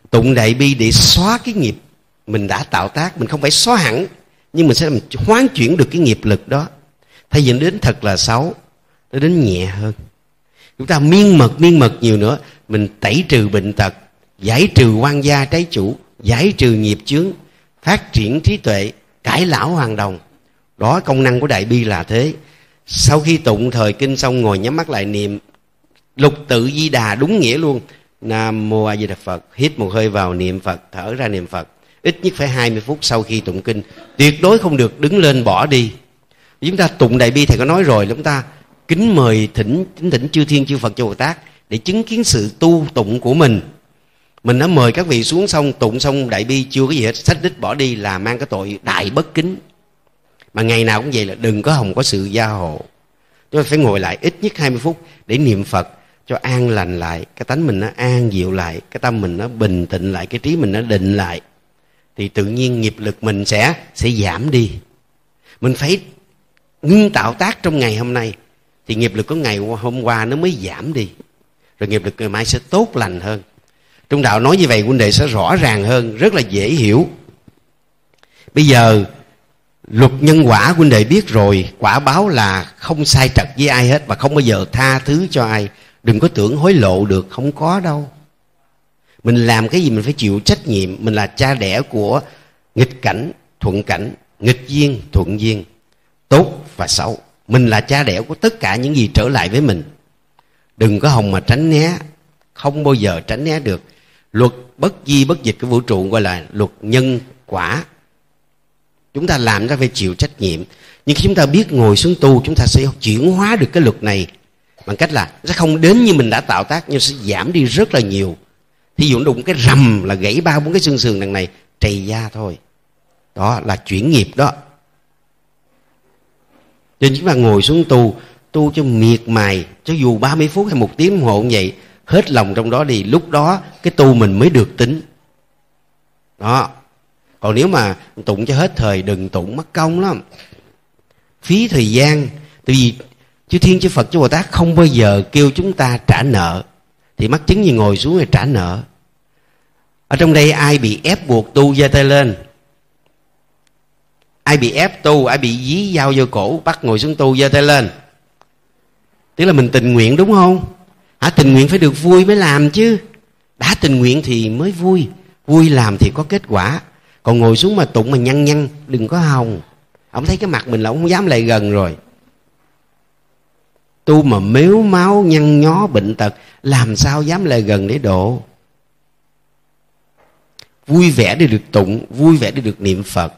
Tụng đại bi để xóa cái nghiệp mình đã tạo tác. Mình không phải xóa hẳn, nhưng mình sẽ làm hoán chuyển được cái nghiệp lực đó. Thay vì đến thật là xấu, nó đến nhẹ hơn. Chúng ta miên mật nhiều nữa, mình tẩy trừ bệnh tật, giải trừ oan gia trái chủ, giải trừ nghiệp chướng, phát triển trí tuệ, cải lão hoàn đồng. Đó, công năng của đại bi là thế. Sau khi tụng thời kinh xong, ngồi nhắm mắt lại niệm lục tự Di Đà đúng nghĩa luôn. Nam Mô A Di Đà Phật. Hít một hơi vào niệm Phật, thở ra niệm Phật. Ít nhất phải 20 phút sau khi tụng kinh. Tuyệt đối không được đứng lên bỏ đi. Chúng ta tụng đại bi thầy có nói rồi, chúng ta kính mời thỉnh chư thiên chư Phật chư Bồ Tát để chứng kiến sự tu tụng của mình. Mình đã mời các vị xuống xong, tụng xong đại bi chưa có gì hết, xách đích bỏ đi là mang cái tội đại bất kính. Mà ngày nào cũng vậy, là đừng có hòng có sự gia hộ. Chúng ta phải ngồi lại ít nhất 20 phút để niệm Phật cho an lành lại, cái tánh mình nó an dịu lại, cái tâm mình nó bình tĩnh lại, cái trí mình nó định lại, thì tự nhiên nghiệp lực mình sẽ giảm đi. Mình phải ngưng tạo tác trong ngày hôm nay, thì nghiệp lực của ngày hôm qua nó mới giảm đi, rồi nghiệp lực ngày mai sẽ tốt lành hơn. Trong đạo nói như vậy huynh đệ sẽ rõ ràng hơn, rất là dễ hiểu. Bây giờ luật nhân quả huynh đệ biết rồi, quả báo là không sai trật với ai hết và không bao giờ tha thứ cho ai. Đừng có tưởng hối lộ được, không có đâu. Mình làm cái gì mình phải chịu trách nhiệm. Mình là cha đẻ của nghịch cảnh, thuận cảnh, nghịch duyên, thuận duyên, tốt và xấu. Mình là cha đẻ của tất cả những gì trở lại với mình. Đừng có hòng mà tránh né, không bao giờ tránh né được. Luật bất di bất dịch của vũ trụ gọi là luật nhân quả. Chúng ta làm ra phải chịu trách nhiệm. Nhưng khi chúng ta biết ngồi xuống tu, chúng ta sẽ chuyển hóa được cái luật này bằng cách là sẽ không đến như mình đã tạo tác, nhưng sẽ giảm đi rất là nhiều. Thí dụ đụng cái rầm là gãy 3-4 cái xương sườn đằng này, trầy da thôi. Đó là chuyển nghiệp đó. Cho nên chúng ta ngồi xuống tu cho miệt mài, cho dù 30 phút hay 1 tiếng đồng hồ cũng vậy, hết lòng trong đó đi, lúc đó cái tu mình mới được tính. Đó. Còn nếu mà tụng cho hết thời, đừng tụng, mất công lắm, phí thời gian. Tại vì chư thiên chư Phật chư Bồ Tát không bao giờ kêu chúng ta trả nợ, thì mắc chứng gì ngồi xuống rồi trả nợ. Ở trong đây ai bị ép buộc tu giơ tay lên. Ai bị ép tu, ai bị dí dao vô cổ bắt ngồi xuống tu giơ tay lên. Tức là mình tình nguyện đúng không? Tình nguyện phải được vui mới làm chứ. Đã tình nguyện thì mới vui. Vui làm thì có kết quả. Còn ngồi xuống mà tụng mà nhăn đừng có hòng. Ông thấy cái mặt mình là ông không dám lại gần rồi. Tu mà mếu máu nhăn nhó bệnh tật, làm sao dám lại gần để độ. Vui vẻ để được tụng, vui vẻ để được niệm Phật.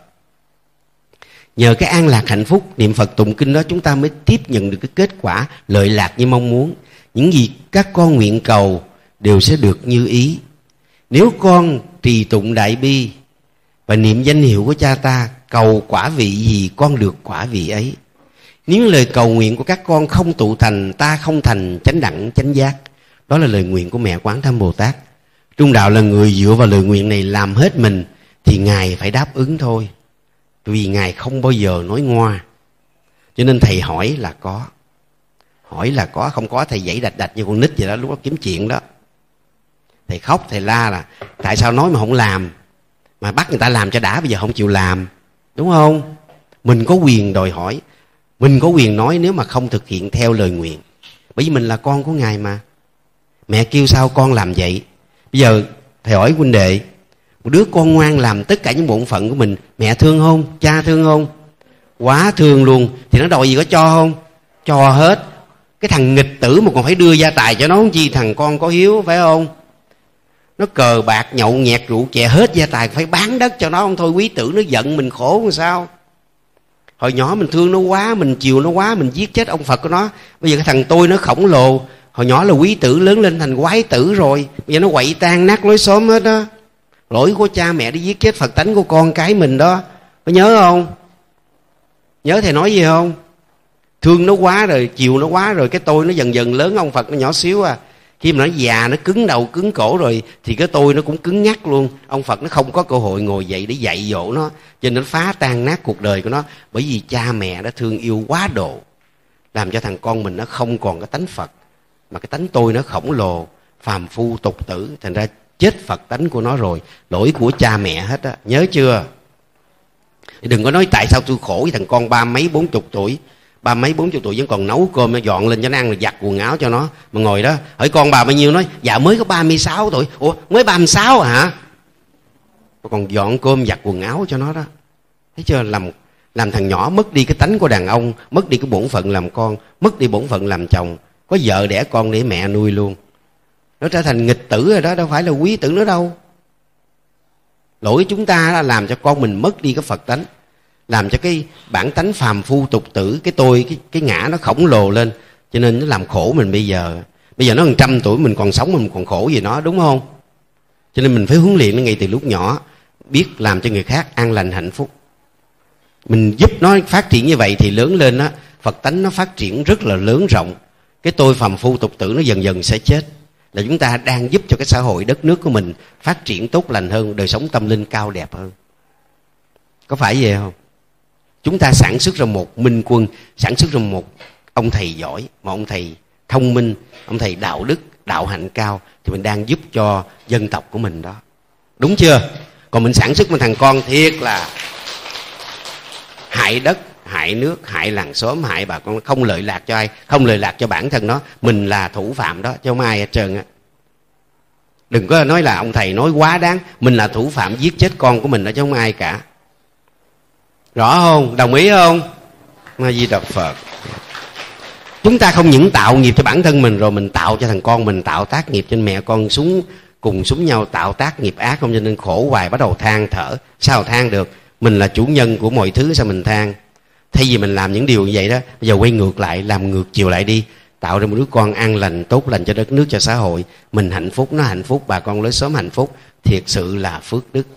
Nhờ cái an lạc hạnh phúc niệm Phật tụng kinh đó, chúng ta mới tiếp nhận được cái kết quả lợi lạc như mong muốn. Những gì các con nguyện cầu đều sẽ được như ý. Nếu con trì tụng đại bi và niệm danh hiệu của cha ta, cầu quả vị gì con được quả vị ấy. Nếu lời cầu nguyện của các con không tụ thành, ta không thành chánh đẳng chánh giác. Đó là lời nguyện của mẹ Quán Tham Bồ Tát. Trung đạo là người dựa vào lời nguyện này làm hết mình, thì Ngài phải đáp ứng thôi. Vì Ngài không bao giờ nói ngoa. Cho nên thầy hỏi là có. Hỏi là có, không có thầy dãy đạch như con nít vậy đó, lúc đó kiếm chuyện đó. Thầy khóc, thầy la là tại sao nói mà không làm, mà bắt người ta làm cho đã, bây giờ không chịu làm. Đúng không? Mình có quyền đòi hỏi, mình có quyền nói nếu mà không thực hiện theo lời nguyện. Bởi vì mình là con của Ngài mà. Mẹ kêu sao con làm vậy. Bây giờ thầy hỏi huynh đệ, một đứa con ngoan làm tất cả những bổn phận của mình, mẹ thương không? Cha thương không? Quá thương luôn. Thì nó đòi gì có cho không? Cho hết. Cái thằng nghịch tử mà còn phải đưa gia tài cho nó không chi, thằng con có hiếu phải không? Nó cờ bạc nhậu nhẹt rượu chè hết gia tài, phải bán đất cho nó không thôi. Quý tử nó giận mình khổ làm sao? Hồi nhỏ mình thương nó quá, mình chiều nó quá, mình giết chết ông Phật của nó. Bây giờ cái thằng tôi nó khổng lồ. Hồi nhỏ là quý tử, lớn lên thành quái tử rồi, bây giờ nó quậy tan nát lối xóm hết đó. Lỗi của cha mẹ đi giết chết Phật tánh của con cái mình đó. Có nhớ không? Nhớ thầy nói gì không? Thương nó quá rồi, chiều nó quá rồi, cái tôi nó dần dần lớn, ông Phật nó nhỏ xíu à. Khi mà nó già, nó cứng đầu cứng cổ rồi, thì cái tôi nó cũng cứng nhắc luôn. Ông Phật nó không có cơ hội ngồi dậy để dạy dỗ nó, cho nên nó phá tan nát cuộc đời của nó. Bởi vì cha mẹ đã thương yêu quá độ, làm cho thằng con mình nó không còn cái tánh Phật, mà cái tánh tôi nó khổng lồ, phàm phu tục tử. Thành ra chết Phật tánh của nó rồi. Lỗi của cha mẹ hết á, nhớ chưa? Đừng có nói tại sao tôi khổ với thằng con 30 40 tuổi, 30 40 tuổi vẫn còn nấu cơm nó dọn lên cho nó ăn, rồi giặt quần áo cho nó, mà ngồi đó hỏi con bà bao nhiêu, nói dạ mới có 36 tuổi. Ủa mới 36 hả? Còn dọn cơm giặt quần áo cho nó đó. Thấy chưa? Làm thằng nhỏ mất đi cái tánh của đàn ông, mất đi cái bổn phận làm con, mất đi bổn phận làm chồng. Có vợ đẻ con để mẹ nuôi luôn, nó trở thành nghịch tử rồi đó, đâu phải là quý tử nữa đâu. Lỗi chúng ta là làm cho con mình mất đi cái Phật tánh, làm cho cái bản tánh phàm phu tục tử, cái tôi, cái ngã nó khổng lồ lên, cho nên nó làm khổ mình bây giờ. Bây giờ nó 100 tuổi mình còn sống, mình còn khổ gì nó, đúng không? Cho nên mình phải huấn luyện nó ngay từ lúc nhỏ, biết làm cho người khác an lành hạnh phúc. Mình giúp nó phát triển như vậy thì lớn lên á, Phật tánh nó phát triển rất là lớn rộng. Cái tôi phàm phu tục tử nó dần dần sẽ chết. Là chúng ta đang giúp cho cái xã hội đất nước của mình phát triển tốt lành hơn, đời sống tâm linh cao đẹp hơn. Có phải vậy không? Chúng ta sản xuất ra một minh quân, sản xuất ra một ông thầy giỏi, một ông thầy thông minh, ông thầy đạo đức, đạo hạnh cao, thì mình đang giúp cho dân tộc của mình đó. Đúng chưa? Còn mình sản xuất một thằng con thiệt là hại đất, hại nước, hại làng xóm, hại bà con, không lợi lạc cho ai, không lợi lạc cho bản thân nó. Mình là thủ phạm đó, chứ không ai hết trơn á. Đừng có nói là ông thầy nói quá đáng. Mình là thủ phạm giết chết con của mình đó, chứ không ai cả. Rõ không? Đồng ý không? A Di Đà Phật. Chúng ta không những tạo nghiệp cho bản thân mình, rồi mình tạo cho thằng con mình, tạo tác nghiệp cho mẹ con cùng súng nhau, tạo tác nghiệp ác không, cho nên khổ hoài, bắt đầu than thở. Sao than được? Mình là chủ nhân của mọi thứ, sao mình than? Thay vì mình làm những điều như vậy đó, bây giờ quay ngược lại, làm ngược chiều lại đi, tạo ra một đứa con an lành, tốt lành cho đất nước, cho xã hội. Mình hạnh phúc, nó hạnh phúc, bà con lối xóm hạnh phúc. Thiệt sự là phước đức.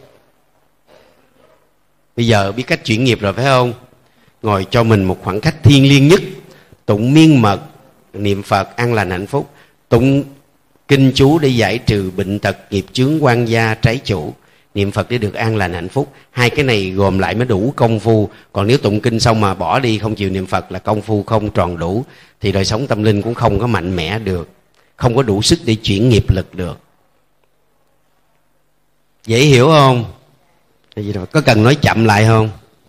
Bây giờ biết cách chuyển nghiệp rồi phải không? Ngồi cho mình một khoảng cách thiêng liêng nhất, tụng miên mật, niệm Phật an lành hạnh phúc, tụng kinh chú để giải trừ bệnh tật, nghiệp chướng, quan gia, trái chủ, niệm Phật để được an lành hạnh phúc. Hai cái này gồm lại mới đủ công phu. Còn nếu tụng kinh xong mà bỏ đi, không chịu niệm Phật, là công phu không tròn đủ, thì đời sống tâm linh cũng không có mạnh mẽ được, không có đủ sức để chuyển nghiệp lực được. Dễ hiểu không? Có cần nói chậm lại không?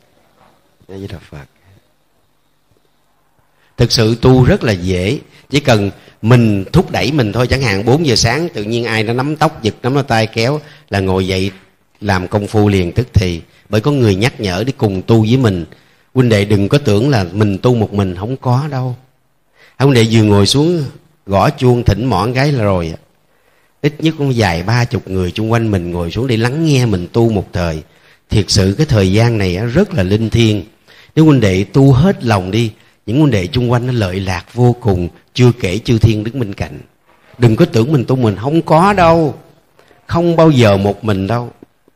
Thực sự tu rất là dễ, chỉ cần mình thúc đẩy mình thôi. Chẳng hạn 4 giờ sáng tự nhiên ai nó nắm tóc giật, nắm tay kéo là ngồi dậy làm công phu liền tức thì. Bởi có người nhắc nhở để cùng tu với mình. Huynh đệ đừng có tưởng là mình tu một mình, không có đâu. Huynh đệ vừa ngồi xuống gõ chuông thỉnh mỏ gái là rồi, ít nhất cũng vài 30 người chung quanh mình ngồi xuống để lắng nghe mình tu một thời. Thiệt sự cái thời gian này rất là linh thiêng. Nếu huynh đệ tu hết lòng đi, những huynh đệ chung quanh nó lợi lạc vô cùng, chưa kể chư thiên đứng bên cạnh. Đừng có tưởng mình tu mình, không có đâu, không bao giờ một mình đâu.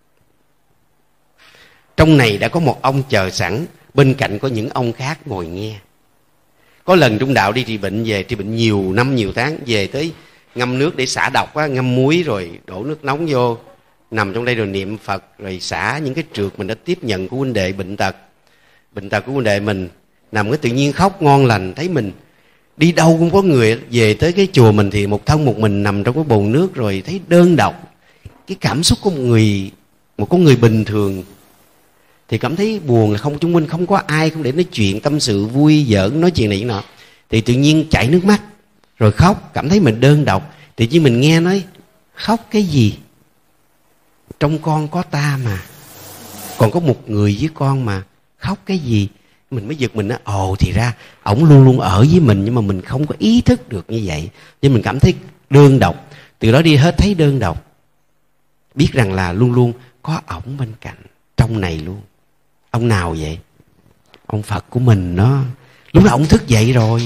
Trong này đã có một ông chờ sẵn, bên cạnh có những ông khác ngồi nghe. Có lần trung đạo đi trị bệnh về, trị bệnh nhiều năm nhiều tháng, về tới ngâm nước để xả độc á, ngâm muối rồi đổ nước nóng vô, nằm trong đây rồi niệm Phật, rồi xả những cái trượt mình đã tiếp nhận của huynh đệ bệnh tật của huynh đệ mình. Nằm cái tự nhiên khóc ngon lành, thấy mình đi đâu cũng có người. Về tới cái chùa mình thì một thân một mình nằm trong cái bồn nước, rồi thấy đơn độc. Cái cảm xúc của một con người bình thường thì cảm thấy buồn, là không, chung quanh không có ai không để nói chuyện tâm sự vui giỡn, nói chuyện này chuyện nọ, thì tự nhiên chảy nước mắt rồi khóc, cảm thấy mình đơn độc. Tự nhiên mình nghe nói khóc cái gì, trong con có ta mà, còn có một người với con mà, khóc cái gì. Mình mới giật mình, ồ thì ra ổng luôn luôn ở với mình, nhưng mà mình không có ý thức được như vậy, nên mình cảm thấy đơn độc. Từ đó đi hết thấy đơn độc, biết rằng là luôn luôn có ổng bên cạnh trong này luôn. Ông nào vậy? Ông Phật của mình đó. Lúc đó ổng thức dậy rồi,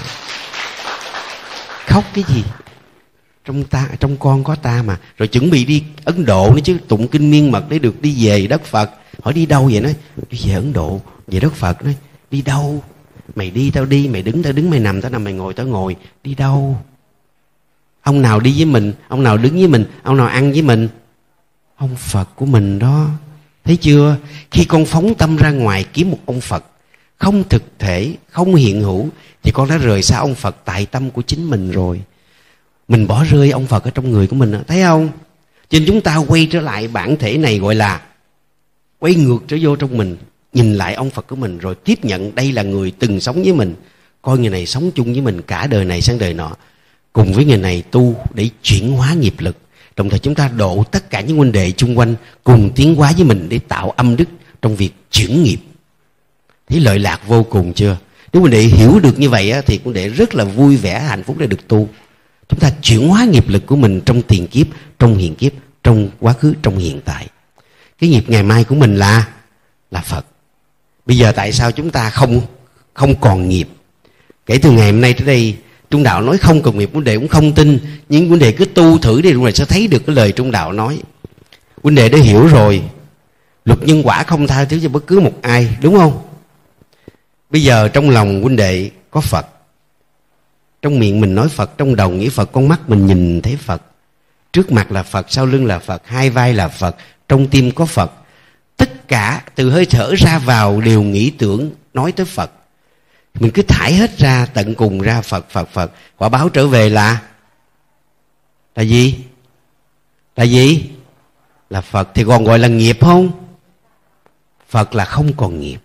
khóc cái gì, trong con có ta mà. Rồi chuẩn bị đi Ấn Độ nữa chứ, tụng kinh miên mật để được đi về đất Phật. Hỏi đi đâu vậy? Nói đi về Ấn Độ, về đất Phật. Nói đi đâu? Mày đi tao đi, mày đứng tao đứng, mày nằm tao nằm, mày ngồi tao ngồi. Đi đâu? Ông nào đi với mình? Ông nào đứng với mình? Ông nào ăn với mình? Ông Phật của mình đó. Thấy chưa? Khi con phóng tâm ra ngoài kiếm một ông Phật không thực thể, không hiện hữu, thì con đã rời xa ông Phật tại tâm của chính mình rồi. Mình bỏ rơi ông Phật ở trong người của mình, thấy không? Cho nên chúng ta quay trở lại bản thể này, gọi là quay ngược trở vô trong mình, nhìn lại ông Phật của mình, rồi tiếp nhận đây là người từng sống với mình, coi người này sống chung với mình cả đời này sang đời nọ, cùng với người này tu để chuyển hóa nghiệp lực. Đồng thời chúng ta độ tất cả những huynh đệ chung quanh cùng tiến hóa với mình để tạo âm đức trong việc chuyển nghiệp. Thấy lợi lạc vô cùng chưa? Nếu huynh đệ hiểu được như vậy thì huynh đệ rất là vui vẻ, hạnh phúc để được tu. Chúng ta chuyển hóa nghiệp lực của mình trong tiền kiếp, trong hiện kiếp, trong quá khứ, trong hiện tại. Cái nghiệp ngày mai của mình là Phật. Bây giờ tại sao chúng ta không còn nghiệp? Kể từ ngày hôm nay tới đây, Trung Đạo nói không còn nghiệp, huynh đệ cũng không tin, nhưng huynh đệ cứ tu thử đi rồi sẽ thấy được cái lời Trung Đạo nói. Huynh đệ đã hiểu rồi, luật nhân quả không tha thứ cho bất cứ một ai, đúng không? Bây giờ trong lòng huynh đệ có Phật, trong miệng mình nói Phật, trong đầu nghĩ Phật, con mắt mình nhìn thấy Phật, trước mặt là Phật, sau lưng là Phật, hai vai là Phật, trong tim có Phật. Tất cả từ hơi thở ra vào đều nghĩ tưởng nói tới Phật. Mình cứ thải hết ra tận cùng ra Phật, Phật, Phật. Quả báo trở về là gì? Là gì? Là Phật. Thì còn gọi là nghiệp không? Phật là không còn nghiệp.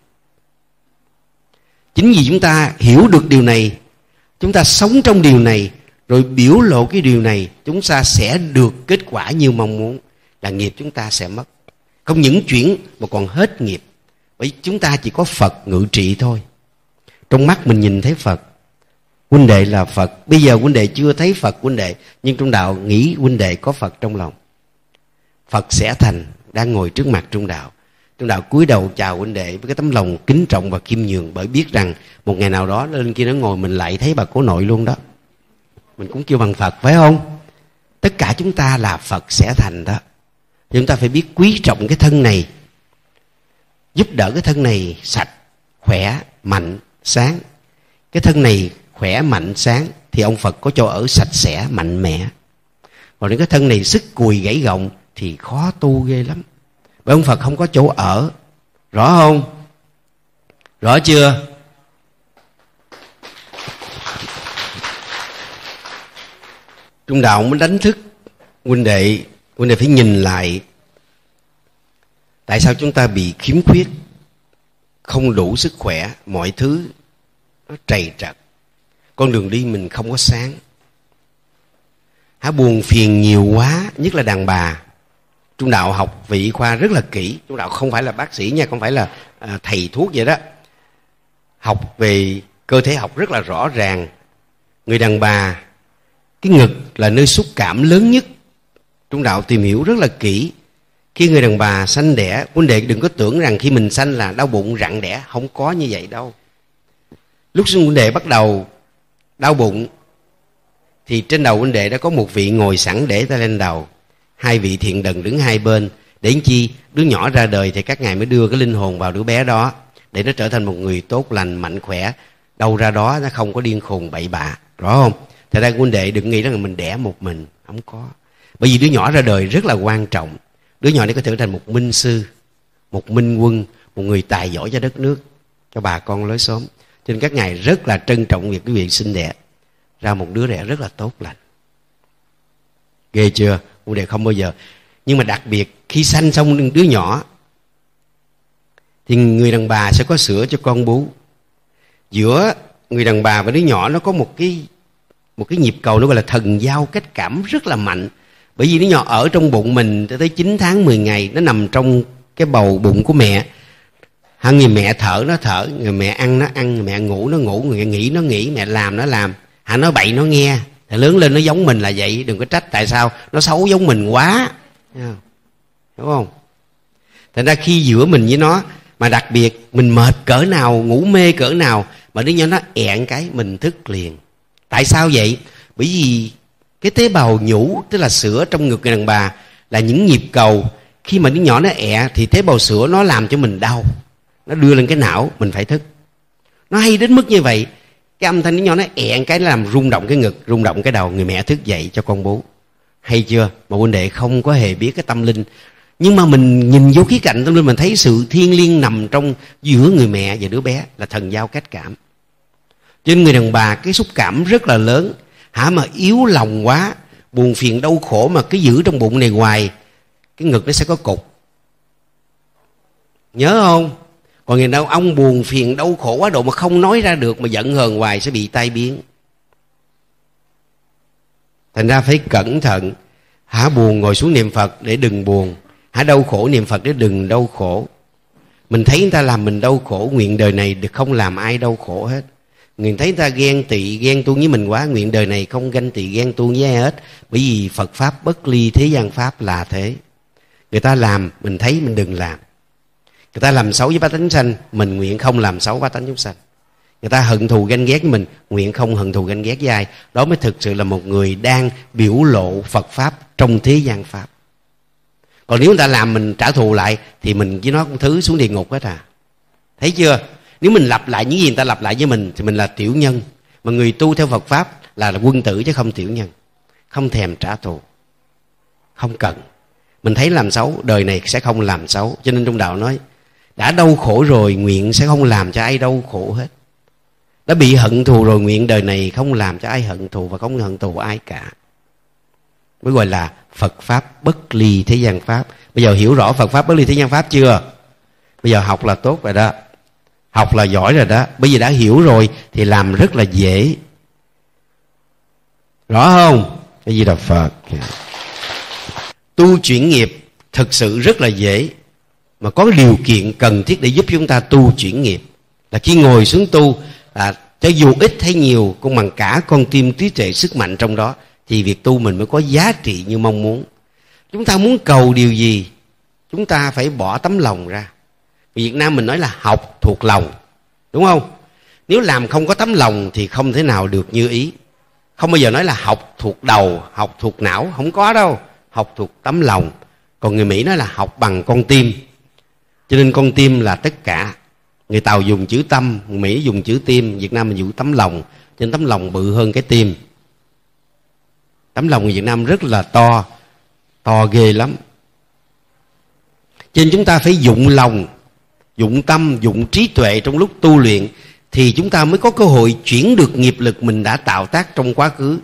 Chính vì chúng ta hiểu được điều này, chúng ta sống trong điều này, rồi biểu lộ cái điều này, chúng ta sẽ được kết quả như mong muốn, là nghiệp chúng ta sẽ mất. Không những chuyển mà còn hết nghiệp. Bởi chúng ta chỉ có Phật ngự trị thôi. Trong mắt mình nhìn thấy Phật, huynh đệ là Phật. Bây giờ huynh đệ chưa thấy Phật huynh đệ, nhưng trong đạo nghĩ huynh đệ có Phật trong lòng. Phật sẽ thành đang ngồi trước mặt Trung Đạo. Trung Đạo cúi đầu chào huynh đệ với cái tấm lòng kính trọng và khiêm nhường, bởi biết rằng một ngày nào đó lên kia nó ngồi mình lại thấy bà cố nội luôn đó. Mình cũng kêu bằng Phật, phải không? Tất cả chúng ta là Phật sẽ thành đó. Chúng ta phải biết quý trọng cái thân này, giúp đỡ cái thân này sạch, khỏe, mạnh, sáng. Cái thân này khỏe, mạnh, sáng thì ông Phật có chỗ ở sạch sẽ, mạnh mẽ. Còn những cái thân này sức cùi gãy gọng thì khó tu ghê lắm. Bởi ông Phật không có chỗ ở. Rõ không? Rõ chưa? Trung Đạo mới đánh thức huynh đệ phải nhìn lại tại sao chúng ta bị khiếm khuyết, không đủ sức khỏe, mọi thứ nó trầy trật, con đường đi mình không có sáng. Buồn phiền nhiều quá, nhất là đàn bà. Trung Đạo học về y khoa rất là kỹ. Trung Đạo không phải là bác sĩ nha, không phải là thầy thuốc vậy đó. Học về cơ thể học rất là rõ ràng. Người đàn bà, cái ngực là nơi xúc cảm lớn nhất. Trung Đạo tìm hiểu rất là kỹ. Khi người đàn bà sanh đẻ, huynh đệ đừng có tưởng rằng khi mình sanh là đau bụng rặn đẻ. Không có như vậy đâu. Lúc huynh đệ bắt đầu đau bụng thì trên đầu huynh đệ đã có một vị ngồi sẵn để tay lên đầu, hai vị thiện đần đứng hai bên. Để làm chi? Đứa nhỏ ra đời thì các ngài mới đưa cái linh hồn vào đứa bé đó, để nó trở thành một người tốt lành, mạnh khỏe. Đâu ra đó nó không có điên khùng bậy bạ. Rõ không? Thật ra huynh đệ đừng nghĩ rằng là mình đẻ một mình. Không có. Bởi vì đứa nhỏ ra đời rất là quan trọng. Đứa nhỏ này có thể trở thành một minh sư, một minh quân, một người tài giỏi cho đất nước, cho bà con lối xóm. Cho nên các ngài rất là trân trọng việc cái việc sinh đẻ ra một đứa đẻ rất là tốt lành. Ghê chưa? Huynh đệ không bao giờ. Nhưng mà đặc biệt khi sanh xong đứa nhỏ thì người đàn bà sẽ có sữa cho con bú. Giữa người đàn bà và đứa nhỏ nó có một cái nhịp cầu, nó gọi là thần giao cách cảm rất là mạnh. Bởi vì đứa nhỏ ở trong bụng mình tới 9 tháng 10 ngày, nó nằm trong cái bầu bụng của mẹ. Người mẹ thở nó thở, người mẹ ăn nó ăn, người mẹ ngủ nó ngủ, người mẹ nghĩ nó nghĩ, mẹ làm nó làm. Nói bậy nó nghe. Thì lớn lên nó giống mình là vậy. Đừng có trách tại sao nó xấu giống mình quá. Đúng không? Thành ra khi giữa mình với nó, mà đặc biệt mình mệt cỡ nào, ngủ mê cỡ nào, mà đứa nhỏ nó ẹn cái mình thức liền. Tại sao vậy? Bởi vì cái tế bào nhũ, tức là sữa trong ngực người đàn bà, là những nhịp cầu. Khi mà đứa nhỏ nó ẹ thì tế bào sữa nó làm cho mình đau, nó đưa lên cái não, mình phải thức. Nó hay đến mức như vậy. Cái âm thanh đứa nhỏ nó ẹn cái, nó làm rung động cái ngực, rung động cái đầu, người mẹ thức dậy cho con bú. Hay chưa? Mà huynh đệ không có hề biết cái tâm linh. Nhưng mà mình nhìn vô khía cạnh tâm linh, mình thấy sự thiêng liêng nằm trong giữa người mẹ và đứa bé, là thần giao cách cảm. Cho nên người đàn bà cái xúc cảm rất là lớn. Mà yếu lòng quá, buồn phiền đau khổ mà cứ giữ trong bụng này hoài, cái ngực nó sẽ có cục. Nhớ không? Còn người đàn ông buồn phiền đau khổ quá độ mà không nói ra được, mà giận hờn hoài sẽ bị tai biến. Thành ra phải cẩn thận. Hả buồn ngồi xuống niệm Phật để đừng buồn, hả đau khổ niệm Phật để đừng đau khổ. Mình thấy người ta làm mình đau khổ, nguyện đời này được không làm ai đau khổ hết. Người thấy người ta ghen tị ghen tuông với mình quá, nguyện đời này không ganh tị ghen tuông với ai hết. Bởi vì Phật Pháp bất ly thế gian Pháp là thế. Người ta làm mình thấy mình đừng làm. Người ta làm xấu với bá tánh sanh, mình nguyện không làm xấu bá tánh chúng sanh. Người ta hận thù ganh ghét với mình, nguyện không hận thù ganh ghét với ai. Đó mới thực sự là một người đang biểu lộ Phật Pháp trong thế gian Pháp. Còn nếu người ta làm mình trả thù lại thì mình với nó cũng thứ xuống địa ngục hết à. Thấy chưa? Nếu mình lặp lại những gì người ta lặp lại với mình thì mình là tiểu nhân. Mà người tu theo Phật Pháp là quân tử chứ không tiểu nhân. Không thèm trả thù, không cần. Mình thấy làm xấu, đời này sẽ không làm xấu. Cho nên trong đạo nói, đã đau khổ rồi nguyện sẽ không làm cho ai đau khổ hết. Đã bị hận thù rồi nguyện đời này không làm cho ai hận thù và không hận thù ai cả. Mới gọi là Phật Pháp bất ly thế gian Pháp. Bây giờ hiểu rõ Phật Pháp bất ly thế gian Pháp chưa? Bây giờ học là tốt rồi đó, học là giỏi rồi đó. Bởi vì đã hiểu rồi thì làm rất là dễ. Rõ không? Cái gì là Phật. Tu chuyển nghiệp thực sự rất là dễ, mà có điều kiện cần thiết để giúp chúng ta tu chuyển nghiệp. Là khi ngồi xuống tu, cho dù ít hay nhiều, cũng bằng cả con tim trí tuệ sức mạnh trong đó, thì việc tu mình mới có giá trị như mong muốn. Chúng ta muốn cầu điều gì, chúng ta phải bỏ tấm lòng ra. Việt Nam mình nói là học thuộc lòng, đúng không? Nếu làm không có tấm lòng thì không thể nào được như ý. Không bao giờ nói là học thuộc đầu, học thuộc não, không có đâu. Học thuộc tấm lòng. Còn người Mỹ nói là học bằng con tim. Cho nên con tim là tất cả. Người Tàu dùng chữ tâm, người Mỹ dùng chữ tim, Việt Nam mình dùng tấm lòng. Cho nên tấm lòng bự hơn cái tim. Tấm lòng người Việt Nam rất là to, to ghê lắm. Cho nên chúng ta phải dụng lòng, dụng tâm, dụng trí tuệ trong lúc tu luyện, thì chúng ta mới có cơ hội chuyển được nghiệp lực mình đã tạo tác trong quá khứ.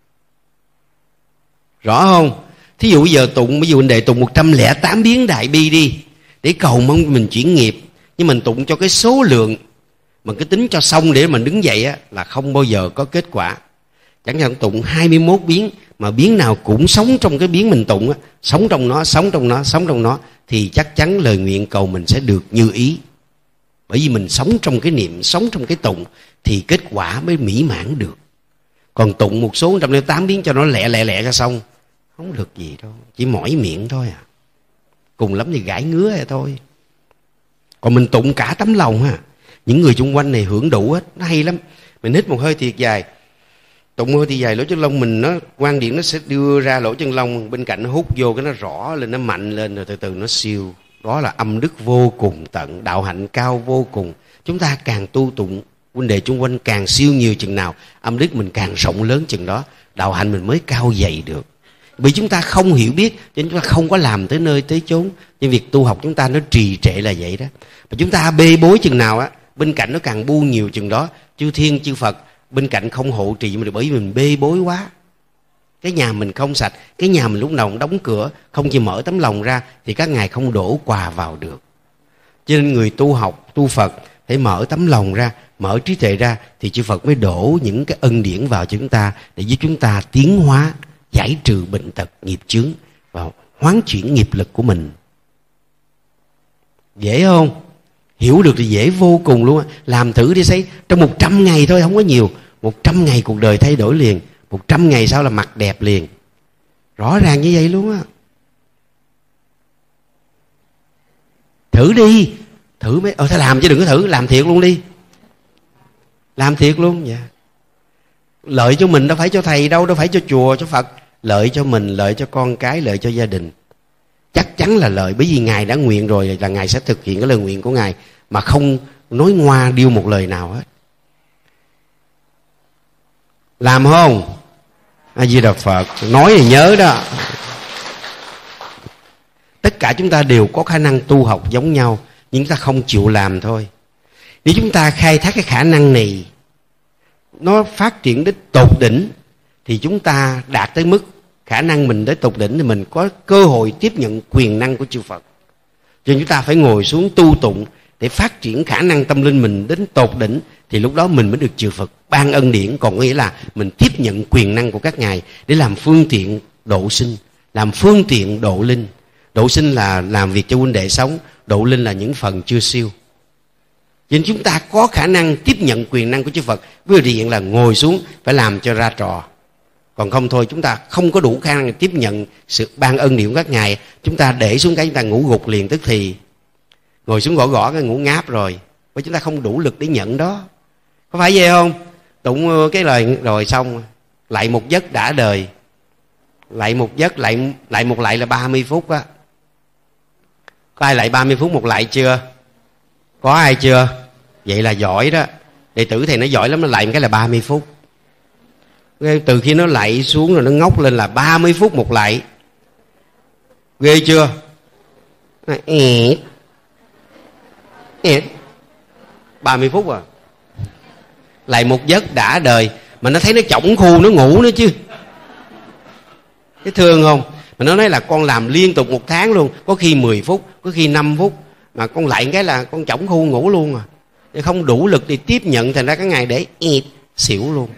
Rõ không? Thí dụ bây giờ tụng, ví dụ anh đệ tụng 108 biến đại bi đi, để cầu mong mình chuyển nghiệp. Nhưng mình tụng cho cái số lượng, mà cứ tính cho xong để mình đứng dậy á, là không bao giờ có kết quả. Chẳng hạn tụng 21 biến, mà biến nào cũng sống trong cái biến mình tụng á, sống trong nó, sống trong nó, sống trong nó, thì chắc chắn lời nguyện cầu mình sẽ được như ý. Bởi vì mình sống trong cái niệm, sống trong cái tụng, thì kết quả mới mỹ mãn được. Còn tụng một số 108 biến cho nó lẹ cho xong, không được gì đâu, chỉ mỏi miệng thôi à. Cùng lắm thì gãi ngứa vậy thôi. Còn mình tụng cả tấm lòng ha, những người xung quanh này hưởng đủ hết, nó hay lắm. Mình hít một hơi thiệt dài, tụng một hơi thiệt dài, lỗ chân lông mình nó quang điện nó sẽ đưa ra lỗ chân lông, bên cạnh nó hút vô cái nó rõ lên, nó mạnh lên, rồi từ từ nó siêu. Đó là âm đức vô cùng tận, đạo hạnh cao vô cùng. Chúng ta càng tu tụng, huynh đệ chung quanh càng siêu nhiều chừng nào, âm đức mình càng rộng lớn chừng đó, đạo hạnh mình mới cao dày được. Vì chúng ta không hiểu biết, cho nên chúng ta không có làm tới nơi tới chốn. Nhưng việc tu học chúng ta nó trì trệ là vậy đó. Mà chúng ta bê bối chừng nào á, bên cạnh nó càng bu nhiều chừng đó. Chư thiên chư Phật bên cạnh không hộ trì mình, bởi vì mình bê bối quá. Cái nhà mình không sạch, cái nhà mình lúc nào cũng đóng cửa, không chỉ mở tấm lòng ra, thì các ngài không đổ quà vào được. Cho nên người tu học, tu Phật phải mở tấm lòng ra, mở trí tuệ ra, thì chư Phật mới đổ những cái ân điển vào cho chúng ta, để giúp chúng ta tiến hóa, giải trừ bệnh tật, nghiệp chướng và hoán chuyển nghiệp lực của mình. Dễ không? Hiểu được thì dễ vô cùng luôn. Làm thử đi thấy, trong 100 ngày thôi, không có nhiều, 100 ngày cuộc đời thay đổi liền. 100 ngày sau là mặt đẹp liền. Rõ ràng như vậy luôn á. Thử đi. Thử mới thôi làm chứ đừng có thử. Làm thiệt luôn đi. Làm thiệt luôn. Dạ. Lợi cho mình, đâu phải cho thầy đâu, đâu phải cho chùa, cho Phật. Lợi cho mình, lợi cho con cái, lợi cho gia đình. Chắc chắn là lợi. Bởi vì Ngài đã nguyện rồi, là Ngài sẽ thực hiện cái lời nguyện của Ngài, mà không nói ngoa điêu một lời nào hết. Làm không? A Di Đà Phật. Nói thì nhớ đó. Tất cả chúng ta đều có khả năng tu học giống nhau, nhưng chúng ta không chịu làm thôi. Nếu chúng ta khai thác cái khả năng này, nó phát triển đến tột đỉnh, thì chúng ta đạt tới mức khả năng mình tới tột đỉnh thì mình có cơ hội tiếp nhận quyền năng của chư Phật. Cho nên chúng ta phải ngồi xuống tu tụng để phát triển khả năng tâm linh mình đến tột đỉnh, thì lúc đó mình mới được chư Phật ban ân điển. Còn nghĩa là mình tiếp nhận quyền năng của các ngài để làm phương tiện độ sinh, làm phương tiện độ linh. Độ sinh là làm việc cho huynh đệ sống, độ linh là những phần chưa siêu. Cho nên chúng ta có khả năng tiếp nhận quyền năng của chư Phật, với điều kiện là ngồi xuống phải làm cho ra trò. Còn không thôi chúng ta không có đủ khả năng tiếp nhận sự ban ân điển của các ngài. Chúng ta để xuống cái chúng ta ngủ gục liền tức thì. Ngồi xuống gõ gõ cái ngủ ngáp rồi, bởi chúng ta không đủ lực để nhận đó. Có phải vậy không? Tụng cái lời rồi xong, lại một giấc đã đời. Lại một giấc, lại một lại là 30 phút á. Có ai lại 30 phút một lại chưa? Có ai chưa? Vậy là giỏi đó. Đệ tử thầy nó giỏi lắm, nó lại một cái là 30 phút. Từ khi nó lạy xuống rồi nó ngóc lên là 30 phút một lạy. Ghê chưa? 30 phút à. Lại một giấc đã đời. Mà nó thấy nó chổng khu nó ngủ nữa chứ. Cái thương không? Mà nó nói là con làm liên tục 1 tháng luôn. Có khi 10 phút, có khi 5 phút. Mà con lại cái là con chổng khu ngủ luôn à. Để không đủ lực để tiếp nhận, thành ra cái ngày để xỉu luôn.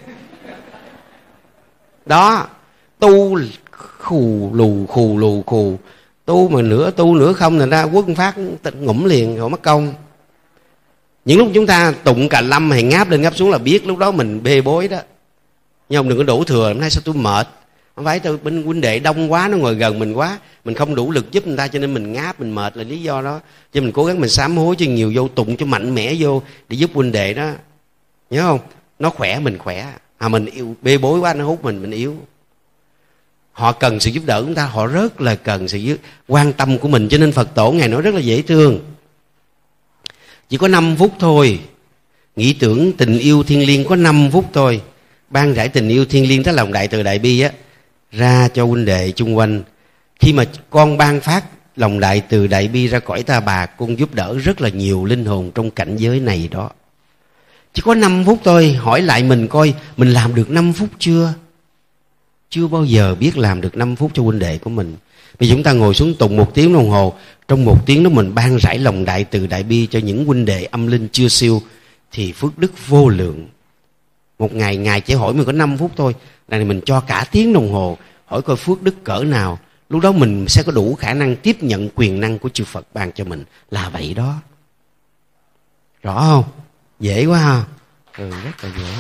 Đó, tu khù lù. Tu mà nửa tu nửa không, thành ra quất phát ngủm liền rồi mất công. Những lúc chúng ta tụng cà lâm hay ngáp lên ngáp xuống là biết lúc đó mình bê bối đó. Nhưng không đừng có đổ thừa, hôm nay sao tôi mệt. Không phải tôi bên huynh đệ đông quá, nó ngồi gần mình quá, mình không đủ lực giúp người ta cho nên mình ngáp, mình mệt là lý do đó. Cho mình cố gắng mình sám hối cho nhiều vô, tụng cho mạnh mẽ vô để giúp huynh đệ đó. Nhớ không? Nó khỏe mình khỏe. Mình yêu bê bối quá nó hút mình yếu. Họ cần sự giúp đỡ của chúng ta, họ rất là cần sự quan tâm của mình. Cho nên Phật tổ ngài nói rất là dễ thương. Chỉ có 5 phút thôi. Nghĩ tưởng tình yêu thiên liêng có 5 phút thôi. Ban rải tình yêu thiên liêng, đó lòng đại từ đại bi á, ra cho huynh đệ chung quanh. Khi mà con ban phát lòng đại từ đại bi ra cõi Ta Bà, con giúp đỡ rất là nhiều linh hồn trong cảnh giới này đó. Chỉ có 5 phút thôi. Hỏi lại mình coi mình làm được 5 phút chưa? Chưa bao giờ biết làm được 5 phút cho huynh đệ của mình. Bây giờ chúng ta ngồi xuống tụng 1 tiếng đồng hồ. Trong 1 tiếng đó mình ban rải lòng đại từ đại bi cho những huynh đệ âm linh chưa siêu, thì phước đức vô lượng. Một ngày ngài chỉ hỏi mình có 5 phút thôi, này mình cho cả tiếng đồng hồ, hỏi coi phước đức cỡ nào. Lúc đó mình sẽ có đủ khả năng tiếp nhận quyền năng của chư Phật ban cho mình. Là vậy đó. Rõ không? Dễ quá ha. Rất là dễ.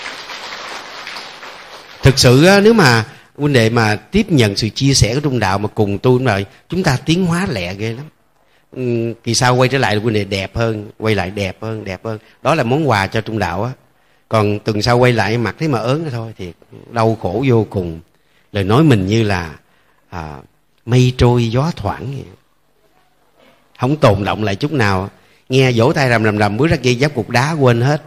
Thực sự nếu mà huynh đệ mà tiếp nhận sự chia sẻ của trung đạo mà cùng tu rồi, chúng ta tiến hóa lẹ ghê lắm. Kỳ sau quay trở lại huynh đệ đẹp hơn, quay lại đẹp hơn. Đó là món quà cho trung đạo á. Còn tuần sau quay lại mặt thấy mà ớn thôi thì đau khổ vô cùng. Lời nói mình như là mây trôi gió thoảng vậy. Không tồn động lại chút nào. Nghe vỗ tay rầm bước ra kia giáp cục đá quên hết.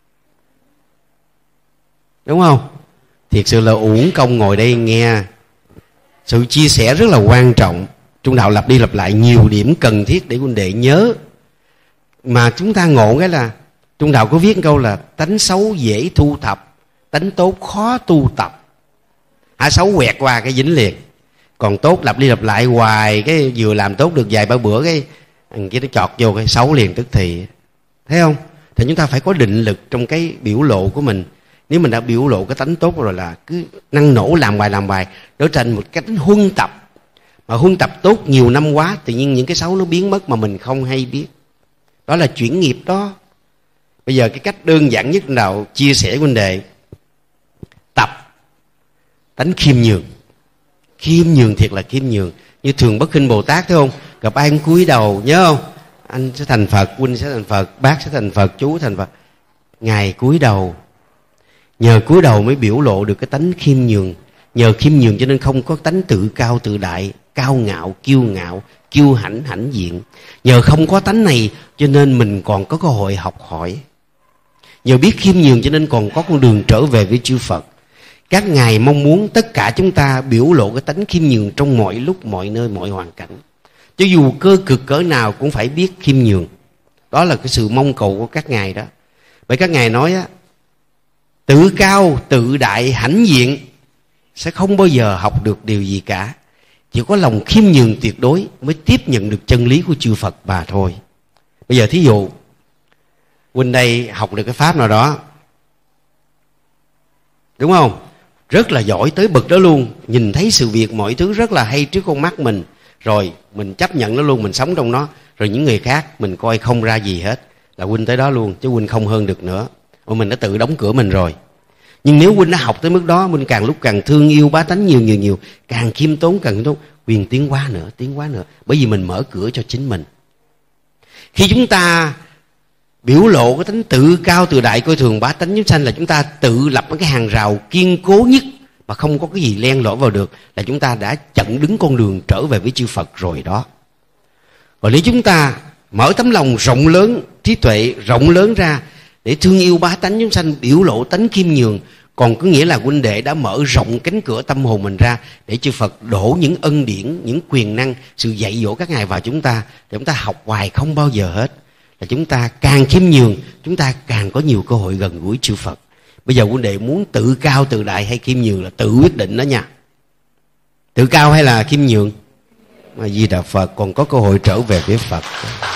Đúng không? Thiệt sự là uổng công ngồi đây nghe. Sự chia sẻ rất là quan trọng. Trung đạo lặp đi lặp lại nhiều điểm cần thiết để huynh đệ nhớ. Mà chúng ta ngộ cái là Trung đạo có viết câu là tánh xấu dễ thu thập, tánh tốt khó tu tập. Xấu quẹt qua cái dính liền. Còn tốt lặp đi lặp lại hoài, cái vừa làm tốt được vài ba bữa cái nó chọt vô cái xấu liền tức thì. Thấy không? Thì chúng ta phải có định lực trong cái biểu lộ của mình. Nếu mình đã biểu lộ cái tánh tốt rồi là cứ năng nổ làm bài trở thành một cách huân tập. Mà huân tập tốt nhiều năm quá, tự nhiên những cái xấu nó biến mất mà mình không hay biết. Đó là chuyển nghiệp đó. Bây giờ cái cách đơn giản nhất nào chia sẻ vấn đề tập tánh khiêm nhường. Khiêm nhường thiệt là khiêm nhường. Như Thường Bất Khinh Bồ Tát thấy không? Gặp ai cũng cúi đầu, nhớ không? Anh sẽ thành Phật, huynh sẽ thành Phật, bác sẽ thành Phật, chú thành Phật. Ngài cúi đầu. Nhờ cúi đầu mới biểu lộ được cái tánh khiêm nhường. Nhờ khiêm nhường cho nên không có tánh tự cao tự đại, cao ngạo, kiêu hãnh, hãnh diện. Nhờ không có tánh này cho nên mình còn có cơ hội học hỏi. Nhờ biết khiêm nhường cho nên còn có con đường trở về với chư Phật. Các ngài mong muốn tất cả chúng ta biểu lộ cái tánh khiêm nhường trong mọi lúc, mọi nơi, mọi hoàn cảnh. Cho dù cơ cực cỡ nào cũng phải biết khiêm nhường. Đó là cái sự mong cầu của các ngài đó. Bởi các ngài nói á, tự cao, tự đại, hãnh diện sẽ không bao giờ học được điều gì cả. Chỉ có lòng khiêm nhường tuyệt đối mới tiếp nhận được chân lý của chư Phật mà thôi. Bây giờ thí dụ huynh đây học được cái pháp nào đó, đúng không? Rất là giỏi tới bậc đó luôn, nhìn thấy sự việc mọi thứ rất là hay trước con mắt mình, rồi mình chấp nhận nó luôn, mình sống trong nó. Rồi những người khác mình coi không ra gì hết, là huynh tới đó luôn, chứ huynh không hơn được nữa. Mình đã tự đóng cửa mình rồi. Nhưng nếu huynh đã học tới mức đó, huynh càng lúc càng thương yêu bá tánh nhiều, càng khiêm tốn càng khiêm tốn, quyền tiến hóa nữa. Bởi vì mình mở cửa cho chính mình. Khi chúng ta biểu lộ cái tính tự cao tự đại coi thường bá tánh chúng sanh, là chúng ta tự lập cái hàng rào kiên cố nhất mà không có cái gì len lỏi vào được, là chúng ta đã chặn đứng con đường trở về với chư Phật rồi đó. Còn nếu chúng ta mở tấm lòng rộng lớn, trí tuệ rộng lớn ra để thương yêu bá tánh chúng sanh, biểu lộ tánh khiêm nhường, còn có nghĩa là huynh đệ đã mở rộng cánh cửa tâm hồn mình ra để chư Phật đổ những ân điển, những quyền năng, sự dạy dỗ các ngài vào chúng ta, để chúng ta học hoài không bao giờ hết. Là chúng ta càng khiêm nhường, chúng ta càng có nhiều cơ hội gần gũi chư Phật. Bây giờ huynh đệ muốn tự cao tự đại hay khiêm nhường là tự quyết định đó nha. Tự cao hay là khiêm nhường? Mà Di Đà Phật còn có cơ hội trở về với Phật.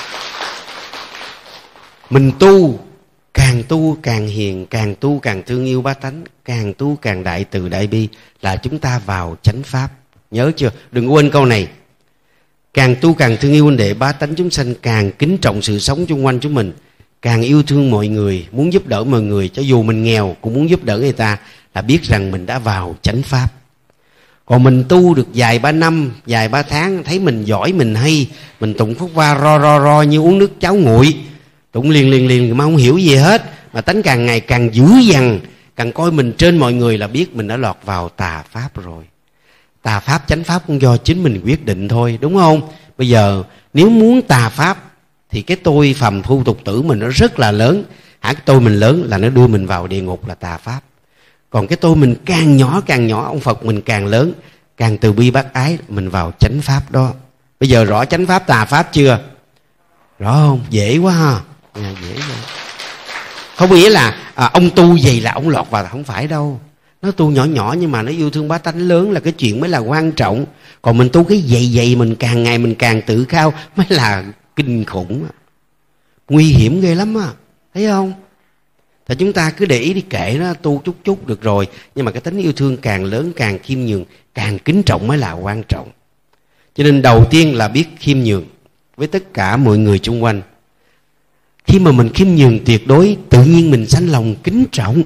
Mình tu càng hiền, càng tu càng thương yêu bá tánh, càng tu càng đại từ đại bi, là chúng ta vào chánh pháp. Nhớ chưa? Đừng quên câu này. Càng tu càng thương yêu huynh đệ bá tánh chúng sanh, càng kính trọng sự sống xung quanh chúng mình, càng yêu thương mọi người, muốn giúp đỡ mọi người, cho dù mình nghèo cũng muốn giúp đỡ người ta, là biết rằng mình đã vào chánh pháp. Còn mình tu được vài ba năm, vài ba tháng, thấy mình giỏi, mình hay, mình tụng khúc va ro như uống nước cháo nguội, tụng liền mà không hiểu gì hết, mà tánh càng ngày càng dữ dằn, càng coi mình trên mọi người, là biết mình đã lọt vào tà pháp rồi. Tà pháp chánh pháp cũng do chính mình quyết định thôi, đúng không? Bây giờ nếu muốn tà pháp thì cái tôi phàm phu tục tử mình nó rất là lớn. Cái tôi mình lớn là nó đưa mình vào địa ngục, là tà pháp. Còn cái tôi mình càng nhỏ, ông Phật mình càng lớn, càng từ bi bác ái, mình vào chánh pháp đó. Bây giờ rõ chánh pháp tà pháp chưa? Rõ không? Dễ quá ha. Dễ rồi. Không nghĩa là ông tu vậy là ông lọt vào, không phải đâu. Nó tu nhỏ nhưng mà nó yêu thương bá tánh lớn là cái chuyện mới là quan trọng. Còn mình tu cái vậy mình càng ngày mình càng tự cao mới là kinh khủng. Nguy hiểm ghê lắm á. Thấy không? Thì chúng ta cứ để ý đi, kệ nó, tu chút được rồi. Nhưng mà cái tính yêu thương càng lớn, càng khiêm nhường, càng kính trọng mới là quan trọng. Cho nên đầu tiên là biết khiêm nhường với tất cả mọi người xung quanh. Khi mà mình khiêm nhường tuyệt đối, tự nhiên mình sanh lòng kính trọng.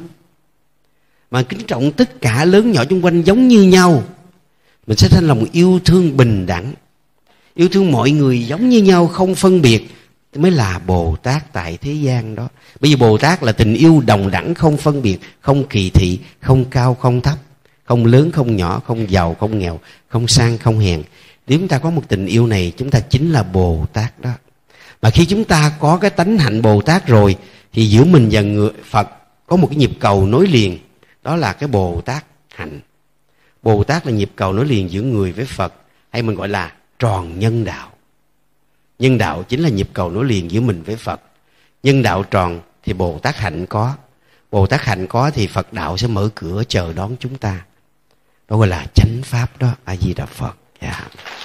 Mà kính trọng tất cả lớn nhỏ xung quanh giống như nhau, mình sẽ sanh lòng yêu thương bình đẳng, yêu thương mọi người giống như nhau, không phân biệt, mới là Bồ Tát tại thế gian đó. Bởi vì Bồ Tát là tình yêu đồng đẳng, không phân biệt, không kỳ thị, không cao không thấp, không lớn không nhỏ, không giàu không nghèo, không sang không hèn. Nếu chúng ta có một tình yêu này, chúng ta chính là Bồ Tát đó. Mà khi chúng ta có cái tánh hạnh Bồ Tát rồi, thì giữa mình và người Phật có một cái nhịp cầu nối liền. Đó là cái Bồ Tát hạnh. Bồ Tát là nhịp cầu nối liền giữa người với Phật, hay mình gọi là tròn nhân đạo. Nhân đạo chính là nhịp cầu nối liền giữa mình với Phật. Nhân đạo tròn thì Bồ Tát hạnh có. Bồ Tát hạnh có thì Phật đạo sẽ mở cửa chờ đón chúng ta. Đó gọi là chánh pháp đó. A Di Đà Phật. Yeah.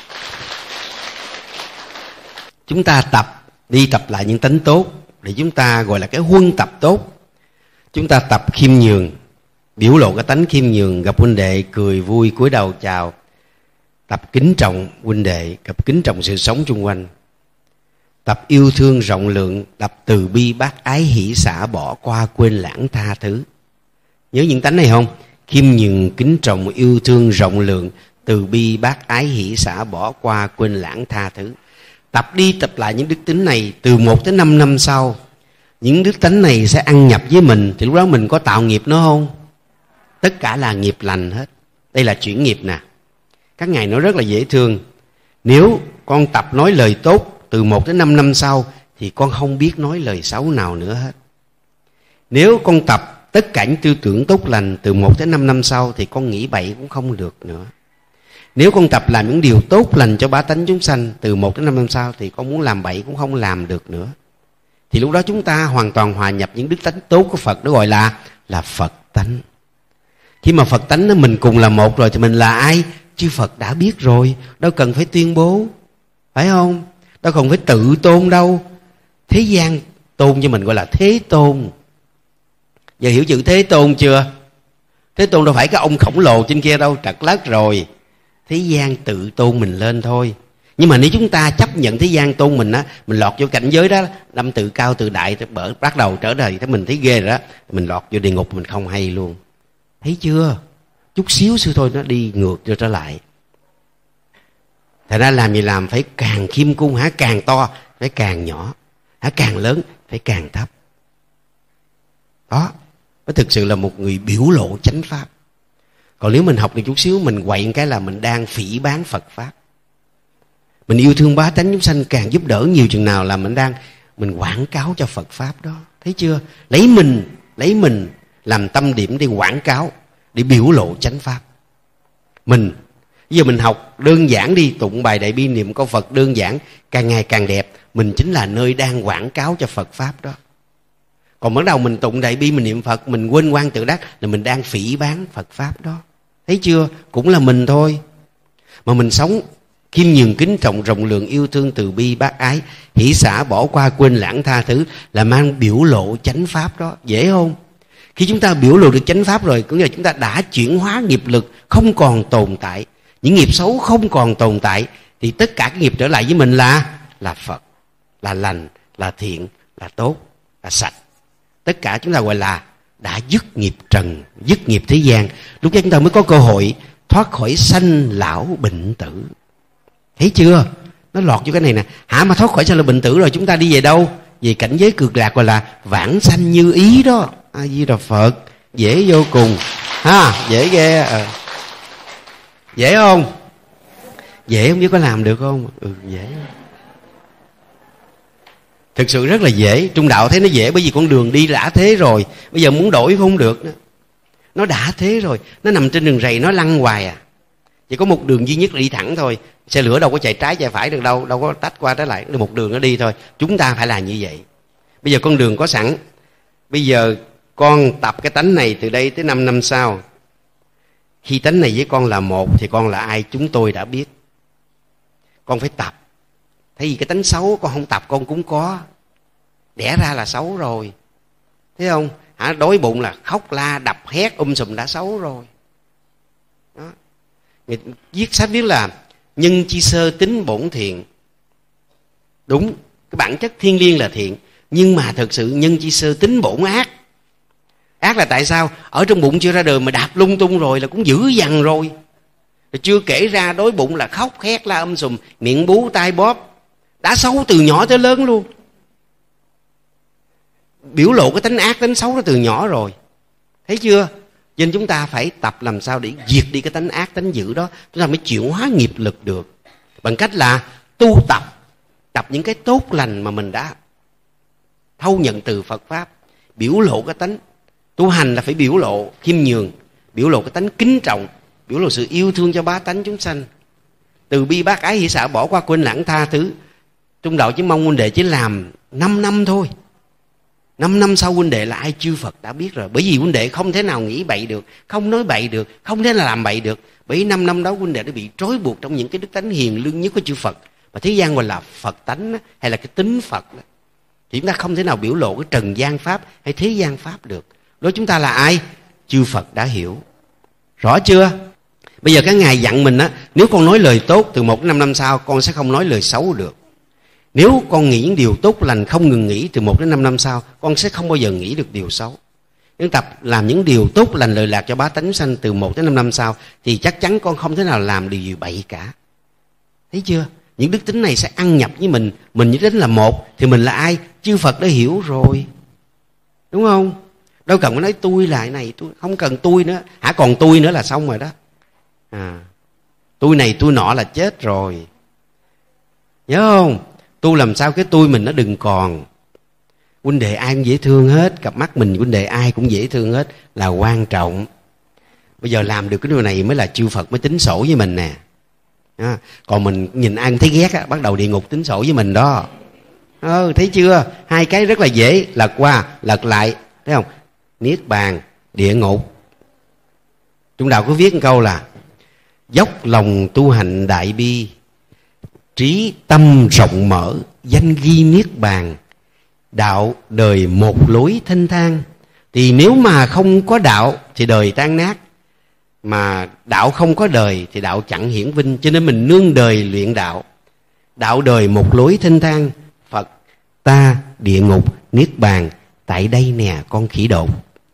Chúng ta tập lại những tánh tốt để chúng ta gọi là cái huân tập tốt. Chúng ta tập khiêm nhường, biểu lộ cái tánh khiêm nhường, gặp huynh đệ cười vui cúi đầu chào. Tập kính trọng huynh đệ, tập kính trọng sự sống xung quanh. Tập yêu thương rộng lượng, tập từ bi bác ái hỷ xả, bỏ qua quên lãng tha thứ. Nhớ những tánh này không? Khiêm nhường, kính trọng, yêu thương rộng lượng, từ bi bác ái hỷ xả, bỏ qua quên lãng tha thứ. Tập đi tập lại những đức tính này, từ 1 tới 5 năm sau, những đức tính này sẽ ăn nhập với mình. Thì lúc đó mình có tạo nghiệp nữa không? Tất cả là nghiệp lành hết. Đây là chuyển nghiệp nè. Các ngài nói rất là dễ thương. Nếu con tập nói lời tốt từ 1 tới 5 năm sau, thì con không biết nói lời xấu nào nữa hết. Nếu con tập tất cả những tư tưởng tốt lành từ 1 tới 5 năm sau, thì con nghĩ bậy cũng không được nữa. Nếu con tập làm những điều tốt lành cho bá tánh chúng sanh từ 1 đến 5 năm sau, thì con muốn làm bậy cũng không làm được nữa. Thì lúc đó chúng ta hoàn toàn hòa nhập những đức tánh tốt của Phật, đó gọi là Phật tánh. Khi mà Phật tánh nó mình cùng là một rồi thì mình là ai? Chư Phật đã biết rồi, đâu cần phải tuyên bố, phải không? Đâu cần phải tự tôn đâu. Thế gian tôn cho mình gọi là Thế Tôn. Giờ hiểu chữ Thế Tôn chưa? Thế Tôn đâu phải cái ông khổng lồ trên kia đâu, trật lất rồi. Thế gian tự tôn mình lên thôi. Nhưng mà nếu chúng ta chấp nhận thế gian tôn mình á, mình lọt vô cảnh giới đó, đâm tự cao tự đại, bắt đầu trở đời thì mình thấy ghê rồi đó, mình lọt vô địa ngục mình không hay luôn. Thấy chưa? Chút xíu xíu thôi nó đi ngược trở lại. Thật ra làm gì làm phải càng khiêm cung hả, càng to phải càng nhỏ, hả càng lớn phải càng thấp. Đó mới thực sự là một người biểu lộ chánh pháp. Còn nếu mình học được chút xíu, mình quậy cái là mình đang phỉ báng Phật pháp. Mình yêu thương bá tánh chúng sanh càng giúp đỡ nhiều chừng nào là mình quảng cáo cho Phật pháp đó. Thấy chưa? Lấy mình làm tâm điểm để quảng cáo, để biểu lộ chánh pháp. Bây giờ mình học đơn giản đi, tụng bài Đại Bi niệm câu Phật đơn giản, càng ngày càng đẹp. Mình chính là nơi đang quảng cáo cho Phật pháp đó. Còn bắt đầu mình tụng Đại Bi, mình niệm Phật, mình quên quan tự đắc là mình đang phỉ báng Phật pháp đó. Thấy chưa? Cũng là mình thôi. Mà mình sống khiêm nhường kính trọng rộng lượng yêu thương từ bi bác ái hỷ xả bỏ qua quên lãng tha thứ là mang biểu lộ chánh pháp đó. Dễ không? Khi chúng ta biểu lộ được chánh pháp rồi, có nghĩa là chúng ta đã chuyển hóa nghiệp lực không còn tồn tại, những nghiệp xấu không còn tồn tại, thì tất cả các nghiệp trở lại với mình là Phật, là lành, là thiện, là tốt, là sạch. Tất cả chúng ta gọi là đã dứt nghiệp trần, dứt nghiệp thế gian. Lúc đó chúng ta mới có cơ hội thoát khỏi sanh lão bệnh tử. Thấy chưa? Nó lọt vô cái này nè. Mà thoát khỏi sanh lão bệnh tử rồi chúng ta đi về đâu? Về cảnh giới cực lạc gọi là vãng sanh như ý đó. A Di Đà Phật. Dễ vô cùng ha, dễ ghê. Dễ không? Dễ không biết có làm được không? Dễ. Thực sự rất là dễ. Trung đạo thấy nó dễ bởi vì con đường đi đã thế rồi. Bây giờ muốn đổi không được nữa. Nó đã thế rồi. Nó nằm trên đường rầy, nó lăn hoài à. Chỉ có một đường duy nhất là đi thẳng thôi. Xe lửa đâu có chạy trái chạy phải được đâu. Đâu có tách qua trái lại. Một đường nó đi thôi. Chúng ta phải làm như vậy. Bây giờ con đường có sẵn. Bây giờ con tập cái tánh này từ đây tới 5 năm sau. Khi tánh này với con là một thì con là ai chúng tôi đã biết. Con phải tập. Thay vì cái tánh xấu con không tập con cũng có. Đẻ ra là xấu rồi. Thấy không? Đói bụng là khóc la đập hét sùm đã xấu rồi. Đó. Người viết sách viết là nhân chi sơ tính bổn thiện. Đúng, cái bản chất thiên liêng là thiện. Nhưng mà thật sự nhân chi sơ tính bổn ác. Ác là tại sao? Ở trong bụng chưa ra đời mà đạp lung tung rồi là cũng dữ dằn rồi. Chưa kể ra đói bụng là khóc hét la sùm, miệng bú tai bóp. Đã xấu từ nhỏ tới lớn luôn. Biểu lộ cái tánh ác, tánh xấu đó từ nhỏ rồi. Thấy chưa? Nên chúng ta phải tập làm sao để diệt đi cái tánh ác, tánh dữ đó. Chúng ta mới chuyển hóa nghiệp lực được. Bằng cách là tu tập. Tập những cái tốt lành mà mình đã thâu nhận từ Phật Pháp. Biểu lộ cái tánh. Tu hành là phải biểu lộ khiêm nhường. Biểu lộ cái tánh kính trọng. Biểu lộ sự yêu thương cho bá tánh chúng sanh. Từ bi bác ái hỷ xả bỏ qua quên lãng tha thứ. Trung đạo chỉ mong huynh đệ chỉ làm 5 năm thôi. 5 năm sau huynh đệ là ai chư Phật đã biết rồi. Bởi vì huynh đệ không thể nào nghĩ bậy được, không nói bậy được, không thể nào làm bậy được. Bởi 5 năm đó huynh đệ đã bị trói buộc trong những cái đức tánh hiền lương nhất của chư Phật. Mà thế gian gọi là Phật tánh hay là cái tính Phật đó. Thì chúng ta không thể nào biểu lộ cái trần gian Pháp hay thế gian Pháp được. Đó chúng ta là ai? Chư Phật đã hiểu. Rõ chưa? Bây giờ các ngài dặn mình á, nếu con nói lời tốt từ 1 đến 5 năm sau, con sẽ không nói lời xấu được. Nếu con nghĩ những điều tốt lành không ngừng nghĩ từ 1 đến 5 năm sau, con sẽ không bao giờ nghĩ được điều xấu. Nếu tập làm những điều tốt lành lợi lạc cho bá tánh sanh từ 1 đến 5 năm sau, thì chắc chắn con không thể nào làm điều gì bậy cả. Thấy chưa? Những đức tính này sẽ ăn nhập với mình. Mình nhất tính là một, thì mình là ai? Chư Phật đã hiểu rồi. Đúng không? Đâu cần phải nói tôi là cái này, tôi không cần tôi nữa. Còn tôi nữa là xong rồi đó. Tôi này tôi nọ là chết rồi. Nhớ không? Tu làm sao cái tôi mình nó đừng còn. Huynh đệ ai cũng dễ thương hết. Cặp mắt mình huynh đệ ai cũng dễ thương hết là quan trọng. Bây giờ làm được cái điều này mới là chư Phật mới tính sổ với mình nè. Còn mình nhìn ai cũng thấy ghét á, bắt đầu địa ngục tính sổ với mình đó. Thấy chưa? Hai cái rất là dễ. Lật qua, lật lại. Thấy không? Niết bàn, địa ngục. Trung đạo có viết một câu là dốc lòng tu hành đại bi, trí tâm rộng mở, danh ghi niết bàn, đạo đời một lối thanh thang. Thì nếu mà không có đạo thì đời tan nát, mà đạo không có đời thì đạo chẳng hiển vinh. Cho nên mình nương đời luyện đạo. Đạo đời một lối thanh thang, Phật ta địa ngục niết bàn, tại đây nè con khỉ đột.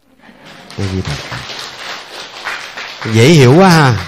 Dễ hiểu quá ha.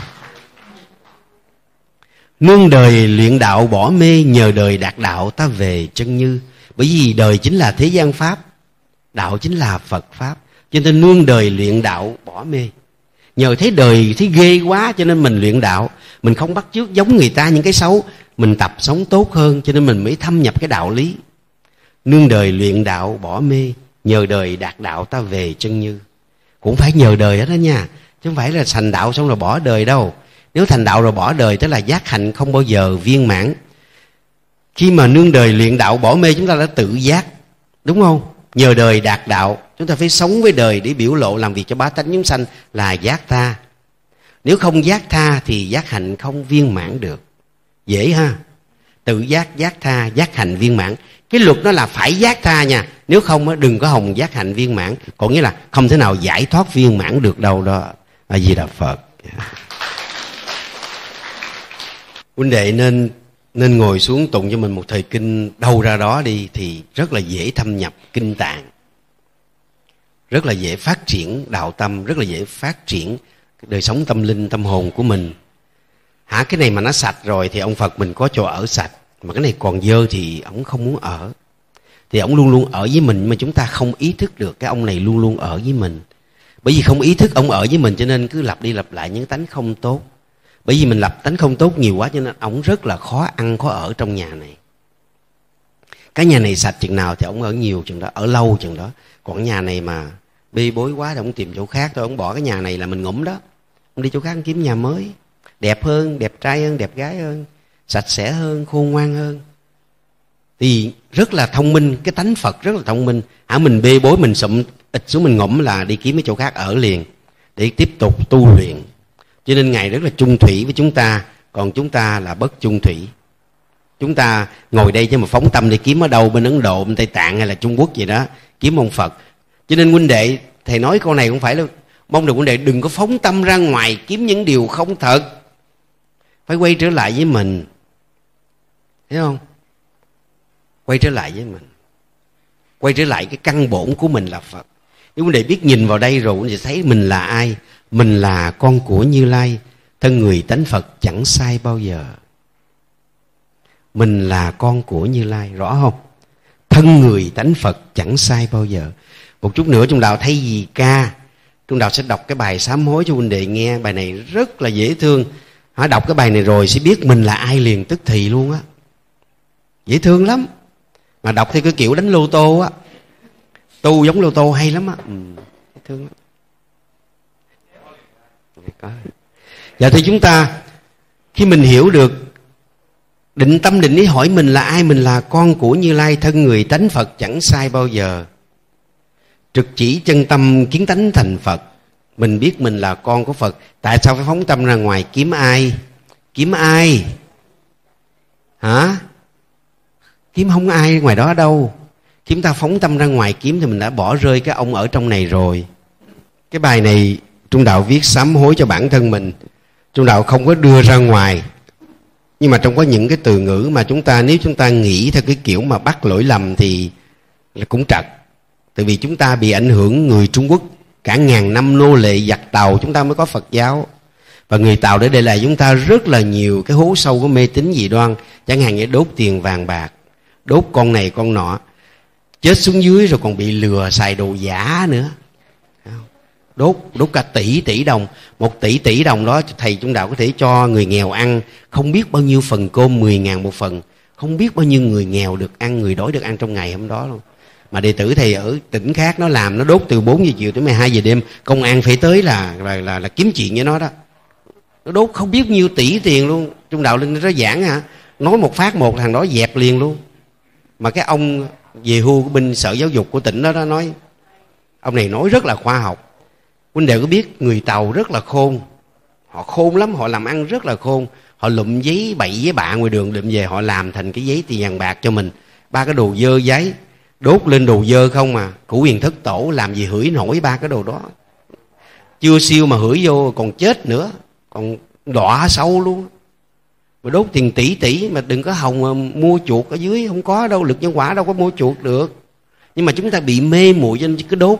Nương đời luyện đạo bỏ mê, nhờ đời đạt đạo ta về chân như. Bởi vì đời chính là thế gian pháp, đạo chính là Phật pháp. Cho nên nương đời luyện đạo bỏ mê. Nhờ thấy đời thấy ghê quá cho nên mình luyện đạo. Mình không bắt chước giống người ta những cái xấu, mình tập sống tốt hơn, cho nên mình mới thâm nhập cái đạo lý. Nương đời luyện đạo bỏ mê, nhờ đời đạt đạo ta về chân như. Cũng phải nhờ đời hết đó nha, chứ không phải là thành đạo xong rồi bỏ đời đâu. Nếu thành đạo rồi bỏ đời tức là giác hạnh không bao giờ viên mãn. Khi mà nương đời luyện đạo bỏ mê, chúng ta đã tự giác, đúng không? Nhờ đời đạt đạo, chúng ta phải sống với đời để biểu lộ làm việc cho bá tánh chúng sanh là giác tha. Nếu không giác tha thì giác hạnh không viên mãn được. Dễ ha. Tự giác, giác tha, giác hạnh viên mãn. Cái luật nó là phải giác tha nha. Nếu không đừng có hòng giác hạnh viên mãn. Còn nghĩa là không thể nào giải thoát viên mãn được đâu đó. A Di Đà Phật. Huynh đệ nên ngồi xuống tụng cho mình một thời kinh đâu ra đó đi, thì rất là dễ thâm nhập kinh tạng, rất là dễ phát triển đạo tâm, rất là dễ phát triển đời sống tâm linh tâm hồn của mình. Cái này mà nó sạch rồi thì ông Phật mình có chỗ ở sạch, mà cái này còn dơ thì ông không muốn ở. Thì ông luôn luôn ở với mình, mà chúng ta không ý thức được cái ông này luôn luôn ở với mình. Bởi vì không ý thức ông ở với mình, cho nên cứ lặp đi lặp lại những tánh không tốt. Bởi vì mình lập tánh không tốt nhiều quá, cho nên ổng rất là khó ăn khó ở trong nhà này. Cái nhà này sạch chừng nào thì ổng ở nhiều chừng đó, ở lâu chừng đó. Còn nhà này mà bê bối quá thì ổng tìm chỗ khác thôi. Ổng bỏ cái nhà này là mình ngủm đó, ổng đi chỗ khác kiếm nhà mới, đẹp hơn, đẹp trai hơn, đẹp gái hơn, sạch sẽ hơn, khôn ngoan hơn. Thì rất là thông minh, cái tánh Phật rất là thông minh. Mình bê bối, mình sụm ịt xuống, mình ngủm là đi kiếm cái chỗ khác ở liền để tiếp tục tu luyện. Cho nên Ngài rất là chung thủy với chúng ta, còn chúng ta là bất chung thủy. Chúng ta ngồi đây chứ mà phóng tâm đi kiếm ở đâu, bên Ấn Độ, bên Tây Tạng hay là Trung Quốc gì đó, kiếm ông Phật. Cho nên huynh đệ, thầy nói câu này không phải là mong được huynh đệ đừng có phóng tâm ra ngoài kiếm những điều không thật. Phải quay trở lại với mình, thấy không? Quay trở lại với mình, quay trở lại cái căn bổn của mình là Phật. Nếu huynh đệ biết nhìn vào đây rồi, huynh đệ thấy mình là ai? Mình là con của Như Lai, thân người tánh Phật chẳng sai bao giờ. Mình là con của Như Lai, rõ không? Thân người tánh Phật chẳng sai bao giờ. Một chút nữa Trung Đạo thay vì ca, Trung Đạo sẽ đọc cái bài sám hối cho huynh đệ nghe. Bài này rất là dễ thương. Đọc cái bài này rồi sẽ biết mình là ai liền tức thì luôn á. Dễ thương lắm. Mà đọc theo cái kiểu đánh lô tô á, tu giống lô tô hay lắm á. Dễ thương lắm. Dạ thì chúng ta khi mình hiểu được, định tâm định ý hỏi mình là ai, mình là con của Như Lai, thân người tánh Phật chẳng sai bao giờ. Trực chỉ chân tâm kiến tánh thành Phật. Mình biết mình là con của Phật. Tại sao phải phóng tâm ra ngoài kiếm ai? Kiếm ai? Hả? Kiếm không ai ngoài đó đâu. Kiếm ta phóng tâm ra ngoài kiếm thì mình đã bỏ rơi cái ông ở trong này rồi. Cái bài này Trung Đạo viết sám hối cho bản thân mình. Trung Đạo không có đưa ra ngoài. Nhưng mà trong có những cái từ ngữ mà chúng ta, nếu chúng ta nghĩ theo cái kiểu mà bắt lỗi lầm thì là cũng trật. Tại vì chúng ta bị ảnh hưởng người Trung Quốc, cả ngàn năm nô lệ giặc Tàu chúng ta mới có Phật giáo. Và người Tàu để lại chúng ta rất là nhiều cái hố sâu của mê tín dị đoan. Chẳng hạn như đốt tiền vàng bạc, đốt con này con nọ, chết xuống dưới rồi còn bị lừa xài đồ giả nữa. Đốt cả tỷ đồng. 1 tỷ đồng đó thầy Trung Đạo có thể cho người nghèo ăn không biết bao nhiêu phần cơm, 10.000 một phần. Không biết bao nhiêu người nghèo được ăn, người đói được ăn trong ngày hôm đó luôn. Mà đệ tử thầy ở tỉnh khác nó làm, nó đốt từ 4 giờ chiều tới 12 giờ đêm. Công an phải tới là kiếm chuyện với nó đó. Nó đốt không biết nhiêu tỷ tiền luôn. Trung Đạo lên nó giảng hả, nói một phát một thằng đó dẹp liền luôn. Mà cái ông về hưu của bên sở giáo dục của tỉnh đó nói, ông này nói rất là khoa học. Huynh đệ có biết người Tàu rất là khôn, họ khôn lắm, họ làm ăn rất là khôn. Họ lụm giấy bậy giấy bạ ngoài đường lụm về, họ làm thành cái giấy tiền vàng bạc cho mình. 3 cái đồ dơ giấy, đốt lên đồ dơ không mà. Cửu Huyền Thất Tổ làm gì hửi nổi 3 cái đồ đó. Chưa siêu mà hửi vô còn chết nữa, còn đọa sâu luôn. Mà đốt tiền tỷ tỷ mà đừng có hòng mà mua chuộc ở dưới, không có đâu, lực nhân quả đâu có mua chuộc được. Nhưng mà chúng ta bị mê muội cho nên cứ đốt.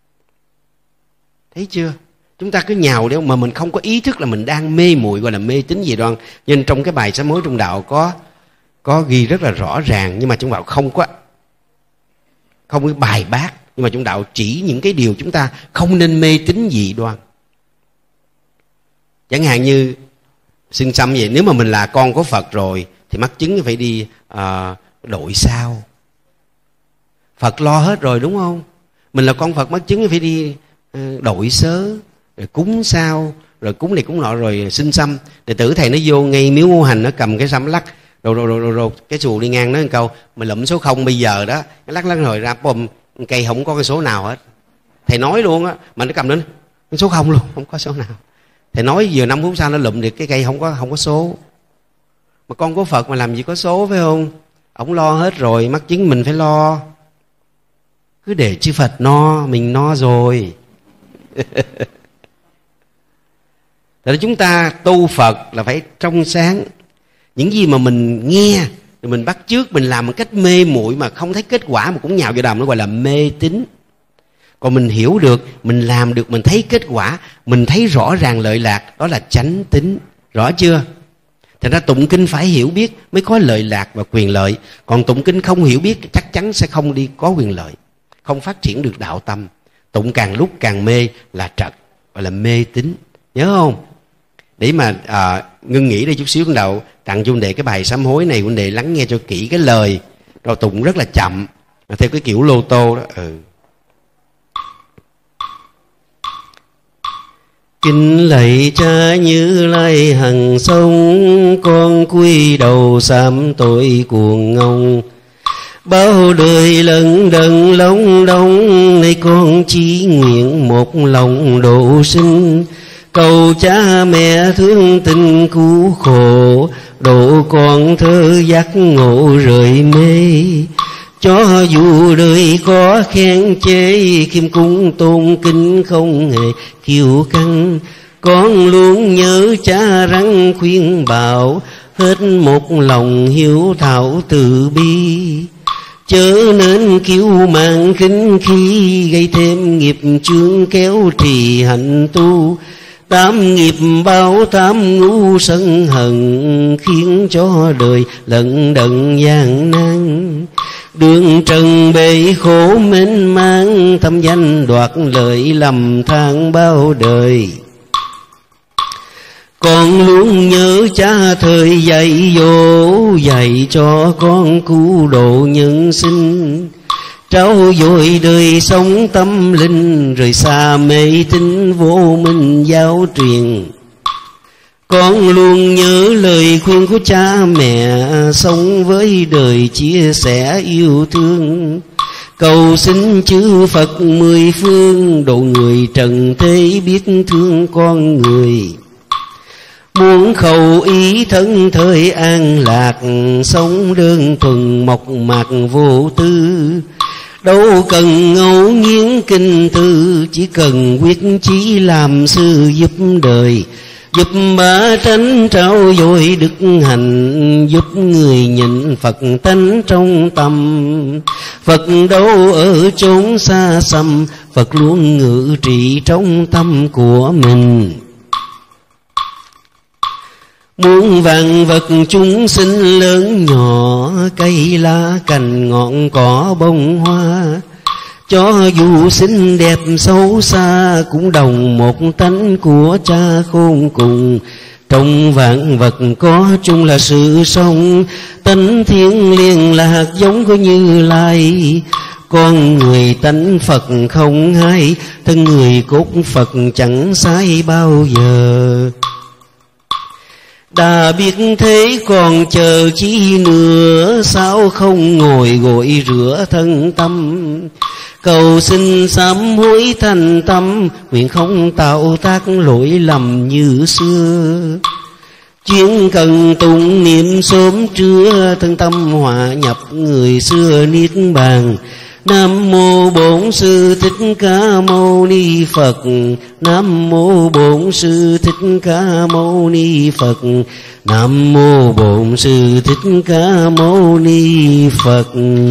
Thấy chưa? Chúng ta cứ nhào đeo mà mình không có ý thức là mình đang mê muội, gọi là mê tín dị đoan. Nên trong cái bài sám hối trong đạo có ghi rất là rõ ràng, nhưng mà trong đạo không có bài bác, nhưng mà trong đạo chỉ những cái điều chúng ta không nên mê tín dị đoan. Chẳng hạn như xưng xăm vậy, nếu mà mình là con của Phật rồi thì mắc chứng phải đi đội sao. Phật lo hết rồi đúng không? Mình là con Phật mắc chứng phải đi đội sớ, rồi cúng sao, rồi cúng này cúng nọ, rồi xin xăm. Đệ tử thầy nó vô ngay miếu ngũ hành, nó cầm cái xăm lắc, rồi cái xù đi ngang nói một câu: mày lụm số 0 bây giờ đó. Nó lắc rồi ra bùm, cây không có cái số nào hết. Thầy nói luôn á, mà nó cầm đến số 0 luôn, không có số nào. Thầy nói vừa 5 phút sau nó lụm được cái cây không có số. Mà con của Phật mà làm gì có số, phải không? Ổng lo hết rồi, mắc chứng mình phải lo. Cứ để chư Phật no, mình no rồi. Tại chúng ta tu Phật là phải trong sáng. Những gì mà mình nghe rồi mình bắt chước, mình làm một cách mê muội mà không thấy kết quả mà cũng nhào vào đàm, nó gọi là mê tín. Còn mình hiểu được, mình làm được, mình thấy kết quả, mình thấy rõ ràng lợi lạc, đó là chánh tín. Rõ chưa? Thành ra tụng kinh phải hiểu biết mới có lợi lạc và quyền lợi. Còn tụng kinh không hiểu biết chắc chắn sẽ không đi có quyền lợi, không phát triển được đạo tâm. Tụng càng lúc càng mê là trật, gọi là mê tín. Nhớ không? Để mà ngưng nghĩ đây chút xíu, con đạo tặng cho huynh đệ cái bài sám hối này, huynh đệ lắng nghe cho kỹ cái lời, rồi tụng rất là chậm, theo cái kiểu lô tô đó. Kính lạy Cha Như Lai hằng sống, con quy đầu sám tội cuồng ngông. Bao đời lận đận lóng đong, nay con chỉ nguyện một lòng độ sinh. Cầu cha mẹ thương tình cứu khổ, độ con thơ giác ngộ rời mê. Cho dù đời có khen chê, khiêm cung tôn kính không hề kiêu căng. Con luôn nhớ cha răng khuyên bảo, hết một lòng hiếu thảo từ bi. Chớ nên kiêu mạn khinh khi, gây thêm nghiệp chướng kéo trì hạnh tu. Tám nghiệp báo tám ngu sân hận, khiến cho đời lận đận gian nan. Đường trần bể khổ mênh mang, thâm danh đoạt lợi lầm than bao đời. Con luôn nhớ cha thời dạy dỗ, dạy cho con cứu độ nhân sinh. Trao dồi đời sống tâm linh, rồi xa mê tín vô minh giáo truyền. Con luôn nhớ lời khuyên của cha mẹ, sống với đời chia sẻ yêu thương. Cầu xin chư Phật mười phương, độ người trần thế biết thương con người. Muốn khẩu ý thân thời an lạc, sống đơn thuần mộc mạc vô tư. Đâu cần ngẫu nghiến kinh thư, chỉ cần quyết chí làm sư giúp đời. Giúp bá tánh trao dồi đức hạnh, giúp người nhìn Phật tánh trong tâm. Phật đâu ở chốn xa xăm, Phật luôn ngự trị trong tâm của mình. Muôn vạn vật chúng sinh lớn nhỏ, cây lá cành ngọn cỏ bông hoa. Cho dù xinh đẹp xấu xa, cũng đồng một tánh của cha khôn cùng. Trong vạn vật có chung là sự sống, tánh thiêng liêng là hạt giống của Như Lai. Con người tánh Phật không hai, thân người cốt Phật chẳng sai bao giờ. Đã biết thế còn chờ chi nữa, sao không ngồi gội rửa thân tâm. cầu xin sám hối thành tâm, nguyện không tạo tác lỗi lầm như xưa. Chuyên cần tụng niệm sớm trưa, thân tâm hòa nhập người xưa niết bàn. Nam mô Bổn Sư Thích Ca Mâu Ni Phật. Nam mô Bổn Sư Thích Ca Mâu Ni Phật. Nam mô Bổn Sư Thích Ca Mâu Ni Phật.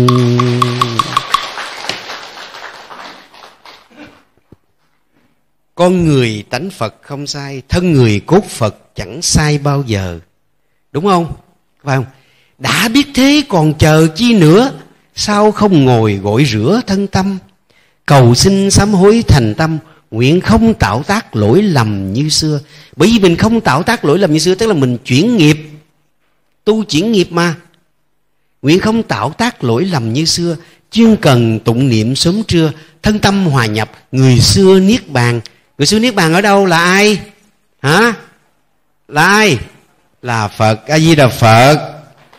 Con người tánh Phật không sai, thân người cốt Phật chẳng sai bao giờ. Đúng không? Phải không? Đã biết thế còn chờ chi nữa, sao không ngồi gội rửa thân tâm, cầu xin sám hối thành tâm, nguyện không tạo tác lỗi lầm như xưa. Bởi vì mình không tạo tác lỗi lầm như xưa, tức là mình chuyển nghiệp, tu chuyển nghiệp mà. Nguyện không tạo tác lỗi lầm như xưa, chuyên cần tụng niệm sớm trưa, thân tâm hòa nhập người xưa niết bàn. Người xưa niết bàn ở đâu? Là ai? Hả? Là ai? Là Phật. A Di Đà Phật.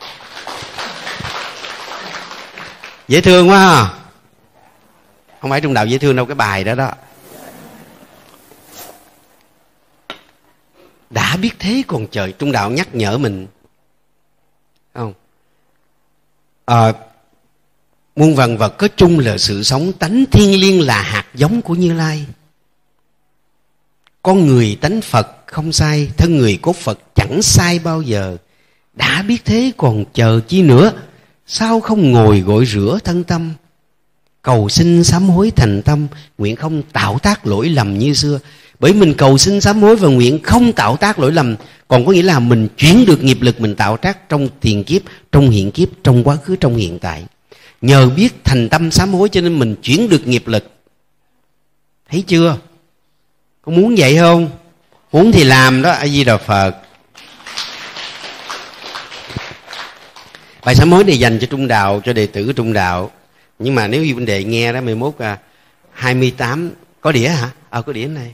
Dễ thương quá ha. Không phải trong đạo dễ thương đâu, cái bài đó đó. Đã biết thế còn trời. Trung đạo nhắc nhở mình không? Muôn vạn vật có chung là sự sống, tánh thiên liêng là hạt giống của Như Lai. Con người tánh Phật không sai, thân người cốt Phật chẳng sai bao giờ. Đã biết thế còn chờ chi nữa, sao không ngồi gội rửa thân tâm, cầu xin sám hối thành tâm, nguyện không tạo tác lỗi lầm như xưa. Bởi mình cầu xin sám hối và nguyện không tạo tác lỗi lầm, còn có nghĩa là mình chuyển được nghiệp lực mình tạo tác trong tiền kiếp, trong hiện kiếp, trong quá khứ, trong hiện tại. Nhờ biết thành tâm sám hối cho nên mình chuyển được nghiệp lực. Thấy chưa? Có muốn vậy không? Muốn thì làm đó. A Di Đà Phật. Bài sám hối này dành cho trung đạo, cho đệ tử trung đạo. Nhưng mà nếu như huynh đệ nghe đó, 11 28 có đĩa hả? Có đĩa này.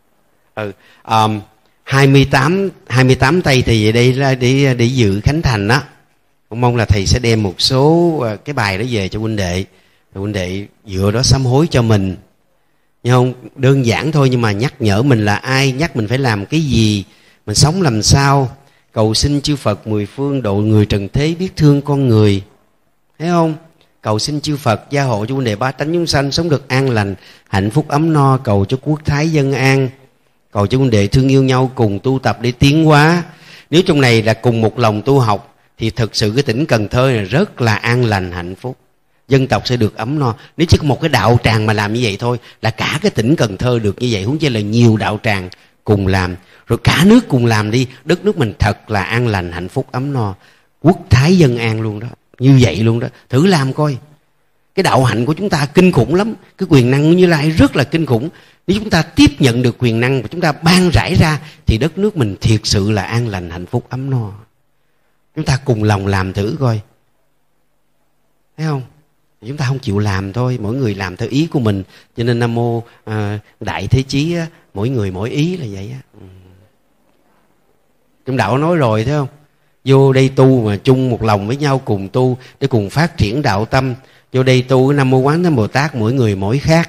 28 tay thì về đây là để dự khánh thành đó. Mong là thầy sẽ đem một số cái bài đó về cho huynh đệ. Rồi huynh đệ dựa đó sám hối cho mình. Nhưng không đơn giản thôi, nhưng mà nhắc nhở mình là ai, nhắc mình phải làm cái gì, mình sống làm sao. Cầu xin chư Phật mười phương độ người trần thế biết thương con người. Thấy không? Cầu xin chư Phật gia hộ cho huynh đệ ba tánh chúng sanh sống được an lành, hạnh phúc ấm no. Cầu cho quốc thái dân an. Cầu cho huynh đệ thương yêu nhau, cùng tu tập để tiến hóa. Nếu trong này là cùng một lòng tu học thì thực sự cái tỉnh Cần Thơ này rất là an lành hạnh phúc. Dân tộc sẽ được ấm no. Nếu chỉ có một cái đạo tràng mà làm như vậy thôi là cả cái tỉnh Cần Thơ được như vậy, huống chi là nhiều đạo tràng cùng làm, rồi cả nước cùng làm đi, đất nước mình thật là an lành hạnh phúc ấm no, quốc thái dân an luôn đó, như vậy luôn đó. Thử làm coi. Cái đạo hạnh của chúng ta kinh khủng lắm, cái quyền năng Như Lai rất là kinh khủng. Nếu chúng ta tiếp nhận được quyền năng và chúng ta ban rải ra thì đất nước mình thiệt sự là an lành hạnh phúc ấm no. Chúng ta cùng lòng làm thử coi. Thấy không? Chúng ta không chịu làm thôi, mỗi người làm theo ý của mình. Cho nên Nam Mô Đại Thế Chí á, mỗi người mỗi ý là vậy á. Trong đạo nói rồi thấy không? Vô đây tu mà chung một lòng với nhau cùng tu để cùng phát triển đạo tâm. Vô đây tu Nam Mô Quán Thế Bồ Tát, mỗi người mỗi khác.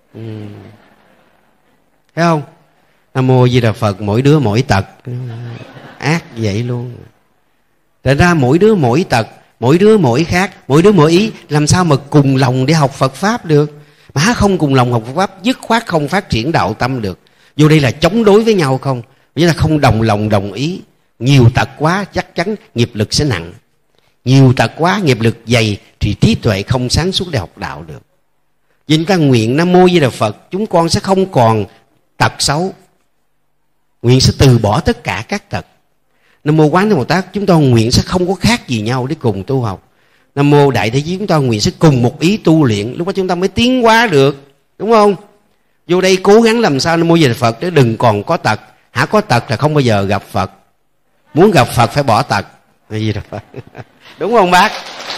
Thấy không? Nam Mô Di Đà Phật, mỗi đứa mỗi tật. Ác vậy luôn. Thật ra mỗi đứa mỗi tật, mỗi đứa mỗi khác, mỗi đứa mỗi ý, làm sao mà cùng lòng để học Phật Pháp được. Mà không cùng lòng học Phật Pháp, dứt khoát không phát triển đạo tâm được. Vô đây là chống đối với nhau không, nghĩa là không đồng lòng đồng ý. Nhiều tật quá chắc chắn nghiệp lực sẽ nặng. Nhiều tật quá nghiệp lực dày thì trí tuệ không sáng suốt để học đạo được. Vì chúng ta nguyện Nam Mô Di Đà Phật, chúng con sẽ không còn tật xấu. Nguyện sẽ từ bỏ tất cả các tật. Nam Mô Quán Thế Bồ Tát, chúng tôi nguyện sẽ không có khác gì nhau để cùng tu học. Nam Mô Đại Thế Chí, chúng tôi nguyện sẽ cùng một ý tu luyện. Lúc đó chúng ta mới tiến hóa được. Đúng không? Vô đây cố gắng làm sao Nam Mô Di Đà Phật để đừng còn có tật. Hả, có tật là không bao giờ gặp Phật. Muốn gặp Phật phải bỏ tật. Di Đà Phật. Đúng không bác?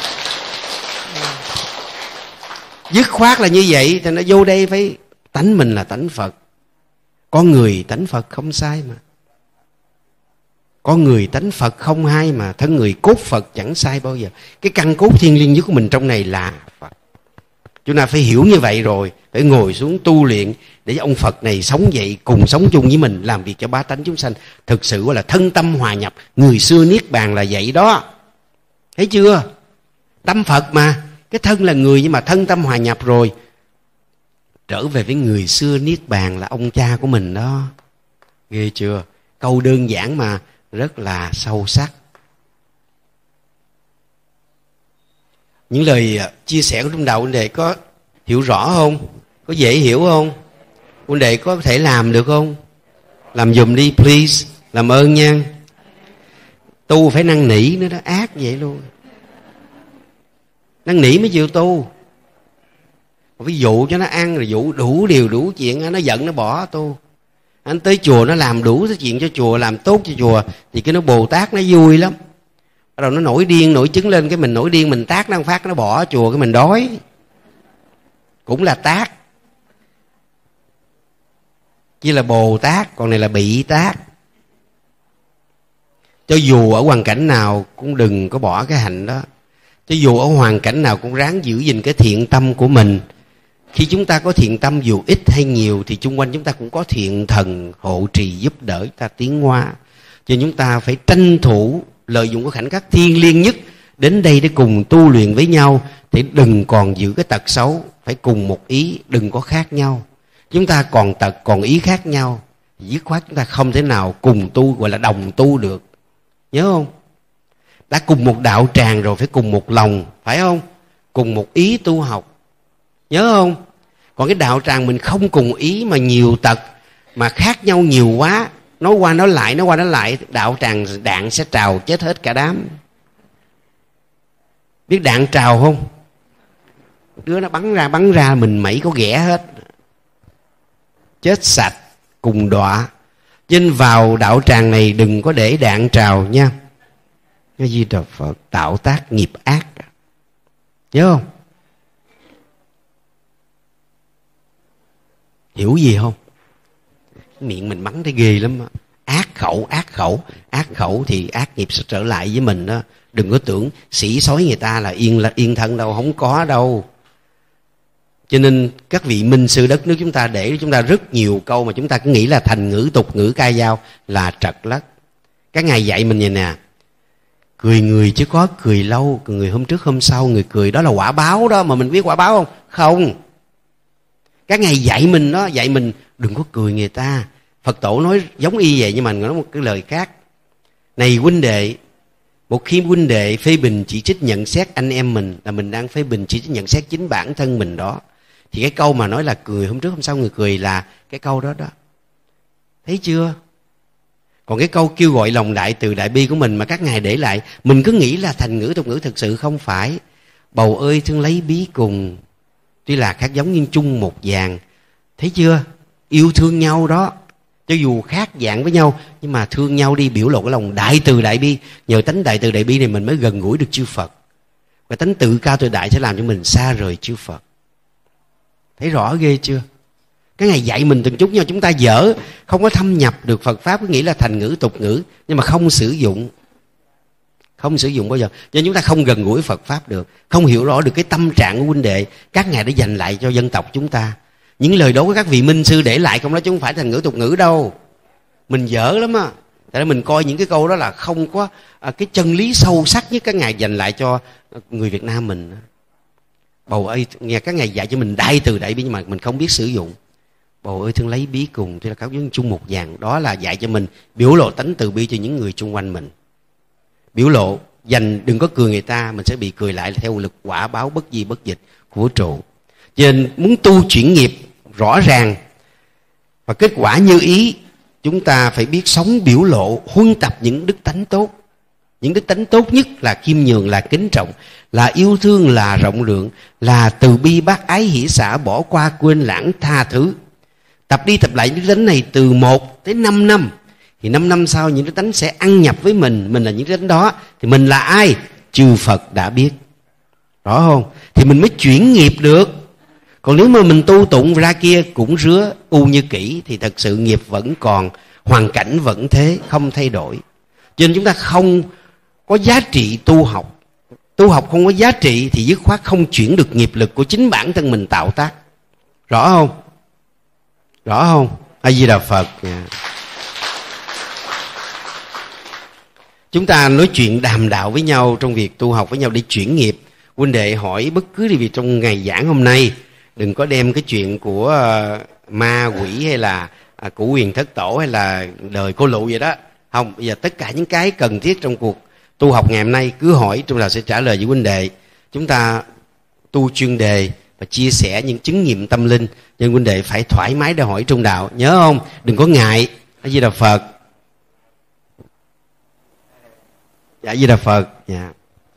Dứt khoát là như vậy. Thì nó vô đây phải tánh mình là tánh Phật. Con người tánh Phật không sai mà. Con người tánh Phật không hai mà. Thân người cốt Phật chẳng sai bao giờ. Cái căn cốt thiên liêng nhất của mình trong này là Phật. Chúng ta phải hiểu như vậy rồi, phải ngồi xuống tu luyện để ông Phật này sống dậy, cùng sống chung với mình, làm việc cho bá tánh chúng sanh. Thực sự là thân tâm hòa nhập. Người xưa Niết Bàn là vậy đó. Thấy chưa? Tâm Phật mà, cái thân là người nhưng mà thân tâm hòa nhập rồi. Trở về với người xưa Niết Bàn là ông cha của mình đó. Ghê chưa? Câu đơn giản mà rất là sâu sắc. Những lời chia sẻ của Trung Đạo huynh đệ có hiểu rõ không? Có dễ hiểu không? Huynh đệ có thể làm được không? Làm giùm đi please. Làm ơn nha. Tu phải năn nỉ nữa đó. Ác vậy luôn. Năn nỉ mới chịu tu. Ví dụ cho nó ăn rồi dụ đủ điều đủ chuyện. Nó giận nó bỏ tu. Anh tới chùa nó làm đủ cái chuyện cho chùa, làm tốt cho chùa, thì cái nó Bồ Tát nó vui lắm. Bắt đầu nó nổi điên nổi chứng lên, cái mình nổi điên mình tát nó một phát, nó bỏ chùa, cái mình đói. Cũng là tát. Chỉ là Bồ Tát, còn này là bị tát. Cho dù ở hoàn cảnh nào cũng đừng có bỏ cái hạnh đó. Cho dù ở hoàn cảnh nào cũng ráng giữ gìn cái thiện tâm của mình. Khi chúng ta có thiện tâm dù ít hay nhiều thì chung quanh chúng ta cũng có thiện thần hộ trì giúp đỡ ta tiến hóa. Cho nên chúng ta phải tranh thủ lợi dụng cái khoảnh khắc thiêng liêng nhất đến đây để cùng tu luyện với nhau. Thì đừng còn giữ cái tật xấu, phải cùng một ý, đừng có khác nhau. Chúng ta còn tật còn ý khác nhau, dứt khoát chúng ta không thể nào cùng tu, gọi là đồng tu được. Nhớ không? Đã cùng một đạo tràng rồi phải cùng một lòng, phải không? Cùng một ý tu học. Nhớ không? Còn cái đạo tràng mình không cùng ý mà nhiều tật, mà khác nhau nhiều quá, nói qua nói lại, nói qua nói lại, đạo tràng đạn sẽ trào chết hết cả đám. Biết đạn trào không? Đứa nó bắn ra mình mẩy có ghẻ hết, chết sạch cùng đọa. Nên vào đạo tràng này đừng có để đạn trào nha. Cái Di Đà Phật tạo tác nghiệp ác. Nhớ không? Hiểu gì không? Miệng mình mắng thấy ghê lắm. Ác khẩu thì ác nghiệp sẽ trở lại với mình đó. Đừng có tưởng sĩ xói người ta là yên thân đâu, không có đâu. Cho nên các vị minh sư đất nước chúng ta để chúng ta rất nhiều câu mà chúng ta cứ nghĩ là thành ngữ, tục ngữ, ca dao là trật lất. Các ngài dạy mình vậy nè: cười người chứ có cười lâu, cười người hôm trước hôm sau người cười, đó là quả báo đó. Mà mình biết quả báo không? Không. Các ngài dạy mình đó, dạy mình đừng có cười người ta. Phật tổ nói giống y vậy nhưng mà nói một cái lời khác. Này huynh đệ, một khi huynh đệ phê bình chỉ trích nhận xét anh em mình, là mình đang phê bình chỉ trích nhận xét chính bản thân mình đó. Thì cái câu mà nói là cười hôm trước hôm sau người cười là cái câu đó đó. Thấy chưa? Còn cái câu kêu gọi lòng đại từ đại bi của mình mà các ngài để lại, mình cứ nghĩ là thành ngữ tục ngữ, thực sự không phải. Bầu ơi thương lấy bí cùng, tuy là khác giống nhưng chung một dạng. Thấy chưa? Yêu thương nhau đó. Cho dù khác dạng với nhau nhưng mà thương nhau đi, biểu lộ cái lòng đại từ đại bi. Nhờ tánh đại từ đại bi này mình mới gần gũi được chư Phật. Và tánh tự cao tự đại sẽ làm cho mình xa rời chư Phật. Thấy rõ ghê chưa? Cái ngày dạy mình từng chút nhau, chúng ta dở, không có thâm nhập được Phật Pháp, cứ nghĩ là thành ngữ tục ngữ, nhưng mà không sử dụng. Không sử dụng bao giờ. Cho nên chúng ta không gần gũi Phật Pháp được, không hiểu rõ được cái tâm trạng của huynh đệ các ngài đã dành lại cho dân tộc chúng ta. Những lời đó của các vị minh sư để lại không đó chứ không phải thành ngữ tục ngữ đâu. Mình dở lắm á. Tại mình coi những cái câu đó là không có cái chân lý sâu sắc nhất các ngài dành lại cho người Việt Nam mình. Bầu ơi, nghe các ngài dạy cho mình đại từ đại bi nhưng mà mình không biết sử dụng. Bầu ơi thương lấy bí cùng, thì là các vấn chung một dạng. Đó là dạy cho mình biểu lộ tánh từ bi cho những người chung quanh mình. Biểu lộ dành, đừng có cười người ta, mình sẽ bị cười lại theo lực quả báo bất di bất dịch của vũ trụ. Cho nên muốn tu chuyển nghiệp rõ ràng và kết quả như ý, chúng ta phải biết sống biểu lộ, huân tập những đức tánh tốt. Những đức tánh tốt nhất là khiêm nhường, là kính trọng, là yêu thương, là rộng lượng, là từ bi bác ái hỷ xả, bỏ qua quên lãng tha thứ. Tập đi tập lại những đức tánh này từ 1 tới 5 năm. Thì 5 năm sau những đức tánh sẽ ăn nhập với mình là những đức tánh đó. Thì mình là ai? Chư Phật đã biết. Rõ không? Thì mình mới chuyển nghiệp được. Còn nếu mà mình tu tụng ra kia cũng rứa u như kỹ thì thật sự nghiệp vẫn còn, hoàn cảnh vẫn thế, không thay đổi. Cho nên chúng ta không có giá trị tu học tu học không có giá trị thì dứt khoát không chuyển được nghiệp lực của chính bản thân mình tạo tác. Rõ không? Rõ không? A Di Đà Phật. Chúng ta nói chuyện đàm đạo với nhau trong việc tu học với nhau để chuyển nghiệp. Huynh đệ hỏi bất cứ điều gì trong ngày giảng hôm nay, đừng có đem cái chuyện của ma quỷ hay là của Huyền Thất Tổ hay là đời cô Lụ vậy đó. Không, bây giờ tất cả những cái cần thiết trong cuộc tu học ngày hôm nay cứ hỏi, chúng ta sẽ trả lời với huynh đệ. Chúng ta tu chuyên đề và chia sẻ những chứng nghiệm tâm linh, nhưng huynh đệ phải thoải mái để hỏi trong đạo, nhớ không? Đừng có ngại. A Di Đà Phật. Dạ, A Di Đà Phật. Dạ.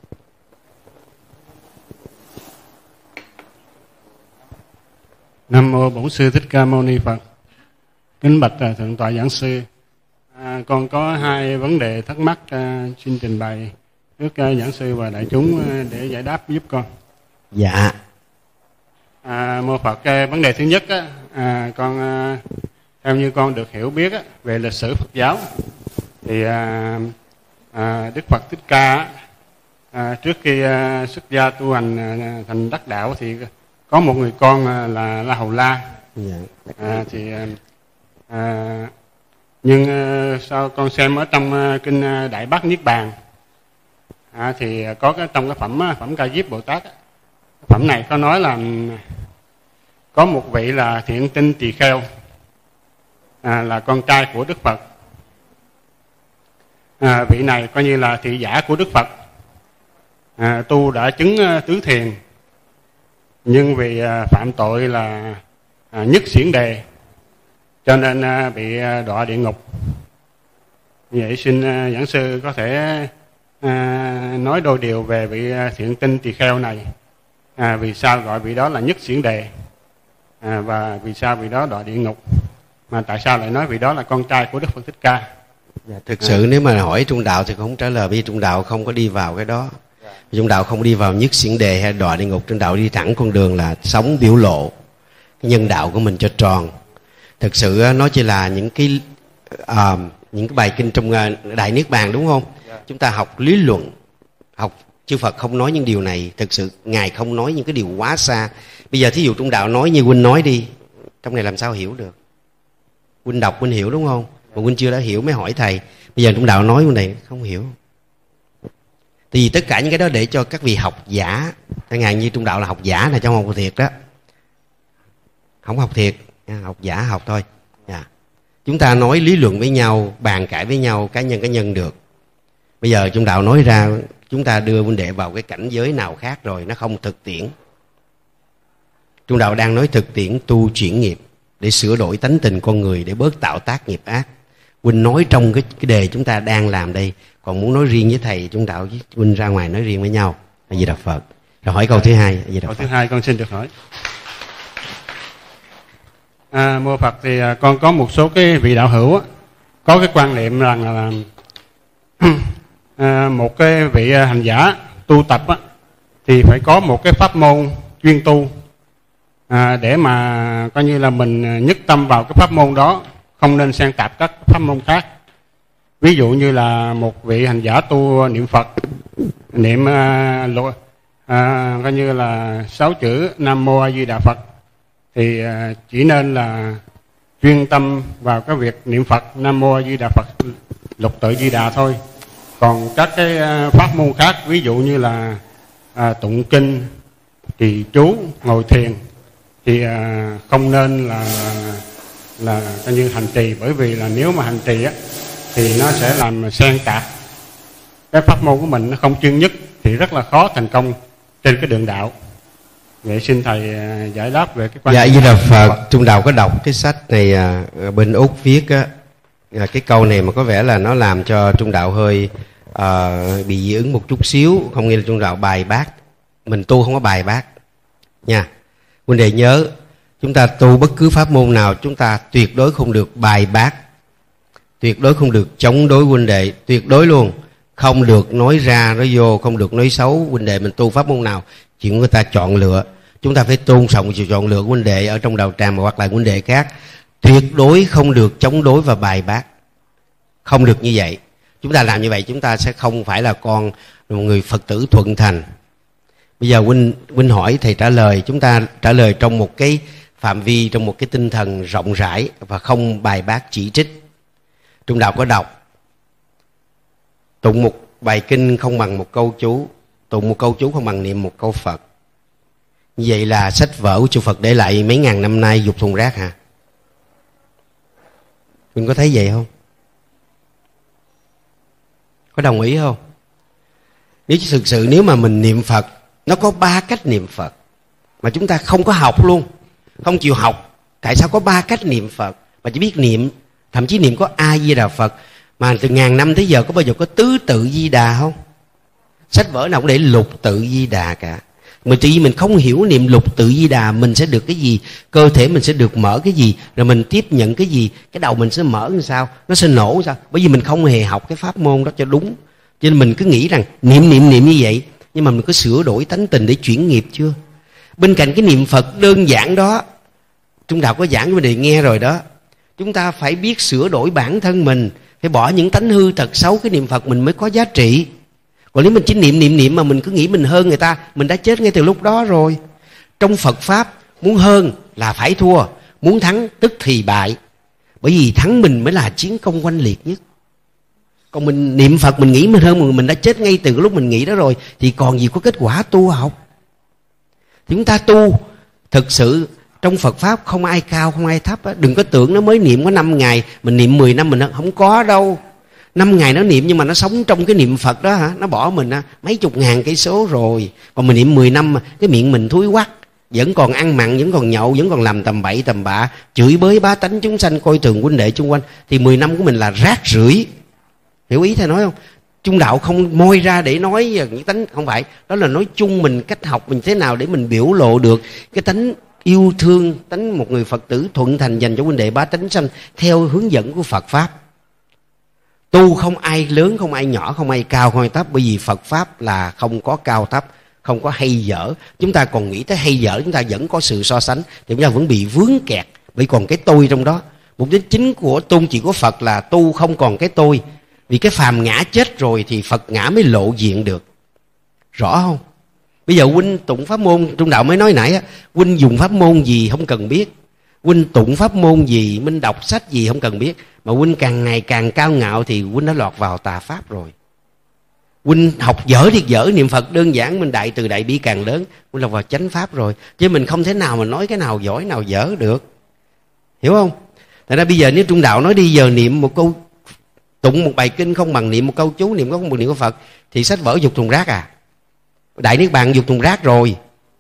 Nam mô Bổn Sư Thích Ca Mâu Ni Phật. Kính bạch thượng tọa giảng sư, con có hai vấn đề thắc mắc xin trình bày trước giảng sư và đại chúng để giải đáp giúp con. Dạ. Mô Phật, vấn đề thứ nhất con theo như con được hiểu biết về lịch sử Phật giáo thì Đức Phật Thích Ca trước khi xuất gia tu hành thành đắc đạo thì có một người con là La Hầu La. Nhưng sau con xem ở trong kinh Đại Bát Niết Bàn thì có trong cái phẩm Ca Diếp Bồ Tát, phẩm này có nói là có một vị là Thiện Tinh Tỳ Kheo là con trai của Đức Phật. Vị này coi như là thị giả của Đức Phật, tu đã chứng tứ thiền, nhưng vì phạm tội là nhất xiển đề cho nên bị đọa địa ngục. Vậy xin giảng sư có thể nói đôi điều về vị Thiện Tinh Tỳ Kheo này, vì sao gọi vị đó là nhất xiển đề, và vì sao vị đó đọa địa ngục, mà tại sao lại nói vị đó là con trai của Đức Phật Thích Ca. Thực sự nếu mà hỏi trung đạo thì không trả lời, vì trung đạo không có đi vào cái đó. Trung đạo không đi vào nhất xiển đề hay đọa địa ngục. Trung đạo đi thẳng con đường là sống biểu lộ cái nhân đạo của mình cho tròn. Thực sự nó chỉ là những cái bài kinh trong Đại Niết Bàn, đúng không? Chúng ta học lý luận, học chư Phật không nói những điều này. Thực sự Ngài không nói những cái điều quá xa. Bây giờ thí dụ trung đạo nói như huynh nói đi, trong này làm sao hiểu được? Huynh đọc huynh hiểu đúng không? Mà huynh chưa đã hiểu mới hỏi thầy. Bây giờ trung đạo nói cái này không hiểu. Thì tất cả những cái đó để cho các vị học giả, chẳng hạn như trung đạo là học giả, là trong học thiệt đó, không học thiệt, học giả học thôi. Chúng ta nói lý luận với nhau, bàn cãi với nhau, cá nhân được. Bây giờ trung đạo nói ra, chúng ta đưa huynh đệ vào cái cảnh giới nào khác rồi, nó không thực tiễn. Trung đạo đang nói thực tiễn tu chuyển nghiệp để sửa đổi tánh tình con người, để bớt tạo tác nghiệp ác. Huynh nói trong cái đề chúng ta đang làm đây. Còn muốn nói riêng với thầy, trung đạo với huynh ra ngoài nói riêng với nhau. A Di Đà Phật. Rồi hỏi câu thứ hai. A Di Đà Phật. Phật. Thứ hai con xin được hỏi. Mô Phật, thì con có một số cái vị đạo hữu có cái quan niệm rằng là một cái vị hành giả tu tập thì phải có một cái pháp môn chuyên tu để mà coi như là mình nhất tâm vào cái pháp môn đó, không nên xen tạp các pháp môn khác. Ví dụ như là một vị hành giả tu niệm Phật, niệm coi như là 6 chữ Nam Mô A Di Đà Phật, thì chỉ nên là chuyên tâm vào cái việc niệm Phật Nam Mô A Di Đà Phật Lục Tự Di Đà thôi. Còn các cái pháp môn khác, ví dụ như là tụng kinh, trì chú, ngồi thiền, thì không nên là coi như hành trì, bởi vì là nếu mà hành trì thì nó sẽ làm xen tạp cái pháp môn của mình, nó không chuyên nhất, thì rất là khó thành công trên cái đường đạo. Vậy xin thầy giải đáp về cái quan điểm. Dạ, Di Đà Phật. Trung đạo có đọc cái sách này bên Úc viết á, cái câu này mà có vẻ là nó làm cho trung đạo hơi bị dị ứng một chút xíu. Không nghĩa là trung đạo bài bác, mình tu không có bài bác nha. Huynh đệ nhớ, chúng ta tu bất cứ pháp môn nào, chúng ta tuyệt đối không được bài bác, tuyệt đối không được chống đối huynh đệ, tuyệt đối luôn. Không được nói ra nói vô, không được nói xấu huynh đệ. Mình tu pháp môn nào, chuyện người ta chọn lựa, chúng ta phải tôn trọng sự chọn lựa của huynh đệ ở trong đạo tràng hoặc là huynh đệ khác. Tuyệt đối không được chống đối và bài bác, không được như vậy. Chúng ta làm như vậy, chúng ta sẽ không phải là con một người Phật tử thuận thành. Bây giờ huynh hỏi thầy trả lời, chúng ta trả lời trong một cái phạm vi, trong một cái tinh thần rộng rãi và không bài bác chỉ trích. Trung đạo có đọc tụng một bài kinh không bằng một câu chú, tụng một câu chú không bằng niệm một câu Phật. Như vậy là sách vở của chư Phật để lại mấy ngàn năm nay dục thùng rác hả? Mình có thấy vậy không? Có đồng ý không? Nếu thực sự nếu mà mình niệm Phật, nó có 3 cách niệm Phật mà chúng ta không có học luôn, không chịu học. Tại sao có 3 cách niệm Phật mà chỉ biết niệm, thậm chí niệm có A Di Đà Phật, mà từ ngàn năm tới giờ có bao giờ có tứ tự Di Đà không? Sách vở nào cũng để lục tự Di Đà cả. Mà chỉ vì mình không hiểu niệm lục tự Di Đà, mình sẽ được cái gì, cơ thể mình sẽ được mở cái gì, rồi mình tiếp nhận cái gì, cái đầu mình sẽ mở như sao, nó sẽ nổ sao? Bởi vì mình không hề học cái pháp môn đó cho đúng, cho nên mình cứ nghĩ rằng niệm như vậy. Nhưng mà mình có sửa đổi tánh tình để chuyển nghiệp chưa? Bên cạnh cái niệm Phật đơn giản đó, Trung đạo có giảng cho mình để nghe rồi đó, chúng ta phải biết sửa đổi bản thân mình, phải bỏ những tánh hư tật xấu, cái niệm Phật mình mới có giá trị. Còn nếu mình chỉ niệm mà mình cứ nghĩ mình hơn người ta, mình đã chết ngay từ lúc đó rồi. Trong Phật Pháp, muốn hơn là phải thua, muốn thắng tức thì bại. Bởi vì thắng mình mới là chiến công oanh liệt nhất. Còn mình niệm Phật mình nghĩ mình hơn, mình đã chết ngay từ lúc mình nghĩ đó rồi, thì còn gì có kết quả tu học. Thì chúng ta tu thực sự trong Phật Pháp không ai cao không ai thấp á. Đừng có tưởng nó mới niệm có 5 ngày, mình niệm 10 năm mình không có đâu. 5 ngày nó niệm nhưng mà nó sống trong cái niệm Phật đó hả, nó bỏ mình mấy chục ngàn cây số rồi. Còn mình niệm 10 năm mà cái miệng mình thúi quắc, vẫn còn ăn mặn, vẫn còn nhậu, vẫn còn làm tầm bậy tầm bạ, chửi bới bá tánh chúng sanh, coi thường huynh đệ xung quanh, thì 10 năm của mình là rác rưởi. Hiểu ý thầy nói không? Trung đạo không moi ra để nói những tánh, không phải, đó là nói chung mình cách học mình thế nào để mình biểu lộ được cái tánh yêu thương, tánh một người Phật tử thuận thành dành cho huynh đệ bá tánh sanh theo hướng dẫn của Phật Pháp. Tu không ai lớn, không ai nhỏ, không ai cao, không ai thấp, bởi vì Phật Pháp là không có cao thấp, không có hay dở. Chúng ta còn nghĩ tới hay dở, chúng ta vẫn có sự so sánh, thì chúng ta vẫn bị vướng kẹt, bởi còn cái tôi trong đó. Mục đích chính của tôn chỉ của Phật là tu không còn cái tôi. Vì cái phàm ngã chết rồi thì Phật ngã mới lộ diện được. Rõ không? Bây giờ huynh tụng pháp môn, Trung đạo mới nói nãy á, huynh dùng pháp môn gì không cần biết, huynh tụng pháp môn gì, huynh đọc sách gì không cần biết, mà huynh càng ngày càng cao ngạo thì huynh đã lọt vào tà pháp rồi. Huynh học dở thì dở, niệm Phật đơn giản, mình đại từ đại bi càng lớn, huynh lọt vào chánh pháp rồi. Chứ mình không thể nào mà nói cái nào giỏi nào dở được. Hiểu không? Thật ra bây giờ nếu Trung đạo nói đi giờ niệm một câu, tụng một bài kinh không bằng niệm một câu chú, niệm không bằng niệm của Phật, thì sách vở dục thùng rác à? Đại Niết Bàn dục thùng rác rồi.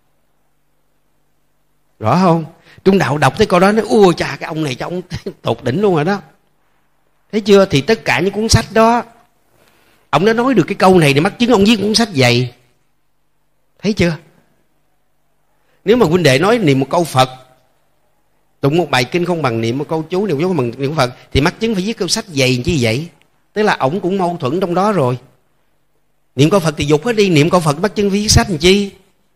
Rõ không? Trung đạo đọc tới câu đó nói ôi chà, cái ông này cho ông tột đỉnh luôn rồi đó. Thấy chưa? Thì tất cả những cuốn sách đó, ông đã nói được cái câu này để mắc chứng ông viết cuốn sách dày. Thấy chưa? Nếu mà huynh đệ nói niệm một câu Phật, tụng một bài kinh không bằng niệm một câu chú, niệm chú không bằng niệm Phật, thì mắc chứng phải viết câu sách dày chứ vậy. Tức là ổng cũng mâu thuẫn trong đó rồi. Niệm câu Phật thì dục hết đi, niệm câu Phật mắc chứng phải viết sách làm chi?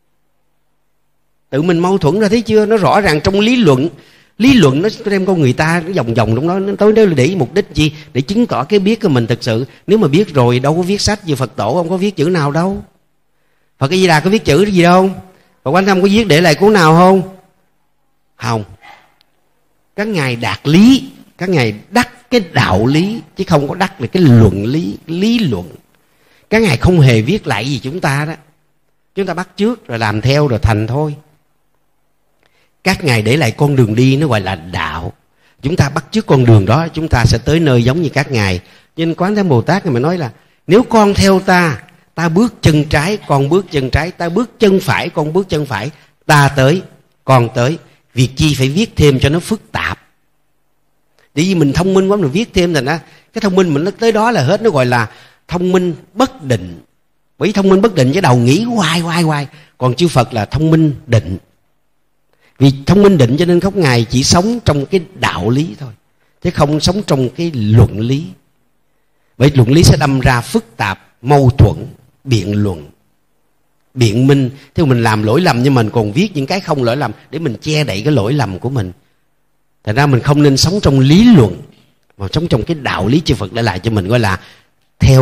Tự mình mâu thuẫn ra, thấy chưa? Nó rõ ràng trong lý luận nó đem con người ta nó vòng vòng trong đó, nó tới đó để mục đích gì? Để chứng tỏ cái biết của mình thực sự. Nếu mà biết rồi đâu có viết sách như Phật tổ, không có viết chữ nào đâu. Phật A Di Đà có viết chữ gì đâu? Phật Quán Thâm có viết để lại cuốn nào không? Không. Các ngài đạt lý, các ngài đắc cái đạo lý, chứ không có đắc được cái luận lý luận. Các ngài không hề viết lại gì chúng ta đó. Chúng ta bắt chước rồi làm theo rồi thành thôi. Các ngài để lại con đường đi, nó gọi là đạo. Chúng ta bắt chước con đường đó, chúng ta sẽ tới nơi giống như các ngài. Nên Quán Thế Bồ Tát mà nói là nếu con theo ta, ta bước chân trái, con bước chân trái, ta bước chân phải, con bước chân phải, ta tới, con tới. Việc chi phải viết thêm cho nó phức tạp. Tại vì mình thông minh quá mình viết thêm, thành ra cái thông minh mình nó tới đó là hết. Nó gọi là thông minh bất định. Bởi thông minh bất định chứ đầu nghĩ hoài. Còn chư Phật là thông minh định. Vì thông minh định cho nên các ngài chỉ sống trong cái đạo lý thôi, chứ không sống trong cái luận lý. Bởi luận lý sẽ đâm ra phức tạp, mâu thuẫn, biện luận, biện minh. Thế mình làm lỗi lầm nhưng mình còn viết những cái không lỗi lầm để mình che đậy cái lỗi lầm của mình. Thành ra mình không nên sống trong lý luận, mà sống trong cái đạo lý chư Phật để lại cho mình, gọi là theo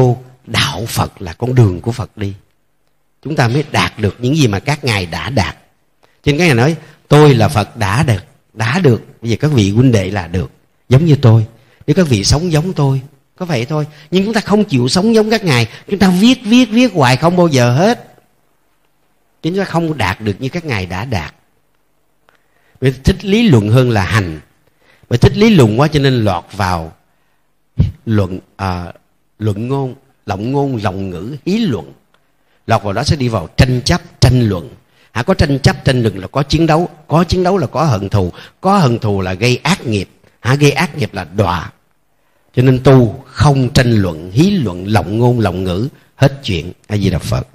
đạo Phật là con đường của Phật đi, chúng ta mới đạt được những gì mà các ngài đã đạt. Cho nên các ngài nói tôi là Phật đã được. Bây giờ các vị huynh đệ là được giống như tôi, nếu các vị sống giống tôi có vậy thôi. Nhưng chúng ta không chịu sống giống các ngài, chúng ta viết hoài không bao giờ hết, chúng ta không đạt được như các ngài đã đạt. Bởi thích lý luận hơn là hành, bởi thích lý luận quá cho nên lọt vào luận ngôn, lộng ngôn, lộng ngữ, hí luận. Lọt vào đó sẽ đi vào tranh chấp, tranh luận. Có tranh chấp, tranh luận là có chiến đấu. Có chiến đấu là có hận thù. Có hận thù là gây ác nghiệp. Gây ác nghiệp là đọa. Cho nên tu không tranh luận, hí luận, lộng ngôn, lộng ngữ. Hết chuyện. A Di Đà Phật.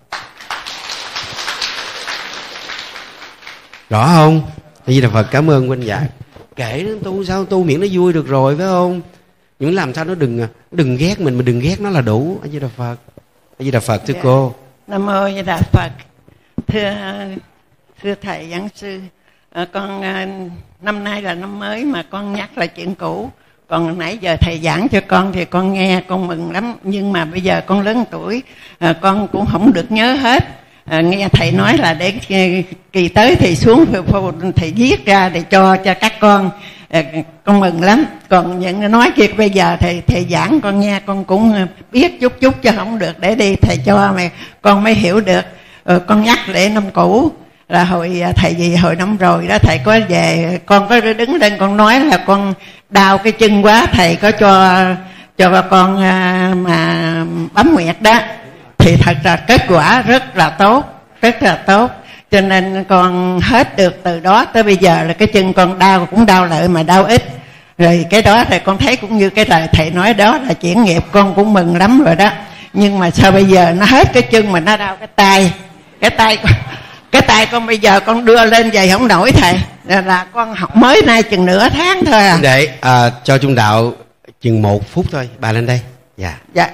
Rõ không? A Di Đà Phật. Cảm ơn huynh. Dạ. Kể nó tu sao, tu miễn nó vui được rồi phải không? Nhưng làm sao nó đừng ghét mình, mà đừng ghét nó là đủ. A Di Đà Phật. A Di Đà Phật thưa cô. Nam mô A Di Đà Phật. Thưa thầy giảng sư, con năm nay là năm mới mà con nhắc lại chuyện cũ. Còn nãy giờ thầy giảng cho con thì con nghe con mừng lắm, nhưng mà bây giờ con lớn tuổi, con cũng không được nhớ hết. Nghe thầy nói là để kỳ tới thì xuống thầy viết ra để cho các con mừng lắm. Còn những nói kia bây giờ thầy giảng con nghe con cũng biết chút chứ không được, để đi thầy cho mà con mới hiểu được. Con nhắc để năm cũ là hồi năm rồi đó thầy có về, con có đứng lên con nói là con đau cái chân quá, thầy có cho con mà bấm nguyệt đó, thì thật ra kết quả rất là tốt. Cho nên con hết được từ đó tới bây giờ là cái chân con đau cũng đau lại mà đau ít. Rồi cái đó thì con thấy cũng như cái lời thầy nói đó là chuyển nghiệp, con cũng mừng lắm rồi đó. Nhưng mà sao bây giờ nó hết cái chân mà nó đau cái tay con bây giờ con đưa lên giày không nổi thầy. Là con học mới nay chừng nửa tháng thôi à. Để cho trung đạo chừng 1 phút thôi, bà lên đây. Dạ.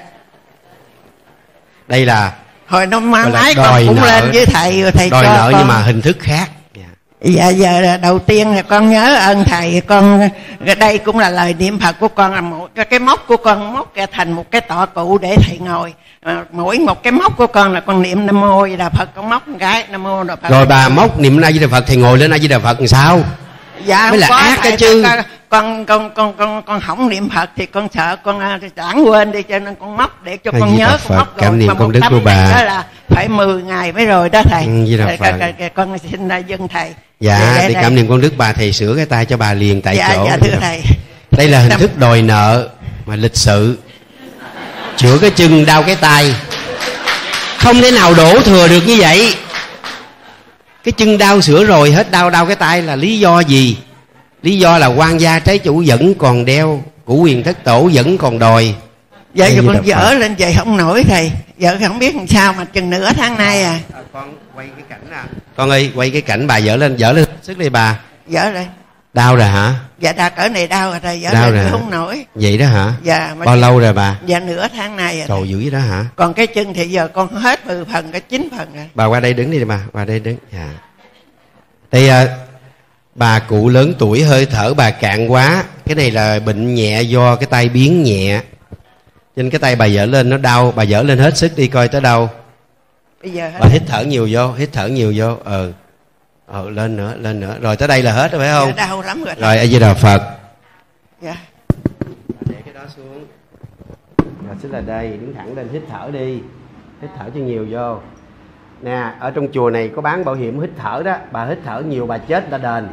Đây là hồi năm ngoái con cũng lên với thầy rồi thầy đòi cho nợ con. Nhưng mà hình thức khác. Dạ giờ đầu tiên là con nhớ ơn thầy. Con đây cũng là lời niệm Phật của con, là một cái móc của con móc ra thành một cái tọa cụ để thầy ngồi. Mỗi một cái móc của con là con niệm Nam Mô A Di Đà Phật, con móc một cái Nam Mô A Di Đà Phật. Rồi bà móc niệm A Di Đà Phật, thầy ngồi lên A Di Đà Phật làm sao? Dạ mới là ác cái chứ. Con không niệm Phật thì con sợ con lãng quên đi, cho nên con móc để cho con nhớ con móc. Cảm niệm công đức của bà đó là phải 10 ngày mới rồi đó thầy. Di Đà Phật. Con xin dân thầy. Dạ, để cảm niệm công đức bà, thầy sửa cái tay cho bà liền tại chỗ. Dạ thưa thầy. Đây là hình thức đòi nợ mà lịch sự. Chữa cái chân đau cái tay, không thể nào đổ thừa được như vậy. Cái chân đau sửa rồi hết đau cái tay là lý do gì? Lý do là quan gia trái chủ vẫn còn đeo, cửu quyền thất tổ vẫn còn đòi. Dạ giờ con dở lên vậy không nổi thầy. Giờ không biết làm sao mà chừng nửa tháng nay à. Con quay cái cảnh nè. Con ơi quay cái cảnh bà dở lên sức đi bà. Dở lên. Đau rồi hả? Dạ đau cỡ này đau rồi thầy, dở đau lên rồi không nổi. Vậy đó hả? Dạ. Bao lâu rồi bà? Dạ nửa tháng nay rồi. Trời dữ vậy đó hả? Còn cái chân thì giờ con hết 10 phần, cái 9 phần rồi. Bà qua đây đứng đi bà, qua đây đứng. Dạ. Đây bà cụ lớn tuổi, hơi thở bà cạn quá. Cái này là bệnh nhẹ do cái tay biến nhẹ, nên cái tay bà dở lên nó đau. Bà dở lên hết sức đi coi tới đâu. Bây giờ hết. Bà hít thở nhiều vô. Lên nữa. Rồi tới đây là hết rồi phải không? Dạ, đau lắm rồi. Rồi A Di Đà Phật. Dạ. Để cái đó xuống. Rồi xích là đây, đứng thẳng lên, hít thở đi. Hít thở cho nhiều vô. Nè, ở trong chùa này có bán bảo hiểm hít thở đó. Bà hít thở nhiều bà chết ta đền.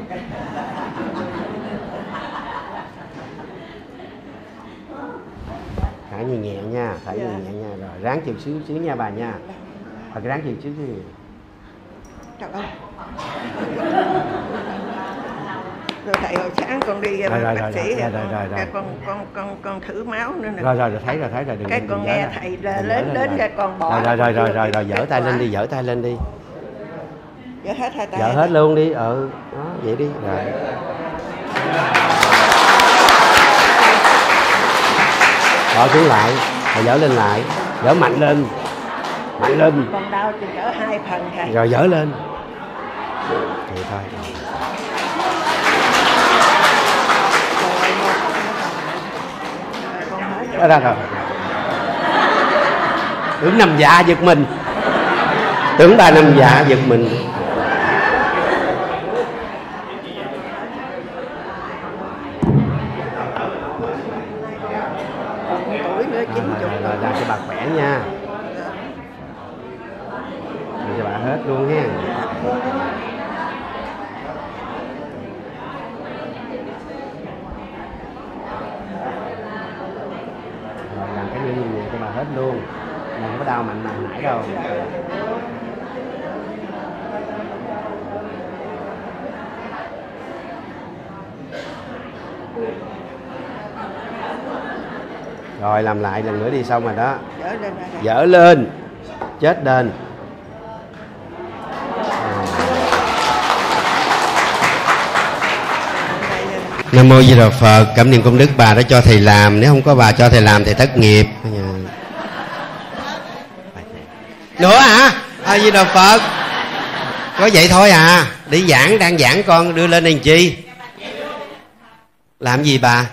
Thở nhẹ nha, thở nhẹ nha. Rồi ráng chịu xíu nha bà nha. Bà ráng chịu xíu. Trời ơi. Rồi thầy hồi sáng con đi bác sĩ con thử máu nữa nè. Rồi thấy rồi đừng. Cái con nghe thầy lớn đến cái con bỏ. Rồi dở tay lên đi. Dở hết hai tay. Dở hết luôn đi. Đó vậy đi. Rồi. Bỏ xuống lại, rồi dở lên lại, dở mạnh lên. Con đau thì dở 2 phần thầy. Rồi dở lên. Vậy thôi. Rồi. Tưởng nằm dạ giật mình. Tưởng bà nằm dạ giật mình. Rồi làm cho bà khỏe nha. Làm cho bà hết luôn ha. Rồi làm cái như vậy cho bà hết luôn. Không có đau mạnh nãy đâu. Rồi làm lại lần nữa đi, xong rồi đó. Dở lên. Chết lên. Nam mô Di Đà Phật. Cảm niệm công đức bà đã cho thầy làm. Nếu không có bà cho thầy làm thầy thất nghiệp. Nữa hả? A Di Đà Phật. Có vậy thôi à? Đi giảng, đang giảng con đưa lên làm chi? Làm gì bà?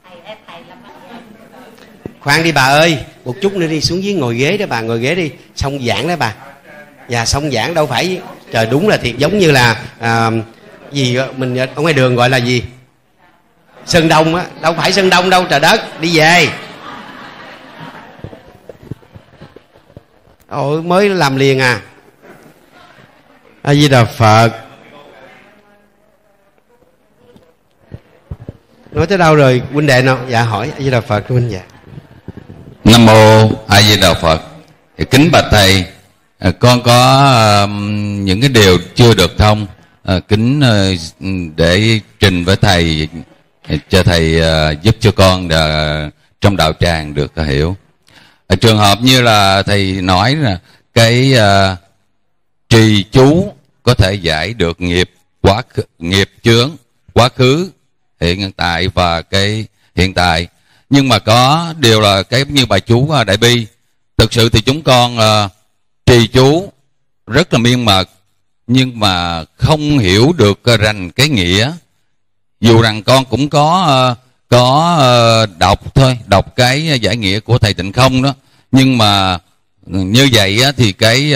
Khoan đi bà ơi, một chút nữa đi, xuống dưới ngồi ghế đó bà, ngồi ghế đi, xong giảng đó bà. Dạ xong giảng đâu phải, trời đúng là thiệt giống như là gì mình ở ngoài đường gọi là gì? Sơn Đông á, đâu phải Sơn Đông đâu trời đất, đi về. Ôi mới làm liền à. A Di Đà Phật. Nói tới đâu rồi huynh đệ nào? Dạ hỏi. A Di Đà Phật huynh. Dạ. Nam mô A Di Đà Phật. Kính bạch thầy, con có những cái điều chưa được thông, kính để trình với thầy, cho thầy giúp cho con trong đạo tràng được hiểu. Trường hợp như là thầy nói là cái trì chú có thể giải được nghiệp chướng quá khứ, hiện tại và cái hiện tại. Nhưng mà có điều là cái như bài chú Đại Bi, thực sự thì chúng con trì chú rất là miên mật, nhưng mà không hiểu được rành cái nghĩa. Dù rằng con cũng có đọc thôi, đọc cái giải nghĩa của thầy Tịnh Không đó, nhưng mà như vậy thì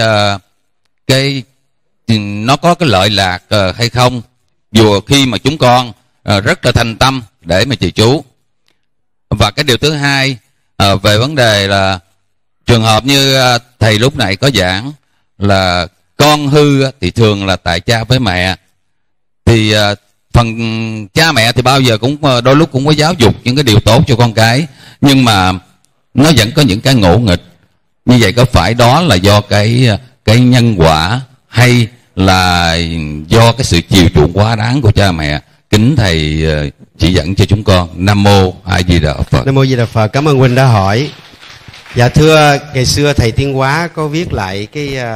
cái nó có cái lợi lạc hay không, dù khi mà chúng con rất là thành tâm để mà trì chú. Và cái điều thứ hai, về vấn đề là trường hợp như thầy lúc nãy có giảng là con hư thì thường là tại cha với mẹ. Thì phần cha mẹ thì bao giờ cũng đôi lúc cũng có giáo dục những cái điều tốt cho con cái, nhưng mà nó vẫn có những cái ngỗ nghịch. Như vậy có phải đó là do cái nhân quả hay là do cái sự chiều chuộng quá đáng của cha mẹ? Kính thầy chỉ dẫn cho chúng con. Nam mô A Di Đà Phật. Nam mô Di Đà Phật. Cảm ơn huynh đã hỏi. Dạ thưa, ngày xưa thầy Thiên Hóa có viết lại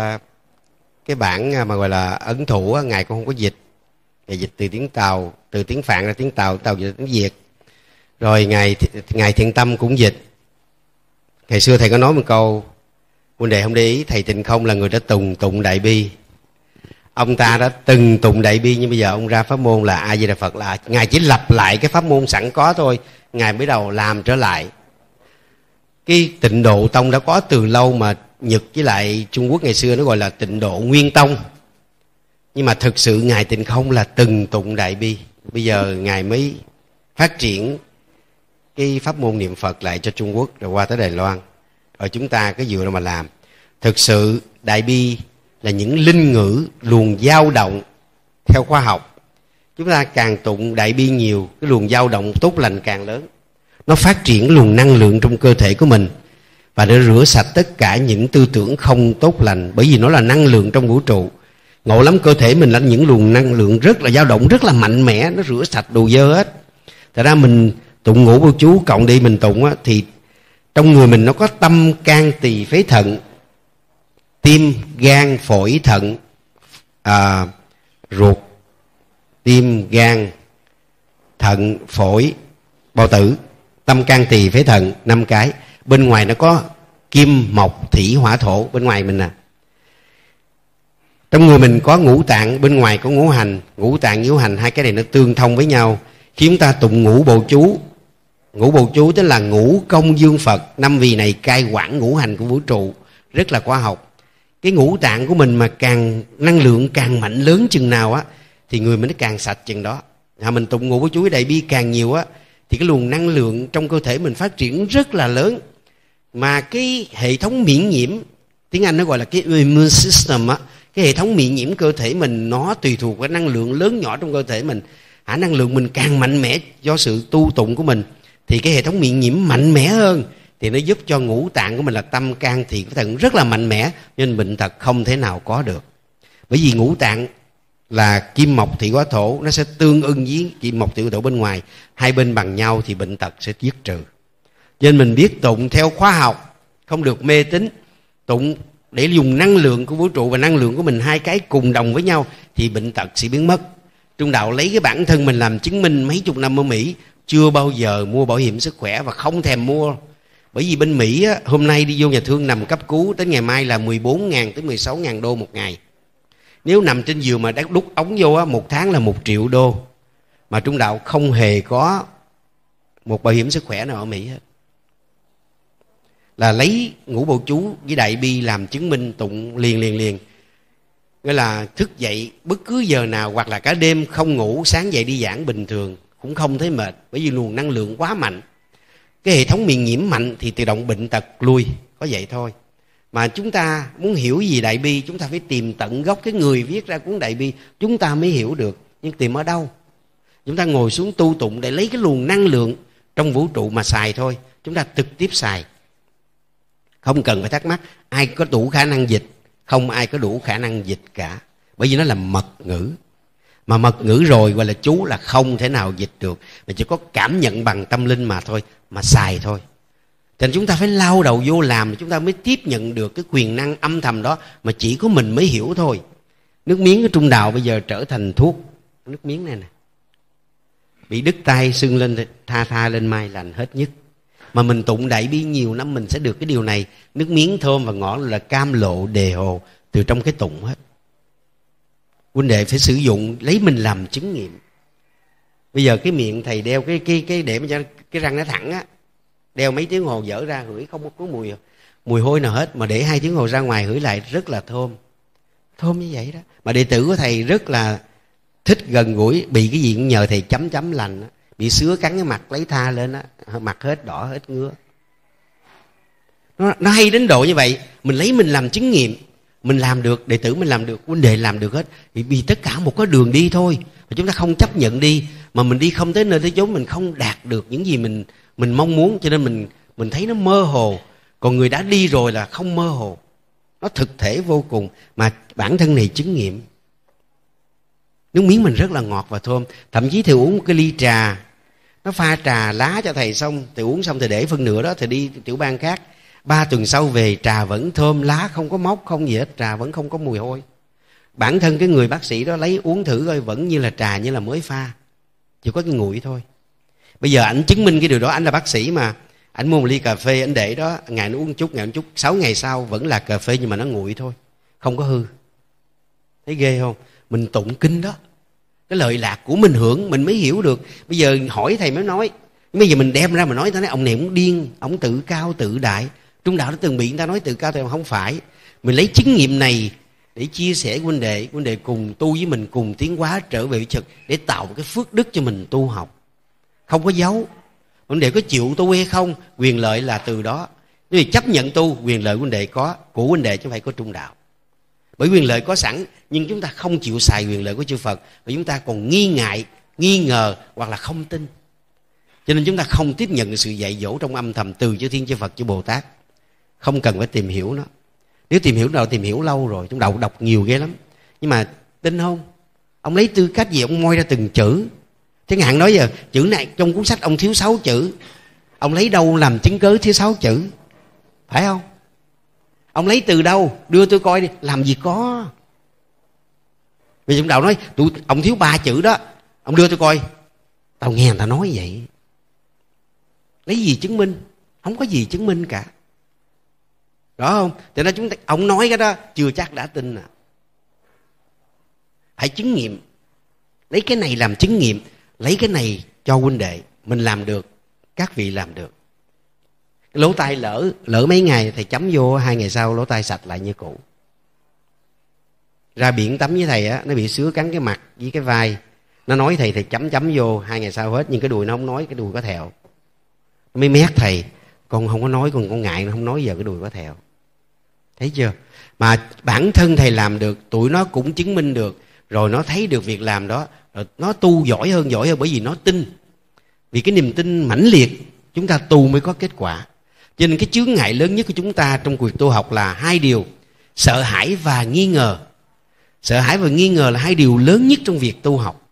cái bản mà gọi là ấn thủ, ngài cũng không có dịch. Ngài dịch từ tiếng Tàu, từ tiếng Phạn ra tiếng Tàu, Tàu dịch tiếng Việt. Rồi ngài Thiện Tâm cũng dịch. Ngày xưa thầy có nói một câu, huynh đệ không để ý, thầy Tịnh Không là người đã tụng Đại Bi. Ông ta đã từng tụng Đại Bi, nhưng bây giờ ông ra pháp môn là A Di Đà Phật, là ngài chỉ lặp lại cái pháp môn sẵn có thôi, ngài mới đầu làm trở lại. Cái Tịnh Độ Tông đã có từ lâu, mà Nhật với lại Trung Quốc ngày xưa nó gọi là Tịnh Độ Nguyên Tông. Nhưng mà thực sự ngài Tịnh Không là từng tụng Đại Bi, bây giờ ngài mới phát triển cái pháp môn niệm Phật lại cho Trung Quốc, rồi qua tới Đài Loan. Ở chúng ta cái dựa đâu mà làm. Thực sự Đại Bi là những linh ngữ luồng dao động theo khoa học. Chúng ta càng tụng Đại Bi nhiều, cái luồng dao động tốt lành càng lớn. Nó phát triển luồng năng lượng trong cơ thể của mình, và để rửa sạch tất cả những tư tưởng không tốt lành, bởi vì nó là năng lượng trong vũ trụ. Ngộ lắm, cơ thể mình là những luồng năng lượng rất là dao động, rất là mạnh mẽ, nó rửa sạch đồ dơ hết. Thật ra mình tụng Ngũ Vô Chú cộng đi mình tụng á, thì trong người mình nó có tâm can tỳ phế thận, tim gan phổi thận, ruột, tim gan thận phổi bao tử, tâm can tỳ phế thận 5 cái. Bên ngoài nó có kim mộc thủy hỏa thổ, bên ngoài mình nè. Trong người mình có ngũ tạng, bên ngoài có ngũ hành. Ngũ tạng ngũ hành, hai cái này nó tương thông với nhau. Khi chúng ta tụng Ngũ Bộ Chú, Ngũ Bộ Chú tức là ngũ công dương Phật, 5 vị này cai quản ngũ hành của vũ trụ, rất là khoa học. Cái ngũ tạng của mình mà càng năng lượng càng mạnh lớn chừng nào á thì người mình nó càng sạch chừng đó. Mình tụng ngũ bổ chú đại bi càng nhiều á thì cái luồng năng lượng trong cơ thể mình phát triển rất là lớn. Mà cái hệ thống miễn nhiễm, tiếng Anh nó gọi là cái immune system á, cái hệ thống miễn nhiễm cơ thể mình nó tùy thuộc vào năng lượng lớn nhỏ trong cơ thể mình. Năng lượng mình càng mạnh mẽ do sự tu tụng của mình thì cái hệ thống miễn nhiễm mạnh mẽ hơn, thì nó giúp cho ngũ tạng của mình là tâm can thiệt thận rất là mạnh mẽ, nên bệnh tật không thể nào có được. Bởi vì ngũ tạng là kim mộc thủy hỏa thổ, nó sẽ tương ưng với kim mộc thủy hỏa thổ bên ngoài, hai bên bằng nhau thì bệnh tật sẽ dứt trừ. Nên mình biết tụng theo khoa học, không được mê tín. Tụng để dùng năng lượng của vũ trụ và năng lượng của mình, hai cái cùng đồng với nhau thì bệnh tật sẽ biến mất. Trung đạo lấy cái bản thân mình làm chứng minh. Mấy chục năm ở Mỹ chưa bao giờ mua bảo hiểm sức khỏe và không thèm mua. Bởi vì bên Mỹ á, hôm nay đi vô nhà thương nằm cấp cứu tới ngày mai là 14.000 tới 16.000 đô một ngày. Nếu nằm trên giường mà đút ống vô á, một tháng là 1 triệu đô. Mà Trung đạo không hề có một bảo hiểm sức khỏe nào ở Mỹ hết. Là lấy ngũ bổ chú với đại bi làm chứng minh, tụng liền. Nghĩa là thức dậy bất cứ giờ nào hoặc là cả đêm không ngủ, sáng dậy đi giảng bình thường cũng không thấy mệt, bởi vì luồng năng lượng quá mạnh. Cái hệ thống miễn nhiễm mạnh thì tự động bệnh tật lui, có vậy thôi. Mà chúng ta muốn hiểu gì đại bi, chúng ta phải tìm tận gốc cái người viết ra cuốn đại bi, chúng ta mới hiểu được. Nhưng tìm ở đâu? Chúng ta ngồi xuống tu tụng để lấy cái luồng năng lượng trong vũ trụ mà xài thôi. Chúng ta trực tiếp xài, không cần phải thắc mắc ai có đủ khả năng dịch. Không ai có đủ khả năng dịch cả, bởi vì nó là mật ngữ. Mà mật ngữ rồi gọi là chú là không thể nào dịch được, mà chỉ có cảm nhận bằng tâm linh mà thôi, mà xài thôi. Cho nên chúng ta phải lao đầu vô làm, chúng ta mới tiếp nhận được cái quyền năng âm thầm đó mà chỉ có mình mới hiểu thôi. Nước miếng của Trung đạo bây giờ trở thành thuốc. Nước miếng này nè, bị đứt tay sưng lên tha lên mai lành hết nhức. Mà mình tụng đại bi nhiều năm mình sẽ được cái điều này. Nước miếng thơm và ngọt là cam lộ đề hồ từ trong cái tụng hết. Huynh đệ phải sử dụng, lấy mình làm chứng nghiệm. Bây giờ cái miệng thầy đeo cái để cho cái răng nó thẳng á, đeo mấy tiếng hồ dở ra hửi không có mùi hôi nào hết, mà để 2 tiếng hồ ra ngoài hửi lại rất là thơm như vậy đó. Mà đệ tử của thầy rất là thích gần gũi, bị cái gì cũng nhờ thầy chấm lành á. Bị sứa cắn cái mặt lấy tha lên á, mặt hết đỏ hết ngứa. Nó hay đến độ như vậy. Mình lấy mình làm chứng nghiệm, mình làm được, đệ tử mình làm được, huynh đệ làm được hết. Vì tất cả một có đường đi thôi, mà chúng ta không chấp nhận đi, mà mình đi không tới nơi tới chốn, mình không đạt được những gì mình mong muốn, cho nên mình thấy nó mơ hồ. Còn người đã đi rồi là không mơ hồ, nó thực thể vô cùng. Mà bản thân này chứng nghiệm. Nước miếng mình rất là ngọt và thơm. Thậm chí thầy uống một cái ly trà, nó pha trà lá cho thầy xong, thầy uống xong thầy để phân nửa đó, thầy đi tiểu bang khác. 3 tuần sau về trà vẫn thơm, lá không có mốc không gì hết, trà vẫn không có mùi hôi. Bản thân cái người bác sĩ đó lấy uống thử coi, vẫn như là trà, như là mới pha, chỉ có cái nguội thôi. Bây giờ ảnh chứng minh cái điều đó, ảnh là bác sĩ mà. Ảnh mua một ly cà phê, ảnh để đó, ngày nó uống chút, ngày một chút, 6 ngày sau vẫn là cà phê nhưng mà nó nguội thôi, không có hư. Thấy ghê không? Mình tụng kinh đó, cái lợi lạc của mình hưởng mình mới hiểu được. Bây giờ hỏi thầy mới nói, bây giờ mình đem ra mà nói, ta nói ông này cũng điên, ông tự cao tự đại. Trung đạo đã từng bị người ta nói tự cao tự đại, không phải. Mình lấy chứng nghiệm này để chia sẻ huynh đệ cùng tu với mình, cùng tiến hóa trở về thực, để tạo một cái phước đức cho mình tu học, không có giấu. Huynh đệ có chịu tu hay không, quyền lợi là từ đó. Nếu chấp nhận tu, quyền lợi huynh đệ có, của huynh đệ chứ không phải có Trung đạo. Bởi quyền lợi có sẵn, nhưng chúng ta không chịu xài quyền lợi của chư Phật, và chúng ta còn nghi ngại, nghi ngờ hoặc là không tin. Cho nên chúng ta không tiếp nhận sự dạy dỗ trong âm thầm từ chư Thiên, chư Phật, chư Bồ Tát. Không cần phải tìm hiểu nó. Nếu tìm hiểu đâu, tìm hiểu lâu rồi, chúng đọc nhiều ghê lắm. Nhưng mà tin không? Ông lấy tư cách gì ông moi ra từng chữ? Chẳng hạn nói giờ chữ này trong cuốn sách ông thiếu 6 chữ, ông lấy đâu làm chứng cớ thiếu 6 chữ? Phải không? Ông lấy từ đâu? Đưa tôi coi đi. Làm gì có. Vì trong đạo nói ông thiếu 3 chữ đó, ông đưa tôi coi. Tao nghe người ta nói vậy. Lấy gì chứng minh? Không có gì chứng minh cả. Rõ không? Cho nên chúng ta, ông nói cái đó chưa chắc đã tin à. Phải chứng nghiệm. Lấy cái này làm chứng nghiệm, lấy cái này cho huynh đệ. Mình làm được, các vị làm được. Lỗ tai lỡ mấy ngày thầy chấm vô, 2 ngày sau lỗ tai sạch lại như cũ. Ra biển tắm với thầy á, nó bị sứa cắn cái mặt với cái vai, nó nói thầy chấm vô, 2 ngày sau hết, nhưng cái đùi nó không nói, cái đùi có thẹo. Nó mới mét thầy, con không có nói, con ngại nó không nói, giờ cái đùi có thẹo. Thấy chưa? Mà bản thân thầy làm được, tụi nó cũng chứng minh được, rồi nó thấy được việc làm đó, rồi nó tu giỏi hơn, bởi vì nó tin. Vì cái niềm tin mãnh liệt, chúng ta tu mới có kết quả. Cho nên cái chướng ngại lớn nhất của chúng ta trong cuộc tu học là 2 điều: sợ hãi và nghi ngờ. Sợ hãi và nghi ngờ là 2 điều lớn nhất trong việc tu học.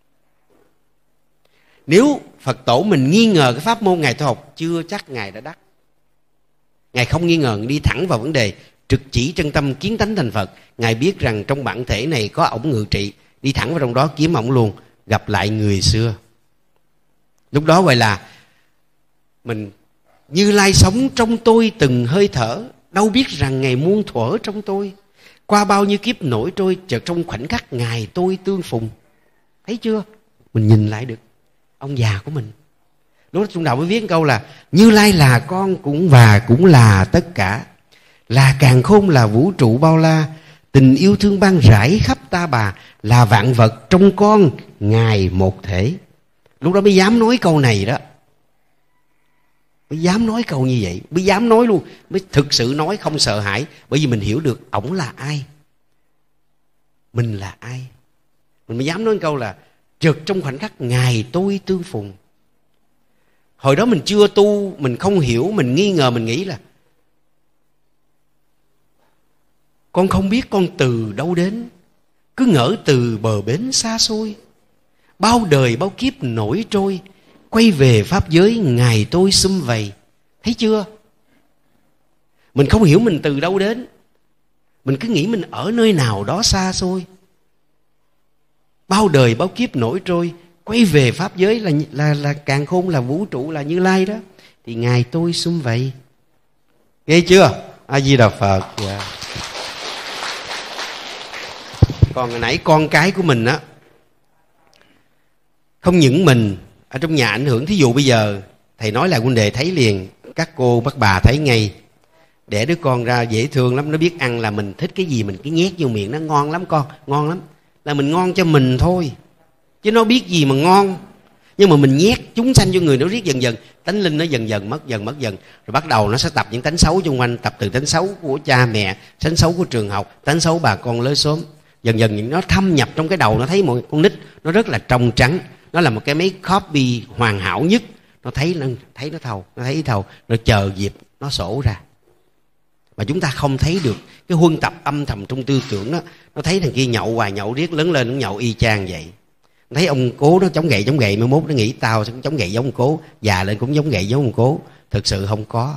Nếu Phật tổ mình nghi ngờ cái pháp môn Ngài tu học, chưa chắc Ngài đã đắc. Ngài không nghi ngờ, đi thẳng vào vấn đề, trực chỉ chân tâm, kiến tánh thành Phật. Ngài biết rằng trong bản thể này có ổng ngự trị, đi thẳng vào trong đó kiếm ổng luôn, gặp lại người xưa. Lúc đó gọi là mình Như Lai sống trong tôi từng hơi thở, đâu biết rằng Ngài muôn thuở trong tôi. Qua bao nhiêu kiếp nổi trôi, chợt trong khoảnh khắc Ngài tôi tương phùng. Thấy chưa? Mình nhìn lại được ông già của mình. Lúc đó Trung Đạo mới viết câu là Như Lai là con cũng là tất cả, là càn khôn, là vũ trụ bao la, tình yêu thương ban rải khắp ta bà, là vạn vật trong con Ngài một thể. Lúc đó mới dám nói câu này đó, mới dám nói câu như vậy, mới dám nói luôn, mới thực sự nói không sợ hãi. Bởi vì mình hiểu được ổng là ai, mình là ai. Mình mới dám nói câu là chợt trong khoảnh khắc Ngài tôi tương phùng. Hồi đó mình chưa tu, mình không hiểu, mình nghi ngờ, mình nghĩ là con không biết con từ đâu đến, cứ ngỡ từ bờ bến xa xôi. Bao đời bao kiếp nổi trôi, quay về pháp giới Ngài tôi sum vầy. Thấy chưa? Mình không hiểu mình từ đâu đến, mình cứ nghĩ mình ở nơi nào đó xa xôi. Bao đời bao kiếp nổi trôi, quay về pháp giới là càn khôn, là vũ trụ, là Như Lai đó, thì Ngài tôi sum vầy. Nghe chưa? A Di Đà Phật. Yeah. Còn hồi nãy con cái của mình á, không những mình ở trong nhà ảnh hưởng. Thí dụ bây giờ thầy nói là huynh đệ thấy liền, các cô bác bà thấy ngay, đẻ đứa con ra dễ thương lắm, nó biết ăn, là mình thích cái gì mình cứ nhét vô miệng nó, ngon lắm con, ngon lắm, là mình ngon cho mình thôi, chứ nó biết gì mà ngon. Nhưng mà mình nhét chúng sanh vô người, nó riết dần dần tánh linh nó dần dần mất dần, rồi bắt đầu nó sẽ tập những tánh xấu xung quanh, tập từ tánh xấu của cha mẹ, tánh xấu của trường học, tánh xấu bà con lối xóm. Dần dần nó thâm nhập trong cái đầu, nó thấy một con nít nó rất là trong trắng, nó là một cái máy copy hoàn hảo nhất, nó thấy nó thầu, nó chờ dịp nó sổ ra. Mà chúng ta không thấy được cái huân tập âm thầm trong tư tưởng đó. Nó thấy thằng kia nhậu hoài, nhậu riết, lớn lên nó nhậu y chang vậy. Nó thấy ông cố nó chống gậy, mai mốt nó nghĩ tao sẽ chống gậy giống ông cố, già lên cũng chống gậy giống ông cố. Thực sự không có.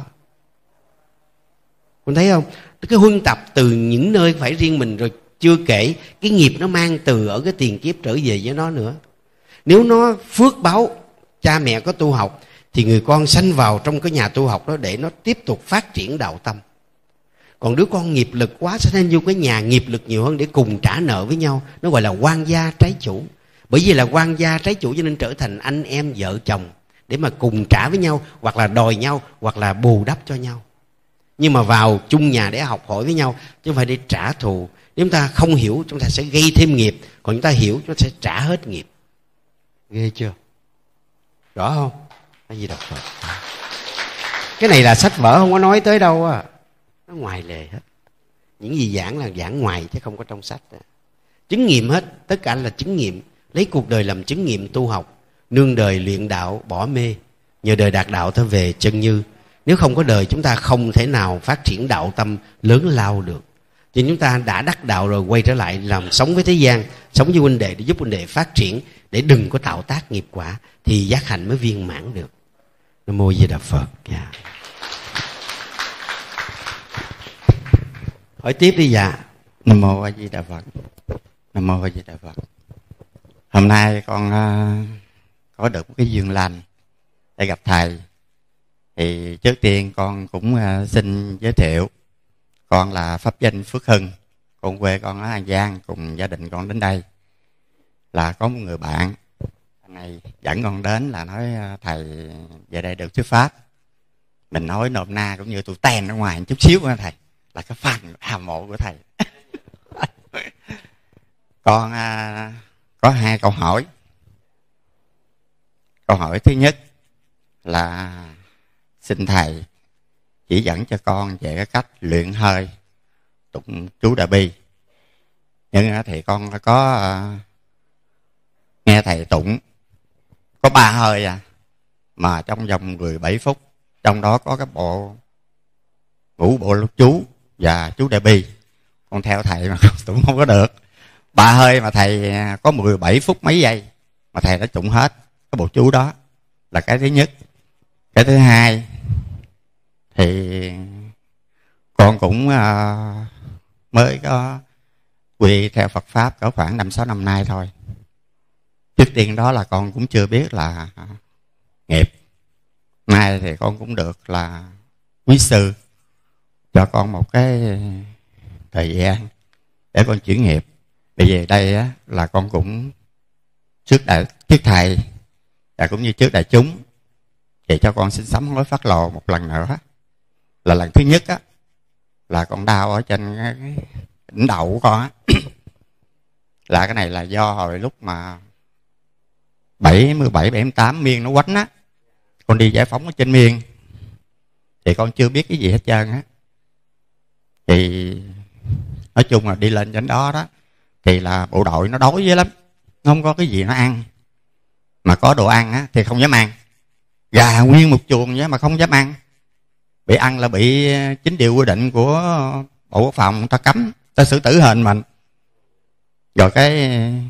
คุณthấy không? Cái huân tập từ những nơi phải riêng mình, rồi chưa kể cái nghiệp nó mang từ ở cái tiền kiếp trở về với nó nữa. Nếu nó phước báo cha mẹ có tu học, thì người con sanh vào trong cái nhà tu học đó để nó tiếp tục phát triển đạo tâm. Còn đứa con nghiệp lực quá sẽ nên vô cái nhà nghiệp lực nhiều hơn để cùng trả nợ với nhau. Nó gọi là quan gia trái chủ. Bởi vì là quan gia trái chủ cho nên trở thành anh em vợ chồng để mà cùng trả với nhau, hoặc là đòi nhau, hoặc là bù đắp cho nhau. Nhưng mà vào chung nhà để học hỏi với nhau, chứ không phải để trả thù. Nếu chúng ta không hiểu, chúng ta sẽ gây thêm nghiệp. Còn chúng ta hiểu, chúng ta sẽ trả hết nghiệp. Ghê chưa? Rõ không? Cái gì đọc Phật? Cái này là sách vở không có nói tới đâu á. Nó ngoài lề hết. Những gì giảng là giảng ngoài chứ không có trong sách đó. Chứng nghiệm hết. Tất cả là chứng nghiệm. Lấy cuộc đời làm chứng nghiệm tu học. Nương đời luyện đạo bỏ mê. Nhờ đời đạt đạo ta về chân như. Nếu không có đời, chúng ta không thể nào phát triển đạo tâm lớn lao được. Thì chúng ta đã đắc đạo rồi, quay trở lại làm sống với thế gian, sống với huynh đệ để giúp huynh đệ phát triển, để đừng có tạo tác nghiệp quả, thì giác hạnh mới viên mãn được. Nam mô Di Đà Phật. Yeah. Hỏi tiếp đi dạ. Nam mô A Di Đà Phật. Nam mô A Di Đà Phật. Hôm nay con có được một cái duyên lành để gặp thầy. Thì trước tiên con cũng xin giới thiệu. Con là pháp danh Phước Hưng. Con quê con ở An Giang, cùng gia đình con đến đây. Là có một người bạn này dẫn con đến là nói thầy về đây được thuyết pháp. Mình nói nôm na cũng như tôi ten ở ngoài một chút xíu của thầy, là cái phần hàm mộ của thầy. Con có 2 câu hỏi. Câu hỏi thứ nhất là xin thầy chỉ dẫn cho con về cái cách luyện hơi tụng chú Đại Bi. Nhưng thì con có nghe thầy tụng có 3 hơi mà trong vòng 17 phút, trong đó có cái bộ ngũ bộ lục chú và chú Đại Bi. Con theo thầy mà tụng không có được. 3 hơi mà thầy có 17 phút mấy giây mà thầy đã tụng hết cái bộ chú đó, là cái thứ nhất. Cái thứ hai thì con cũng mới có quy theo Phật Pháp có khoảng 5-6 năm nay thôi. Trước tiên đó là con cũng chưa biết là nghiệp. Nay thì con cũng được là quý sư cho con một cái thời gian để con chuyển nghiệp. Bây giờ đây á, là con cũng trước thầy và cũng như trước đại chúng thì cho con xin sám hối phát lộ một lần nữa. Là lần thứ nhất á, là con đau ở trên cái đỉnh đầu của con á. Là cái này là do hồi lúc mà 78 miên nó quánh á, con đi giải phóng ở trên miên thì con chưa biết cái gì hết trơn á. Thì nói chung là đi lên trên đó đó thì là bộ đội nó đói dữ lắm, nó không có cái gì nó ăn, mà có đồ ăn á thì không dám ăn. Gà nguyên một chuồng vậy mà không dám ăn. Bị ăn là bị chính điều quy định của Bộ Quốc phòng, ta cấm, ta xử tử hình mình. Rồi cái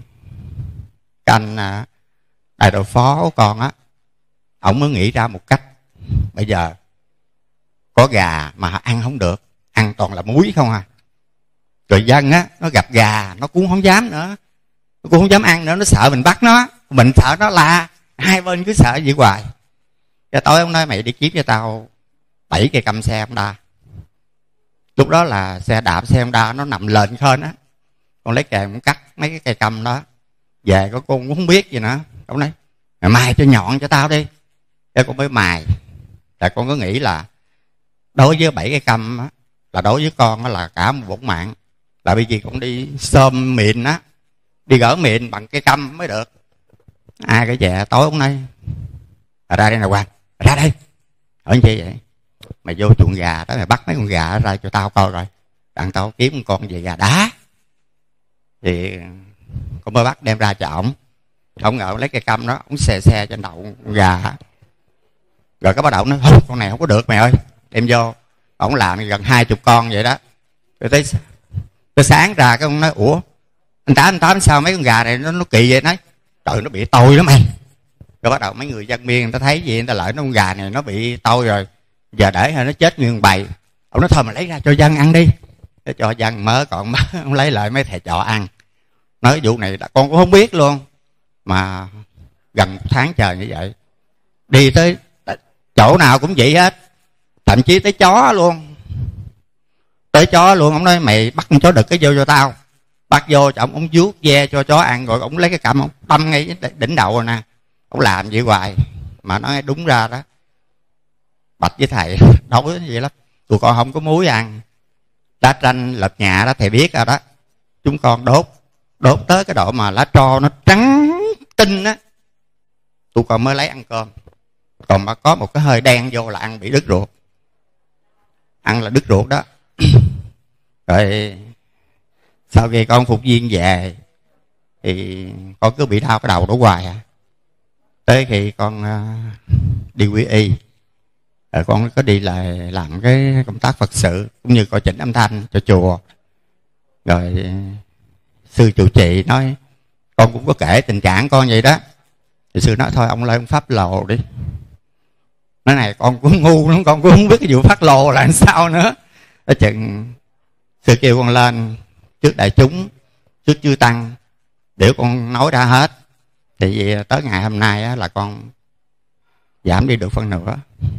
anh đại đội phó của con á, ổng mới nghĩ ra một cách. Bây giờ có gà mà ăn không được, ăn toàn là muối không à. Rồi dân á, nó gặp gà nó cũng không dám nữa, nó cũng không dám ăn nữa, nó sợ mình bắt nó, mình sợ nó la, hai bên cứ sợ vậy hoài. Cái tối ông nói mày đi kiếm cho tao 7 cây căm xe Honda. Lúc đó là xe đạp xe Honda nó nằm lên khên á, con lấy kèm cũng cắt mấy cái cây căm đó về, con cũng không biết gì nữa. Ông nói mày mài cho nhọn cho tao đi. Cái con mới mài. Tại con có nghĩ là đối với 7 cây căm á, là đối với con á là cả một bổn mạng. Là bởi vì con đi xôm mìn á, đi gỡ mìn bằng cây căm mới được. Ai cái về tối ông nói ra đây nè Hoàng, ra đây. Hỏi chi vậy? Mày vô chuồng gà đó, mày bắt mấy con gà ra cho tao coi rồi, đặng tao kiếm con về gà đá. Thì con mới bắt đem ra cho ổng. Ông ngờ lấy cây căm đó, ông xe trên đầu con gà. Rồi cái bắt đầu nói thôi con này không có được mày ơi, đem vô. Ổng làm gần 20 con vậy đó. Rồi tới sáng ra cái ông nói ủa anh Tám sao mấy con gà này nó kỳ vậy? Nói trời nó bị tôi đó mày. Rồi bắt đầu mấy người dân miên người ta thấy gì, người ta lợi nó con gà này nó bị tôi rồi, giờ để nó chết nguyên bầy. Ông nói thôi mà lấy ra cho dân ăn đi, để cho dân mớ còn mớ. Ông lấy lại mấy thầy trọ ăn. Nói vụ này con cũng không biết luôn. Mà gần 1 tháng trời như vậy, đi tới chỗ nào cũng vậy hết, thậm chí tới chó luôn. Tới chó luôn, ông nói mày bắt con chó đực cái vô cho tao. Bắt vô cho ông vuốt ve cho chó ăn, rồi ông lấy cái cằm ông đâm ngay đỉnh đầu rồi nè. Ông làm vậy hoài. Mà nói đúng ra đó, bạch với thầy đói vậy lắm, tụi con không có muối ăn. Lá chanh lợp nhà đó thầy biết rồi đó, chúng con đốt tới cái độ mà lá tro nó trắng tinh á, tụi con mới lấy ăn cơm. Còn mà có một cái hơi đen vô là ăn bị đứt ruột, ăn là đứt ruột đó. Rồi sau khi con phục viên về thì con cứ bị đau cái đầu đó hoài à. Tới khi con đi quy y, rồi con có đi lại làm cái công tác Phật sự cũng như coi chỉnh âm thanh cho chùa. Rồi sư trụ trì nói, con cũng có kể tình trạng con vậy đó. Thì sư nói thôi ông lên ông pháp lồ đi. Nói này con cũng ngu lắm, con cũng không biết cái vụ phát lồ là làm sao nữa. Đó chừng sư kêu con lên trước đại chúng, trước chư tăng để con nói ra hết. Thì tới ngày hôm nay á, là con giảm đi được phân nửa,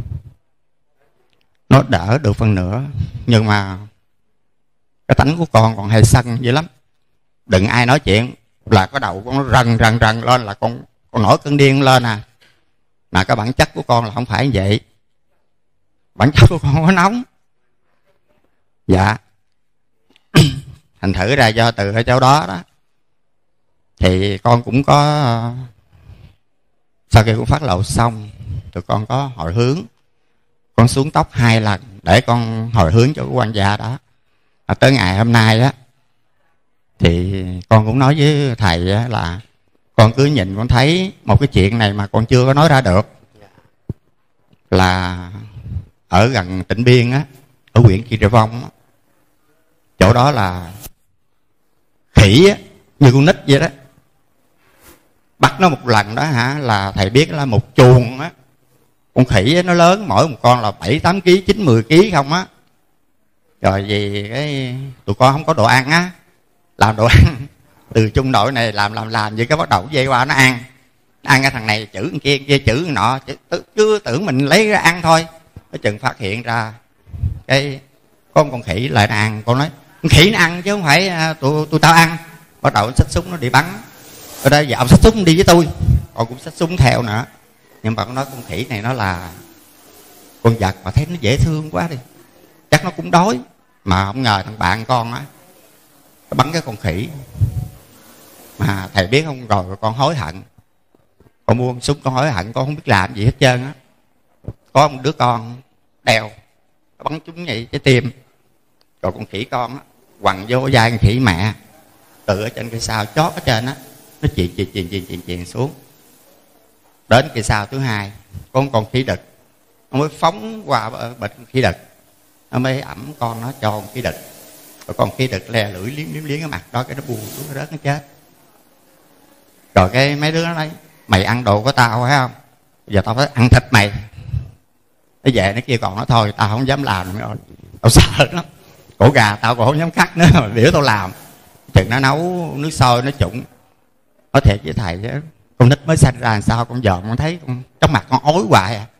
nó đỡ được phân nửa. Nhưng mà cái tánh của con còn hay sân dữ lắm. Đừng ai nói chuyện là cái đầu con nó rần lên là con nổi cơn điên lên à. Mà cái bản chất của con là không phải như vậy. bản chất của con không có nóng. Dạ. Thành thử ra do từ ở chỗ đó đó thì con cũng có, sau khi con phát lộ xong tụi con có hồi hướng, con xuống tóc 2 lần để con hồi hướng cho cái quan gia đó. Tới ngày hôm nay á thì con cũng nói với thầy á, là con cứ nhìn con thấy một cái chuyện này mà con chưa có nói ra được, là ở gần Tịnh Biên á, ở huyện Kỳ Trà Vong á, chỗ đó là khỉ á, như con nít vậy đó, bắt nó một lần đó hả, là thầy biết là một chuồng á, con khỉ á, nó lớn, mỗi một con là 7-8 kg, 9-10 kg không á. Rồi vì cái tụi con không có đồ ăn á, làm đồ ăn từ trung đội này làm vậy cái bắt đầu dây qua nó ăn cái thằng này chữ kia chữ nọ, cứ tưởng mình lấy ra ăn thôi. Cái chừng phát hiện ra cái có một con khỉ lại nó ăn, con nói con khỉ nó ăn chứ không phải tụi tao ăn. Bắt đầu xách súng nó đi bắn. Ở đây giờ ông xách súng đi với tôi, con cũng xách súng theo nữa. Nhưng mà con nói con khỉ này nó là con vật mà thấy nó dễ thương quá đi, chắc nó cũng đói. Mà không ngờ thằng bạn con á nó bắn cái con khỉ. Mà thầy biết không, rồi con hối hận. Con mua con súng con hối hận, con không biết làm gì hết trơn á. Có một đứa con đèo nó bắn trúng vậy trái tim. Rồi con khỉ con á quằn vô vai con khỉ mẹ, từ ở trên cây sao chót ở trên á, nó chuyền xuống. Đến cây sao thứ 2 có một con khỉ đực, nó mới phóng qua bịch khỉ đực, nó mới ẩm con nó cho con khỉ đực. Rồi con khỉ đực le lưỡi liếm cái mặt đó, cái nó buông xuống nó rớt nó chết. Rồi cái mấy đứa nó nói mày ăn đồ của tao phải không, giờ tao phải ăn thịt mày. Nó về nó kia còn nó thôi tao không dám làm nữa, tao sợ lắm, cổ gà tao còn không dám cắt nữa mà biểu tao làm. Chừng nó nấu nước sôi nó trụng. Nói thiệt với thầy chứ con nít mới sanh ra làm sao con dòm con thấy con trong mặt con ói hoài à.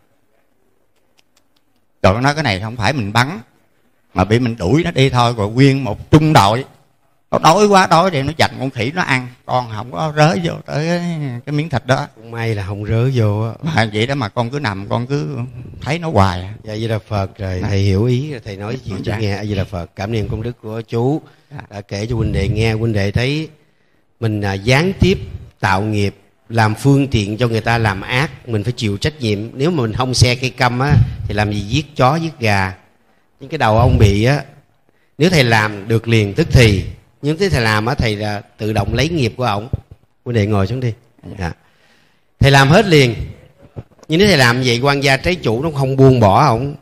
Rồi nó nói cái này không phải mình bắn mà bị mình đuổi nó đi thôi. Rồi nguyên một trung đội nó đói quá, đói thì nó dành con khỉ nó ăn, con không có rới vô tới cái miếng thịt đó. Cũng may là không rớ vô á. Mà vậy đó mà con cứ nằm con cứ thấy nó hoài. Dạ, A Di Đà Phật. Rồi thầy hiểu ý rồi, thầy nói chuyện cho nghe. A Di Đà Phật. Cảm niệm công đức của chú đã kể cho huynh đệ nghe. Huynh đệ thấy mình gián tiếp tạo nghiệp, làm phương tiện cho người ta làm ác, mình phải chịu trách nhiệm. Nếu mà mình không xe cây câm á thì làm gì giết chó giết gà. Những cái đầu ông bị á, nếu thầy làm được liền tức thì, nhưng nếu thầy làm á thầy là tự động lấy nghiệp của ổng. Huynh đệ ngồi xuống đi. Dạ. Thầy làm hết liền, nhưng nếu thầy làm vậy quan gia trái chủ nó không buông bỏ ổng.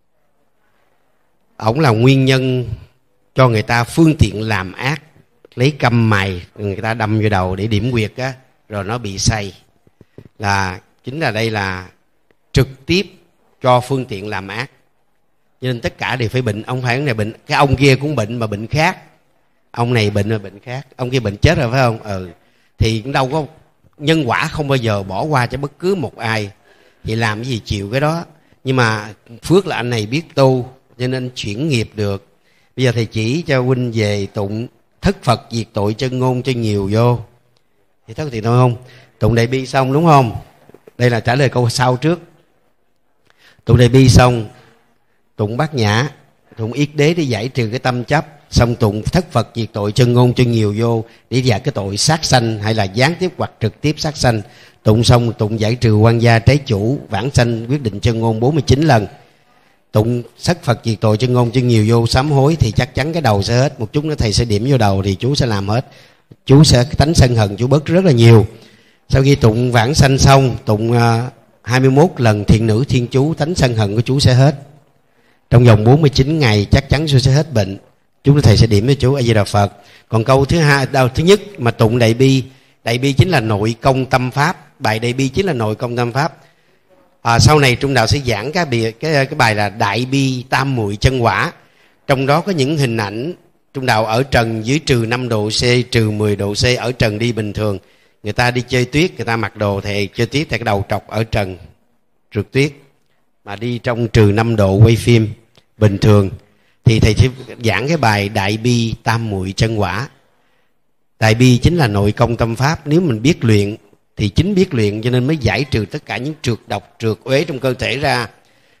Ổng là nguyên nhân cho người ta phương tiện làm ác, lấy câm mày người ta đâm vô đầu để điểm quyệt á, rồi nó bị say. Là chính là đây là trực tiếp cho phương tiện làm ác. Cho nên tất cả đều phải bệnh. Ông phải này bệnh, cái ông kia cũng bệnh mà bệnh khác. Ông này bệnh mà bệnh khác. Ông kia bệnh chết rồi phải không? Thì cũng đâu có, nhân quả không bao giờ bỏ qua cho bất cứ một ai. Thì làm cái gì chịu cái đó. Nhưng mà phước là anh này biết tu, cho nên chuyển nghiệp được. Bây giờ thầy chỉ cho huynh về tụng thất Phật diệt tội chân ngôn cho nhiều vô. Thì thất thì thôi không? Tụng Đại Bi xong đúng không? Đây là trả lời câu sau trước. Tụng Đại Bi xong, tụng Bát Nhã, tụng Yết Đế để giải trừ cái tâm chấp, xong tụng thất Phật diệt tội chân ngôn cho nhiều vô để giải cái tội sát sanh hay là gián tiếp hoặc trực tiếp sát sanh. Tụng xong tụng giải trừ quan gia trái chủ, vãng sanh quyết định chân ngôn 49 lần. Tụng thất Phật diệt tội chân ngôn cho nhiều vô sám hối thì chắc chắn cái đầu sẽ hết. Một chút nữa thầy sẽ điểm vô đầu thì chú sẽ làm hết. Chú sẽ tánh sân hận chú bớt rất là nhiều. Sau khi tụng vãng sanh xong, tụng 21 lần thiện nữ thiên chú, tánh sân hận của chú sẽ hết. Trong vòng 49 ngày chắc chắn chú sẽ hết bệnh. Chú thầy sẽ điểm với chú A Di Đà Phật. Còn câu thứ nhất mà tụng Đại Bi. Đại Bi chính là nội công tâm pháp. Bài Đại Bi chính là nội công tâm pháp. Sau này Trung Đạo sẽ giảng cái bài là Đại Bi Tam Muội Chân Quả. Trong đó có những hình ảnh Trung Đạo ở trần dưới trừ 5 độ C, trừ 10 độ C, ở trần đi bình thường. Người ta đi chơi tuyết, người ta mặc đồ thì chơi tuyết thì cái đầu trọc ở trần trượt tuyết, mà đi trong trừ 5 độ quay phim bình thường. Thì thầy sẽ giảng cái bài Đại Bi Tam Muội Chân Quả. Đại Bi chính là nội công tâm pháp. Nếu mình biết luyện thì chính biết luyện cho nên mới giải trừ tất cả những trượt độc, trượt uế trong cơ thể ra.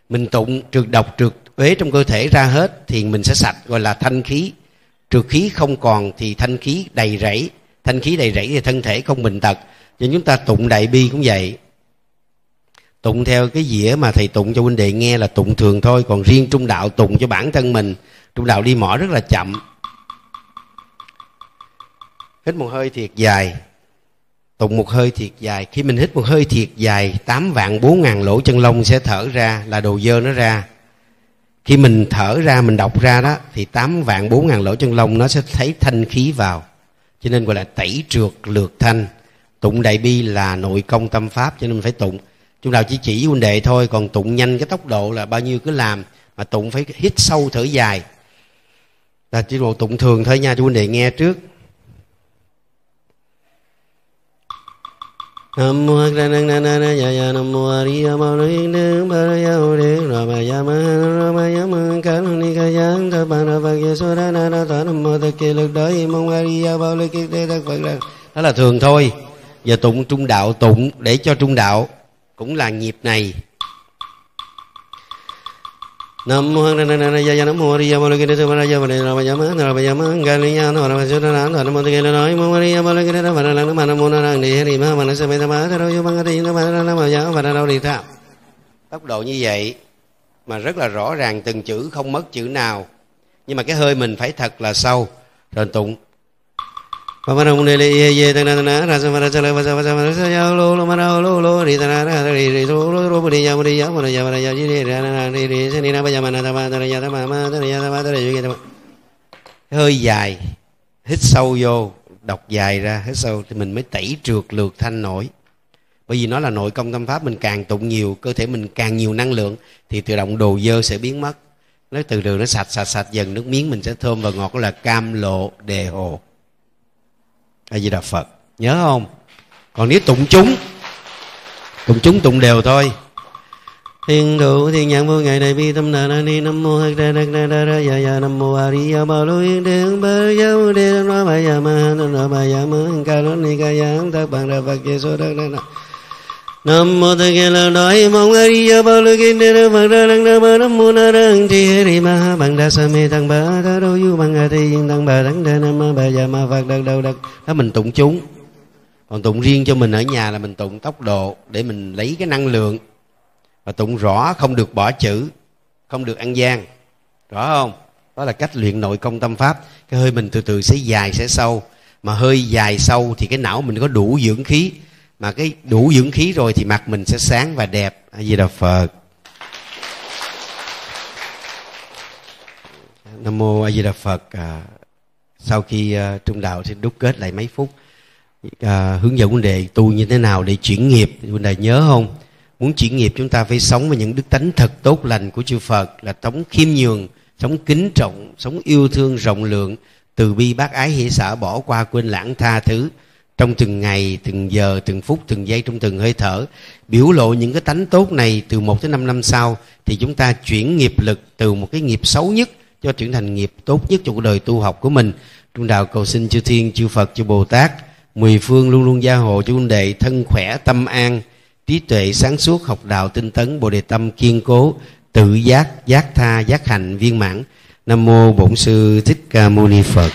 Mình tụng trượt độc trượt uế trong cơ thể ra hết thì mình sẽ sạch, gọi là thanh khí. Trượt khí không còn thì thanh khí đầy rẫy. Thanh khí đầy rẫy thì thân thể không bệnh tật. Cho chúng ta tụng Đại Bi cũng vậy. Tụng theo cái dĩa mà thầy tụng cho huynh đệ nghe là tụng thường thôi. Còn riêng trung đạo tụng cho bản thân mình, trung đạo đi mỏ rất là chậm. Hít một hơi thiệt dài, tụng một hơi thiệt dài. Khi mình hít một hơi thiệt dài, 8.400.000 lỗ chân lông sẽ thở ra, là đồ dơ nó ra. Khi mình thở ra, mình đọc ra đó, thì 8.400.000 lỗ chân lông nó sẽ thấy thanh khí vào. Cho nên gọi là tẩy trượt lược thanh. Tụng Đại Bi là nội công tâm pháp, cho nên mình phải tụng. Trung đạo chỉ với huynh đệ thôi, còn tụng nhanh cái tốc độ là bao nhiêu cứ làm, mà tụng phải hít sâu thở dài. Là chỉ bộ tụng thường thôi nha, cho huynh đệ nghe trước. Nam mô A Di Đà Nam mô A Di Đà Mâu Ni Đức Bà Ya Mâu Ni Ra Ba Ya Ma Ra Ba Ya Ma Ca Ni Ca Giang Thập Ban Ra Phật Giê-xu Đa Na Na Tha Nam Mô Tát Kỳ Lực Đới Mong A Di Đà Bảo Lực Kiết Thế Tất Phật Đà. Đó là thường thôi. Giờ tụng trung đạo, tụng để cho trung đạo cũng là nhịp này. Nam mô A Di Đà Nam mô A Di Đà Bảo Lực Kiết Thế Tất Phật Đà. Ra Ba Ya Ma Ra Ba Ya Ma Ca Ni Ca Ra Ba Ya Ma Nam Mô Tát Kỳ Lực Đới Mong A Di Đà Bảo Lực Kiết Thế Tất Phật Đà. Nam mô A Di Đà Ma Sa Mê Tha Ma Tha Rô Yu Bang A Di Đà Ma Nam Mô Ya Phật Đà Đâu Đi Tha. Tốc độ như vậy mà rất là rõ ràng, từng chữ không mất chữ nào, nhưng mà cái hơi mình phải thật là sâu. Rồi tụng hơi dài, hít sâu vô, đọc dài ra, hít sâu thì mình mới tẩy trượt lược thanh nổi. Bởi vì nó là nội công tâm pháp, mình càng tụng nhiều, cơ thể mình càng nhiều năng lượng thì tự động đồ dơ sẽ biến mất. Nó từ từ nó sạch dần, nước miếng mình sẽ thơm và ngọt, đó là cam lộ đề hồ. A Di Đà Phật, nhớ không? Còn nếu tụng chúng tụng đều thôi. Thiên thủ thiên nhãn vô ngại đại bi tâm đà na ni nam mô hắc đa đắc đa đa ra ya ya nam mô a di đà bảo lô yên đương bơ giáo đề nó ba ya ma nó ba ya ma ca lô ni ca yang thác bằng đà Phật Giê-xu đắc đa. Nam mô Tát Kỳ Lực Đới Mong A Di Đà Bảo Lực Kiết Thế Tất Phật Đà. Nam mô Nam mô Na Rang Thi Ri Ma Bằng Đa Sa Mê Tăng Ba Tha Đô Yu Bằng A Thi Yên Tăng Ba Đắng Đa Nam Ma Ba Ya Ma Phật Đắc Đâu Đắc. Đó mình tụng chúng. Còn tụng riêng cho mình ở nhà là mình tụng tốc độ để mình lấy cái năng lượng. Và tụng rõ, không được bỏ chữ, không được ăn gian. Rõ không? Đó là cách luyện nội công tâm pháp. Cái hơi mình từ từ sẽ dài, sẽ sâu. Mà hơi dài sâu thì cái não mình có đủ dưỡng khí. Mà cái đủ dưỡng khí rồi thì mặt mình sẽ sáng và đẹp. A Di Đà Phật. Nam mô A Di Đà Phật. Sau khi trung đạo sẽ đúc kết lại mấy phút, hướng dẫn vấn đề tu như thế nào để chuyển nghiệp. Vấn đề nhớ không? Muốn chuyển nghiệp chúng ta phải sống với những đức tánh thật tốt lành của chư Phật, là sống khiêm nhường, sống kính trọng, sống yêu thương rộng lượng, từ bi bác ái hỷ xả, bỏ qua quên lãng tha thứ. Trong từng ngày, từng giờ, từng phút, từng giây, trong từng hơi thở, biểu lộ những cái tánh tốt này, từ 1 tới 5 năm sau thì chúng ta chuyển nghiệp lực từ một cái nghiệp xấu nhất cho chuyển thành nghiệp tốt nhất cho cuộc đời tu học của mình. Trung đạo cầu xin chư Thiên, chư Phật, chư Bồ Tát mười phương luôn luôn gia hộ cho huynh đệ thân khỏe, tâm an, trí tuệ sáng suốt, học đạo tinh tấn, bồ đề tâm kiên cố, tự giác, giác tha, giác hành viên mãn. Nam mô Bổn Sư Thích Ca Mâu Ni Phật.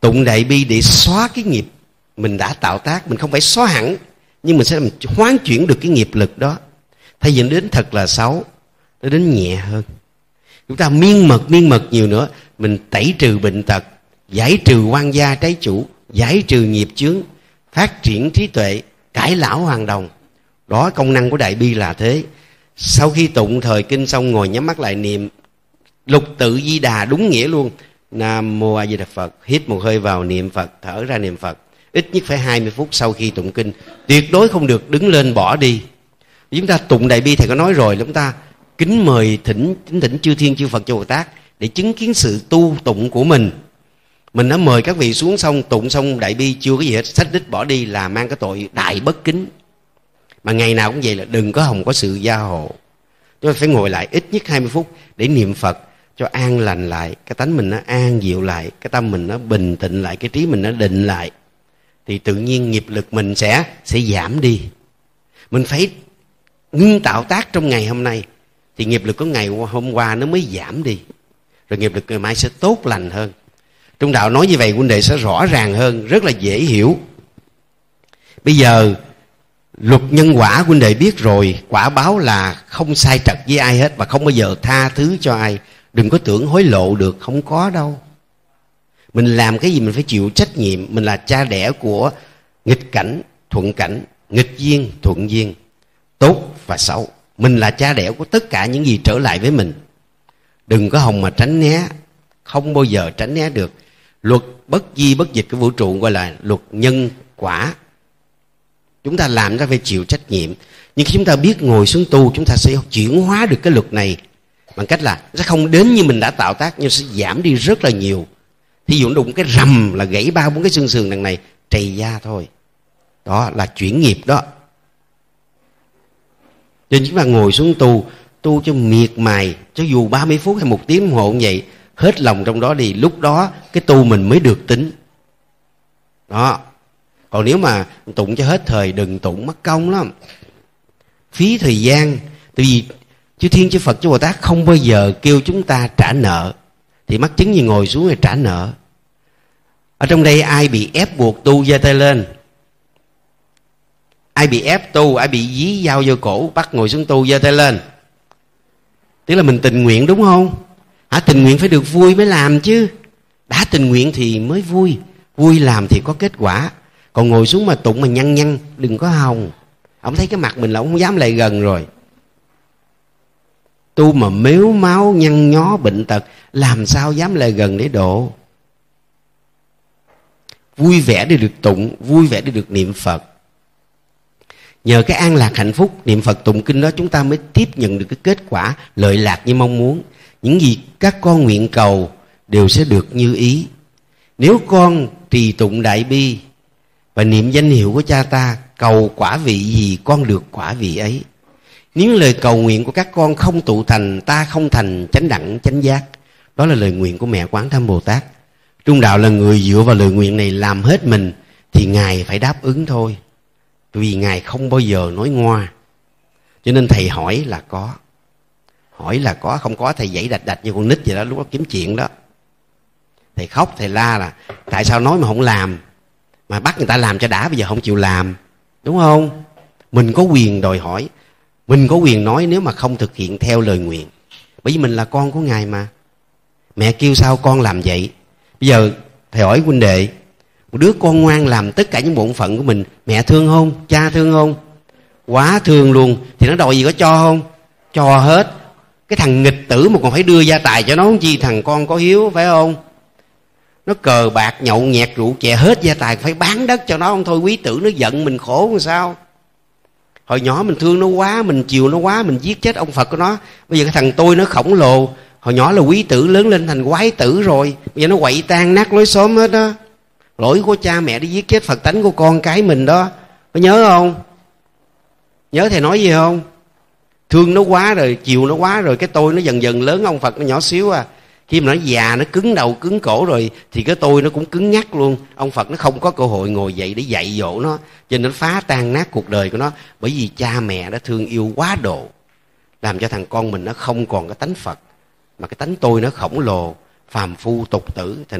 tụng đại bi để xóa cái nghiệp mình đã tạo tác. Mình không phải xóa hẳn, nhưng mình sẽ làm hoán chuyển được cái nghiệp lực đó. Thay vì đến thật là xấu, nó đến nhẹ hơn. Chúng ta miên mật nhiều nữa, mình tẩy trừ bệnh tật, giải trừ oan gia trái chủ, giải trừ nghiệp chướng, phát triển trí tuệ, cải lão hoàn đồng. Đó, công năng của đại bi là thế. Sau khi tụng thời kinh xong, ngồi nhắm mắt lại niệm lục tự Di Đà đúng nghĩa luôn. Nam Mô A Di Đà Phật. Hít một hơi vào niệm Phật, thở ra niệm Phật. Ít nhất phải 20 phút sau khi tụng kinh. Tuyệt đối không được đứng lên bỏ đi. Chúng ta tụng đại bi, thầy có nói rồi, chúng ta kính mời thỉnh chư thiên chư Phật chư Bồ Tát để chứng kiến sự tu tụng của mình. Mình đã mời các vị xuống xong, tụng xong đại bi chưa có gì hết, xách đít bỏ đi là mang cái tội đại bất kính. Mà ngày nào cũng vậy, là đừng có hòng có sự gia hộ. Chúng ta phải ngồi lại ít nhất 20 phút để niệm Phật cho an lành lại, cái tánh mình nó an dịu lại, cái tâm mình nó bình tĩnh lại, cái trí mình nó định lại, thì tự nhiên nghiệp lực mình sẽ giảm đi. Mình phải ngưng tạo tác trong ngày hôm nay, thì nghiệp lực của ngày hôm qua nó mới giảm đi, rồi nghiệp lực ngày mai sẽ tốt lành hơn. Trong đạo nói như vậy huynh đệ sẽ rõ ràng hơn, rất là dễ hiểu. Bây giờ luật nhân quả huynh đệ biết rồi, quả báo là không sai trật với ai hết và không bao giờ tha thứ cho ai. Đừng có tưởng hối lộ được, không có đâu. Mình làm cái gì mình phải chịu trách nhiệm. Mình là cha đẻ của nghịch cảnh, thuận cảnh, nghịch duyên, thuận duyên, tốt và xấu. Mình là cha đẻ của tất cả những gì trở lại với mình. Đừng có hòng mà tránh né, không bao giờ tránh né được. Luật bất di bất dịch của vũ trụ gọi là luật nhân quả. Chúng ta làm ra phải chịu trách nhiệm. Nhưng khi chúng ta biết ngồi xuống tu, chúng ta sẽ chuyển hóa được cái luật này bằng cách là nó sẽ không đến như mình đã tạo tác, nhưng sẽ giảm đi rất là nhiều. Thí dụ đụng cái rầm là gãy 3-4 cái xương sườn đằng này, trầy da thôi. Đó là chuyển nghiệp đó. Cho nên chúng ta ngồi xuống tu cho miệt mài, cho dù 30 phút hay 1 tiếng đồng hồ như vậy, hết lòng trong đó đi, lúc đó cái tu mình mới được tính. Đó. Còn nếu mà tụng cho hết thời, đừng tụng, mất công lắm, phí thời gian. Tại vì chư thiên chư Phật chư Bồ Tát không bao giờ kêu chúng ta trả nợ, thì mắc chứng gì ngồi xuống rồi trả nợ. Ở trong đây ai bị ép buộc tu giơ tay lên. Ai bị ép tu, ai bị dí dao vô cổ bắt ngồi xuống tu giơ tay lên. Tức là mình tình nguyện đúng không? Tình nguyện phải được vui mới làm chứ. Đã tình nguyện thì mới vui. Vui làm thì có kết quả. Còn ngồi xuống mà tụng mà nhăn đừng có hòng. Ông thấy cái mặt mình là ông không dám lại gần rồi. Tu mà mếu máu nhăn nhó bệnh tật, làm sao dám lại gần để độ. Vui vẻ để được tụng, vui vẻ để được niệm Phật. Nhờ cái an lạc hạnh phúc niệm Phật tụng kinh đó, chúng ta mới tiếp nhận được cái kết quả lợi lạc như mong muốn. Những gì các con nguyện cầu đều sẽ được như ý. Nếu con trì tụng đại bi và niệm danh hiệu của cha ta, cầu quả vị gì con được quả vị ấy. Nếu lời cầu nguyện của các con không tụ thành, ta không thành chánh đẳng chánh giác. Đó là lời nguyện của mẹ Quán Tham Bồ Tát. Trung đạo là người dựa vào lời nguyện này làm hết mình, thì Ngài phải đáp ứng thôi. Vì Ngài không bao giờ nói ngoa. Cho nên thầy hỏi là có. Hỏi là có, không có thầy dãy đạch như con nít vậy đó, lúc đó kiếm chuyện đó. Thầy khóc, thầy la là tại sao nói mà không làm, mà bắt người ta làm cho đã, bây giờ không chịu làm. Đúng không? Mình có quyền đòi hỏi, mình có quyền nói nếu mà không thực hiện theo lời nguyện. Bởi vì mình là con của Ngài mà. Mẹ kêu sao con làm vậy. Bây giờ thầy hỏi huynh đệ, một đứa con ngoan làm tất cả những bổn phận của mình, mẹ thương không? Cha thương không? Quá thương luôn. Thì nó đòi gì có cho không? Cho hết. Cái thằng nghịch tử mà còn phải đưa gia tài cho nó không chi, thằng con có hiếu phải không? Nó cờ bạc nhậu nhẹt rượu chè hết gia tài, phải bán đất cho nó không thôi. Quý tử nó giận mình khổ làm sao? Hồi nhỏ mình thương nó quá, mình chiều nó quá, mình giết chết ông Phật của nó. Bây giờ cái thằng tôi nó khổng lồ, hồi nhỏ là quý tử, lớn lên thành quái tử rồi, bây giờ nó quậy tan nát lối xóm hết đó. Lỗi của cha mẹ đi giết chết Phật tánh của con cái mình đó. Có nhớ không? Nhớ thầy nói gì không? Thương nó quá rồi, chiều nó quá rồi, cái tôi nó dần dần lớn, ông Phật nó nhỏ xíu à. Khi mà nó già, nó cứng đầu cứng cổ rồi, thì cái tôi nó cũng cứng nhắc luôn. Ông Phật nó không có cơ hội ngồi dậy để dạy dỗ nó, cho nên nó phá tan nát cuộc đời của nó. Bởi vì cha mẹ đã thương yêu quá độ, làm cho thằng con mình nó không còn cái tánh Phật, mà cái tánh tôi nó khổng lồ, phàm phu tục tử. Thành ra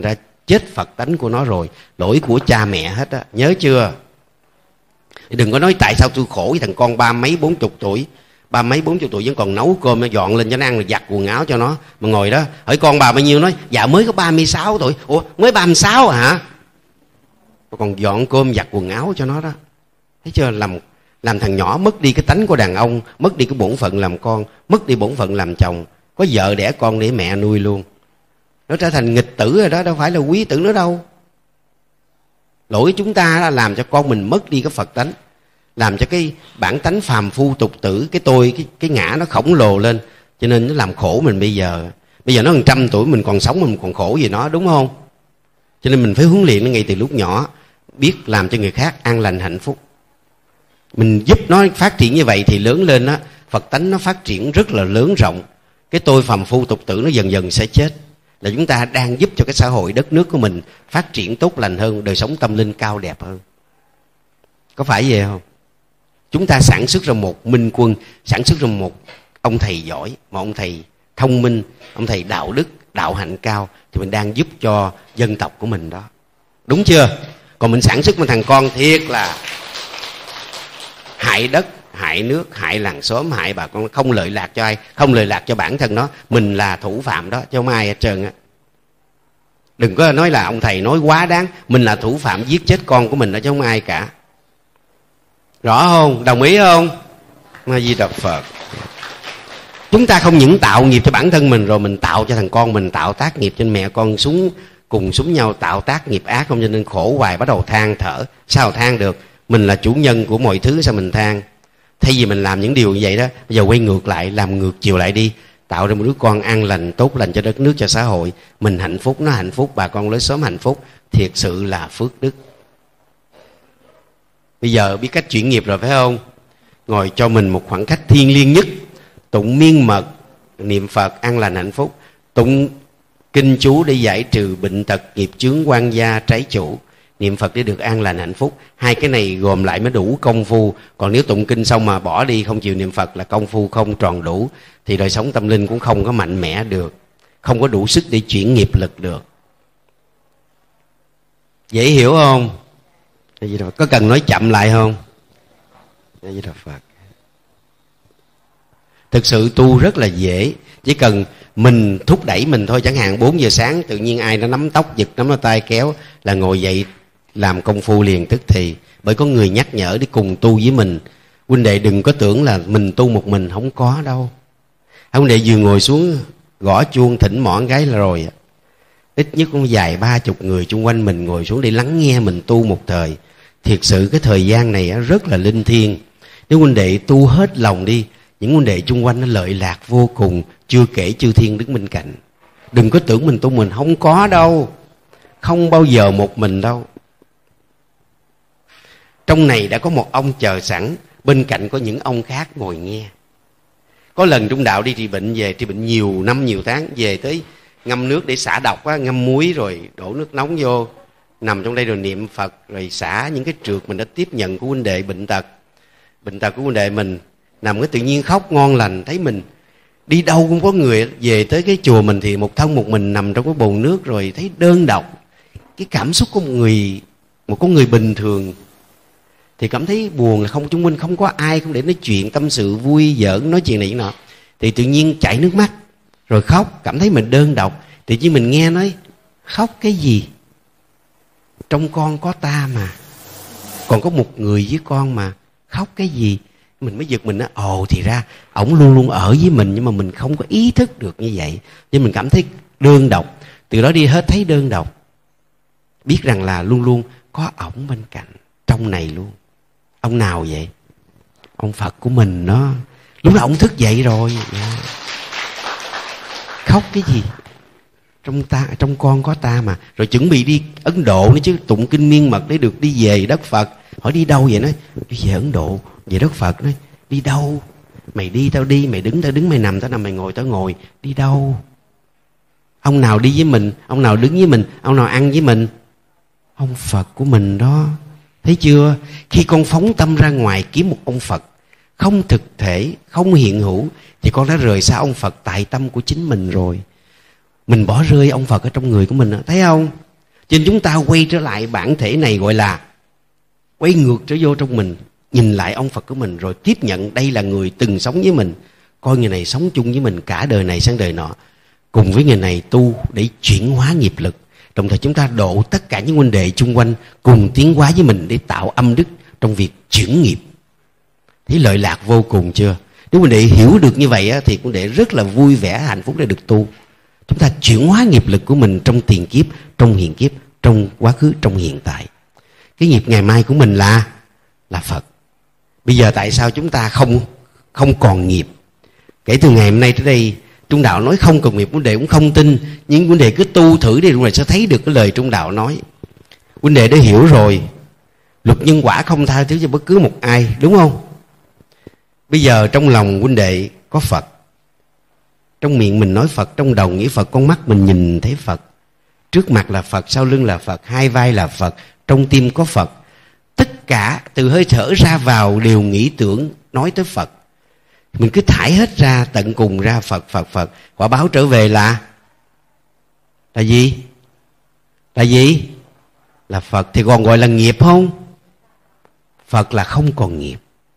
chết Phật tánh của nó rồi. Lỗi của cha mẹ hết á, nhớ chưa? Đừng có nói tại sao tôi khổ với thằng con 30 40 tuổi, 30 40 tuổi vẫn còn nấu cơm nó dọn lên cho nó ăn, rồi giặt quần áo cho nó, mà ngồi đó hỏi con bà bao nhiêu, nói dạ mới có 36 tuổi. Ủa mới 36 hả? Còn dọn cơm giặt quần áo cho nó đó. Thấy chưa? Làm thằng nhỏ mất đi cái tánh của đàn ông, mất đi cái bổn phận làm con, mất đi bổn phận làm chồng. Có vợ đẻ con để mẹ nuôi luôn, nó trở thành nghịch tử rồi đó, đâu phải là quý tử nữa đâu. Lỗi chúng ta là làm cho con mình mất đi cái Phật tánh, làm cho cái bản tánh phàm phu tục tử, cái tôi, cái ngã nó khổng lồ lên, cho nên nó làm khổ mình bây giờ. Bây giờ nó 100 tuổi mình còn sống, mình còn khổ gì nó, đúng không? Cho nên mình phải huấn luyện nó ngay từ lúc nhỏ, biết làm cho người khác an lành hạnh phúc. Mình giúp nó phát triển như vậy thì lớn lên á, Phật tánh nó phát triển rất là lớn rộng. Cái tôi phàm phu tục tử nó dần dần sẽ chết. Là chúng ta đang giúp cho cái xã hội đất nước của mình phát triển tốt lành hơn, đời sống tâm linh cao đẹp hơn. Có phải vậy không? Chúng ta sản xuất ra một minh quân, sản xuất ra một ông thầy giỏi, một ông thầy thông minh, ông thầy đạo đức, đạo hạnh cao, thì mình đang giúp cho dân tộc của mình đó. Đúng chưa? Còn mình sản xuất một thằng con thiệt là hại đất, hại nước, hại làng xóm, hại bà con, không lợi lạc cho ai, không lợi lạc cho bản thân nó. Mình là thủ phạm đó, chứ không ai hết trơn á. Đừng có nói là ông thầy nói quá đáng. Mình là thủ phạm giết chết con của mình đó, chứ không ai cả. Rõ không? Đồng ý không? A Di Đà Phật. Chúng ta không những tạo nghiệp cho bản thân mình, rồi mình tạo cho thằng con mình, tạo tác nghiệp cho mẹ con cùng súng nhau tạo tác nghiệp ác không, cho nên khổ hoài, bắt đầu than thở. Sao than được? Mình là chủ nhân của mọi thứ, sao mình than? Thay vì mình làm những điều như vậy đó, bây giờ quay ngược lại, làm ngược chiều lại đi, tạo ra một đứa con an lành, tốt lành cho đất nước, cho xã hội. Mình hạnh phúc, nó hạnh phúc, bà con lối xóm hạnh phúc. Thiệt sự là phước đức. Bây giờ biết cách chuyển nghiệp rồi phải không? Ngồi cho mình một khoảng cách thiêng liêng nhất, tụng miên mật, niệm Phật an lành hạnh phúc, tụng kinh chú để giải trừ bệnh tật, nghiệp chướng, quan gia, trái chủ, niệm Phật để được an lành hạnh phúc. Hai cái này gồm lại mới đủ công phu. Còn nếu tụng kinh xong mà bỏ đi, không chịu niệm Phật là công phu không tròn đủ, thì đời sống tâm linh cũng không có mạnh mẽ được, không có đủ sức để chuyển nghiệp lực được. Dễ hiểu không? Có cần nói chậm lại không? Thực sự tu rất là dễ, chỉ cần mình thúc đẩy mình thôi. Chẳng hạn 4 giờ sáng tự nhiên ai nó nắm tóc giật, nắm nó tay kéo là ngồi dậy làm công phu liền tức thì. Bởi có người nhắc nhở để cùng tu với mình. Huynh đệ đừng có tưởng là mình tu một mình, không có đâu. Huynh đệ vừa ngồi xuống gõ chuông thỉnh mọn cái là rồi, ít nhất cũng vài 30 người chung quanh mình ngồi xuống để lắng nghe mình tu một thời. Thiệt sự cái thời gian này rất là linh thiêng. Nếu huynh đệ tu hết lòng đi, những huynh đệ chung quanh nó lợi lạc vô cùng. Chưa kể chư thiên đứng bên cạnh. Đừng có tưởng mình tu mình, không có đâu, không bao giờ một mình đâu. Trong này đã có một ông chờ sẵn, bên cạnh có những ông khác ngồi nghe. Có lần trung đạo đi trị bệnh về, trị bệnh nhiều năm nhiều tháng, về tới ngâm nước để xả độc á, ngâm muối rồi đổ nước nóng vô, nằm trong đây rồi niệm Phật, rồi xả những cái trượt mình đã tiếp nhận của huynh đệ bệnh tật của huynh đệ mình. Nằm cái tự nhiên khóc ngon lành, thấy mình đi đâu cũng có người. Về tới cái chùa mình thì một thân một mình nằm trong cái bồn nước, rồi thấy đơn độc. Cái cảm xúc của một con người bình thường thì cảm thấy buồn, là không, chung quanh không có ai không để nói chuyện tâm sự vui giỡn, nói chuyện này chuyện nọ, thì tự nhiên chảy nước mắt rồi khóc, cảm thấy mình đơn độc. Tự nhiên mình nghe nói khóc cái gì, trong con có ta mà, còn có một người với con mà, khóc cái gì. Mình mới giật mình á, ồ thì ra ổng luôn luôn ở với mình, nhưng mà mình không có ý thức được như vậy, nên mình cảm thấy đơn độc. Từ đó đi hết thấy đơn độc, biết rằng là luôn luôn có ổng bên cạnh trong này luôn. Ông nào vậy? Ông Phật của mình đó. Lúc đó ổng thức dậy rồi. Khóc cái gì, trong con có ta mà. Rồi chuẩn bị đi Ấn Độ nữa chứ, tụng kinh miên mật để được đi về đất Phật. Hỏi đi đâu vậy? Nói đi về Ấn Độ, về đất Phật. Nói đi đâu? Mày đi tao đi, mày đứng tao đứng, mày nằm tao nằm, mày ngồi tao ngồi. Đi đâu? Ông nào đi với mình, ông nào đứng với mình, ông nào ăn với mình? Ông Phật của mình đó. Thấy chưa? Khi con phóng tâm ra ngoài kiếm một ông Phật không thực thể, không hiện hữu, thì con đã rời xa ông Phật tại tâm của chính mình rồi. Mình bỏ rơi ông Phật ở trong người của mình, thấy không? Cho nên chúng ta quay trở lại bản thể này, gọi là quay ngược trở vô trong mình, nhìn lại ông Phật của mình, rồi tiếp nhận đây là người từng sống với mình, coi người này sống chung với mình cả đời này sang đời nọ, cùng với người này tu để chuyển hóa nghiệp lực. Đồng thời chúng ta độ tất cả những huynh đệ chung quanh cùng tiến hóa với mình để tạo âm đức trong việc chuyển nghiệp. Thấy lợi lạc vô cùng chưa? Nếu huynh đệ hiểu được như vậy thì huynh đệ rất là vui vẻ, hạnh phúc để được tu. Chúng ta chuyển hóa nghiệp lực của mình trong tiền kiếp, trong hiện kiếp, trong quá khứ, trong hiện tại. Cái nghiệp ngày mai của mình là Phật. Bây giờ tại sao chúng ta không còn nghiệp? Kể từ ngày hôm nay tới đây, Trung Đạo nói không còn nghiệp, huynh đệ cũng không tin, nhưng huynh đệ cứ tu thử đi rồi sẽ thấy được cái lời Trung Đạo nói. Huynh đệ đã hiểu rồi, luật nhân quả không tha thứ cho bất cứ một ai, đúng không? Bây giờ trong lòng huynh đệ có Phật, trong miệng mình nói Phật, trong đầu nghĩ Phật, con mắt mình nhìn thấy Phật, trước mặt là Phật, sau lưng là Phật, hai vai là Phật, trong tim có Phật. Tất cả từ hơi thở ra vào đều nghĩ tưởng nói tới Phật. Mình cứ thải hết ra, tận cùng ra Phật, Phật, Phật. Quả báo trở về là gì? Là gì? Là Phật. Thì còn gọi là nghiệp không? Phật là không còn nghiệp.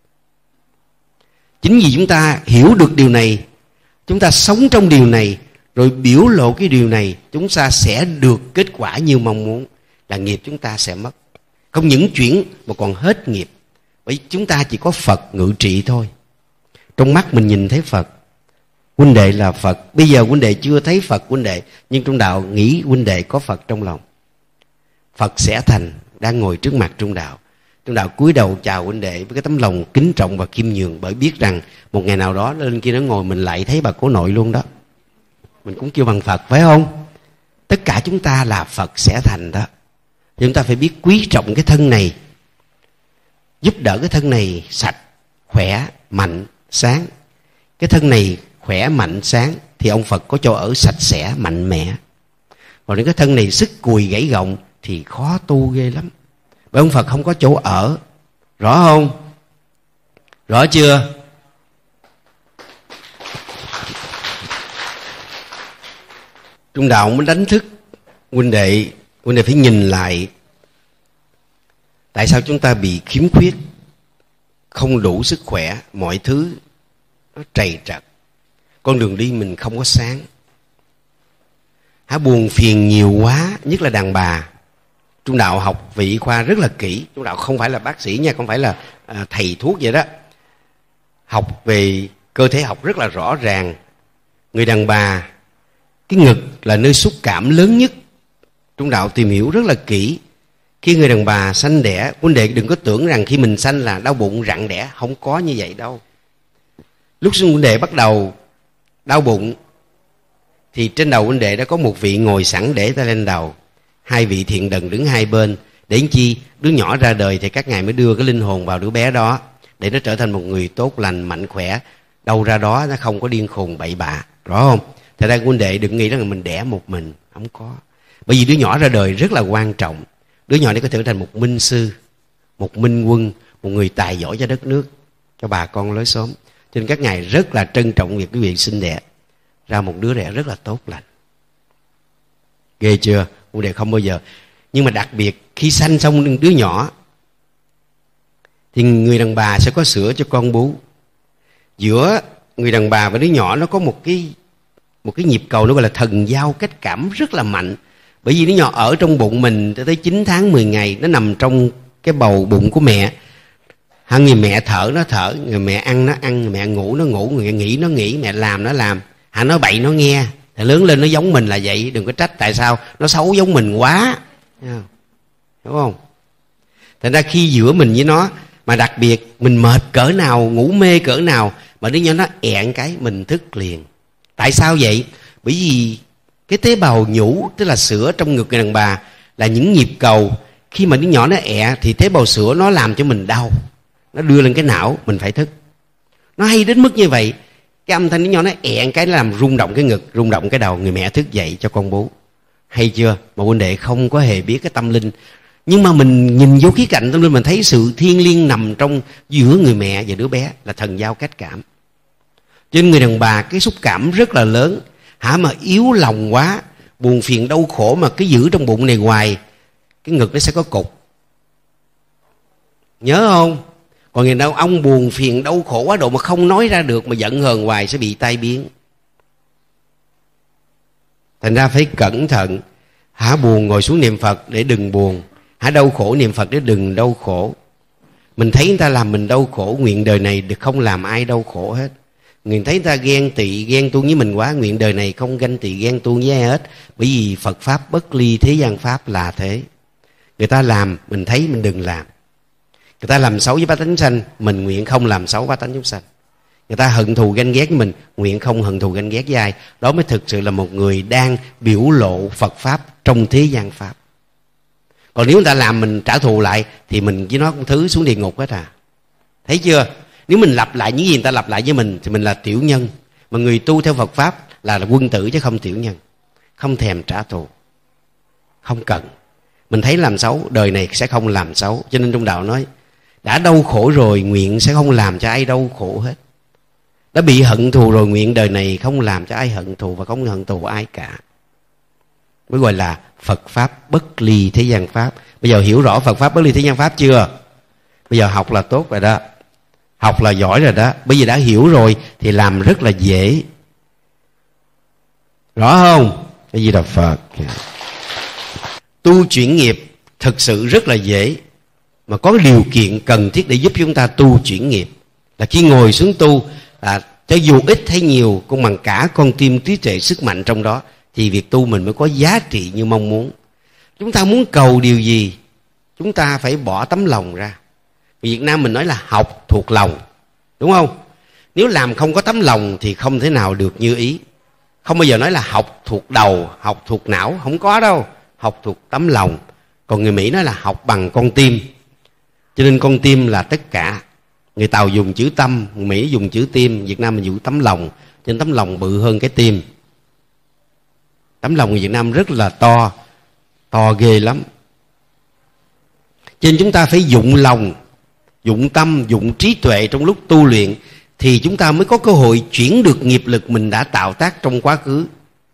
Chính vì chúng ta hiểu được điều này, chúng ta sống trong điều này, rồi biểu lộ cái điều này, chúng ta sẽ được kết quả như mong muốn, là nghiệp chúng ta sẽ mất. Không những chuyển mà còn hết nghiệp. Bởi chúng ta chỉ có Phật ngự trị thôi. Trong mắt mình nhìn thấy Phật, huynh đệ là Phật. Bây giờ huynh đệ chưa thấy Phật huynh đệ, nhưng trong đạo nghĩ huynh đệ có Phật trong lòng. Phật sẽ thành đang ngồi trước mặt Trung Đạo. Trung Đạo cúi đầu chào huynh đệ với cái tấm lòng kính trọng và khiêm nhường, bởi biết rằng một ngày nào đó lên kia nó ngồi mình lại thấy bà cố nội luôn đó. Mình cũng kêu bằng Phật, phải không? Tất cả chúng ta là Phật sẽ thành đó. Chúng ta phải biết quý trọng cái thân này, giúp đỡ cái thân này sạch, khỏe, mạnh, sáng. Cái thân này khỏe, mạnh, sáng thì ông Phật có chỗ ở sạch sẽ, mạnh mẽ. Còn nếu cái thân này sức cùi gãy gọng thì khó tu ghê lắm. Bởi ông Phật không có chỗ ở. Rõ không? Rõ chưa? Trung Đạo muốn đánh thức huynh đệ phải nhìn lại tại sao chúng ta bị khiếm khuyết, không đủ sức khỏe, mọi thứ nó trầy trật, con đường đi mình không có sáng. Buồn phiền nhiều quá, nhất là đàn bà. Trung Đạo học về y khoa rất là kỹ. Trung Đạo không phải là bác sĩ nha, không phải là thầy thuốc vậy đó. Học về cơ thể học rất là rõ ràng. Người đàn bà, cái ngực là nơi xúc cảm lớn nhất. Trung Đạo tìm hiểu rất là kỹ. Khi người đàn bà sanh đẻ, huynh đệ đừng có tưởng rằng khi mình sanh là đau bụng rặn đẻ, không có như vậy đâu. Lúc huynh đệ bắt đầu đau bụng thì trên đầu huynh đệ đã có một vị ngồi sẵn để tay lên đầu, hai vị thiện đần đứng hai bên. Để làm chi? Đứa nhỏ ra đời thì các ngài mới đưa cái linh hồn vào đứa bé đó để nó trở thành một người tốt lành, mạnh khỏe. Đâu ra đó nó không có điên khùng bậy bạ, rõ không? Thật ra huynh đệ đừng nghĩ rằng mình đẻ một mình, không có. Bởi vì đứa nhỏ ra đời rất là quan trọng. Đứa nhỏ này có thể trở thành một minh sư, một minh quân, một người tài giỏi cho đất nước, cho bà con lối xóm. Cho nên các ngài rất là trân trọng việc quý vị sinh đẻ ra một đứa đẻ rất là tốt lành. Ghê chưa? Huynh đệ không bao giờ. Nhưng mà đặc biệt khi sanh xong đứa nhỏ thì người đàn bà sẽ có sữa cho con bú. Giữa người đàn bà và đứa nhỏ nó có một cái nhịp cầu, nó gọi là thần giao cách cảm rất là mạnh. Bởi vì đứa nhỏ ở trong bụng mình tới 9 tháng 10 ngày, nó nằm trong cái bầu bụng của mẹ. Người mẹ thở nó thở, người mẹ ăn nó ăn, người mẹ ngủ nó ngủ, người mẹ nghĩ nó nghĩ, mẹ làm nó làm. Nói bậy nó nghe. Thì lớn lên nó giống mình là vậy, đừng có trách tại sao nó xấu giống mình quá. Đúng không? Thành ra khi giữa mình với nó, mà đặc biệt mình mệt cỡ nào, ngủ mê cỡ nào, mà đứa nhỏ nó ẹn cái mình thức liền. Tại sao vậy? Bởi vì cái tế bào nhũ, tức là sữa trong ngực người đàn bà, là những nhịp cầu. Khi mà đứa nhỏ nó ẹ thì tế bào sữa nó làm cho mình đau, nó đưa lên cái não, mình phải thức. Nó hay đến mức như vậy. Cái âm thanh đứa nhỏ nó ẹn cái, nó làm rung động cái ngực, rung động cái đầu, người mẹ thức dậy cho con bú. Hay chưa? Mà huynh đệ không có hề biết cái tâm linh. Nhưng mà mình nhìn vô khía cạnh tâm linh, mình thấy sự thiêng liêng nằm trong giữa người mẹ và đứa bé, là thần giao cách cảm. Cho nên người đàn bà cái xúc cảm rất là lớn. Mà yếu lòng quá, buồn phiền đau khổ mà cứ giữ trong bụng này hoài, cái ngực nó sẽ có cục, nhớ không? Còn người đàn ông buồn phiền đau khổ quá độ mà không nói ra được, mà giận hờn hoài sẽ bị tai biến. Thành ra phải cẩn thận. Hả buồn ngồi xuống niệm Phật để đừng buồn, hả đau khổ niệm Phật để đừng đau khổ. Mình thấy người ta làm mình đau khổ, nguyện đời này được không làm ai đau khổ hết. Người thấy người ta ghen tị ghen tuông với mình quá, nguyện đời này không ganh tị ghen tuông với ai hết. Bởi vì Phật Pháp bất ly thế gian Pháp là thế. Người ta làm mình thấy mình đừng làm. Người ta làm xấu với bá tánh sanh, mình nguyện không làm xấu bá tánh chúng sanh. Người ta hận thù ganh ghét với mình, nguyện không hận thù ganh ghét với ai. Đó mới thực sự là một người đang biểu lộ Phật Pháp trong thế gian Pháp. Còn nếu người ta làm mình trả thù lại thì mình với nó cũng thứ xuống địa ngục hết à. Thấy chưa? Nếu mình lặp lại những gì người ta lặp lại với mình thì mình là tiểu nhân. Mà người tu theo Phật Pháp là quân tử chứ không tiểu nhân. Không thèm trả thù, không cần. Mình thấy làm xấu, đời này sẽ không làm xấu. Cho nên trong đạo nói, đã đau khổ rồi nguyện sẽ không làm cho ai đau khổ hết. Đã bị hận thù rồi nguyện đời này không làm cho ai hận thù, và không hận thù ai cả. Mới gọi là Phật Pháp bất ly thế gian Pháp. Bây giờ hiểu rõ Phật Pháp bất ly thế gian Pháp chưa? Bây giờ học là tốt rồi đó, học là giỏi rồi đó. Bây giờ đã hiểu rồi thì làm rất là dễ. Rõ không? Cái gì là Phật. Tu chuyển nghiệp thực sự rất là dễ, mà có điều kiện cần thiết để giúp chúng ta tu chuyển nghiệp là khi ngồi xuống tu, cho dù ít hay nhiều cũng bằng cả con tim trí tuệ sức mạnh trong đó, thì việc tu mình mới có giá trị như mong muốn. Chúng ta muốn cầu điều gì, chúng ta phải bỏ tấm lòng ra. Việt Nam mình nói là học thuộc lòng, đúng không? Nếu làm không có tấm lòng thì không thể nào được như ý. Không bao giờ nói là học thuộc đầu, học thuộc não, không có đâu. Học thuộc tấm lòng. Còn người Mỹ nói là học bằng con tim. Cho nên con tim là tất cả. Người Tàu dùng chữ tâm, người Mỹ dùng chữ tim, Việt Nam mình dùng tấm lòng. Cho nên tấm lòng bự hơn cái tim. Tấm lòng người Việt Nam rất là to, to ghê lắm. Cho nên chúng ta phải dụng lòng, dụng tâm, dụng trí tuệ trong lúc tu luyện, thì chúng ta mới có cơ hội chuyển được nghiệp lực mình đã tạo tác trong quá khứ.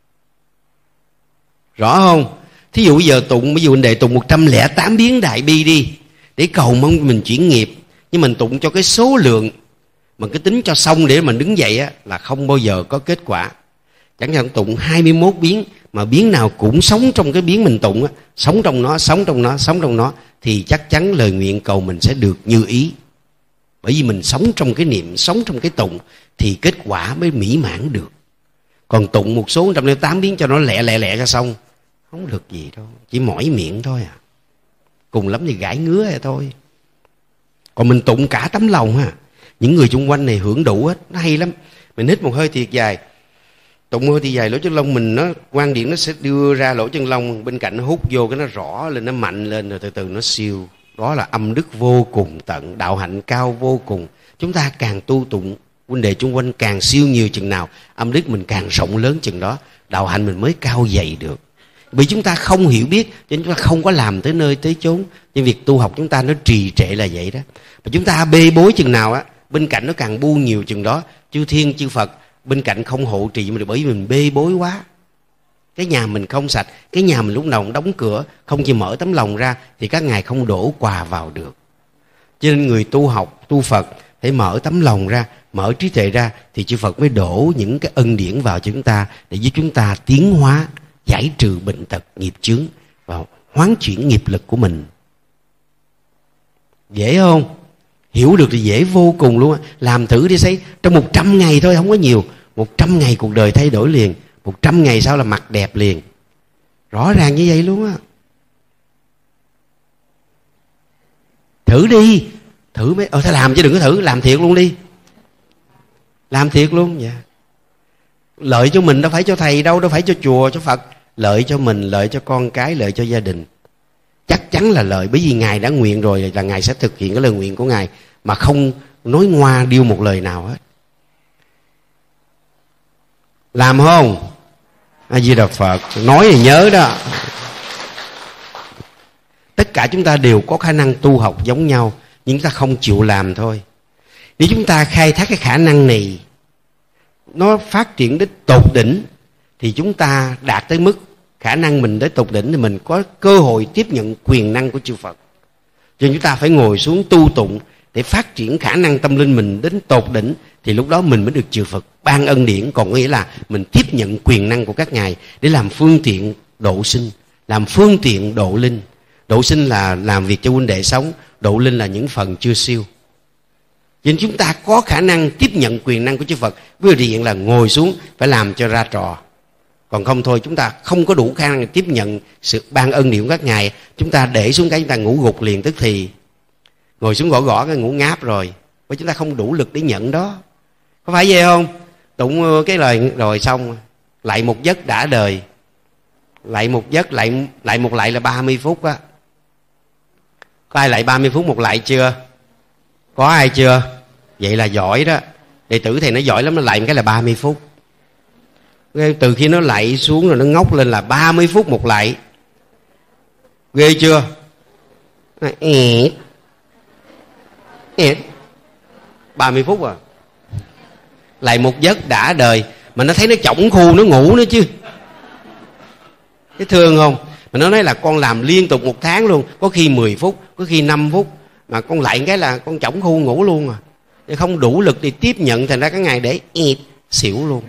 Rõ không? Thí dụ bây giờ tụng, ví dụ anh đệ tụng 108 biến đại bi đi, để cầu mong mình chuyển nghiệp. Nhưng mình tụng cho cái số lượng, mình cứ tính cho xong để mình đứng dậy á, là không bao giờ có kết quả. Chẳng hạn tụng 21 biến, mà biến nào cũng sống trong cái biến mình tụng á, sống trong nó, sống trong nó, sống trong nó, thì chắc chắn lời nguyện cầu mình sẽ được như ý. Bởi vì mình sống trong cái niệm, sống trong cái tụng, thì kết quả mới mỹ mãn được. Còn tụng một số 108 biến cho nó lẹ ra xong, không được gì đâu, chỉ mỏi miệng thôi à. Cùng lắm thì gãi ngứa vậy thôi. Còn mình tụng cả tấm lòng ha, những người xung quanh này hưởng đủ hết, nó hay lắm. Mình hít một hơi thiệt dài, tụng hơi thì dài, lỗ chân lông mình nó quan điểm nó sẽ đưa ra lỗ chân lông, bên cạnh nó hút vô cái nó rõ lên, nó mạnh lên, rồi từ từ nó siêu. Đó là âm đức vô cùng tận, đạo hạnh cao vô cùng. Chúng ta càng tu tụng, huynh đệ chung quanh càng siêu nhiều chừng nào, âm đức mình càng rộng lớn chừng đó, đạo hạnh mình mới cao dày được. Vì chúng ta không hiểu biết, cho nên chúng ta không có làm tới nơi tới chốn. Nhưng việc tu học chúng ta nó trì trệ là vậy đó. Mà chúng ta bê bối chừng nào á, bên cạnh nó càng buông nhiều chừng đó. Chư Thiên chư Phật bên cạnh không hộ trì mình, bởi vì mình bê bối quá. Cái nhà mình không sạch, cái nhà mình lúc nào cũng đóng cửa, không chỉ mở tấm lòng ra, thì các ngài không đổ quà vào được. Cho nên người tu học, tu Phật phải mở tấm lòng ra, mở trí tuệ ra, thì chư Phật mới đổ những cái ân điển vào cho chúng ta, để giúp chúng ta tiến hóa, giải trừ bệnh tật, nghiệp chướng và hoán chuyển nghiệp lực của mình. Dễ không? Hiểu được thì dễ vô cùng luôn á. Làm thử đi thấy, trong 100 ngày thôi, không có nhiều, 100 ngày cuộc đời thay đổi liền. 100 ngày sau là mặt đẹp liền. Rõ ràng như vậy luôn á. Thử đi. Thử mới thôi làm chứ đừng có thử, làm thiệt luôn đi. Làm thiệt luôn. Dạ. Lợi cho mình, đâu phải cho thầy đâu, đâu phải cho chùa, cho Phật. Lợi cho mình, lợi cho con cái, lợi cho gia đình. Chắc chắn là lợi, bởi vì Ngài đã nguyện rồi là Ngài sẽ thực hiện cái lời nguyện của Ngài, mà không nói ngoa điêu một lời nào hết. Làm không? A Di Đà Phật. Nói thì nhớ đó. Tất cả chúng ta đều có khả năng tu học giống nhau, nhưng chúng ta không chịu làm thôi. Nếu chúng ta khai thác cái khả năng này, nó phát triển đến tột đỉnh, thì chúng ta đạt tới mức khả năng mình tới tột đỉnh thì mình có cơ hội tiếp nhận quyền năng của chư Phật. Cho nên chúng ta phải ngồi xuống tu tụng để phát triển khả năng tâm linh mình đến tột đỉnh, thì lúc đó mình mới được chư Phật ban ân điển. Còn có nghĩa là mình tiếp nhận quyền năng của các ngài để làm phương tiện độ sinh, làm phương tiện độ linh. Độ sinh là làm việc cho huynh đệ sống, độ linh là những phần chưa siêu. Cho nên chúng ta có khả năng tiếp nhận quyền năng của chư Phật, với điều kiện là ngồi xuống phải làm cho ra trò. Còn không thôi chúng ta không có đủ khả năng tiếp nhận sự ban ân điển của các ngài. Chúng ta để xuống cái chúng ta ngủ gục liền tức thì. Ngồi xuống gõ cái ngủ ngáp rồi, bởi chúng ta không đủ lực để nhận đó. Có phải vậy không? Tụng cái lời rồi xong, lại một giấc đã đời. Lại một giấc, lại một lại là 30 phút á. Có ai lại 30 phút một lại chưa? Có ai chưa? Vậy là giỏi đó. Đệ tử thầy nó giỏi lắm, nó lại một cái là 30 phút. Từ khi nó lại xuống rồi nó ngóc lên là 30 phút một lại. Ghê chưa? 30 phút à. Lại một giấc đã đời. Mà nó thấy nó chổng khu nó ngủ nữa chứ. Cái thương không? Mà nó nói là con làm liên tục 1 tháng luôn. Có khi 10 phút, có khi 5 phút. Mà con lại cái là con chổng khu ngủ luôn à. Không đủ lực để tiếp nhận, thành ra cái ngày để xỉu luôn.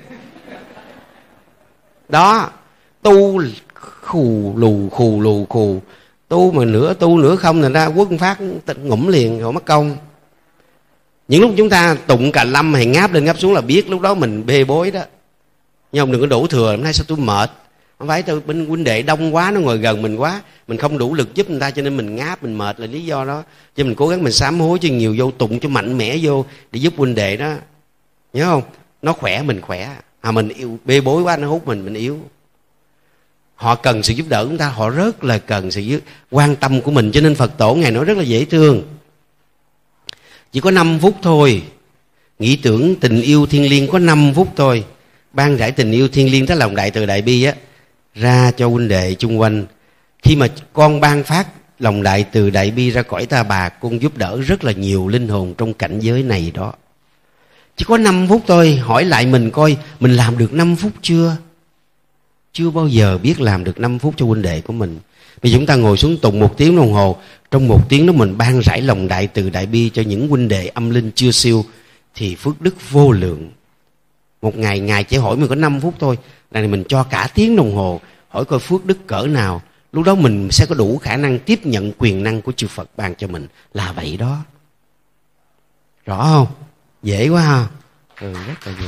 Đó. Tu khù lù. Tu mà nửa tu nửa không, thành ra Quốc Phát ngủm liền rồi mất công. Những lúc chúng ta tụng cà lâm hay ngáp lên ngáp xuống là biết lúc đó mình bê bối đó. Nhưng không đừng có đổ thừa. Hôm nay sao tôi mệt? Không phải tôi bên huynh đệ đông quá, nó ngồi gần mình quá, mình không đủ lực giúp người ta cho nên mình ngáp, mình mệt là lý do đó. Cho mình cố gắng mình sám hối cho nhiều vô, tụng cho mạnh mẽ vô để giúp huynh đệ đó. Nhớ không? Nó khỏe mình khỏe. Mình yêu, bê bối quá nó hút mình yếu. Họ cần sự giúp đỡ của chúng ta, họ rất là cần sự quan tâm của mình. Cho nên Phật tổ Ngài nói rất là dễ thương. Chỉ có 5 phút thôi. Nghĩ tưởng tình yêu thiêng liêng có 5 phút thôi. Ban rải tình yêu thiêng liêng tới lòng đại từ đại bi á, ra cho huynh đệ chung quanh. Khi mà con ban phát lòng đại từ đại bi ra cõi Ta Bà, con giúp đỡ rất là nhiều linh hồn trong cảnh giới này đó. Chỉ có 5 phút thôi. Hỏi lại mình coi mình làm được 5 phút chưa? Chưa bao giờ biết làm được 5 phút cho huynh đệ của mình. Vì chúng ta ngồi xuống tụng 1 tiếng đồng hồ, trong 1 tiếng đó mình ban rải lòng đại từ đại bi cho những huynh đệ âm linh chưa siêu, thì phước đức vô lượng. Một ngày Ngài chỉ hỏi mình có 5 phút thôi, là mình cho cả tiếng đồng hồ, hỏi coi phước đức cỡ nào. Lúc đó mình sẽ có đủ khả năng tiếp nhận quyền năng của chư Phật ban cho mình. Là vậy đó. Rõ không? Dễ quá ha. Rất là dễ.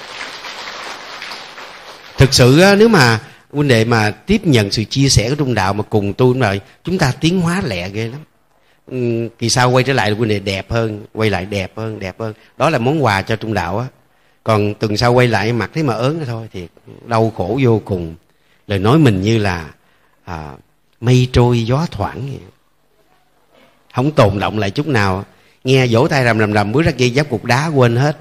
Thực sự nếu mà huynh đệ mà tiếp nhận sự chia sẻ của trung đạo mà cùng tu rồi, chúng ta tiến hóa lẹ ghê lắm. Kỳ sau quay trở lại là huynh đệ đẹp hơn, quay lại đẹp hơn. Đó là món quà cho trung đạo á. Còn tuần sau quay lại mặt thấy mà ớn thôi thì đau khổ vô cùng. Lời nói mình như là mây trôi gió thoảng vậy. Không tồn động lại chút nào. Nghe vỗ tay rầm bước ra kia giáp cục đá quên hết.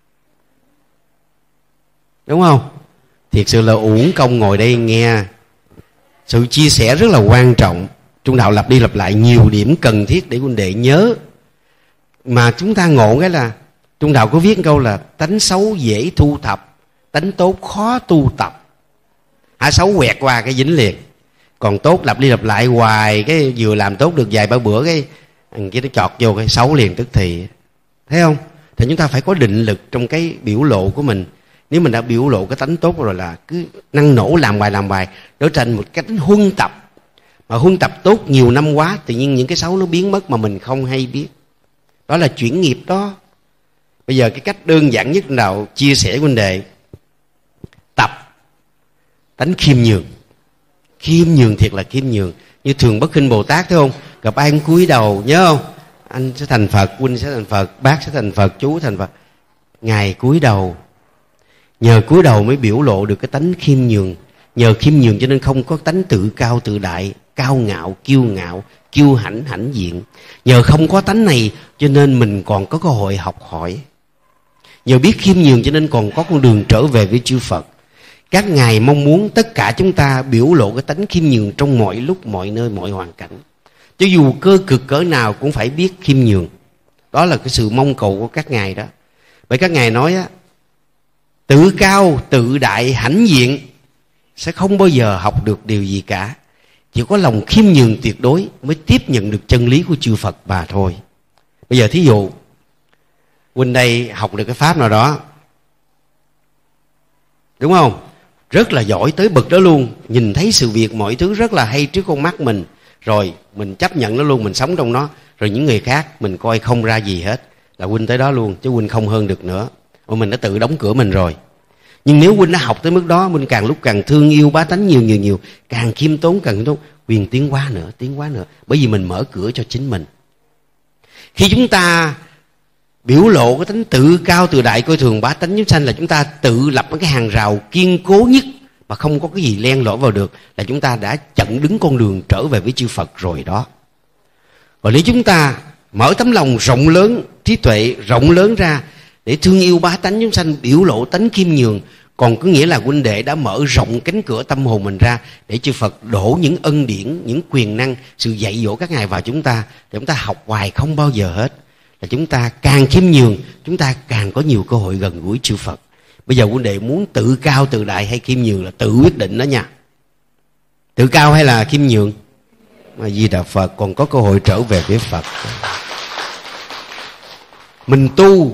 Đúng không? Thiệt sự là uổng công ngồi đây nghe. Sự chia sẻ rất là quan trọng. Trung đạo lặp đi lặp lại nhiều điểm cần thiết để huynh đệ nhớ. Mà chúng ta ngộ cái là Trung đạo có viết câu là tánh xấu dễ thu thập, tánh tốt khó tu tập. Xấu quẹt qua cái dính liền. Còn tốt lặp đi lặp lại hoài, cái vừa làm tốt được vài ba bữa cái nó chọt vô cái xấu liền tức thì. Thấy không? Thì chúng ta phải có định lực trong cái biểu lộ của mình. Nếu mình đã biểu lộ cái tánh tốt rồi là cứ năng nổ làm bài đối tranh một cách huân tập. Mà huân tập tốt nhiều năm quá, tự nhiên những cái xấu nó biến mất mà mình không hay biết. Đó là chuyển nghiệp đó. Bây giờ cái cách đơn giản nhất nào chia sẻ với huynh đệ, tập tánh khiêm nhường. Khiêm nhường thiệt là khiêm nhường. Như Thường Bất Khinh Bồ Tát thấy không? Gặp ai cũng cúi đầu, nhớ không? Anh sẽ thành Phật, huynh sẽ thành Phật, bác sẽ thành Phật, chú thành Phật. Ngài cúi đầu. Nhờ cúi đầu mới biểu lộ được cái tánh khiêm nhường. Nhờ khiêm nhường cho nên không có tánh tự cao tự đại, cao ngạo, kiêu hãnh, hãnh diện. Nhờ không có tánh này cho nên mình còn có cơ hội học hỏi. Nhờ biết khiêm nhường cho nên còn có con đường trở về với chư Phật. Các ngài mong muốn tất cả chúng ta biểu lộ cái tánh khiêm nhường trong mọi lúc, mọi nơi, mọi hoàn cảnh. Cho dù cơ cực cỡ nào cũng phải biết khiêm nhường. Đó là cái sự mong cầu của các ngài đó. Bởi các ngài nói á, tự cao, tự đại, hãnh diện sẽ không bao giờ học được điều gì cả. Chỉ có lòng khiêm nhường tuyệt đối mới tiếp nhận được chân lý của chư Phật mà thôi. Bây giờ thí dụ huynh đây học được cái pháp nào đó, đúng không? Rất là giỏi tới bậc đó luôn, nhìn thấy sự việc mọi thứ rất là hay trước con mắt mình, rồi mình chấp nhận nó luôn, mình sống trong nó. Rồi những người khác mình coi không ra gì hết, là huynh tới đó luôn, chứ huynh không hơn được nữa. Mình đã tự đóng cửa mình rồi. Nhưng nếu huynh đã học tới mức đó, huynh càng lúc càng thương yêu bá tánh nhiều, càng khiêm tốn càng khiêm tốn, quyền tiến hóa nữa. Bởi vì mình mở cửa cho chính mình. Khi chúng ta biểu lộ cái tính tự cao tự đại coi thường bá tánh chúng sanh, là chúng ta tự lập cái hàng rào kiên cố nhất mà không có cái gì len lỏi vào được, là chúng ta đã chặn đứng con đường trở về với chư Phật rồi đó. Và nếu chúng ta mở tấm lòng rộng lớn, trí tuệ rộng lớn ra để thương yêu bá tánh chúng sanh, biểu lộ tánh khiêm nhường, còn có nghĩa là huynh đệ đã mở rộng cánh cửa tâm hồn mình ra để chư Phật đổ những ân điển, những quyền năng, sự dạy dỗ các ngài vào chúng ta, để chúng ta học hoài không bao giờ hết. Là chúng ta càng khiêm nhường, chúng ta càng có nhiều cơ hội gần gũi chư Phật. Bây giờ huynh đệ muốn tự cao tự đại hay khiêm nhường là tự quyết định đó nha. Tự cao hay là khiêm nhường? Mà Di Đà Phật còn có cơ hội trở về với Phật. Mình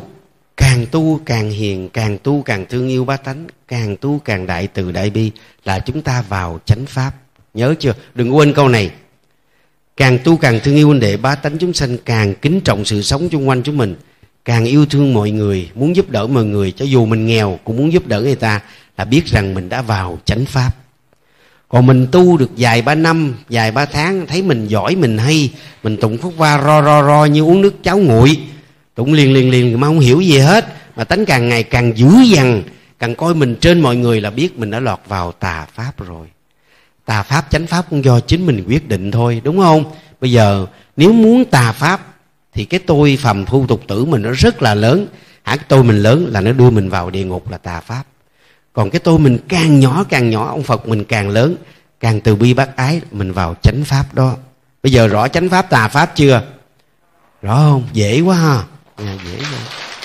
tu càng hiền, càng tu càng thương yêu bá tánh, càng tu càng đại từ đại bi, là chúng ta vào chánh pháp. Nhớ chưa? Đừng quên câu này. Càng tu càng thương yêu huynh đệ bá tánh chúng sanh, càng kính trọng sự sống xung quanh chúng mình, càng yêu thương mọi người, muốn giúp đỡ mọi người, cho dù mình nghèo cũng muốn giúp đỡ người ta, là biết rằng mình đã vào chánh pháp. Còn mình tu được vài ba năm, vài ba tháng, thấy mình giỏi, mình hay, mình tụng phúc va ro như uống nước cháo nguội, tụng liền mà không hiểu gì hết, mà tánh càng ngày càng dữ dằn, càng coi mình trên mọi người, là biết mình đã lọt vào tà pháp rồi. Tà pháp chánh pháp cũng do chính mình quyết định thôi, đúng không? Bây giờ nếu muốn tà pháp thì cái tôi phàm phu tục tử mình nó rất là lớn. Cái tôi mình lớn là nó đưa mình vào địa ngục, là tà pháp. Còn cái tôi mình càng nhỏ, ông Phật mình càng lớn, càng từ bi bác ái, mình vào chánh pháp đó. Bây giờ rõ chánh pháp tà pháp chưa? Rõ không? Dễ quá ha. Dễ quá.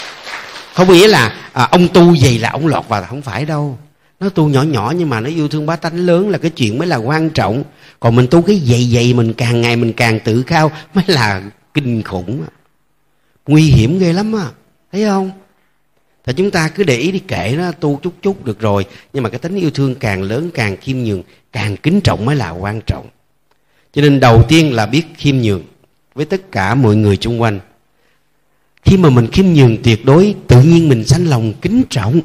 Không nghĩa là ông tu vậy là ông lọt vào, không phải đâu. Nó tu nhỏ nhưng mà nó yêu thương bá tánh lớn là cái chuyện mới là quan trọng. Còn mình tu cái dày mình càng ngày mình càng tự cao mới là kinh khủng. Nguy hiểm ghê lắm á. Thấy không? Thì chúng ta cứ để ý đi, kệ nó, tu chút được rồi. Nhưng mà cái tính yêu thương càng lớn, càng khiêm nhường, càng kính trọng mới là quan trọng. Cho nên đầu tiên là biết khiêm nhường với tất cả mọi người xung quanh. Khi mà mình khiêm nhường tuyệt đối, tự nhiên mình sanh lòng kính trọng.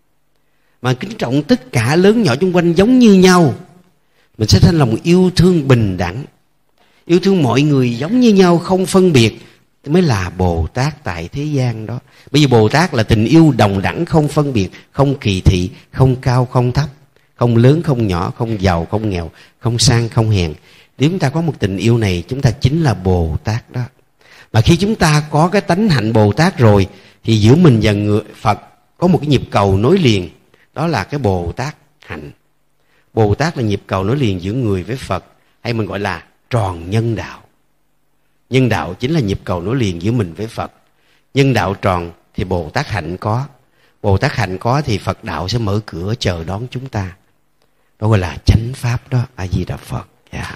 Mà kính trọng tất cả lớn nhỏ xung quanh giống như nhau, mình sẽ sanh lòng yêu thương bình đẳng, yêu thương mọi người giống như nhau, không phân biệt, mới là Bồ Tát tại thế gian đó. Bởi vì Bồ Tát là tình yêu đồng đẳng, không phân biệt, không kỳ thị, không cao không thấp, không lớn không nhỏ, không giàu không nghèo, không sang không hèn. Nếu chúng ta có một tình yêu này, chúng ta chính là Bồ Tát đó. Mà khi chúng ta có cái tánh hạnh Bồ Tát rồi, thì giữa mình và người Phật có một cái nhịp cầu nối liền. Đó là cái Bồ Tát hạnh. Bồ Tát là nhịp cầu nối liền giữa người với Phật, hay mình gọi là tròn nhân đạo. Nhân đạo chính là nhịp cầu nối liền giữa mình với Phật. Nhân đạo tròn thì Bồ Tát hạnh có. Bồ Tát hạnh có thì Phật đạo sẽ mở cửa chờ đón chúng ta. Đó gọi là chánh pháp đó. A Di Đà Phật.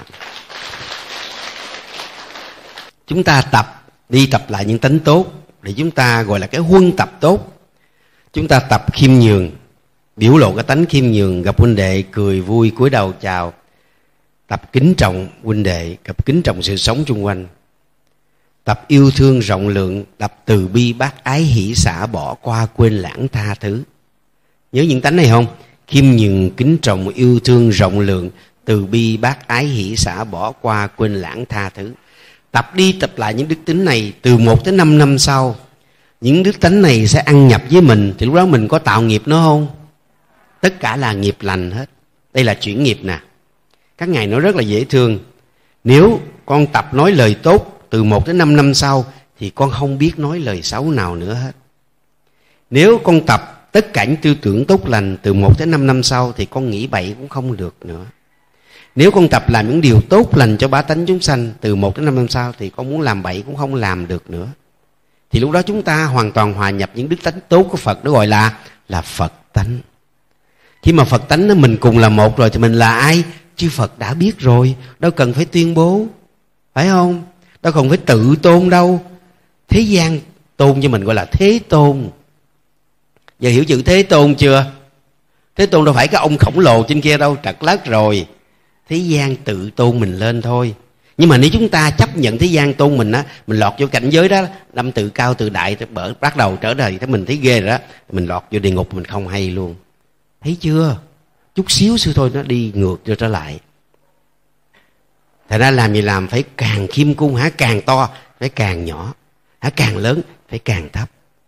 Chúng ta đi tập lại những tánh tốt, để chúng ta gọi là cái huân tập tốt. Chúng ta tập khiêm nhường, biểu lộ cái tánh khiêm nhường, gặp huynh đệ cười vui cúi đầu chào. Tập kính trọng huynh đệ, tập kính trọng sự sống xung quanh. Tập yêu thương rộng lượng, tập từ bi bác ái hỷ xả, bỏ qua quên lãng tha thứ. Nhớ những tánh này không? Khiêm nhường, kính trọng, yêu thương rộng lượng, từ bi bác ái hỷ xả, bỏ qua quên lãng tha thứ. Tập đi tập lại những đức tính này, từ 1 tới 5 năm sau, những đức tính này sẽ ăn nhập với mình. Thì lúc đó mình có tạo nghiệp nữa không? Tất cả là nghiệp lành hết. Đây là chuyển nghiệp nè. Các ngài nói rất là dễ thương. Nếu con tập nói lời tốt từ 1 đến 5 năm sau, thì con không biết nói lời xấu nào nữa hết. Nếu con tập tất cả những tư tưởng tốt lành từ 1 đến 5 năm sau, thì con nghĩ bậy cũng không được nữa. Nếu con tập làm những điều tốt lành cho bá tánh chúng sanh từ 1 đến 5 năm sau, thì con muốn làm bậy cũng không làm được nữa. Thì lúc đó chúng ta hoàn toàn hòa nhập những đức tánh tốt của Phật, đó gọi là Phật tánh. Khi mà Phật tánh nó mình cùng là một rồi thì mình là ai? Chư Phật đã biết rồi, đâu cần phải tuyên bố, phải không? Đâu cần phải tự tôn đâu. Thế gian tôn cho mình gọi là Thế Tôn. Giờ hiểu chữ Thế Tôn chưa? Thế Tôn đâu phải cái ông khổng lồ trên kia đâu, trật lất rồi. Thế gian tự tôn mình lên thôi. Nhưng mà nếu chúng ta chấp nhận thế gian tôn mình á, mình lọt vô cảnh giới đó, đâm tự cao tự đại, bắt đầu trở đời thế mình thấy ghê rồi đó, mình lọt vô địa ngục mình không hay luôn. Thấy chưa? Chút xíu xưa thôi nó đi ngược vô trở lại. Thật ra làm gì làm phải càng khiêm cung hả, càng to phải càng nhỏ, hả càng lớn phải càng thấp.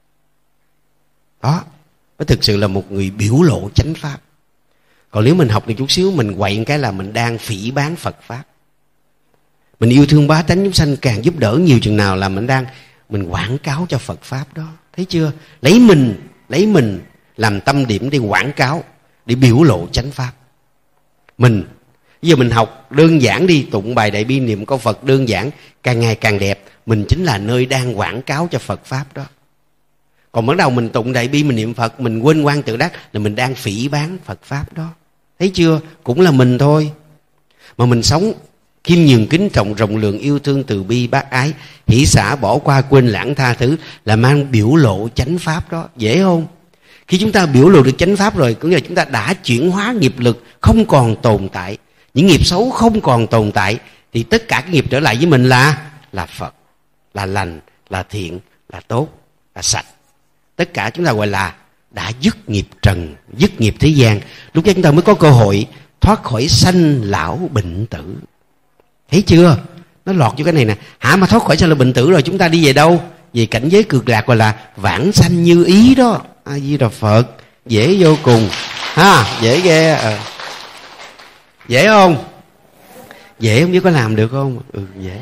Đó mới thực sự là một người biểu lộ chánh pháp. Còn nếu mình học được chút xíu, mình quậy một cái là mình đang phỉ báng Phật pháp. Mình yêu thương bá tánh chúng sanh càng giúp đỡ nhiều chừng nào là mình quảng cáo cho Phật pháp đó. Thấy chưa? Lấy mình làm tâm điểm để quảng cáo, để biểu lộ chánh pháp. Bây giờ mình học đơn giản đi, tụng bài Đại Bi niệm câu Phật đơn giản, càng ngày càng đẹp. Mình chính là nơi đang quảng cáo cho Phật pháp đó. Còn bắt đầu mình tụng Đại Bi, mình niệm Phật, mình quên quan tự đắc là mình đang phỉ báng Phật pháp đó. Thấy chưa? Cũng là mình thôi. Mà mình sống khiêm nhường kính trọng, rộng lượng, yêu thương, từ bi, bác ái, hỷ xả, bỏ qua, quên lãng, tha thứ, là mang biểu lộ chánh pháp đó. Dễ không? Khi chúng ta biểu lộ được chánh pháp rồi, cũng như là chúng ta đã chuyển hóa nghiệp lực, không còn tồn tại, những nghiệp xấu không còn tồn tại, thì tất cả các nghiệp trở lại với mình là Phật, là lành, là thiện, là tốt, là sạch. Tất cả chúng ta gọi là đã dứt nghiệp trần, dứt nghiệp thế gian. Lúc đó chúng ta mới có cơ hội thoát khỏi sanh lão bệnh tử. Thấy chưa? Nó lọt vô cái này nè. Mà thoát khỏi sanh lão bệnh tử rồi chúng ta đi về đâu? Về cảnh giới cực lạc, gọi là vãng sanh như ý đó. A Di Đà Phật. Dễ vô cùng ha, dễ ghê. Dễ không? Dễ không biết có làm được không? Dễ.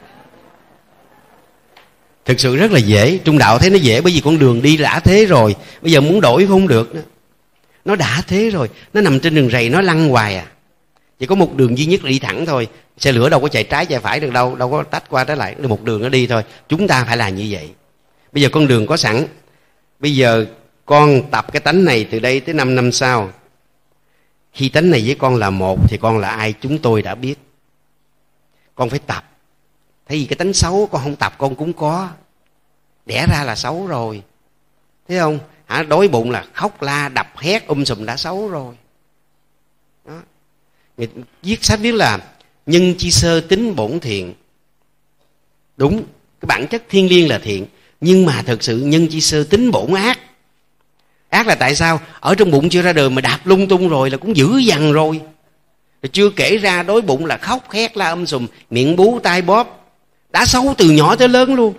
Thực sự rất là dễ. Trung đạo thấy nó dễ bởi vì con đường đi đã thế rồi. Bây giờ muốn đổi không được nữa. Nó đã thế rồi. Nó nằm trên đường rầy, nó lăn hoài à. Chỉ có một đường duy nhất là đi thẳng thôi. Xe lửa đâu có chạy trái chạy phải được đâu. Đâu có tách qua trái lại. Một đường nó đi thôi. Chúng ta phải làm như vậy. Bây giờ con đường có sẵn. Bây giờ con tập cái tánh này từ đây tới 5 năm sau. Khi tánh này với con là một thì con là ai chúng tôi đã biết. Con phải tập. Thay vì cái tánh xấu con không tập con cũng có. Đẻ ra là xấu rồi. Thấy không? Đói bụng là khóc la đập hét sùm đã xấu rồi. Đó. Người viết sách viết là nhân chi sơ tính bổn thiện. Đúng, cái bản chất thiên liêng là thiện. Nhưng mà thực sự nhân chi sơ tính bổn ác. Ác là tại sao? Ở trong bụng chưa ra đời mà đạp lung tung rồi là cũng dữ dằn rồi. Rồi chưa kể ra đói bụng là khóc hét la sùm, miệng bú tai bóp. Đã xấu từ nhỏ tới lớn luôn.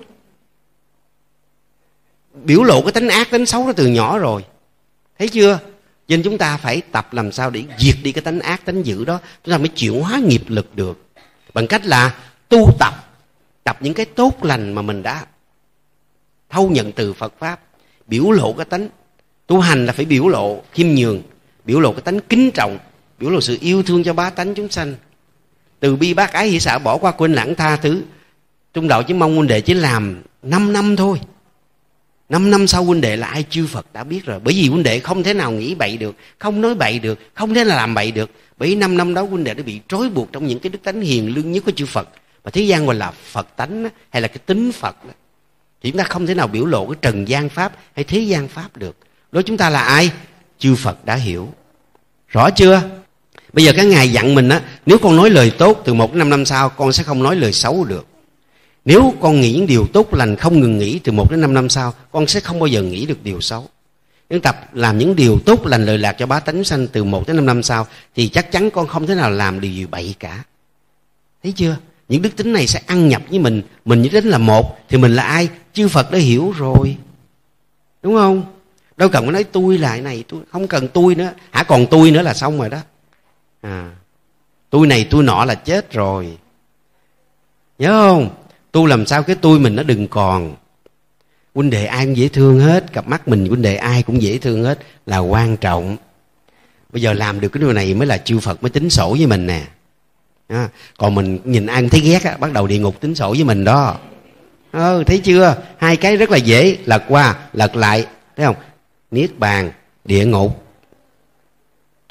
Biểu lộ cái tánh ác, tánh xấu nó từ nhỏ rồi. Thấy chưa? Cho nên chúng ta phải tập làm sao để diệt đi cái tánh ác, tánh dữ đó. Chúng ta mới chuyển hóa nghiệp lực được. Bằng cách là tu tập. Tập những cái tốt lành mà mình đã thâu nhận từ Phật Pháp. Biểu lộ cái tánh. Tu hành là phải biểu lộ khiêm nhường, biểu lộ cái tánh kính trọng, biểu lộ sự yêu thương cho bá tánh chúng sanh. Từ bi bác ái hỷ xả, bỏ qua quên lãng tha thứ. Trung đạo chỉ mong huynh đệ chỉ làm 5 năm thôi. 5 năm sau huynh đệ là ai chư Phật đã biết rồi. Bởi vì huynh đệ không thể nào nghĩ bậy được, không nói bậy được, không thể nào làm bậy được. Bởi vì 5 năm đó huynh đệ đã bị trói buộc trong những cái đức tánh hiền lương nhất của chư Phật. Mà thế gian gọi là Phật tánh hay là cái tính Phật đó. Thì chúng ta không thể nào biểu lộ cái trần gian Pháp hay thế gian Pháp được. Đó chúng ta là ai? Chư Phật đã hiểu. Rõ chưa? Bây giờ các ngài dặn mình nếu con nói lời tốt từ 1 đến 5 năm sau, con sẽ không nói lời xấu được. Nếu con nghĩ những điều tốt lành không ngừng nghĩ từ 1 đến 5 năm sau, con sẽ không bao giờ nghĩ được điều xấu. Nếu tập làm những điều tốt lành lợi lạc cho bá tánh sanh từ 1 đến 5 năm sau, thì chắc chắn con không thể nào làm điều gì bậy cả. Thấy chưa? Những đức tính này sẽ ăn nhập với mình. Mình như tính là một, thì mình là ai? Chư Phật đã hiểu rồi. Đúng không? Đâu cần phải nói tôi là cái này, tôi không cần tôi nữa. Còn tôi nữa là xong rồi đó. Tôi này tôi nọ là chết rồi. Nhớ không? Tu làm sao cái tôi mình nó đừng còn. Huynh đệ ai cũng dễ thương hết. Cặp mắt mình huynh đệ ai cũng dễ thương hết là quan trọng. Bây giờ làm được cái điều này mới là chư Phật mới tính sổ với mình nè. Còn mình nhìn ai cũng thấy ghét bắt đầu địa ngục tính sổ với mình đó. Thấy chưa? Hai cái rất là dễ. Lật qua, lật lại. Thấy không? Niết bàn, địa ngục.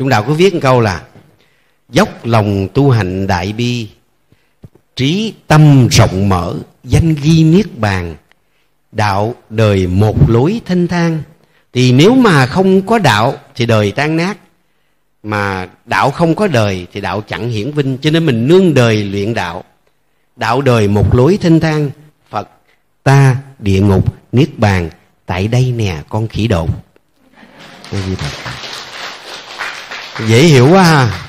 Trung đạo có viết một câu là dốc lòng tu hành đại bi, trí tâm rộng mở, danh ghi niết bàn, đạo đời một lối thanh thang. Thì nếu mà không có đạo thì đời tan nát, mà đạo không có đời thì đạo chẳng hiển vinh. Cho nên mình nương đời luyện đạo. Đạo đời một lối thanh thang, Phật ta địa ngục niết bàn, tại đây nè con khỉ đột. Dễ hiểu quá ha.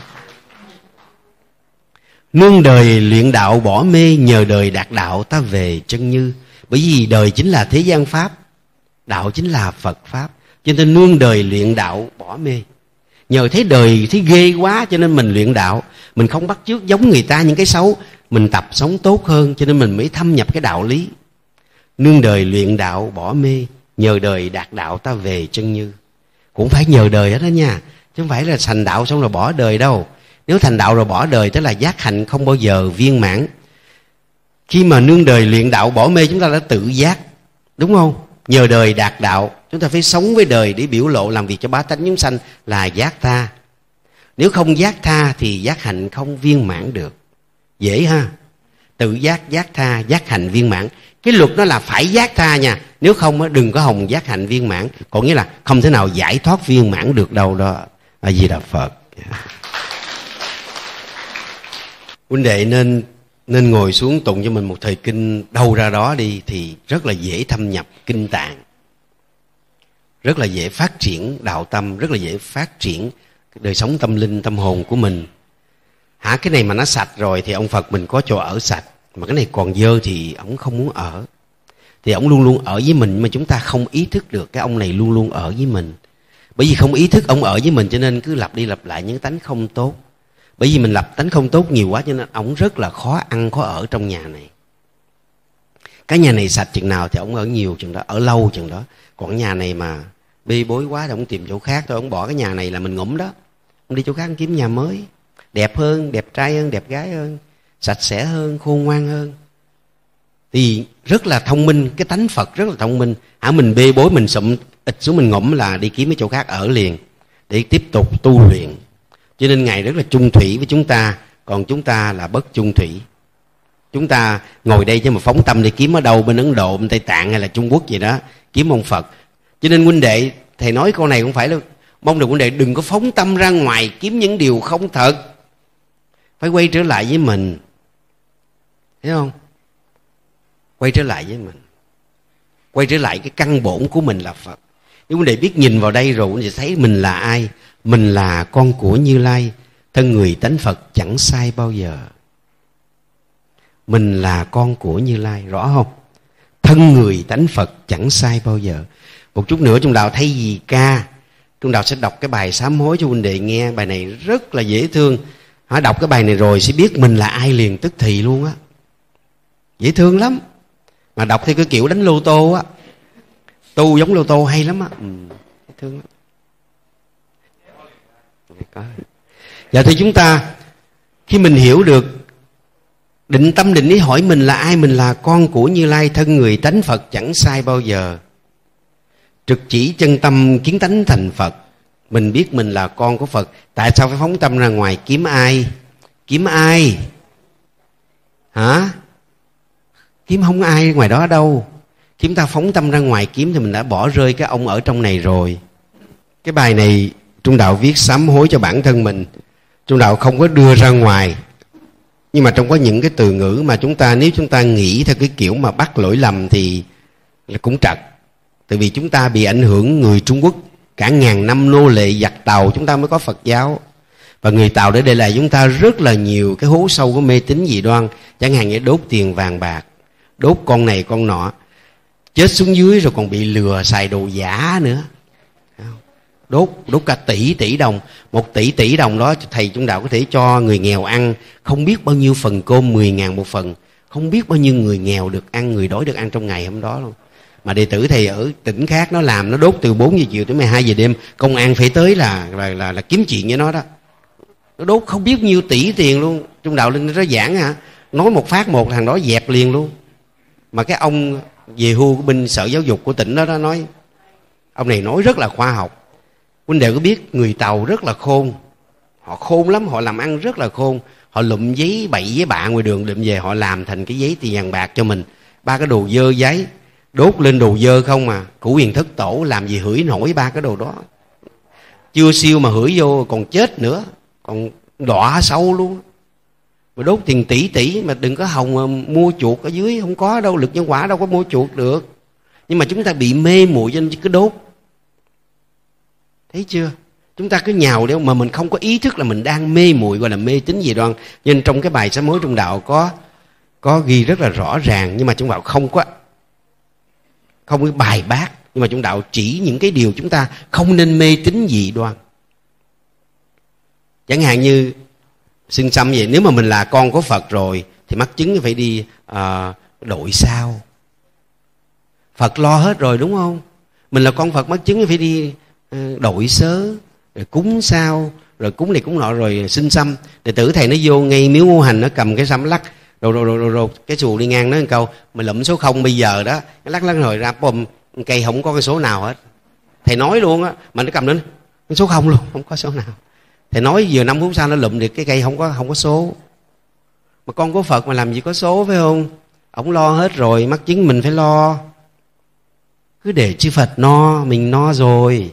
Nương đời luyện đạo bỏ mê, nhờ đời đạt đạo ta về chân như. Bởi vì đời chính là thế gian pháp, đạo chính là Phật pháp. Cho nên nương đời luyện đạo bỏ mê. Nhờ thấy đời thấy ghê quá cho nên mình luyện đạo. Mình không bắt chước giống người ta những cái xấu, mình tập sống tốt hơn, cho nên mình mới thâm nhập cái đạo lý. Nương đời luyện đạo bỏ mê, nhờ đời đạt đạo ta về chân như. Cũng phải nhờ đời đó nha, chứ không phải là thành đạo xong rồi bỏ đời đâu. Nếu thành đạo rồi bỏ đời tức là giác hạnh không bao giờ viên mãn. Khi mà nương đời luyện đạo bỏ mê, chúng ta đã tự giác, đúng không? Nhờ đời đạt đạo, chúng ta phải sống với đời để biểu lộ làm việc cho bá tánh chúng sanh là giác tha. Nếu không giác tha thì giác hạnh không viên mãn được. Dễ ha. Tự giác, giác tha, giác hạnh viên mãn. Cái luật đó là phải giác tha nha. Nếu không đừng có hòng giác hạnh viên mãn. Còn nghĩa là không thể nào giải thoát viên mãn được đâu đó. A Di Đà Phật. Huynh đệ nên ngồi xuống tụng cho mình một thời kinh đâu ra đó đi, thì rất là dễ thâm nhập kinh tạng, rất là dễ phát triển đạo tâm, rất là dễ phát triển đời sống tâm linh tâm hồn của mình. Cái này mà nó sạch rồi thì ông Phật mình có chỗ ở sạch, mà cái này còn dơ thì ông không muốn ở. Thì ông luôn luôn ở với mình, nhưng mà chúng ta không ý thức được cái ông này luôn luôn ở với mình. Bởi vì không ý thức ông ở với mình cho nên cứ lặp đi lặp lại những tánh không tốt. Bởi vì mình lập tánh không tốt nhiều quá cho nên ổng rất là khó ăn khó ở trong nhà này. Cái nhà này sạch chừng nào thì ổng ở nhiều chừng đó, ở lâu chừng đó. Còn nhà này mà bê bối quá thì ổng tìm chỗ khác thôi. Ổng bỏ cái nhà này là mình ngủm đó, ổng đi chỗ khác kiếm nhà mới, đẹp hơn, đẹp trai hơn, đẹp gái hơn, sạch sẽ hơn, khôn ngoan hơn. Thì rất là thông minh, cái tánh Phật rất là thông minh. Mình bê bối, mình sụm ịt xuống mình ngủm là đi kiếm cái chỗ khác ở liền để tiếp tục tu luyện. Cho nên Ngài rất là chung thủy với chúng ta, còn chúng ta là bất chung thủy. Chúng ta ngồi đây chứ mà phóng tâm để kiếm ở đâu, bên Ấn Độ, bên Tây Tạng hay là Trung Quốc gì đó, kiếm ông Phật. Cho nên huynh đệ, thầy nói câu này không phải là mong được huynh đệ đừng có phóng tâm ra ngoài kiếm những điều không thật. Phải quay trở lại với mình, thấy không? Quay trở lại với mình, quay trở lại cái căn bổn của mình là Phật. Nếu huynh đệ biết nhìn vào đây rồi huynh đệ thấy mình là ai. Mình là con của Như Lai, thân người tánh Phật chẳng sai bao giờ. Mình là con của Như Lai, rõ không? Thân người tánh Phật chẳng sai bao giờ. Một chút nữa Trung Đạo thấy gì ca, Trung Đạo sẽ đọc cái bài sám hối cho huynh đệ nghe. Bài này rất là dễ thương. Đọc cái bài này rồi sẽ biết mình là ai liền tức thì luôn á. Dễ thương lắm. Mà đọc theo cái kiểu đánh lô tô á, tu giống lô tô hay lắm á. Dễ thương lắm. Dạ thì chúng ta khi mình hiểu được định tâm định ý hỏi mình là ai, mình là con của Như Lai, thân người tánh Phật chẳng sai bao giờ, trực chỉ chân tâm kiến tánh thành Phật. Mình biết mình là con của Phật. Tại sao phải phóng tâm ra ngoài kiếm ai? Kiếm ai? Hả? Kiếm không ai ngoài đó đâu. Chúng ta phóng tâm ra ngoài kiếm thì mình đã bỏ rơi cái ông ở trong này rồi. Cái bài này Trung Đạo viết sám hối cho bản thân mình. Trung Đạo không có đưa ra ngoài. Nhưng mà trong có những cái từ ngữ mà chúng ta, nếu chúng ta nghĩ theo cái kiểu mà bắt lỗi lầm thì là cũng trật. Tại vì chúng ta bị ảnh hưởng người Trung Quốc, cả ngàn năm nô lệ giặc Tàu chúng ta mới có Phật giáo. Và người Tàu để để lại chúng ta rất là nhiều cái hố sâu của mê tín dị đoan. Chẳng hạn như đốt tiền vàng bạc, đốt con này con nọ, chết xuống dưới rồi còn bị lừa xài đồ giả nữa. Đốt cả tỷ đồng. 1 tỷ đồng đó thầy Trung Đạo có thể cho người nghèo ăn không biết bao nhiêu phần cơm, 10.000 một phần. Không biết bao nhiêu người nghèo được ăn, người đói được ăn trong ngày hôm đó luôn. Mà đệ tử thầy ở tỉnh khác nó làm, nó đốt từ 4 giờ chiều tới 12 giờ đêm. Công an phải tới là kiếm chuyện với nó đó. Nó đốt không biết nhiêu tỷ tiền luôn. Trung Đạo lên nó giảng hả, nói một phát một thằng đó dẹp liền luôn. Mà cái ông về hưu của bên sở giáo dục của tỉnh đó nói, ông này nói rất là khoa học. Huynh đệ có biết người Tàu rất là khôn, họ khôn lắm, họ làm ăn rất là khôn. Họ lụm giấy bậy với bạ ngoài đường lụm về, họ làm thành cái giấy tiền vàng bạc cho mình. Ba cái đồ dơ giấy đốt lên đồ dơ không mà. Cửu Huyền Thất Tổ làm gì hửi nổi ba cái đồ đó. Chưa siêu mà hửi vô còn chết nữa, còn đọa sâu luôn. Mà đốt tiền tỷ tỷ mà đừng có hòng mà mua chuột ở dưới, không có đâu, lực nhân quả đâu có mua chuột được. Nhưng mà chúng ta bị mê muội cho nên cứ đốt. Thấy chưa? Chúng ta cứ nhào đeo mà mình không có ý thức là mình đang mê muội, gọi là mê tín dị đoan. Nên trong cái bài sám hối trong đạo có ghi rất là rõ ràng, nhưng mà trong đạo không có bài bác, nhưng mà trong đạo chỉ những cái điều chúng ta không nên mê tín dị đoan. Chẳng hạn như xưng xăm vậy, nếu mà mình là con của Phật rồi thì mắc chứng phải đi đội sao. Phật lo hết rồi đúng không? Mình là con Phật mắc chứng phải đi đội sớ, rồi cúng sao, rồi cúng này cúng nọ, rồi xưng xăm. Đệ tử thầy nó vô ngay miếu Ngũ Hành, nó cầm cái xăm lắc, rồi cái xù đi ngang nói một câu: mày lụm số 0 bây giờ đó. Nó lắc rồi ra bùm, cây không có cái số nào hết. Thầy nói luôn á, mà nó cầm đến số 0 luôn, không có số nào. Thầy nói vừa 5 phút sau nó lụm được cái cây không có số. Mà con của Phật mà làm gì có số, phải không? Ổng lo hết rồi, mắc chứng mình phải lo. Cứ để chư Phật no, mình no rồi.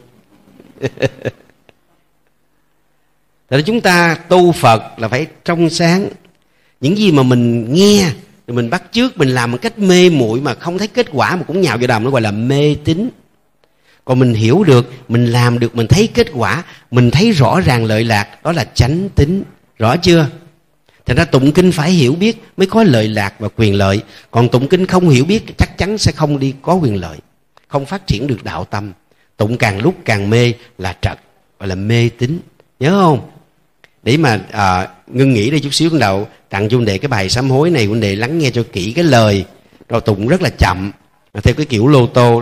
Tại chúng ta tu Phật là phải trong sáng. Những gì mà mình nghe rồi mình bắt chước, mình làm một cách mê muội mà không thấy kết quả mà cũng nhào vào đàm, nó gọi là mê tín. Còn mình hiểu được, mình làm được, mình thấy kết quả, mình thấy rõ ràng lợi lạc, đó là chánh tín. Rõ chưa? Thành ra tụng kinh phải hiểu biết mới có lợi lạc và quyền lợi. Còn tụng kinh không hiểu biết chắc chắn sẽ không đi có quyền lợi, không phát triển được đạo tâm. Tụng càng lúc càng mê là trật, gọi là mê tín. Nhớ không? Để mà ngưng nghĩ đây chút xíu, con đạo tặng cho huynh đệ cái bài sám hối này, huynh đệ lắng nghe cho kỹ cái lời, rồi tụng rất là chậm, theo cái kiểu lô tô đó.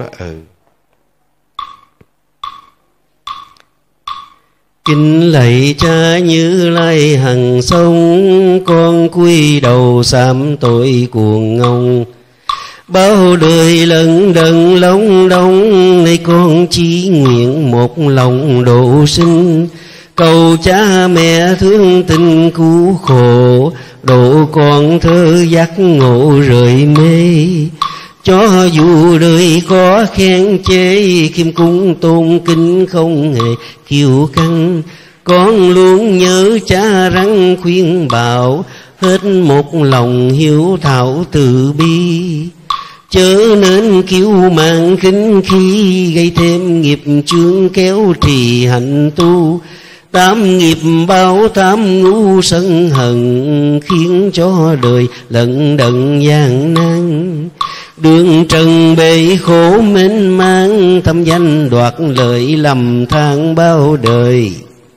Kính lạy Cha Như Lai hằng sống, con cúi đầu sám tội cuồng ngông. Bao đời lận đận lóng đong, nay con chỉ nguyện một lòng độ sinh. Cầu cha mẹ thương tình cứu khổ, độ con thơ giác ngộ rời mê. Cho dù đời có khen chê, khiêm cung tôn kính không hề kiêu căng. Con luôn nhớ cha răng khuyên bảo, hết một lòng hiếu thảo từ bi. Chớ nên kiêu mạn khinh khi, gây thêm nghiệp chướng kéo trì hạnh tu. Tám nghiệp báo tám ngu sân hận, khiến cho đời lận đận gian nan. Đường trần bể khổ mênh mang, thâm danh đoạt lợi lầm than bao đời.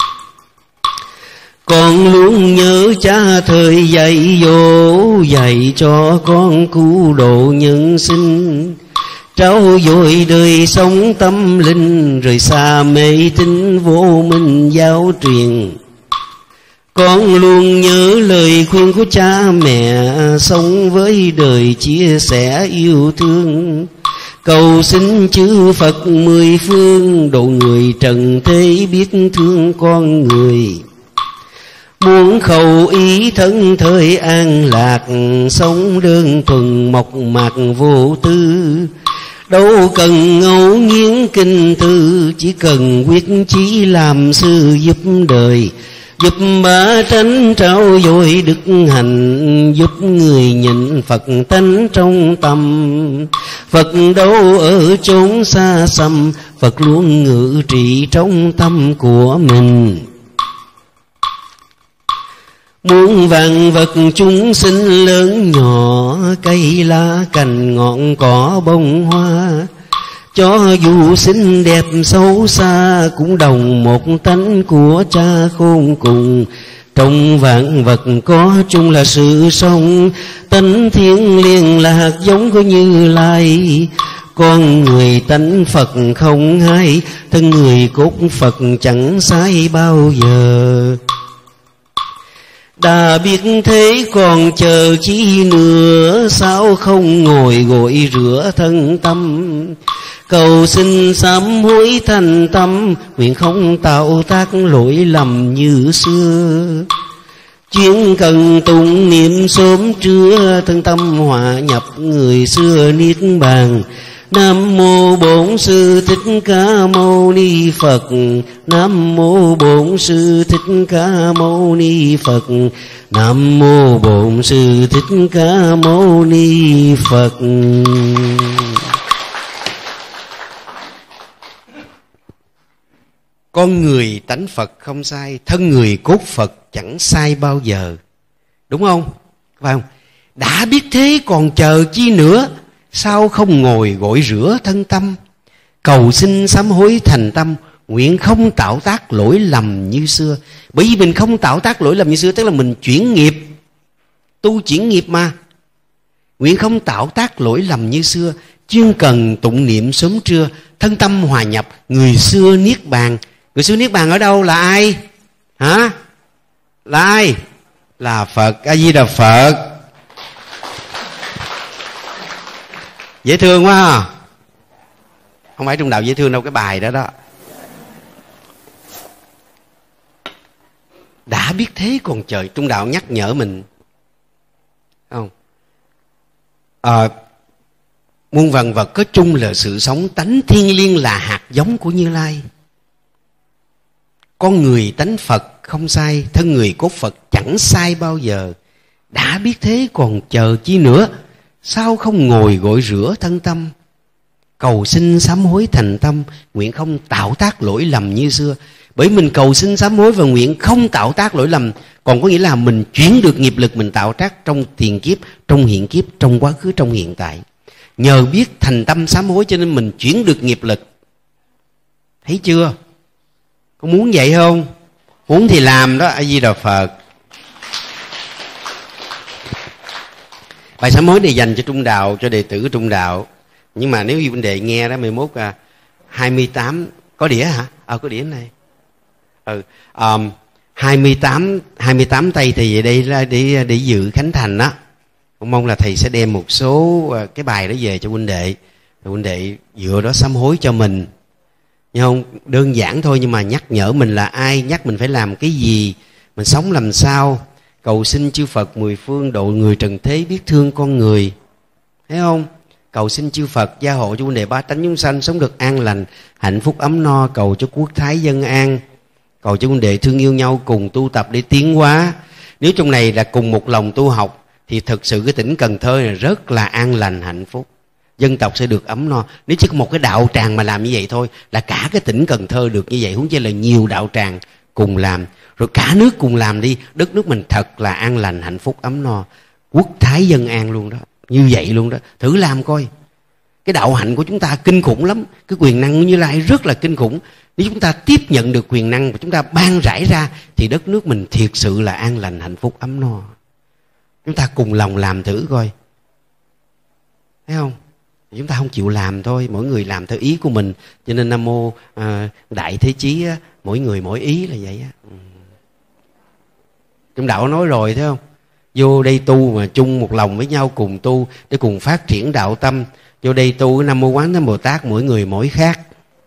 Con luôn nhớ cha thời dạy dỗ, dạy cho con cứu độ nhân sinh. Trao dồi đời sống tâm linh, rồi xa mê tín vô minh giáo truyền. Con luôn nhớ lời khuyên của cha mẹ, sống với đời chia sẻ yêu thương. Cầu xin chư Phật mười phương, độ người trần thế biết thương con người. Muốn khẩu ý thân thời an lạc, sống đơn thuần mộc mạc vô tư. Đâu cần ngẫu nghiến kinh thư, chỉ cần quyết chí làm sư giúp đời. Giúp ba tránh trao dồi đức hạnh, giúp người nhận Phật tánh trong tâm. Phật đâu ở chốn xa xăm, Phật luôn ngự trị trong tâm của mình. Muôn vạn vật chúng sinh lớn nhỏ, cây lá cành ngọn cỏ bông hoa. Cho dù xinh đẹp xấu xa, cũng đồng một tánh của cha khôn cùng. Trong vạn vật có chung là sự sống, tánh thiêng liêng là hạt giống của Như Lai. Con người tánh Phật không hai, thân người cốt Phật chẳng sai bao giờ. Đã biết thế còn chờ chi nữa, sao không ngồi gội rửa thân tâm. cầu xin sám hối thành tâm, nguyện không tạo tác lỗi lầm như xưa. Chuyên cần tụng niệm sớm trưa, thân tâm hòa nhập người xưa niết bàn. Nam mô Bổn Sư Thích Ca Mâu Ni Phật. Nam mô Bổn Sư Thích Ca Mâu Ni Phật. Nam mô Bổn Sư Thích Ca Mâu Ni Phật. Con người tánh Phật không sai, thân người cốt Phật chẳng sai bao giờ. Đúng không? Phải không? Đã biết thế còn chờ chi nữa, sao không ngồi gội rửa thân tâm, cầu xin sám hối thành tâm, nguyện không tạo tác lỗi lầm như xưa. Bởi vì mình không tạo tác lỗi lầm như xưa, tức là mình chuyển nghiệp, tu chuyển nghiệp mà. Nguyện không tạo tác lỗi lầm như xưa, chuyên cần tụng niệm sớm trưa, thân tâm hòa nhập người xưa niết bàn. Người xưa niết bàn ở đâu? Là ai? Hả? Là ai? Là Phật. A Di Đà Phật. Dễ thương quá ha. Không phải trong đạo dễ thương đâu, cái bài đó đó. Đã biết thế còn trời. Trung đạo nhắc nhở mình không? Muôn vạn vật có chung là sự sống, tánh thiên liêng là hạt giống của Như Lai. Con người tánh Phật không sai, thân người cốt Phật chẳng sai bao giờ. Đã biết thế còn chờ chi nữa, sao không ngồi gội rửa thân tâm, cầu xin sám hối thành tâm, nguyện không tạo tác lỗi lầm như xưa. Bởi mình cầu xin sám hối và nguyện không tạo tác lỗi lầm, còn có nghĩa là mình chuyển được nghiệp lực mình tạo tác trong tiền kiếp, trong hiện kiếp, trong quá khứ, trong hiện tại. Nhờ biết thành tâm sám hối cho nên mình chuyển được nghiệp lực. Thấy chưa? Có muốn vậy không? Muốn thì làm đó. A Di Đà Phật. Bài sám hối này dành cho trung đạo, cho đệ tử trung đạo. Nhưng mà nếu như vấn đề nghe đó 11 28 có đĩa hả? Có đĩa này. 28 tay thì về đây là để dự khánh thành đó. Cũng mong là thầy sẽ đem một số cái bài đó về cho huynh đệ. Rồi huynh đệ dựa đó sám hối cho mình. Nhưng không đơn giản thôi, nhưng mà nhắc nhở mình là ai, nhắc mình phải làm cái gì, mình sống làm sao. Cầu xin chư Phật mười phương độ người trần thế biết thương con người. Thấy không? Cầu xin chư Phật gia hộ cho huynh đệ ba tánh chúng sanh sống được an lành, hạnh phúc ấm no. Cầu cho quốc thái dân an. Cầu cho huynh đệ thương yêu nhau cùng tu tập để tiến hóa. Nếu trong này là cùng một lòng tu học thì thực sự cái tỉnh Cần Thơ này rất là an lành hạnh phúc. Dân tộc sẽ được ấm no. Nếu chỉ có một cái đạo tràng mà làm như vậy thôi là cả cái tỉnh Cần Thơ được như vậy, huống chi là nhiều đạo tràng cùng làm, rồi cả nước cùng làm đi, đất nước mình thật là an lành hạnh phúc ấm no, quốc thái dân an luôn đó. Như vậy luôn đó. Thử làm coi. Cái đạo hạnh của chúng ta kinh khủng lắm. Cái quyền năng Như Lai rất là kinh khủng. Nếu chúng ta tiếp nhận được quyền năng và chúng ta ban rải ra thì đất nước mình thiệt sự là an lành hạnh phúc ấm no. Chúng ta cùng lòng làm thử coi. Thấy không? Chúng ta không chịu làm thôi, mỗi người làm theo ý của mình. Cho nên Nam Mô Đại Thế Chí á, mỗi người mỗi ý là vậy á. Trong đạo nói rồi thấy không? Vô đây tu mà chung một lòng với nhau cùng tu để cùng phát triển đạo tâm. Vô đây tu cái Nam Mô Quán Thế Bồ Tát mỗi người mỗi khác.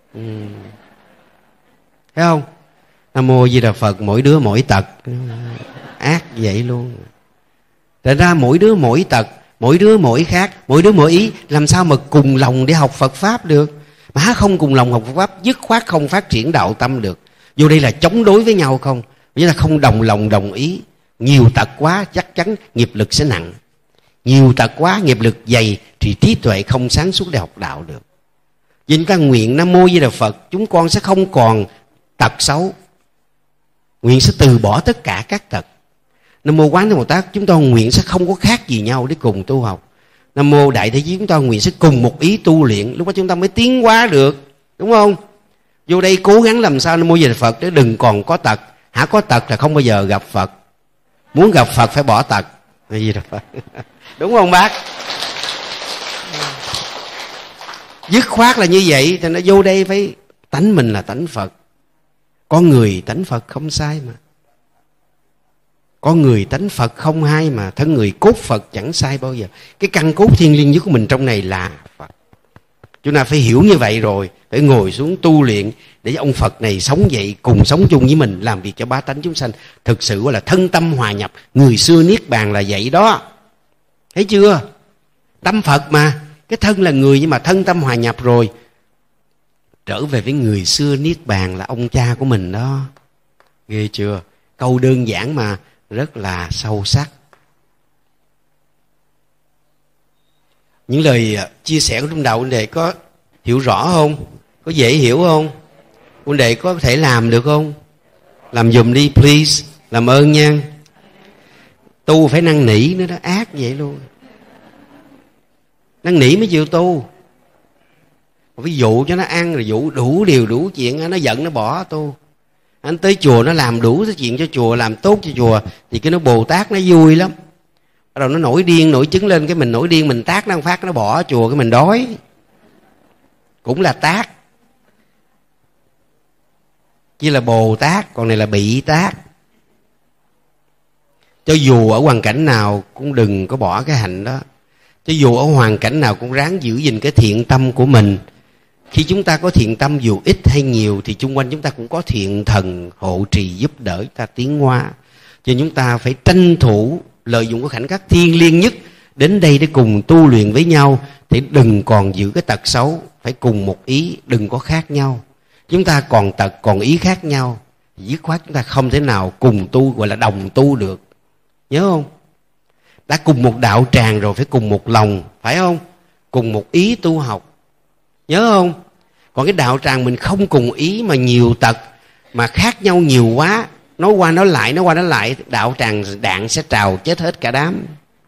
Thấy không? Nam Mô Di Đà Phật mỗi đứa mỗi tật. Ác vậy luôn. Thật ra mỗi đứa mỗi tật, mỗi đứa mỗi khác, mỗi đứa mỗi ý, làm sao mà cùng lòng để học Phật Pháp được. Mà không cùng lòng học Phật Pháp, dứt khoát không phát triển đạo tâm được. Vô đây là chống đối với nhau không? Vì là không đồng lòng đồng ý. Nhiều tật quá chắc chắn nghiệp lực sẽ nặng. Nhiều tật quá nghiệp lực dày thì trí tuệ không sáng suốt để học đạo được. Vì chúng ta nguyện Nam Mô Di Đà Phật, chúng con sẽ không còn tật xấu. Nguyện sẽ từ bỏ tất cả các tật. Nam Mô Quán Thế Bồ Tát, chúng ta nguyện sẽ không có khác gì nhau để cùng tu học. Nam Mô Đại Thế Chí, chúng ta nguyện sẽ cùng một ý tu luyện, lúc đó chúng ta mới tiến hóa được. Đúng không? Vô đây cố gắng làm sao Nam Mô Di Đà Phật để đừng còn có tật. Hả? Có tật là không bao giờ gặp Phật. Muốn gặp Phật phải bỏ tật. Di Đà Phật. Đúng không bác? Dứt khoát là như vậy. Thì nó vô đây phải tánh mình là tánh Phật. Con người tánh Phật không sai mà. Con người tánh Phật không hai mà. Thân người cốt Phật chẳng sai bao giờ. Cái căn cốt thiên liêng nhất của mình trong này là Phật. Chúng ta phải hiểu như vậy rồi, phải ngồi xuống tu luyện để ông Phật này sống vậy, cùng sống chung với mình, làm việc cho bá tánh chúng sanh. Thực sự gọi là thân tâm hòa nhập. Người xưa Niết Bàn là vậy đó. Thấy chưa? Tâm Phật mà, cái thân là người nhưng mà thân tâm hòa nhập rồi. Trở về với người xưa Niết Bàn là ông cha của mình đó. Ghê chưa? Câu đơn giản mà rất là sâu sắc. Những lời chia sẻ của trong đầu huynh đệ có hiểu rõ không? Có dễ hiểu không? Huynh đệ có thể làm được không? Làm giùm đi please. Làm ơn nha. Tu phải năn nỉ nữa đó. Ác vậy luôn. Năn nỉ mới chịu tu. Ví dụ cho nó ăn rồi dụ đủ điều đủ chuyện, nó giận nó bỏ tu. Anh tới chùa nó làm đủ cái chuyện cho chùa, làm tốt cho chùa, thì cái nó Bồ Tát nó vui lắm. Bắt đầu nó nổi điên nổi chứng lên, cái mình nổi điên mình tát nó một phát, nó bỏ chùa, cái mình đói. Cũng là tát, chỉ là Bồ Tát, còn này là bị tát. Cho dù ở hoàn cảnh nào cũng đừng có bỏ cái hạnh đó. Cho dù ở hoàn cảnh nào cũng ráng giữ gìn cái thiện tâm của mình. Khi chúng ta có thiện tâm dù ít hay nhiều thì chung quanh chúng ta cũng có thiện thần hộ trì giúp đỡ chúng ta tiến hóa. Cho nên chúng ta phải tranh thủ lợi dụng cái khoảnh khắc thiêng liêng nhất đến đây để cùng tu luyện với nhau, thì đừng còn giữ cái tật xấu, phải cùng một ý, đừng có khác nhau. Chúng ta còn tật còn ý khác nhau, dứt khoát chúng ta không thể nào cùng tu, gọi là đồng tu được. Nhớ không? Đã cùng một đạo tràng rồi phải cùng một lòng, phải không? Cùng một ý tu học. Nhớ không? Còn cái đạo tràng mình không cùng ý mà nhiều tật, mà khác nhau nhiều quá, nói qua nói lại, đạo tràng đạn sẽ trào chết hết cả đám.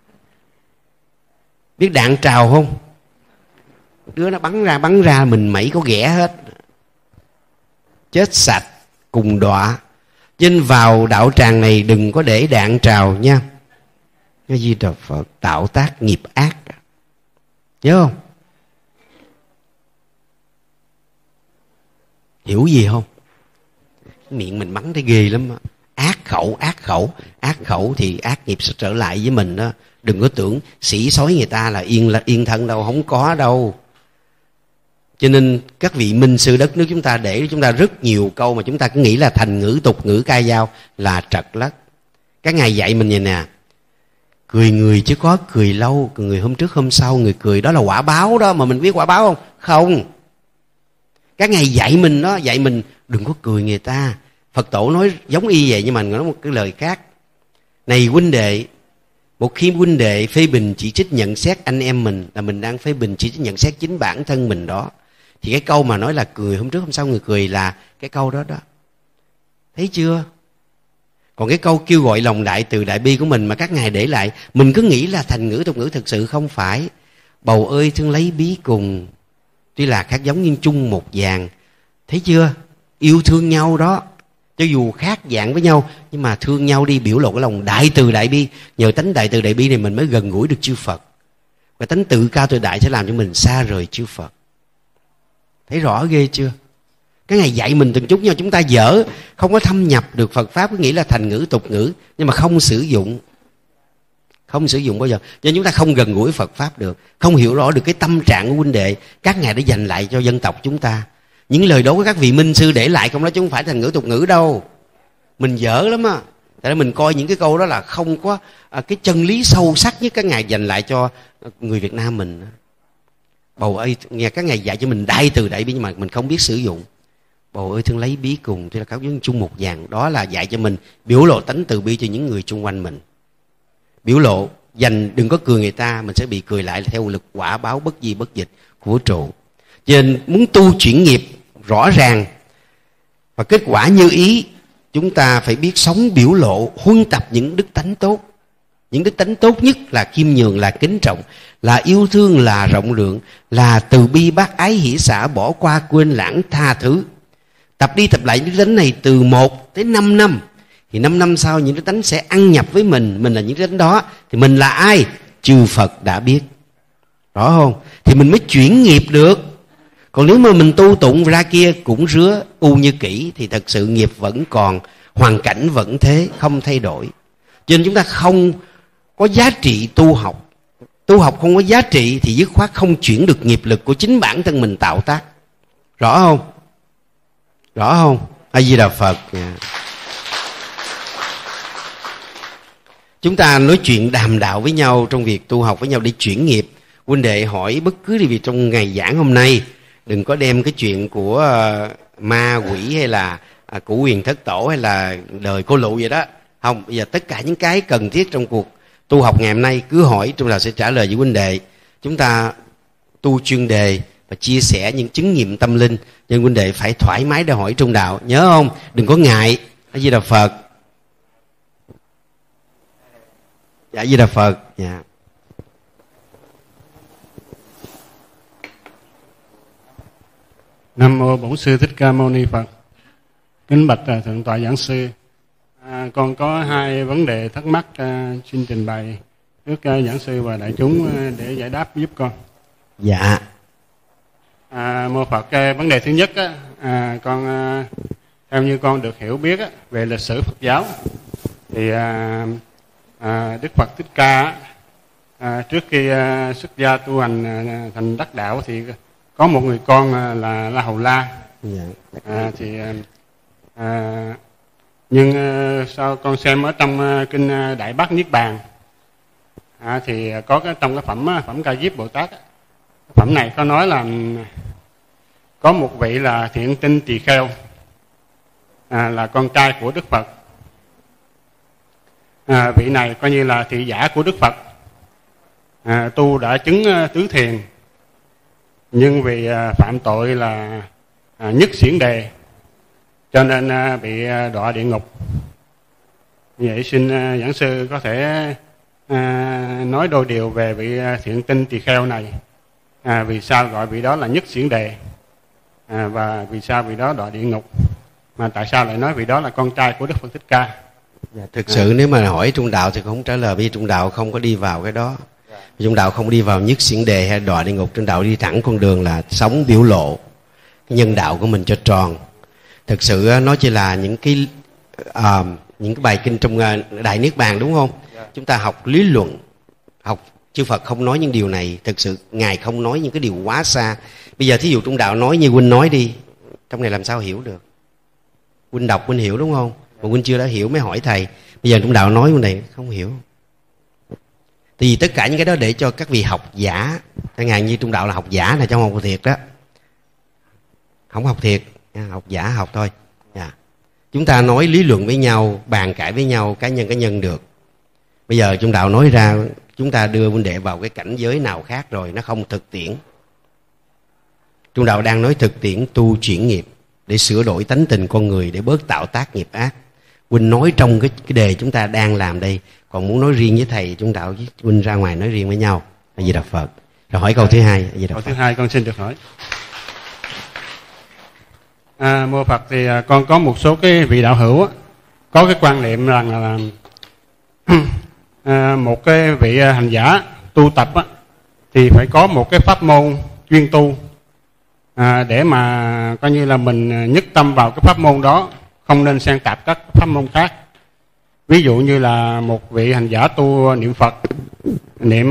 Biết đạn trào không? Đứa nó bắn ra mình mẩy có ghẻ hết, chết sạch cùng đọa. Cho nên vào đạo tràng này đừng có để đạn trào nha. Cái Di Đà Phật, tạo tác nghiệp ác. Nhớ không? Hiểu gì không? Miệng mình mắng thấy ghê lắm. Ác khẩu thì ác nghiệp sẽ trở lại với mình đó. Đừng có tưởng sĩ sói người ta là yên thân đâu, không có đâu. Cho nên các vị minh sư đất nước chúng ta để chúng ta rất nhiều câu mà chúng ta cứ nghĩ là thành ngữ, tục ngữ, ca dao là trật lất. Các ngài dạy mình vậy nè: cười người chứ có cười lâu, cười người hôm trước hôm sau người cười đó là quả báo đó. Mà mình biết quả báo không? Không. Các ngài dạy mình đó, dạy mình đừng có cười người ta. Phật tổ nói giống y vậy nhưng mà nói một cái lời khác. Này huynh đệ, một khi huynh đệ phê bình chỉ trích nhận xét anh em mình, là mình đang phê bình chỉ trích nhận xét chính bản thân mình đó. Thì cái câu mà nói là cười hôm trước hôm sau người cười là cái câu đó đó. Thấy chưa? Còn cái câu kêu gọi lòng đại từ đại bi của mình mà các ngài để lại, mình cứ nghĩ là thành ngữ tục ngữ, thực sự không phải. Bầu ơi thương lấy bí cùng, tuy là khác giống nhưng chung một dạng. Thấy chưa? Yêu thương nhau đó. Cho dù khác dạng với nhau nhưng mà thương nhau đi, biểu lộ cái lòng đại từ đại bi. Nhờ tánh đại từ đại bi này mình mới gần gũi được chư Phật. Và tánh tự cao tự đại sẽ làm cho mình xa rời chư Phật. Thấy rõ ghê chưa? Cái ngày dạy mình từng chút nhau, chúng ta dở, không có thâm nhập được Phật Pháp, cứ nghĩ là thành ngữ tục ngữ, nhưng mà không sử dụng. Không sử dụng bao giờ. Cho nên chúng ta không gần gũi Phật Pháp được, không hiểu rõ được cái tâm trạng của huynh đệ. Các ngài đã dành lại cho dân tộc chúng ta. Những lời đó của các vị minh sư để lại không đó, chứ không phải thành ngữ tục ngữ đâu. Mình dở lắm á. Tại đó mình coi những cái câu đó là không có cái chân lý sâu sắc nhất các ngài dành lại cho người Việt Nam mình. Bầu ơi, nghe các ngài dạy cho mình đại từ đại bi nhưng mà mình không biết sử dụng. Bầu ơi thương lấy bí cùng, thì là cáo giống chung một dạng. Đó là dạy cho mình biểu lộ tánh từ bi cho những người xung quanh mình. Biểu lộ dành, đừng có cười người ta, mình sẽ bị cười lại theo lực quả báo bất di bất dịch của vũ trụ. Cho nên muốn tu chuyển nghiệp rõ ràng và kết quả như ý, chúng ta phải biết sống biểu lộ, huân tập những đức tánh tốt. Những đức tánh tốt nhất là khiêm nhường, là kính trọng, là yêu thương, là rộng lượng, là từ bi bác ái hỷ xả, bỏ qua quên lãng tha thứ. Tập đi tập lại những đức tánh này từ 1 tới 5 năm. Thì 5 năm sau những đức tánh sẽ ăn nhập với mình. Mình là những đức tánh đó. Thì mình là ai? Chư Phật đã biết. Rõ không? Thì mình mới chuyển nghiệp được. Còn nếu mà mình tu tụng ra kia cũng rứa u như kỹ, thì thật sự nghiệp vẫn còn, hoàn cảnh vẫn thế, không thay đổi. Cho nên chúng ta không có giá trị tu học Tu học không có giá trị thì dứt khoát không chuyển được nghiệp lực của chính bản thân mình tạo tác. Rõ không? Rõ không? A Di Đà Phật. Chúng ta nói chuyện đàm đạo với nhau trong việc tu học với nhau để chuyển nghiệp. Huynh đệ hỏi bất cứ điều gì trong ngày giảng hôm nay, đừng có đem cái chuyện của ma quỷ hay là của Quyền Thất Tổ hay là đời cô Lụ vậy đó. Không, bây giờ tất cả những cái cần thiết trong cuộc tu học ngày hôm nay cứ hỏi, Trung Đạo sẽ trả lời với huynh đệ. Chúng ta tu chuyên đề và chia sẻ những chứng nghiệm tâm linh, nhưng huynh đệ phải thoải mái để hỏi Trung Đạo, nhớ không? Đừng có ngại. A Di Đà Phật. Dạ, A Di Đà Phật. Dạ. Nam mô Bổn Sư Thích Ca Mâu Ni Phật. Kính bạch thượng tọa giảng sư, con có hai vấn đề thắc mắc xin trình bày trước giảng sư và đại chúng để giải đáp giúp con. Dạ. Mô Phật. Vấn đề thứ nhất con theo như con được hiểu biết về lịch sử Phật giáo thì Đức Phật Thích Ca trước khi xuất gia tu hành thành đắc đạo thì có một người con là La Hầu La. Dạ. Nhưng sau con xem ở trong kinh Đại Bát Niết Bàn thì có trong cái phẩm Ca Diếp Bồ Tát, phẩm này có nói là có một vị là Thiện Tinh Tỳ Kheo, là con trai của Đức Phật. Vị này coi như là thị giả của Đức Phật, tu đã chứng tứ thiền, nhưng vì phạm tội là nhất xiển đề cho nên bị đọa địa ngục. Vậy xin giảng sư có thể nói đôi điều về vị Thiện Tinh Tỳ Kheo này, vì sao gọi vị đó là nhất xiển đề, và vì sao vị đó đọa địa ngục, mà tại sao lại nói vị đó là con trai của Đức Phật Thích Ca. Dạ, thực sự nếu mà hỏi Trung Đạo thì không trả lời, vì Trung Đạo không có đi vào cái đó. Trung Đạo không đi vào nhất xiển đề hay đọa địa ngục. Trung Đạo đi thẳng con đường là sống biểu lộ cái nhân đạo của mình cho tròn. Thực sự nó chỉ là những cái bài kinh trong Đại Niết Bàn, đúng không? Chúng ta học lý luận, học chư Phật không nói những điều này. Thực sự Ngài không nói những cái điều quá xa. Bây giờ thí dụ Trung Đạo nói như huynh nói đi, trong này làm sao hiểu được? Huynh đọc huynh hiểu đúng không? Mà huynh chưa đã hiểu mới hỏi thầy. Bây giờ Trung Đạo nói huynh này không hiểu. Thì tất cả những cái đó để cho các vị học giả, chẳng hạn như Trung Đạo là học giả là trong học thiệt đó, không học thiệt, học giả học thôi. Chúng ta nói lý luận với nhau, bàn cãi với nhau, cá nhân được. Bây giờ Trung Đạo nói ra, chúng ta đưa huynh đệ vào cái cảnh giới nào khác rồi, nó không thực tiễn. Trung Đạo đang nói thực tiễn tu chuyển nghiệp để sửa đổi tánh tình con người, để bớt tạo tác nghiệp ác. Huynh nói trong cái đề chúng ta đang làm đây. Còn muốn nói riêng với thầy, Trung Đạo với huynh ra ngoài nói riêng với nhau. A Di Đà Phật. Rồi hỏi câu thứ hai. Câu thứ hai con xin được hỏi. Mô Phật, thì con có một số cái vị đạo hữu có cái quan niệm rằng là một cái vị hành giả tu tập thì phải có một cái pháp môn chuyên tu, để mà coi như là mình nhất tâm vào cái pháp môn đó, không nên xen tạp các pháp môn khác. Ví dụ như là một vị hành giả tu niệm Phật, niệm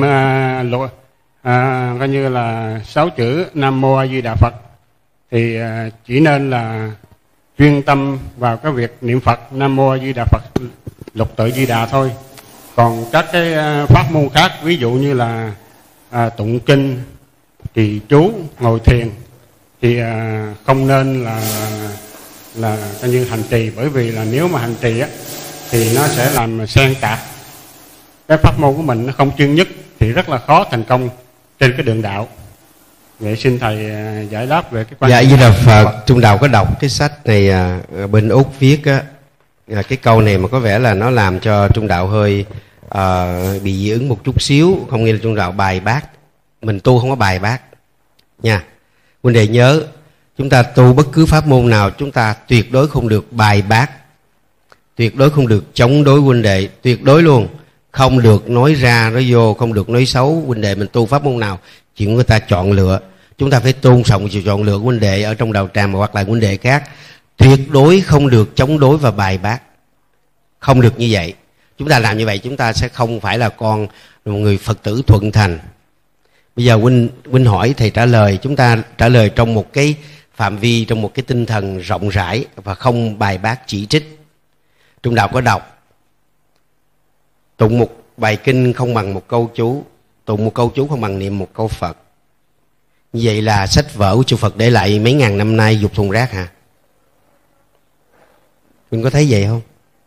coi như là 6 chữ Nam Mô A Di Đà Phật, thì chỉ nên là chuyên tâm vào cái việc niệm Phật Nam Mô A Di Đà Phật Lục Tự Di Đà thôi. Còn các cái pháp môn khác, ví dụ như là tụng kinh, trì chú, ngồi thiền, thì không nên là coi như hành trì, bởi vì là nếu mà hành trì thì nó sẽ làm xen tạp cái pháp môn của mình, nó không chuyên nhất thì rất là khó thành công trên cái đường đạo. Vậy xin thầy giải đáp về cái quan điểm. Dạ, Di Đà Phật. Trung Đạo có đọc cái sách này bên Úc viết cái câu này mà có vẻ là nó làm cho Trung Đạo hơi bị dị ứng một chút xíu. Không nghĩa là Trung Đạo bài bác, mình tu không có bài bác nha. Huynh đệ nhớ, chúng ta tu bất cứ pháp môn nào, chúng ta tuyệt đối không được bài bác, tuyệt đối không được chống đối huynh đệ, tuyệt đối luôn. Không được nói ra nói vô, không được nói xấu huynh đệ. Mình tu pháp môn nào, chuyện người ta chọn lựa, chúng ta phải tôn trọng sự chọn lựa của huynh đệ ở trong đạo tràng hoặc là huynh đệ khác. Tuyệt đối không được chống đối và bài bác, không được như vậy. Chúng ta làm như vậy chúng ta sẽ không phải là con một người Phật tử thuận thành. Bây giờ huynh hỏi thầy trả lời, chúng ta trả lời trong một cái phạm vi, trong một cái tinh thần rộng rãi và không bài bác chỉ trích. Trung đạo có đọc tụng một bài kinh không bằng một câu chú, tụng một câu chú không bằng niệm một câu Phật. Như vậy là sách vở của chư Phật để lại mấy ngàn năm nay dục thùng rác hả? Mình có thấy vậy không?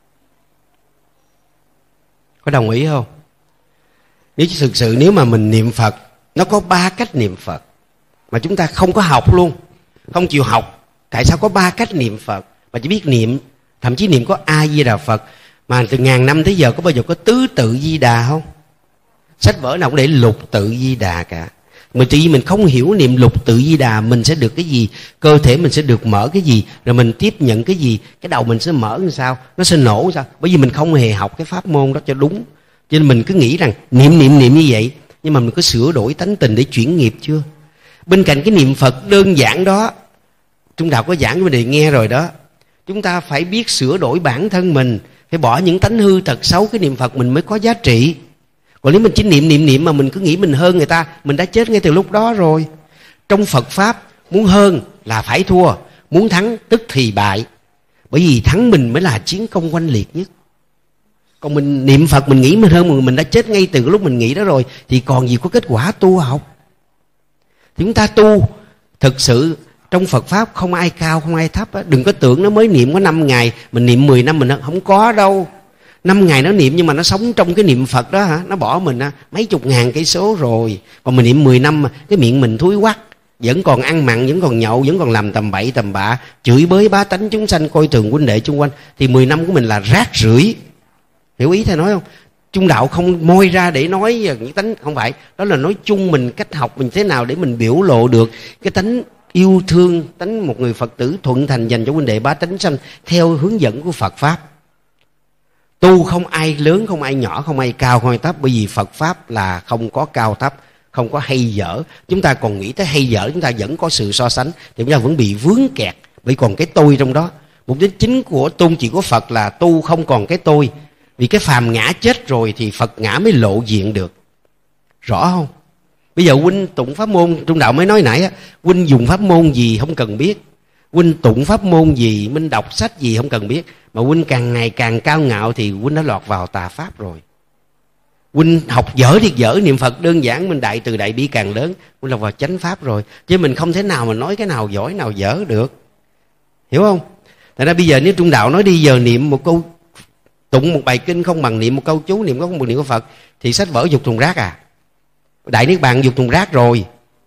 Có đồng ý không? Nếu thực sự nếu mà mình niệm Phật, nó có 3 cách niệm Phật mà chúng ta không có học luôn, không chịu học. Tại sao có 3 cách niệm Phật mà chỉ biết niệm, thậm chí niệm có A Di Đà Phật, mà từ ngàn năm tới giờ có bao giờ có tứ tự Di Đà không? Sách vở nào cũng để lục tự Di Đà cả. Mà tự nhiên mình không hiểu niệm lục tự Di Đà mình sẽ được cái gì, cơ thể mình sẽ được mở cái gì, rồi mình tiếp nhận cái gì, cái đầu mình sẽ mở làm sao, nó sẽ nổ sao? Bởi vì mình không hề học cái pháp môn đó cho đúng, cho nên mình cứ nghĩ rằng niệm như vậy. Nhưng mà mình có sửa đổi tánh tình để chuyển nghiệp chưa? Bên cạnh cái niệm Phật đơn giản đó, Trung đạo có giảng vấn đề nghe rồi đó, chúng ta phải biết sửa đổi bản thân mình, phải bỏ những tánh hư tật xấu, cái niệm Phật mình mới có giá trị. Còn nếu mình chỉ niệm mà mình cứ nghĩ mình hơn người ta, mình đã chết ngay từ lúc đó rồi. Trong Phật Pháp, muốn hơn là phải thua, muốn thắng tức thì bại. Bởi vì thắng mình mới là chiến công oanh liệt nhất. Còn mình niệm Phật mình nghĩ mình hơn mà mình đã chết ngay từ lúc mình nghĩ đó rồi, thì còn gì có kết quả tu học. Thì chúng ta tu thực sự trong Phật Pháp không ai cao không ai thấp á. Đừng có tưởng nó mới niệm có 5 ngày, mình niệm 10 năm mình không có đâu. 5 ngày nó niệm nhưng mà nó sống trong cái niệm Phật đó hả, nó bỏ mình mấy chục ngàn cây số rồi. Còn mình niệm 10 năm mà cái miệng mình thúi quắc, vẫn còn ăn mặn, vẫn còn nhậu, vẫn còn làm tầm bậy tầm bạ, chửi bới bá tánh chúng sanh, coi thường huynh đệ xung quanh, thì 10 năm của mình là rác rưởi. Hiểu ý thầy nói không? Trung đạo không moi ra để nói những tánh, không phải, đó là nói chung mình cách học mình thế nào để mình biểu lộ được cái tánh yêu thương, tánh một người Phật tử thuận thành dành cho huynh đệ bá tánh sanh theo hướng dẫn của Phật Pháp. Tu không ai lớn, không ai nhỏ, không ai cao, không ai thấp, bởi vì Phật Pháp là không có cao thấp, không có hay dở. Chúng ta còn nghĩ tới hay dở, chúng ta vẫn có sự so sánh, thì chúng ta vẫn bị vướng kẹt bởi còn cái tôi trong đó. Mục đích chính của tôn chỉ của Phật là tu không còn cái tôi. Vì cái phàm ngã chết rồi thì Phật ngã mới lộ diện được. Rõ không? Bây giờ huynh tụng pháp môn, Trung đạo mới nói nãy á, huynh dùng pháp môn gì không cần biết, huynh tụng pháp môn gì, huynh đọc sách gì không cần biết, mà huynh càng ngày càng cao ngạo thì huynh đã lọt vào tà pháp rồi. Huynh học dở thì dở, niệm Phật đơn giản mình đại từ đại bi càng lớn, huynh lọt vào chánh pháp rồi. Chứ mình không thể nào mà nói cái nào giỏi nào dở được. Hiểu không? Thành ra bây giờ nếu Trung đạo nói đi giờ niệm một câu, tụng một bài kinh không bằng niệm một câu chú, niệm không bằng niệm của Phật, thì sách vở dục thùng rác à? Đại Niết Bàn dục thùng rác rồi.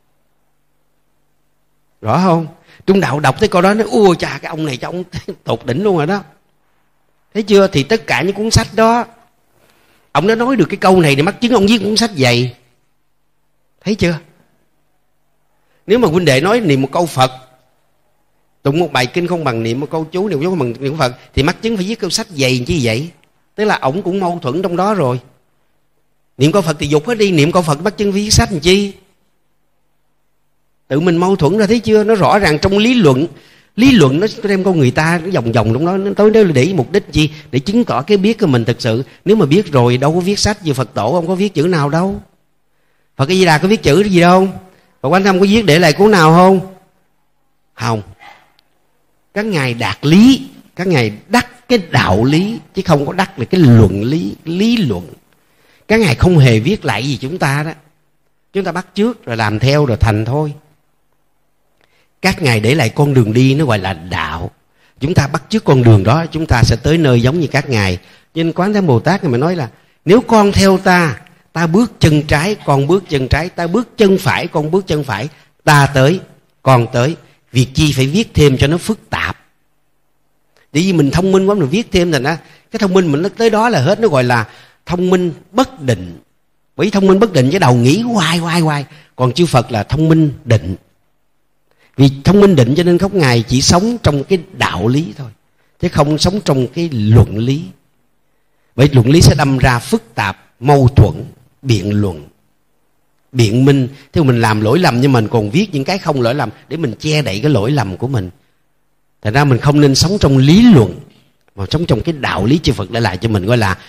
Rõ không? Trung đạo đọc tới câu đó nói ua chà, cái ông này cho ông tột đỉnh luôn rồi đó. Thấy chưa? Thì tất cả những cuốn sách đó, ông đã nói được cái câu này để mắc chứng ông viết cuốn sách dày. Thấy chưa? Nếu mà huynh đệ nói niệm một câu Phật, tụng một bài kinh không bằng niệm một câu chú, niệm chú không bằng niệm Phật, thì mắc chứng phải viết câu sách dày chứ vậy. Tức là ổng cũng mâu thuẫn trong đó rồi. Niệm câu Phật thì dục hết đi, niệm câu Phật mắc chứng phải viết sách làm chi? Tự mình mâu thuẫn ra, thấy chưa? Nó rõ ràng trong lý luận nó đem con người ta nó vòng trong đó, nó tới để mục đích gì? Để chứng tỏ cái biết của mình thực sự. Nếu mà biết rồi đâu có viết sách như Phật tổ, không có viết chữ nào đâu. Phật A Di Đà có viết chữ gì đâu? Phật Quán Thông có viết để lại cuốn nào không? Không. Các ngài đạt lý, các ngài đắc cái đạo lý, chứ không có đắc là cái luận lý luận. Các ngài không hề viết lại gì chúng ta đó. Chúng ta bắt chước rồi làm theo rồi thành thôi. Các ngài để lại con đường đi, nó gọi là đạo. Chúng ta bắt chước con đường đó, chúng ta sẽ tới nơi giống như các ngài. Nên Quán Thế Bồ Tát ngài mới nói là nếu con theo ta, ta bước chân trái, con bước chân trái, ta bước chân phải, con bước chân phải, ta tới, con tới. Việc chi phải viết thêm cho nó phức tạp. Bởi vì mình thông minh quá, mình viết thêm thành ra cái thông minh mình nó tới đó là hết. Nó gọi là thông minh bất định. Bởi thông minh bất định cái đầu nghĩ hoài. Còn chư Phật là thông minh định. Vì thông minh định cho nên các ngài chỉ sống trong cái đạo lý thôi, chứ không sống trong cái luận lý. Bởi luận lý sẽ đâm ra phức tạp, mâu thuẫn, biện luận, biện minh. Thế mình làm lỗi lầm nhưng mình còn viết những cái không lỗi lầm để mình che đậy cái lỗi lầm của mình. Thành ra mình không nên sống trong lý luận, mà sống trong cái đạo lý chư Phật để lại cho mình, gọi là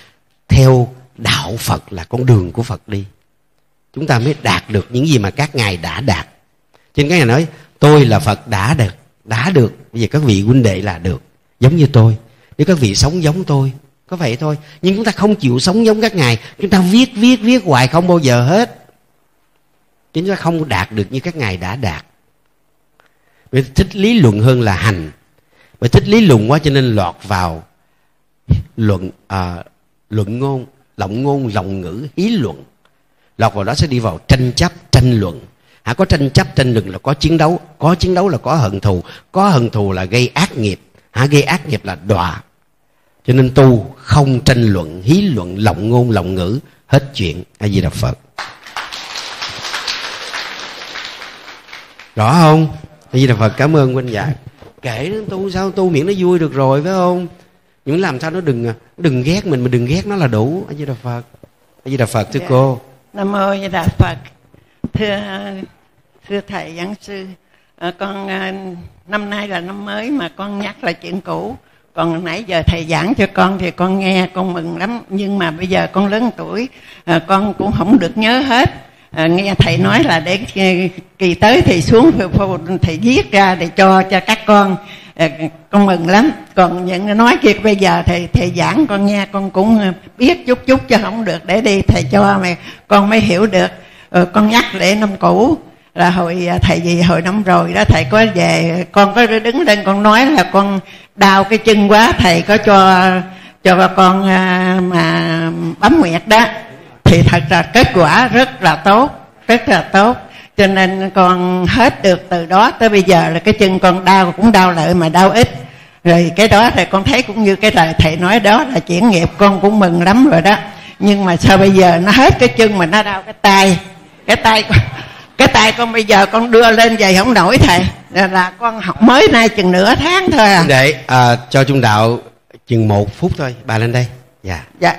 theo đạo Phật là con đường của Phật đi, chúng ta mới đạt được những gì mà các ngài đã đạt. Cho nên các ngài nói tôi là Phật đã được. Bây giờ các vị huynh đệ là được giống như tôi. Nếu các vị sống giống tôi, có vậy thôi. Nhưng chúng ta không chịu sống giống các ngài, chúng ta viết hoài không bao giờ hết, chúng ta không đạt được như các ngài đã đạt. Bởi thích lý luận hơn là hành. Bởi thích lý luận quá cho nên lọt vào luận ngôn, lộng ngôn, lộng ngữ, hí luận. Lọt vào đó sẽ đi vào tranh chấp, tranh luận. Có tranh chấp, tranh luận là có chiến đấu. Có chiến đấu là có hận thù. Có hận thù là gây ác nghiệp. Gây ác nghiệp là đọa. Cho nên tu không tranh luận, hí luận, lộng ngôn, lộng ngữ. Hết chuyện. A Di Đà Phật. Rõ không? A Di Đà Phật. Cảm ơn huynh dạ. Kể nó tu sao tu miễn nó vui được rồi phải không? Nhưng làm sao nó đừng ghét mình, mà đừng ghét nó là đủ. A Di Đà Phật. A Di Đà Phật thưa cô. Nam mô A Di Đà Phật. Thưa thầy giảng sư, con năm nay là năm mới mà con nhắc lại chuyện cũ. Còn nãy giờ thầy giảng cho con thì con nghe con mừng lắm. Nhưng mà bây giờ con lớn tuổi, con cũng không được nhớ hết. Nghe thầy nói là để kỳ tới thì xuống thầy viết ra để cho các con mừng lắm. Còn những nói chuyện bây giờ thầy giảng con nghe con cũng biết chút chứ không được, để đi thầy cho mà con mới hiểu được. Con nhắc để năm cũ là hồi năm rồi đó thầy có về, con có đứng lên con nói là con đau cái chân quá, thầy có cho con mà bấm nguyệt đó, thì thật ra kết quả rất là tốt. Cho nên con hết được từ đó tới bây giờ là cái chân con đau cũng đau lại mà đau ít. Rồi cái đó thì con thấy cũng như cái lời thầy nói đó là chuyển nghiệp, con cũng mừng lắm rồi đó. Nhưng mà sao bây giờ nó hết cái chân mà nó đau cái tay con bây giờ con đưa lên vậy không nổi thầy. Là con học mới nay chừng nửa tháng thôi à. Để cho trung đạo chừng 1 phút thôi, bà lên đây. Dạ.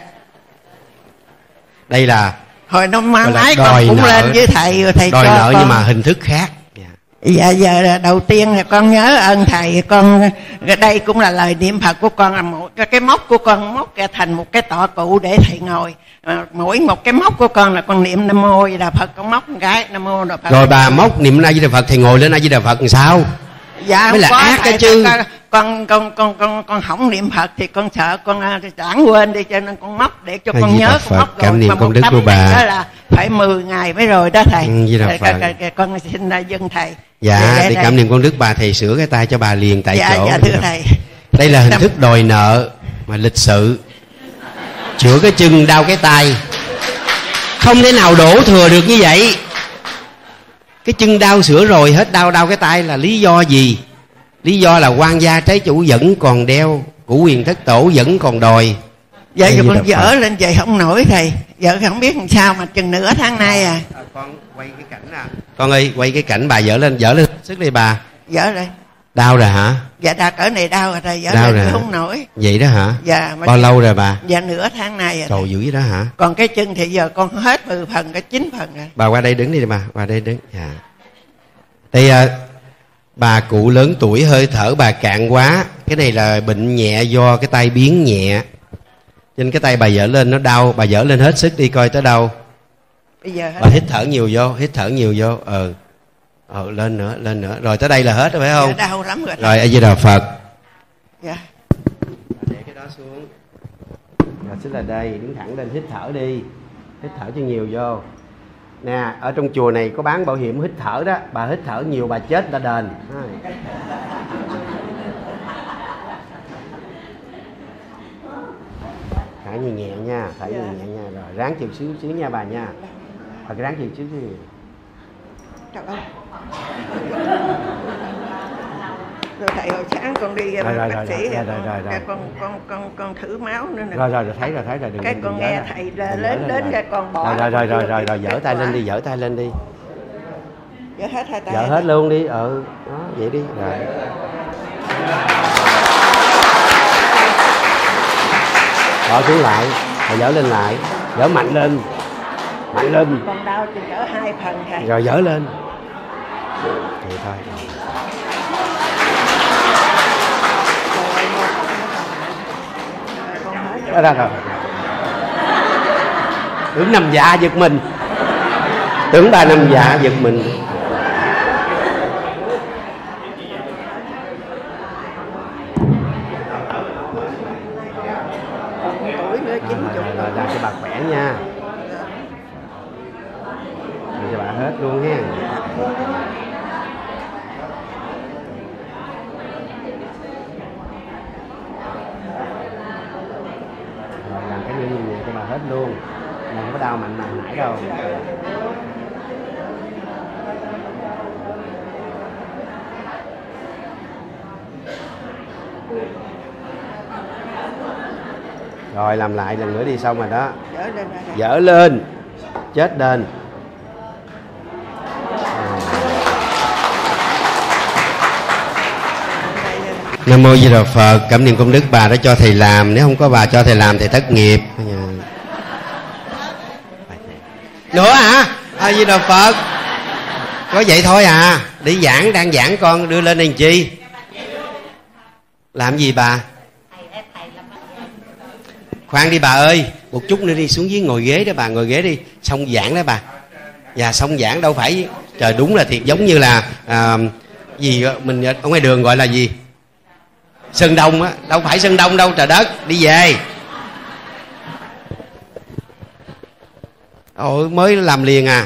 Đây là hồi năm ngoái con cũng lên với thầy rồi thầy đòi cho nợ con. Nhưng mà hình thức khác. Dạ giờ đầu tiên là con nhớ ơn thầy. Con đây cũng là lời niệm Phật của con, là một cái móc của con móc ra thành một cái tọa cụ để thầy ngồi. Mỗi một cái móc của con là con niệm Nam Mô A Di Đà Phật, con móc một cái Nam Mô A Di Đà Phật. Rồi bà móc niệm A Di Đà Phật thì ngồi lên A Di Đà Phật làm sao? Dạ mới là ác cái chứ. Con không niệm Phật thì con sợ con lãng quên đi, cho nên con móc để cho con nhớ con móc. Cảm niệm công đức của bà. Đó là phải 10 ngày mới rồi đó thầy. Di Đà Phật. Con xin dân thầy. Dạ, để cảm niệm công đức bà, thầy sửa cái tay cho bà liền tại chỗ. Dạ thưa thầy. Đây là hình thức đòi nợ mà lịch sự. Chữa cái chân đau cái tay, không thể nào đổ thừa được như vậy. Cái chân đau sửa rồi hết đau cái tay là lý do gì? Lý do là quan gia trái chủ vẫn còn đeo, cửu quyền thất tổ vẫn còn đòi. Dạ giờ con dở lên vậy không nổi thầy. Giờ không biết làm sao mà chừng nửa tháng nay à. Con quay cái cảnh nè. Con ơi, quay cái cảnh bà dở lên sức đi bà. Dở lên. Đau rồi hả? Dạ đau cỡ này đau rồi thầy, dở đau lên rồi không nổi. Vậy đó hả? Dạ. Bao lâu rồi bà? Dạ nửa tháng nay rồi. Trời dữ vậy đó hả? Còn cái chân thì giờ con hết 10 phần, cái 9 phần rồi. Bà qua đây đứng đi bà, qua đây đứng. Dạ. Đây bà cụ lớn tuổi, hơi thở bà cạn quá. Cái này là bệnh nhẹ do cái tay biến nhẹ. Trên cái tay bà dở lên nó đau, bà dở lên hết sức đi coi tới đâu. Bây giờ hết. Bà hít thở nhiều vô, lên nữa. Rồi tới đây là hết rồi phải không? Dạ, đau lắm rồi. Rồi A Di Đà Phật. Dạ. Để cái đó xuống. Rồi sẽ là đây, đứng thẳng lên, hít thở đi. Hít thở cho nhiều vô. Nè, ở trong chùa này có bán bảo hiểm hít thở đó. Bà hít thở nhiều bà chết người ta đền. Thở nhẹ nha, thở nhẹ nha. Rồi ráng chịu xíu nha bà nha. Ráng chịu xíu. Trời ơi. Rồi thầy hồi sáng con đi bác sĩ con thử máu nữa nè. Rồi thấy rồi đừng. Cái con nghe thầy đến cái con bỏ. Rồi dở tay lên đi, Dở hết hai tay. Dở hết luôn đi. Đó, vậy đi. Rồi. Bỏ xuống lại, rồi dở lên lại, dở mạnh lên. Con đau thì cỡ 2 phần thầy. Rồi dở lên. Vậy thôi. Rồi. Tưởng nằm dạ giật mình, tưởng bà nằm dạ giật mình. Tuổi nữa 90. Làm cho bà khỏe nha, làm cho bà hết luôn ha. Làm cái như vậy cho bà hết luôn, không có đau mạnh nặng nãy đâu. Rồi làm lại lần nữa đi, xong rồi đó. Dở lên, chết lên. Nam mô Di Đà Phật. Cảm niệm công đức bà đã cho thầy làm, nếu không có bà cho thầy làm thầy thất nghiệp. Nữa hả? A Di Đà Phật. Có vậy thôi à? Đi giảng, đang giảng con đưa lên làm chi? Làm gì bà? Khoan đi bà ơi, một chút nữa đi, xuống dưới ngồi ghế đó bà, ngồi ghế đi, xong giảng đó bà. Dạ xong giảng đâu phải, trời đúng là thiệt giống như là gì mình ở ngoài đường gọi là gì? Sơn Đông á, đâu phải Sơn Đông đâu trời đất, đi về. Ôi mới làm liền à.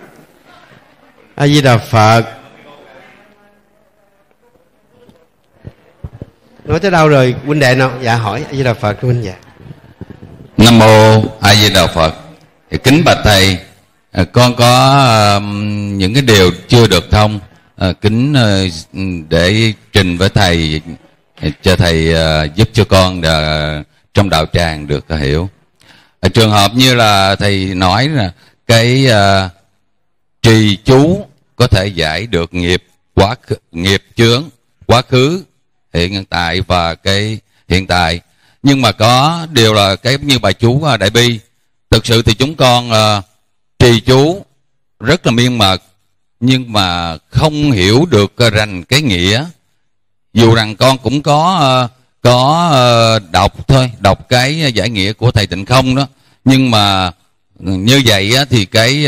A Di Đà Phật. Nói tới đâu rồi huynh đệ nào? Dạ hỏi. A Di Đà Phật huynh. Dạ. Nam mô A Di Đà Phật. Kính bạch thầy, con có những cái điều chưa được thông, kính để trình với thầy, cho thầy giúp cho con trong đạo tràng được hiểu. Trường hợp như là thầy nói là cái trì chú có thể giải được nghiệp nghiệp chướng quá khứ, hiện tại và cái hiện tại. Nhưng mà có điều là cái như bài chú Đại Bi, thực sự thì chúng con trì chú rất là miên mật, nhưng mà không hiểu được rành cái nghĩa. Dù rằng con cũng có đọc thôi, đọc cái giải nghĩa của thầy Tịnh Không đó, nhưng mà như vậy thì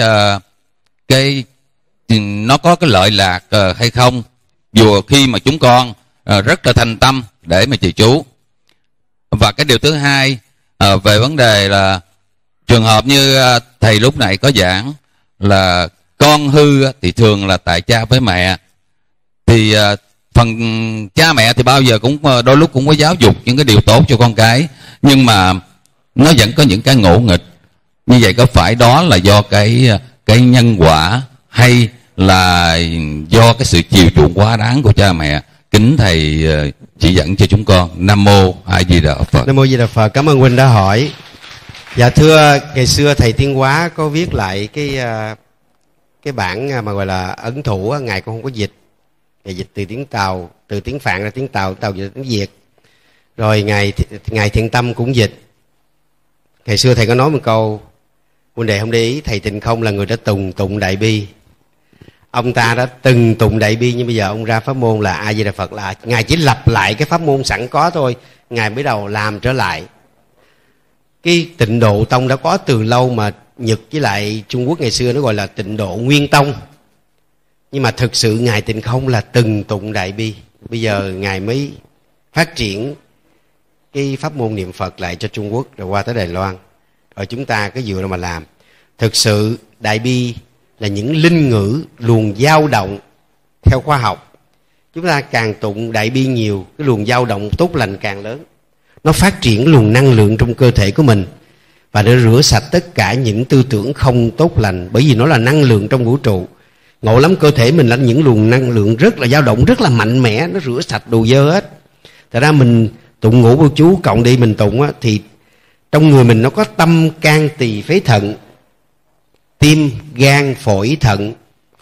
cái nó có cái lợi lạc hay không, dù khi mà chúng con rất là thành tâm để mà trì chú. Và cái điều thứ hai về vấn đề là trường hợp như thầy lúc này có giảng là con hư thì thường là tại cha với mẹ, thì phần cha mẹ thì bao giờ cũng đôi lúc cũng có giáo dục những cái điều tốt cho con cái, nhưng mà nó vẫn có những cái ngỗ nghịch. Như vậy có phải đó là do cái nhân quả hay là do cái sự chiều chuộng quá đáng của cha mẹ? Kính thầy chỉ dẫn cho chúng con. Nam mô A Di Đà Phật. Nam mô Di Đà Phật. Cảm ơn huynh đã hỏi. Dạ thưa, ngày xưa thầy Thiên Hóa có viết lại cái bản mà gọi là ấn thủ, ngài cũng không có dịch. Ngài dịch từ tiếng Tàu, từ tiếng Phạn ra tiếng Tàu, Tàu dịch tiếng Việt. Rồi ngài Thiện Tâm cũng dịch. Ngày xưa thầy có nói một câu, huynh đệ không để ý, thầy Tịnh Không là người đã tụng Đại Bi. Ông ta đã từng tụng Đại Bi, nhưng bây giờ ông ra pháp môn là A Di Đà Phật, là ngài chỉ lặp lại cái pháp môn sẵn có thôi, ngài mới đầu làm trở lại. Cái Tịnh Độ Tông đã có từ lâu, mà Nhật với lại Trung Quốc ngày xưa nó gọi là Tịnh Độ Nguyên Tông. Nhưng mà thực sự ngài Tịnh Không là từng tụng Đại Bi, bây giờ ngài mới phát triển cái pháp môn niệm Phật lại cho Trung Quốc, rồi qua tới Đài Loan. Rồi chúng ta cứ dựa ra mà làm. Thực sự Đại Bi là những linh ngữ luồng dao động theo khoa học. Chúng ta càng tụng Đại Bi nhiều, cái luồng dao động tốt lành càng lớn. Nó phát triển luồng năng lượng trong cơ thể của mình, và để rửa sạch tất cả những tư tưởng không tốt lành, bởi vì nó là năng lượng trong vũ trụ. Ngộ lắm, cơ thể mình là những luồng năng lượng rất là dao động, rất là mạnh mẽ, nó rửa sạch đồ dơ hết. Thật ra mình tụng ngũ vô chú cộng đi mình tụng á, thì trong người mình nó có tâm can tỳ phế thận, tim gan phổi thận,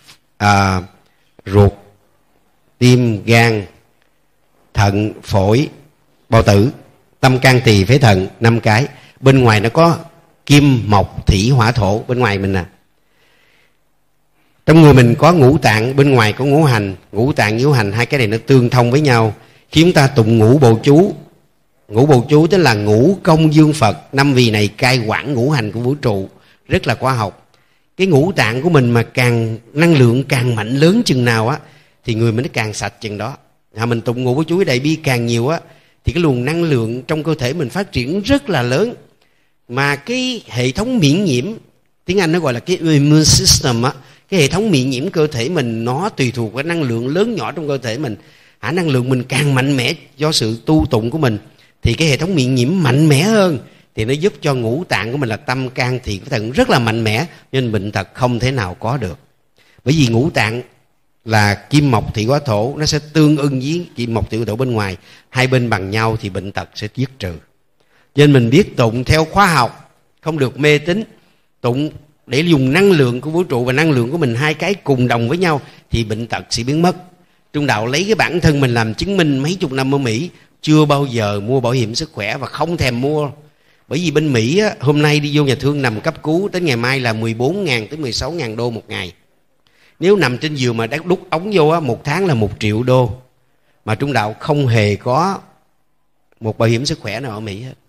ruột, tim gan thận phổi bao tử, tâm can tỳ phế thận 5 cái. Bên ngoài nó có kim mộc thủy hỏa thổ, bên ngoài mình nè. Trong người mình có ngũ tạng, bên ngoài có ngũ hành. Ngũ tạng ngũ hành, hai cái này nó tương thông với nhau. Khi chúng ta tụng ngũ bộ chú, ngũ bộ chú tức là ngũ công dương Phật, 5 vị này cai quản ngũ hành của vũ trụ, rất là khoa học. Cái ngũ tạng của mình mà càng năng lượng càng mạnh lớn chừng nào á thì người mình nó càng sạch chừng đó. Mình tụng ngũ bổ chú đại bi càng nhiều á thì cái luồng năng lượng trong cơ thể mình phát triển rất là lớn. Mà cái hệ thống miễn nhiễm, tiếng Anh nó gọi là cái immune system á, cái hệ thống miễn nhiễm cơ thể mình nó tùy thuộc vào năng lượng lớn nhỏ trong cơ thể mình. Năng lượng mình càng mạnh mẽ do sự tu tụng của mình thì cái hệ thống miễn nhiễm mạnh mẽ hơn, thì nó giúp cho ngũ tạng của mình là tâm can thiện thần rất là mạnh mẽ, nên bệnh tật không thể nào có được. Bởi vì ngũ tạng là kim mộc thủy hỏa thổ, nó sẽ tương ưng với kim mộc thủy hỏa thổ bên ngoài, hai bên bằng nhau thì bệnh tật sẽ dứt trừ. Nên mình biết tụng theo khoa học, không được mê tín. Tụng để dùng năng lượng của vũ trụ và năng lượng của mình hai cái cùng đồng với nhau thì bệnh tật sẽ biến mất. Trung đạo lấy cái bản thân mình làm chứng minh. Mấy chục năm ở Mỹ chưa bao giờ mua bảo hiểm sức khỏe và không thèm mua. Bởi vì bên Mỹ á, hôm nay đi vô nhà thương nằm cấp cứu đến ngày mai là 14.000 tới 16.000 đô một ngày. Nếu nằm trên giường mà đút ống vô á, một tháng là 1 triệu đô. Mà Trung đạo không hề có một bảo hiểm sức khỏe nào ở Mỹ hết.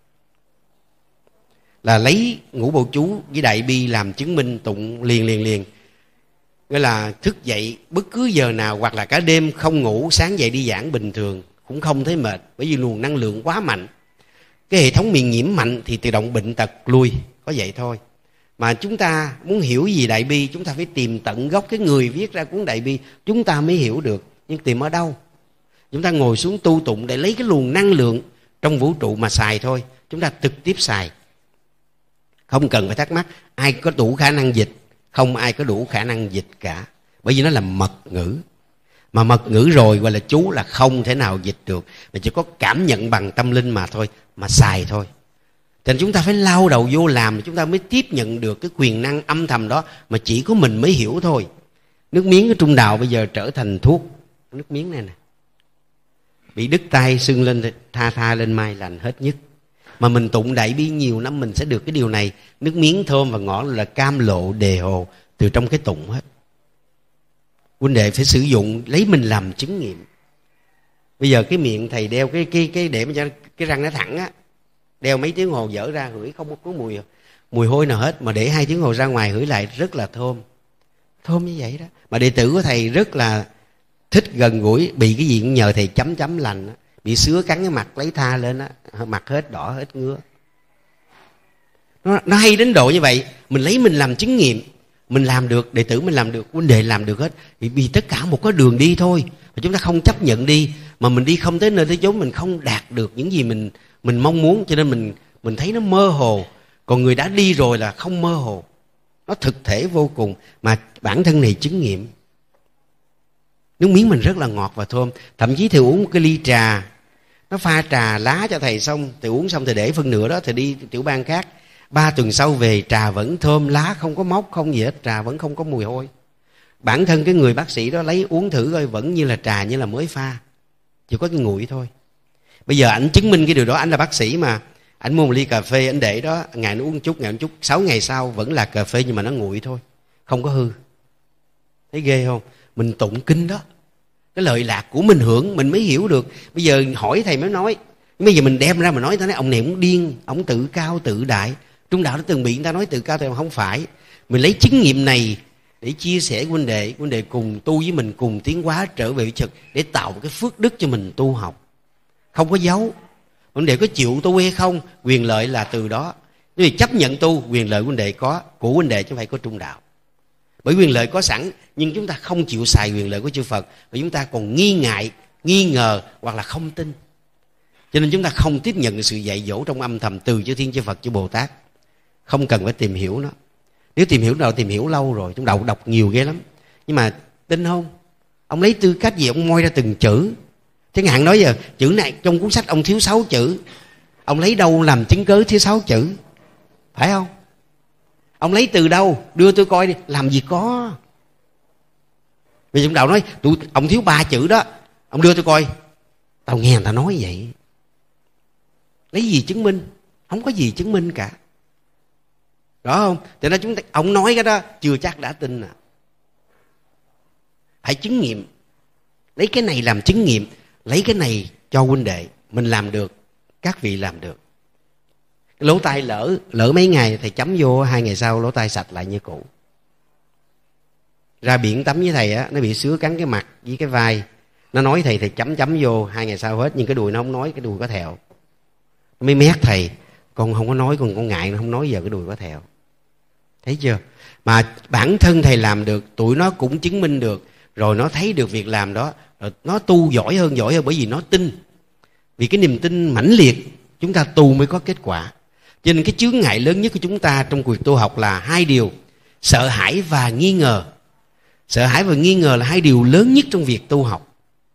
Là lấy ngũ bổ chú với đại bi làm chứng minh, tụng liền. Nghĩa là thức dậy bất cứ giờ nào hoặc là cả đêm không ngủ, sáng dậy đi giảng bình thường cũng không thấy mệt, bởi vì luồng năng lượng quá mạnh. Cái hệ thống miễn nhiễm mạnh thì tự động bệnh tật lui, có vậy thôi. Mà chúng ta muốn hiểu gì đại bi, chúng ta phải tìm tận gốc cái người viết ra cuốn đại bi, chúng ta mới hiểu được. Nhưng tìm ở đâu? Chúng ta ngồi xuống tu tụng để lấy cái luồng năng lượng trong vũ trụ mà xài thôi. Chúng ta trực tiếp xài, không cần phải thắc mắc ai có đủ khả năng dịch. Không ai có đủ khả năng dịch cả, bởi vì nó là mật ngữ. Mà mật ngữ rồi gọi là chú là không thể nào dịch được, mà chỉ có cảm nhận bằng tâm linh mà thôi, mà xài thôi. Cho nên chúng ta phải lao đầu vô làm, chúng ta mới tiếp nhận được cái quyền năng âm thầm đó mà chỉ có mình mới hiểu thôi. Nước miếng ở Trung đạo bây giờ trở thành thuốc. Nước miếng này nè, bị đứt tay sưng lên tha lên mai lành hết nhức. Mà mình tụng đại bi nhiều năm mình sẽ được cái điều này. Nước miếng thơm và ngọt là cam lộ đề hồ từ trong cái tụng hết. Huynh đệ phải sử dụng, lấy mình làm chứng nghiệm. Bây giờ cái miệng thầy đeo cái để mà cho cái răng nó thẳng á, đeo mấy tiếng hồ dở ra hửi không có mùi hôi nào hết, mà để 2 tiếng hồ ra ngoài hửi lại rất là thơm như vậy đó. Mà đệ tử của thầy rất là thích gần gũi, bị cái gì cũng nhờ thầy chấm lành á. Bị sứa cắn cái mặt lấy tha lên á, mặt hết đỏ hết ngứa. Nó hay đến độ như vậy. Mình lấy mình làm chứng nghiệm, mình làm được, đệ tử mình làm được, huynh đệ làm được hết. Vì tất cả một có đường đi thôi, mà chúng ta không chấp nhận đi, mà mình đi không tới nơi tới chốn, mình không đạt được những gì mình mong muốn, cho nên mình thấy nó mơ hồ. Còn người đã đi rồi là không mơ hồ, nó thực thể vô cùng, mà bản thân này chứng nghiệm. Nước miếng mình rất là ngọt và thơm. Thậm chí thầy uống một cái ly trà, nó pha trà lá cho thầy xong, thầy uống xong thầy để phân nửa đó, thầy đi tiểu bang khác. 3 tuần sau về trà vẫn thơm, lá không có mốc không gì hết, trà vẫn không có mùi hôi. Bản thân cái người bác sĩ đó lấy uống thử coi, vẫn như là trà, như là mới pha, chỉ có cái nguội thôi. Bây giờ ảnh chứng minh cái điều đó. Ảnh là bác sĩ mà, ảnh mua một ly cà phê, ảnh để đó, ngày nó uống một chút, 6 ngày sau vẫn là cà phê nhưng mà nó nguội thôi, không có hư. Thấy ghê không? Mình tụng kinh đó, cái lợi lạc của mình hưởng mình mới hiểu được. Bây giờ hỏi thầy mới nói. Bây giờ mình đem ra mà nói, ta nói ông này ông điên, ông tự cao tự đại. Trung đạo đã từng bị người ta nói tự cao tự đại, không phải. Mình lấy chứng nghiệm này để chia sẻ huynh đệ cùng tu với mình, cùng tiến hóa trở về trực, để tạo một cái phước đức cho mình tu học, không có giấu. Huynh đệ có chịu tu hay không, quyền lợi là từ đó. Nếu chấp nhận tu, quyền lợi huynh đệ có, của huynh đệ chứ không phải của Trung đạo. Bởi quyền lợi có sẵn, nhưng chúng ta không chịu xài quyền lợi của chư Phật, và chúng ta còn nghi ngại, nghi ngờ hoặc là không tin. Cho nên chúng ta không tiếp nhận sự dạy dỗ trong âm thầm từ chư Thiên chư Phật chư Bồ Tát. Không cần phải tìm hiểu nó. Nếu tìm hiểu nào, tìm hiểu lâu rồi, chúng đọc nhiều ghê lắm. Nhưng mà tin không? Ông lấy tư cách gì ông moi ra từng chữ? Chẳng hạn nói giờ chữ này trong cuốn sách ông thiếu 6 chữ, ông lấy đâu làm chứng cớ thiếu 6 chữ? Phải không? Ông lấy từ đâu? Đưa tôi coi đi. Làm gì có. Vì chúng đạo nói ông thiếu 3 chữ đó, ông đưa tôi coi. Tao nghe người ta nói vậy. Lấy gì chứng minh? Không có gì chứng minh cả. Rõ không? Cho nên ông nói cái đó chưa chắc đã tin. Phải chứng nghiệm. Lấy cái này làm chứng nghiệm, lấy cái này cho huynh đệ. Mình làm được, các vị làm được. Lỗ tai lỡ mấy ngày thầy chấm vô, 2 ngày sau lỗ tai sạch lại như cũ. Ra biển tắm với thầy á, nó bị sứa cắn cái mặt với cái vai, nó nói thầy chấm vô, 2 ngày sau hết, nhưng cái đùi nó không nói, cái đùi có thẹo. Nó mới mét thầy, con không có nói, con ngại nó không nói, giờ cái đùi có thẹo. Thấy chưa? Mà bản thân thầy làm được, tụi nó cũng chứng minh được, rồi nó thấy được việc làm đó, rồi nó tu giỏi hơn, bởi vì nó tin. Vì cái niềm tin mãnh liệt, chúng ta tu mới có kết quả. Cho nên cái chướng ngại lớn nhất của chúng ta trong việc tu học là 2 điều: sợ hãi và nghi ngờ. Sợ hãi và nghi ngờ là 2 điều lớn nhất trong việc tu học.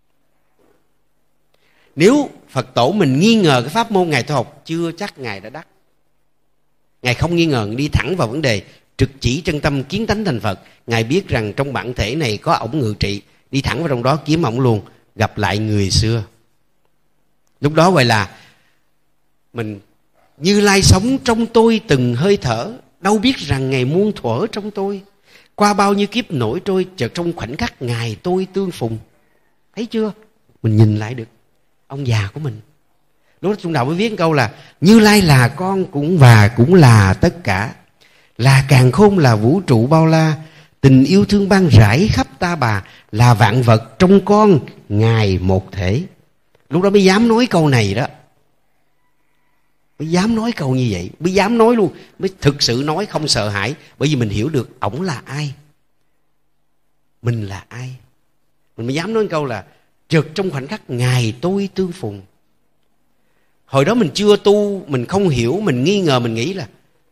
Nếu Phật tổ mình nghi ngờ cái pháp môn Ngài tu học, chưa chắc Ngài đã đắc. Ngài không nghi ngờ, đi thẳng vào vấn đề, trực chỉ chân tâm, kiến tánh thành Phật. Ngài biết rằng trong bản thể này có ổng ngự trị, đi thẳng vào trong đó kiếm ổng luôn, gặp lại người xưa. Lúc đó gọi là mình Như Lai sống trong tôi từng hơi thở, đâu biết rằng Ngài muôn thuở trong tôi. Qua bao nhiêu kiếp nổi trôi, chợt trong khoảnh khắc Ngài tôi tương phùng. Thấy chưa? Mình nhìn lại được ông già của mình. Lúc đó Trung Đạo mới viết câu là Như Lai là con cũng là tất cả, là càn khôn, là vũ trụ bao la, tình yêu thương ban rải khắp ta bà, là vạn vật trong con Ngài một thể. Lúc đó mới dám nói câu này đó, mới dám nói câu như vậy, mới dám nói luôn, mới thực sự nói không sợ hãi. Bởi vì mình hiểu được ổng là ai, mình là ai. Mình mới dám nói câu là chợt trong khoảnh khắc Ngài tôi tương phùng. Hồi đó mình chưa tu, mình không hiểu, mình nghi ngờ, mình nghĩ là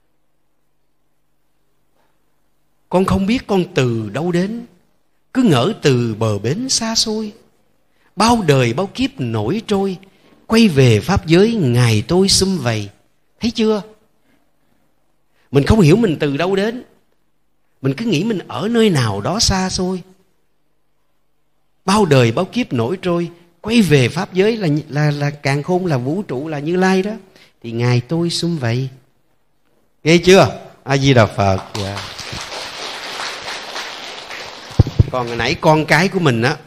con không biết con từ đâu đến, cứ ngỡ từ bờ bến xa xôi. Bao đời bao kiếp nổi trôi, quay về pháp giới Ngài tôi sum vầy. Thấy chưa? Mình không hiểu mình từ đâu đến, mình cứ nghĩ mình ở nơi nào đó xa xôi. Bao đời bao kiếp nổi trôi, quay về pháp giới là càn khôn, là vũ trụ, là Như Lai đó, thì Ngài tôi sum vầy. Nghe chưa? A Di Đà Phật. Yeah. Còn hồi nãy con cái của mình á,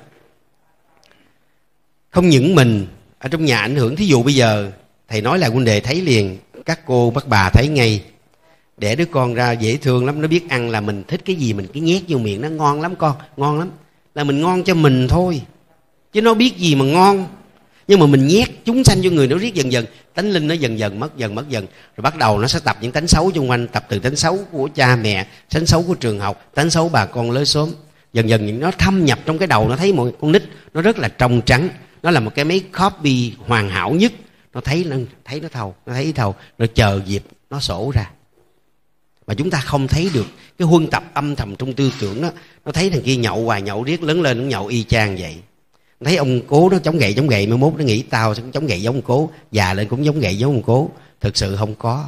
không những mình ở trong nhà ảnh hưởng. Thí dụ bây giờ thầy nói là huynh đệ thấy liền, các cô bác bà thấy ngay, đẻ đứa con ra dễ thương lắm, nó biết ăn là mình thích cái gì mình cứ nhét vô miệng nó, ngon lắm con, ngon lắm, là mình ngon cho mình thôi, chứ nó biết gì mà ngon. Nhưng mà mình nhét chúng sanh vô người, nó riết dần dần tánh linh nó dần dần mất dần, rồi bắt đầu nó sẽ tập những tánh xấu xung quanh, tập từ tánh xấu của cha mẹ, tánh xấu của trường học, tánh xấu bà con lối xóm. Dần dần nó thâm nhập trong cái đầu, nó thấy một con nít nó rất là trong trắng, nó là một cái máy copy hoàn hảo nhất, nó thấy nó thầu, nó chờ dịp nó sổ ra. Mà chúng ta không thấy được cái huân tập âm thầm trong tư tưởng đó. Nó thấy thằng kia nhậu hoài nhậu riết, lớn lên nó nhậu y chang vậy. Nó thấy ông cố nó chống gậy, mai mốt nó nghĩ tao sẽ chống gậy giống ông cố, già lên cũng giống gậy giống ông cố. Thực sự không có.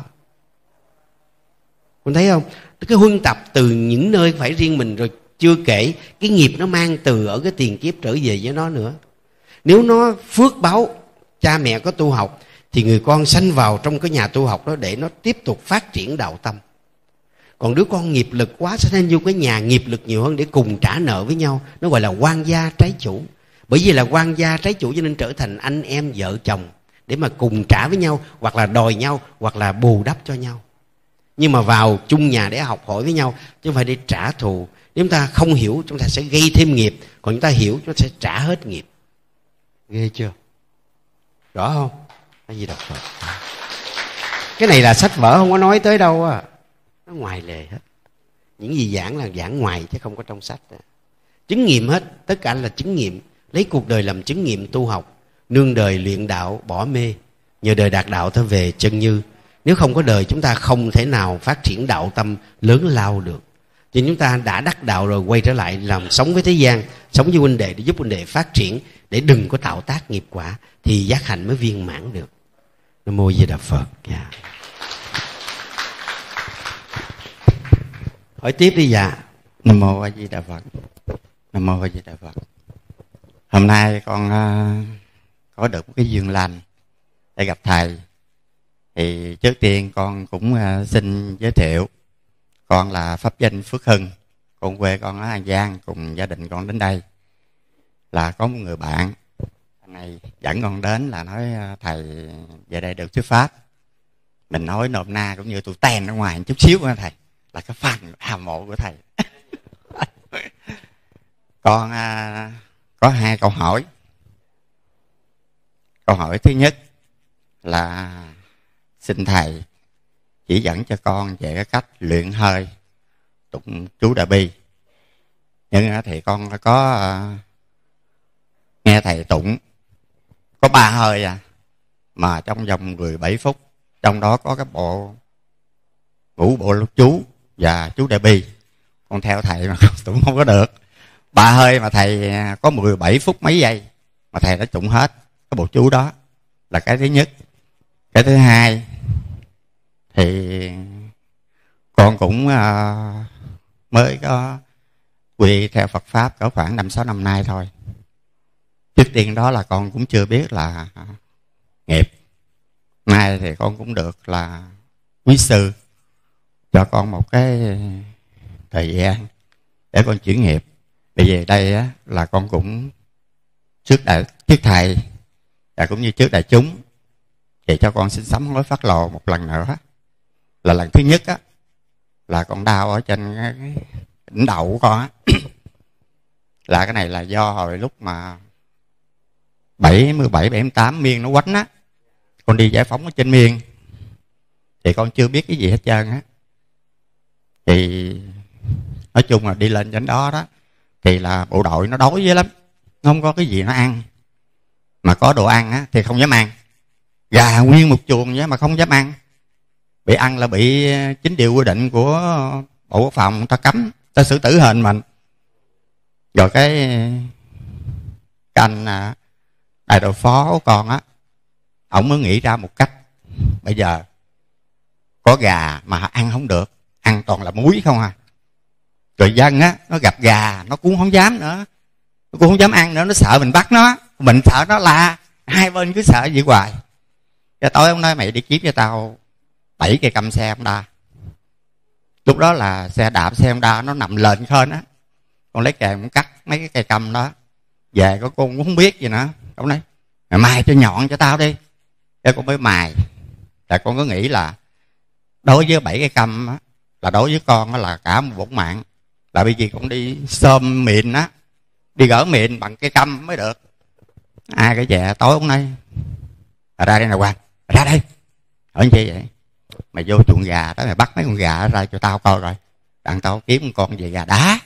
คุณthấy không? Cái huân tập từ những nơi phải riêng mình, rồi chưa kể cái nghiệp nó mang từ ở cái tiền kiếp trở về với nó nữa. Nếu nó phước báo cha mẹ có tu học thì người con sanh vào trong cái nhà tu học đó để nó tiếp tục phát triển đạo tâm. Còn đứa con nghiệp lực quá sẽ nên vô cái nhà nghiệp lực nhiều hơn để cùng trả nợ với nhau. Nó gọi là quan gia trái chủ. Bởi vì là quan gia trái chủ cho nên trở thành anh em vợ chồng để mà cùng trả với nhau, hoặc là đòi nhau, hoặc là bù đắp cho nhau. Nhưng mà vào chung nhà để học hỏi với nhau, chứ không phải để trả thù. Nếu chúng ta không hiểu, chúng ta sẽ gây thêm nghiệp. Còn chúng ta hiểu, chúng ta sẽ trả hết nghiệp. Ghê chưa? Rõ không? Cái gì đọc Phật. Cái này là sách vở không có nói tới đâu á. Nó ngoài lề hết. Những gì giảng là giảng ngoài chứ không có trong sách đó. Chứng nghiệm hết. Tất cả là chứng nghiệm. Lấy cuộc đời làm chứng nghiệm tu học. Nương đời luyện đạo bỏ mê. Nhờ đời đạt đạo ta về chân như. Nếu không có đời chúng ta không thể nào phát triển đạo tâm lớn lao được. Cho nên chúng ta đã đắc đạo rồi quay trở lại làm sống với thế gian, sống với huynh đệ để giúp huynh đệ phát triển, để đừng có tạo tác nghiệp quả, thì giác hạnh mới viên mãn được. Nam mô Di Đà Phật. Yeah. Hỏi tiếp đi. Dạ. Nam mô A Di Đà Phật. Nam mô A Di Đà Phật. Hôm nay con có được một cái duyên lành để gặp thầy. Thì trước tiên con cũng xin giới thiệu. Con là pháp danh Phước Hưng. Con quê con ở An Giang, cùng gia đình con đến đây. Là có một người bạn này dẫn con đến là nói thầy về đây được thuyết pháp. Mình nói nôm na cũng như tôi ten ở ngoài một chút xíu của thầy, là cái phần hào mộ của thầy. Con có 2 câu hỏi. Câu hỏi thứ nhất là xin thầy chỉ dẫn cho con về cái cách luyện hơi tụng chú Đại Bi. Nhưng thì con có nghe thầy tụng có 3 hơi mà trong vòng 17 phút, trong đó có cái bộ ngũ bộ chú và chú Đại Bi. Con theo thầy mà tụng không có được. 3 hơi mà thầy có 17 phút mấy giây mà thầy đã tụng hết cái bộ chú đó, là cái thứ nhất. Cái thứ hai thì con cũng mới có quy theo Phật Pháp có khoảng 5-6 năm nay thôi. Trước tiên đó là con cũng chưa biết là nghiệp. Nay thì con cũng được là quý sư cho con một cái thời gian để con chuyển nghiệp. Bây giờ đây á, là con cũng trước thầy và cũng như trước đại chúng thì cho con xin sám hối phát lộ một lần nữa. Là lần thứ nhất á, là con đau ở trên cái đỉnh đầu của con á. Là cái này là do hồi lúc mà 77-78 miên nó quánh á, con đi giải phóng ở trên miên thì con chưa biết cái gì hết trơn á. Thì nói chung là đi lên trên đó đó thì là bộ đội nó đói dữ lắm, nó không có cái gì nó ăn, mà có đồ ăn á thì không dám ăn. Gà nguyên một chuồng vậy mà không dám ăn, bị ăn là bị chính điều quy định của Bộ Quốc phòng, người ta cấm, ta xử tử hình mình. Rồi cái anh đại đội phó của con á, ổng mới nghĩ ra một cách. Bây giờ có gà mà ăn không được, ăn toàn là muối không à. Rồi dân á, nó gặp gà nó cũng không dám nữa, nó cũng không dám ăn nữa, nó sợ mình bắt nó, mình sợ nó la, hai bên cứ sợ vậy hoài. Cái tối ông nói mày đi kiếm cho tao 7 cây căm xe Honda. Lúc đó là xe đạp xe Honda nó nằm lên khên á, con lấy kèm cũng cắt mấy cái cây căm đó về, con cũng không biết gì nữa. Ông nói mày mài cho nhọn cho tao đi. Thế con mới mài. Tại con có nghĩ là đối với 7 cây căm á, là đối với con á là cả một bổn mạng. Là bởi vì con đi xôm mịn á, đi gỡ mịn bằng cây căm mới được. Ai cái chè tối ông nói ra đây nè Hoàng, ra đây. Hỏi chi vậy? Mày vô chuồng gà đó, mày bắt mấy con gà ra cho tao coi rồi, đặng tao kiếm một con về gà đá.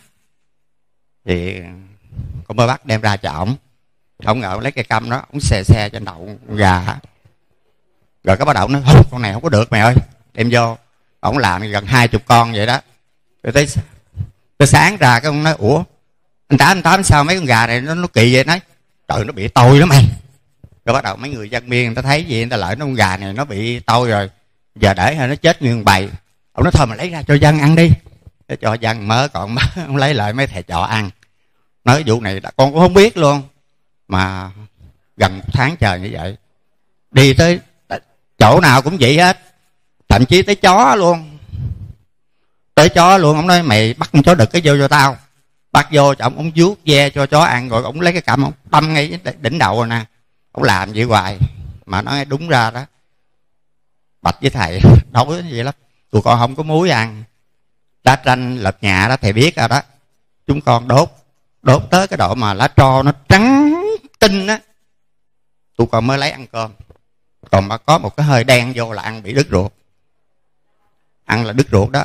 Thì con mới bắt đem ra cho ổng. Không ngờ lấy cây căm đó, ổng xe trên đầu con gà. Rồi cái bắt đầu nói thôi con này không có được mày ơi, đem vô. Ổng làm gần 20 con vậy đó. Rồi tới sáng ra cái ông nói ủa anh Tám sao mấy con gà này nó kỳ vậy? Nói trời nó bị tôi đó mày. Rồi bắt đầu mấy người dân miên người ta thấy gì, người ta lợi nó con gà này nó bị tôi rồi, giờ để nó chết nguyên bầy. Ông nói thôi mà lấy ra cho dân ăn đi. Để cho dân mớ còn mớ ông lấy lại mấy thầy trò ăn. Nói vụ này con cũng không biết luôn, mà gần 1 tháng trời như vậy, đi tới chỗ nào cũng vậy hết, thậm chí tới chó luôn. Tới chó luôn, ông nói mày bắt con chó đực cái vô cho tao. Bắt vô cho ông vuốt ve cho chó ăn, rồi ông lấy cái cằm ông đâm ngay đỉnh đầu rồi nè. Ông làm vậy hoài mà nói đúng ra đó, bạch với thầy đói vậy lắm, tụi con không có muối ăn. Lá chanh lợp nhà đó thầy biết rồi đó, chúng con đốt tới cái độ mà lá tro nó trắng tinh á, tụi con mới lấy ăn cơm. Còn mà có một cái hơi đen vô là ăn bị đứt ruột, ăn là đứt ruột đó.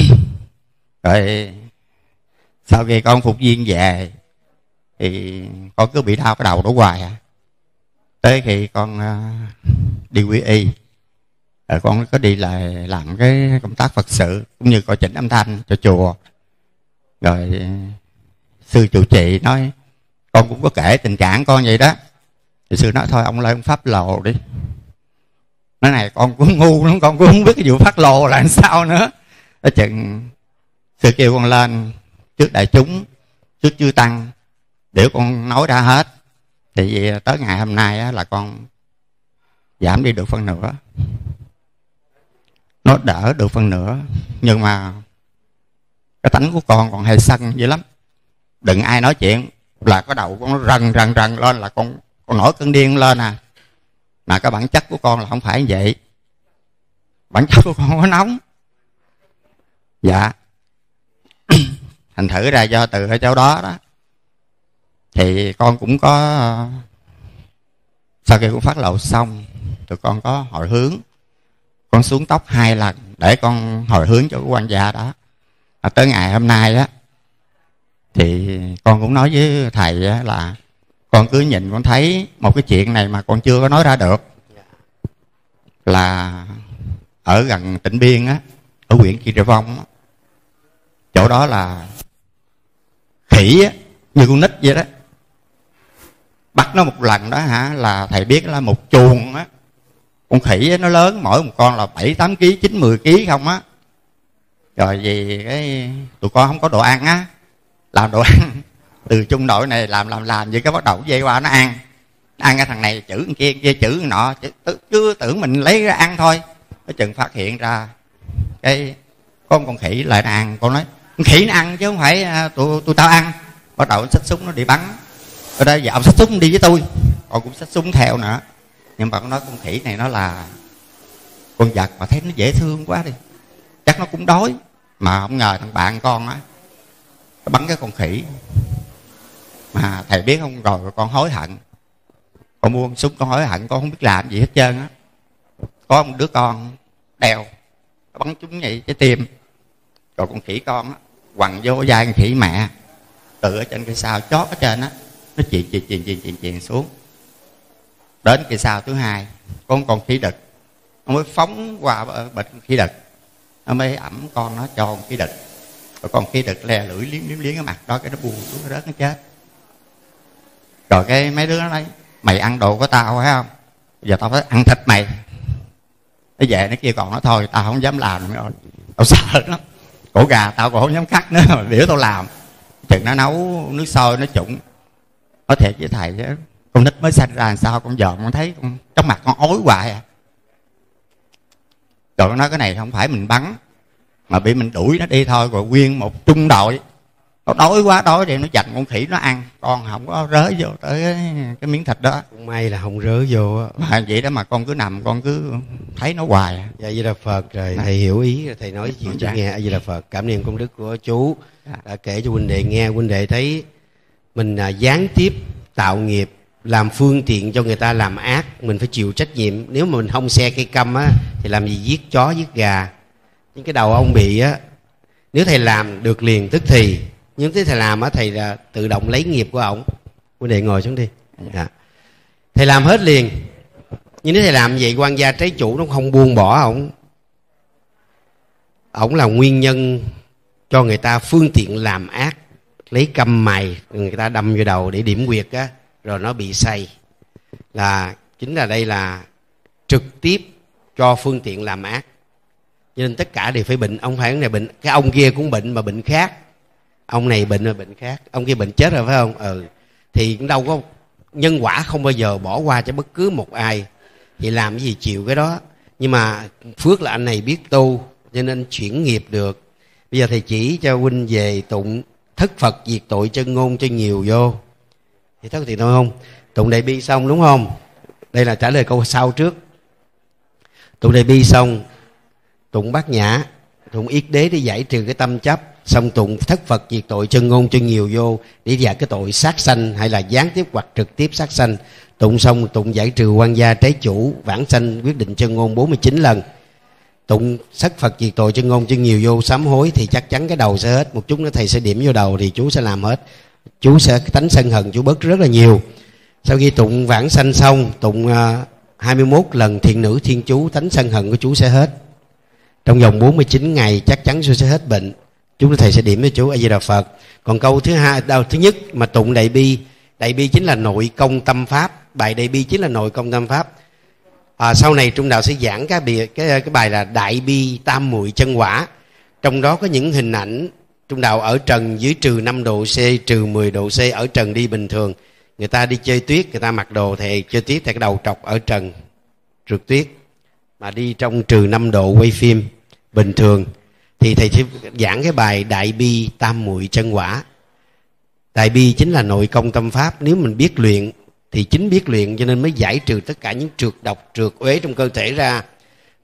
Rồi sau khi con phục viên về thì con cứ bị đau cái đầu đó hoài à. Tới khi con đi quy y, rồi con có đi lại làm cái công tác Phật sự cũng như coi chỉnh âm thanh cho chùa. Rồi sư trụ trì nói, con cũng có kể tình trạng con vậy đó. Thì sư nói thôi ông lên pháp lồ đi. Nói này con cũng ngu lắm, con cũng không biết cái vụ phát lồ là làm sao nữa. Ở chừng sư kêu con lên trước đại chúng, trước chư tăng để con nói ra hết. Thì tới ngày hôm nay á, là con giảm đi được phân nửa, nó đỡ được phân nửa. Nhưng mà cái tánh của con còn hay sân dữ lắm. Đừng ai nói chuyện là cái đầu con nó rần lên, là con nổi cơn điên lên à. Mà cái bản chất của con là không phải như vậy. bản chất của con không có nóng. Dạ. Thành thử ra do từ ở chỗ đó đó thì con cũng có, sau khi con phát lộ xong tụi con có hồi hướng, con xuống tóc 2 lần để con hồi hướng cho cái quan gia đó. Tới ngày hôm nay á thì con cũng nói với thầy á, là con cứ nhìn con thấy một cái chuyện này mà con chưa có nói ra được, là ở gần Tịnh Biên á, ở huyện Kỳ Trà Vong á, chỗ đó là khỉ á, như con nít vậy đó. Bắt nó một lần đó hả, là thầy biết là một chuồng á, con khỉ á, nó lớn, mỗi một con là 7-8 kg, 9-10 kg không á. Rồi vì cái tụi con không có đồ ăn á, làm đồ ăn từ trung đội này làm vậy, cái bắt đầu dây qua nó ăn cái thằng này chữ kia chữ nọ, cứ tưởng mình lấy ra ăn thôi. Cái chừng phát hiện ra cái có một con khỉ lại nó ăn. Con nói con khỉ nó ăn chứ không phải tụi tao ăn. Bắt đầu xách súng nó đi bắn. Ở đây giờ ông xách súng đi với tôi, con cũng xách súng theo nữa. Nhưng mà con nói con khỉ này nó là con vật mà thấy nó dễ thương quá đi, chắc nó cũng đói. Mà không ngờ thằng bạn con á, nó bắn cái con khỉ. Mà thầy biết không, rồi con hối hận. Con mua con súng con hối hận, con không biết làm gì hết trơn á. Có một đứa con đeo, nó bắn trúng vậy trái tim. Rồi con khỉ con á quằn vô vai con khỉ mẹ, từ ở trên cây sao chót ở trên á, nó chuyền xuống. Đến cây sao thứ 2, con khỉ đực, nó mới phóng qua bịch con khỉ đực, nó mới ẩm con nó cho con khỉ đực. Rồi con khỉ đực le lưỡi liếm cái mặt đó, cái nó buông xuống nó rớt nó chết. Rồi cái mấy đứa nó nói mày ăn đồ của tao phải không, giờ tao phải ăn thịt mày. Nó về nó kia còn nó thôi tao không dám làm nữa, tao sợ lắm, cổ gà tao còn không dám cắt nữa mà biểu tao làm. Chừng nó nấu nước sôi nó trụng. Nói thiệt với thầy chứ, con nít mới sanh ra làm sao con dòm con thấy con trong mặt con ối hoài à. Rồi con nói cái này không phải mình bắn mà bị mình đuổi nó đi thôi. Rồi nguyên một trung đội nó đói quá đói thì nó dành con khỉ nó ăn, con không có rớ vô tới cái miếng thịt đó. Cũng may là không rớ vô á. Mà vậy đó mà con cứ nằm con cứ thấy nó hoài à. Dạ, A Di Đà Phật. Rồi thầy hiểu ý rồi, thầy nói chuyện cho nghe. A Di Đà Phật. Cảm niệm công đức của chú đã kể cho huynh đệ nghe. Huynh đệ thấy mình gián tiếp tạo nghiệp, làm phương tiện cho người ta làm ác, mình phải chịu trách nhiệm. Nếu mà mình không xe cây câm á thì làm gì giết chó giết gà. Những cái đầu ông bị á, nếu thầy làm được liền tức thì, nhưng nếu thầy làm á thầy là tự động lấy nghiệp của ổng. Huynh đệ ngồi xuống đi. Dạ. Thầy làm hết liền, nhưng nếu thầy làm vậy quan gia trái chủ nó không buông bỏ ổng. Ổng là nguyên nhân cho người ta phương tiện làm ác, lấy câm mày người ta đâm vô đầu để điểm quyệt á, rồi nó bị say. Là chính là đây là trực tiếp cho phương tiện làm ác. Cho nên tất cả đều phải bệnh. Ông phải này bệnh, cái ông kia cũng bệnh mà bệnh khác. Ông này bệnh mà bệnh khác. Ông kia bệnh chết rồi phải không? Thì cũng đâu có, nhân quả không bao giờ bỏ qua cho bất cứ một ai. Thì làm cái gì chịu cái đó. Nhưng mà phước là anh này biết tu, cho nên chuyển nghiệp được. Bây giờ thầy chỉ cho huynh về tụng thất Phật diệt tội chân ngôn cho nhiều vô. Thì thất thì thôi không? Tụng Đại Bi xong đúng không? Đây là trả lời câu sau trước. Tụng Đại Bi xong, tụng Bát Nhã, tụng Yết Đế để giải trừ cái tâm chấp. Xong tụng thất Phật diệt tội chân ngôn cho nhiều vô để giải cái tội sát sanh hay là gián tiếp hoặc trực tiếp sát sanh. Tụng xong tụng giải trừ quan gia trái chủ vãng sanh quyết định chân ngôn 49 lần. Tụng thất Phật diệt tội chân ngôn cho nhiều vô sám hối thì chắc chắn cái đầu sẽ hết. Một chút nữa thầy sẽ điểm vô đầu thì chú sẽ làm hết. Chú sẽ tánh sân hận chú bớt rất là nhiều. Sau khi tụng vãng sanh xong, tụng 21 lần thiện nữ thiên chú, tánh sân hận của chú sẽ hết. Trong vòng 49 ngày chắc chắn chú sẽ hết bệnh. Chúng thầy sẽ điểm với chú A Di Đà Phật. Còn câu thứ hai, thứ nhất mà tụng Đại Bi. Đại Bi chính là nội công tâm pháp. Bài Đại Bi chính là nội công tâm pháp. Sau này Trung Đạo sẽ giảng cái bài là Đại Bi Tam Muội Chân Quả. Trong đó có những hình ảnh Trung Đạo ở trần dưới trừ 5 độ C, trừ 10 độ C, ở trần đi bình thường. Người ta đi chơi tuyết, người ta mặc đồ thầy chơi tuyết, thầy cái đầu trọc ở trần trượt tuyết. Mà đi trong trừ 5 độ quay phim bình thường. Thì thầy sẽ giảng cái bài Đại Bi Tam Muội Chân Quả. Đại Bi chính là nội công tâm pháp. Nếu mình biết luyện thì chính biết luyện cho nên mới giải trừ tất cả những trượt độc, trượt uế trong cơ thể ra.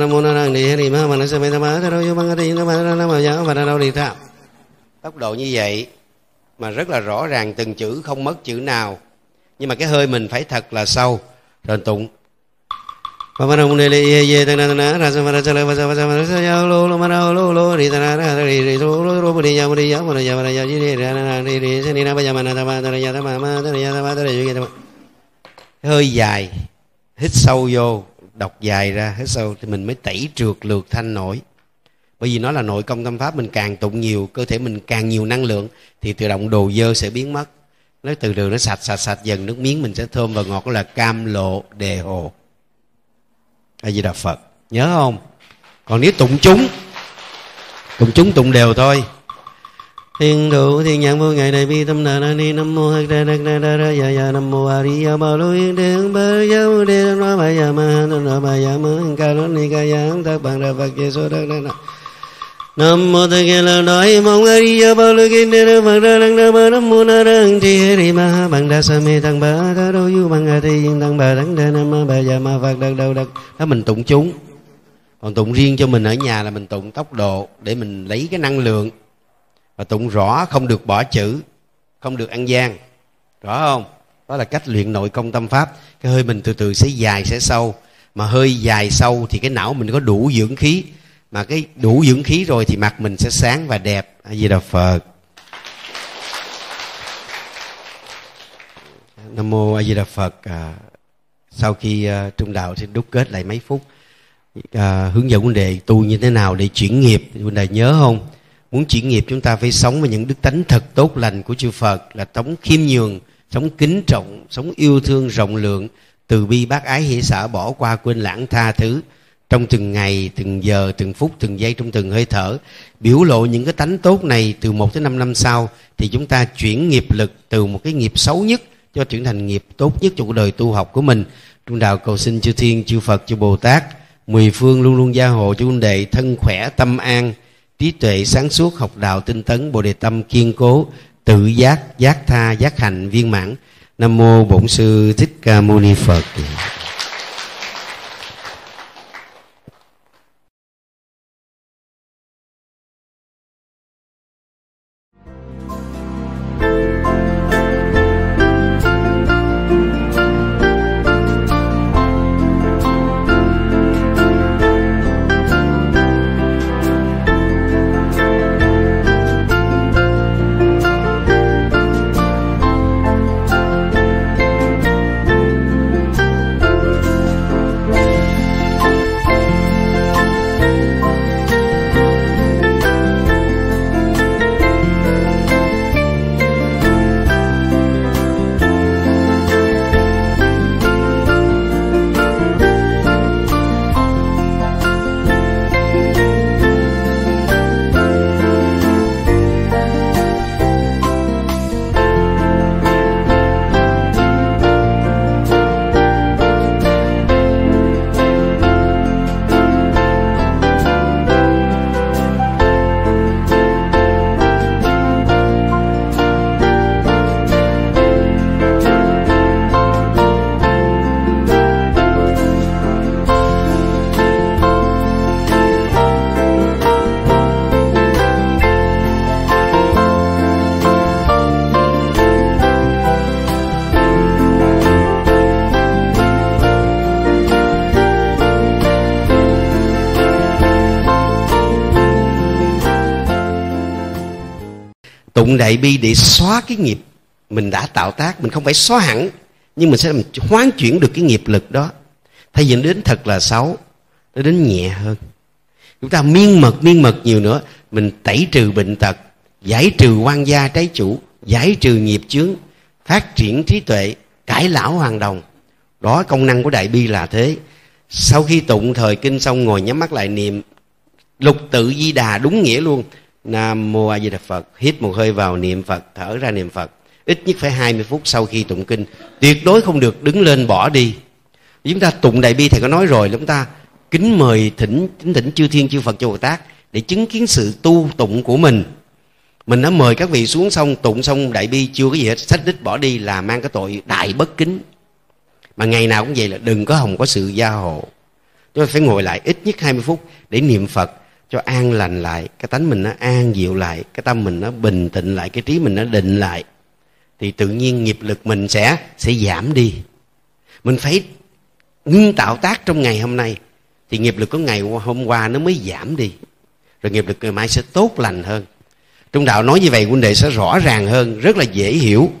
nam mô na đi đi ma ma sa me ma ta đâu băng đi nó ma nó ma giáo và đâu đi ta. Tốc độ như vậy mà rất là rõ ràng, từng chữ không mất chữ nào, nhưng mà cái hơi mình phải thật là sâu. Rồi tụng hơi dài, hít sâu vô, đọc dài ra, hít sâu thì mình mới tẩy trượt lược thanh nổi. Bởi vì nó là nội công tâm pháp, mình càng tụng nhiều, cơ thể mình càng nhiều năng lượng thì tự động đồ dơ sẽ biến mất. Nó từ từ nó sạch dần, nước miếng mình sẽ thơm và ngọt, là cam lộ đề hồ. A Di Đà Phật, nhớ không? Còn nếu tụng chúng tụng đều thôi. Thiên thủ thiên nhãn vô ngày đại bi tâm đà ni nam mô hắc đa đắc đa đa đa ya ya nam mô a di đà bà lô yên đương bơ giáo đê nó bà ya ma nó bà ya ma ca nó ni ca ya thác bằng ra Phật Giêsu đắc đắc đắc. Nam mô Tây Kỳ là nói mong a di đà bà lô yên đê Phật ra đắc đa bà nam mô na đăng thi ri ma bằng đa sa mê tăng bà tha đô du bằng a thi yên tăng bà đắng đa nam ma bà ya ma Phật đắc đắc đắc. Đó mình tụng chúng. Còn tụng riêng cho mình ở nhà là mình tụng tốc độ để mình lấy cái năng lượng. Và tụng rõ, không được bỏ chữ, không được ăn gian, rõ không? Đó là cách luyện nội công tâm pháp. Cái hơi mình từ từ sẽ dài, sẽ sâu. Mà hơi dài sâu thì cái não mình có đủ dưỡng khí. Mà cái đủ dưỡng khí rồi thì mặt mình sẽ sáng và đẹp. A Di Đà Phật. Nam mô A Di Đà Phật. Sau khi trung đạo sẽ đúc kết lại mấy phút, hướng dẫn vấn đề tu như thế nào để chuyển nghiệp. Vấn đề nhớ không? Muốn chuyển nghiệp chúng ta phải sống với những đức tánh thật tốt lành của chư Phật, là sống khiêm nhường, sống kính trọng, sống yêu thương rộng lượng, từ bi bác ái hỷ xả, bỏ qua quên lãng tha thứ trong từng ngày, từng giờ, từng phút, từng giây, trong từng hơi thở. Biểu lộ những cái tánh tốt này từ 1 tới 5 năm sau thì chúng ta chuyển nghiệp lực từ một cái nghiệp xấu nhất cho chuyển thành nghiệp tốt nhất trong cuộc đời tu học của mình. Trung đạo cầu xin chư Thiên, chư Phật, chư Bồ Tát mười phương luôn luôn gia hộ cho huynh đệ thân khỏe, tâm an, trí tuệ sáng suốt, học đạo tinh tấn, bồ đề tâm kiên cố, tự giác, giác tha, giác hành viên mãn. Nam mô Bổn Sư Thích Ca Mâu Ni Phật. tụng đại bi để xóa cái nghiệp mình đã tạo tác. Mình không phải xóa hẳn, nhưng mình sẽ làm hoán chuyển được cái nghiệp lực đó. Thay vì đến thật là xấu, nó đến nhẹ hơn. Chúng ta miên mật nhiều nữa, mình tẩy trừ bệnh tật, giải trừ oan gia trái chủ, giải trừ nghiệp chướng, phát triển trí tuệ, cải lão hoàn đồng. Đó, công năng của đại bi là thế. Sau khi tụng thời kinh xong, ngồi nhắm mắt lại niệm lục tự Di Đà đúng nghĩa luôn. Nam Mô A Di Đà Phật. Hít một hơi vào niệm Phật, thở ra niệm Phật. Ít nhất phải 20 phút sau khi tụng kinh. Tuyệt đối không được đứng lên bỏ đi. Chúng ta tụng đại bi thầy có nói rồi, chúng ta kính mời thỉnh chư thiên chư Phật chư Bồ Tát để chứng kiến sự tu tụng của mình. Mình đã mời các vị xuống xong, tụng xong đại bi chưa có gì hết, xách đích bỏ đi là mang cái tội đại bất kính. Mà ngày nào cũng vậy, là đừng có hòng có sự gia hộ. Chúng ta phải ngồi lại ít nhất 20 phút để niệm Phật cho an lành lại, cái tánh mình nó an dịu lại, cái tâm mình nó bình tĩnh lại, cái trí mình nó định lại, thì tự nhiên nghiệp lực mình sẽ giảm đi. Mình phải ngưng tạo tác trong ngày hôm nay, thì nghiệp lực của ngày hôm qua nó mới giảm đi, rồi nghiệp lực ngày mai sẽ tốt lành hơn. Trong đạo nói như vậy huynh đệ sẽ rõ ràng hơn, rất là dễ hiểu.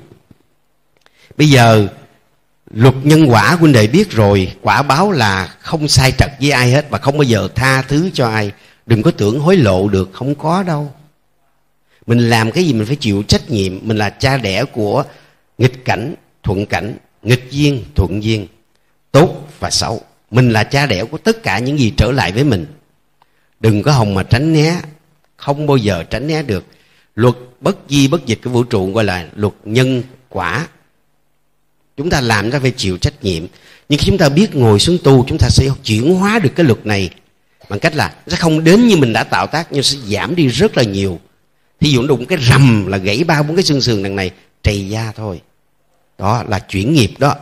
Bây giờ luật nhân quả huynh đệ biết rồi, quả báo là không sai trật với ai hết và không bao giờ tha thứ cho ai. Đừng có tưởng hối lộ được, không có đâu. Mình làm cái gì mình phải chịu trách nhiệm. Mình là cha đẻ của nghịch cảnh, thuận cảnh, nghịch duyên, thuận duyên, tốt và xấu. Mình là cha đẻ của tất cả những gì trở lại với mình. Đừng có hòng mà tránh né, không bao giờ tránh né được. Luật bất di bất dịch của vũ trụ gọi là luật nhân quả. Chúng ta làm ra phải chịu trách nhiệm. Nhưng khi chúng ta biết ngồi xuống tu, chúng ta sẽ chuyển hóa được cái luật này bằng cách là sẽ không đến như mình đã tạo tác, nhưng sẽ giảm đi rất là nhiều. Thí dụ đụng cái rầm là gãy 3-4 cái xương sườn đằng này, trầy da thôi. Đó là chuyển nghiệp đó.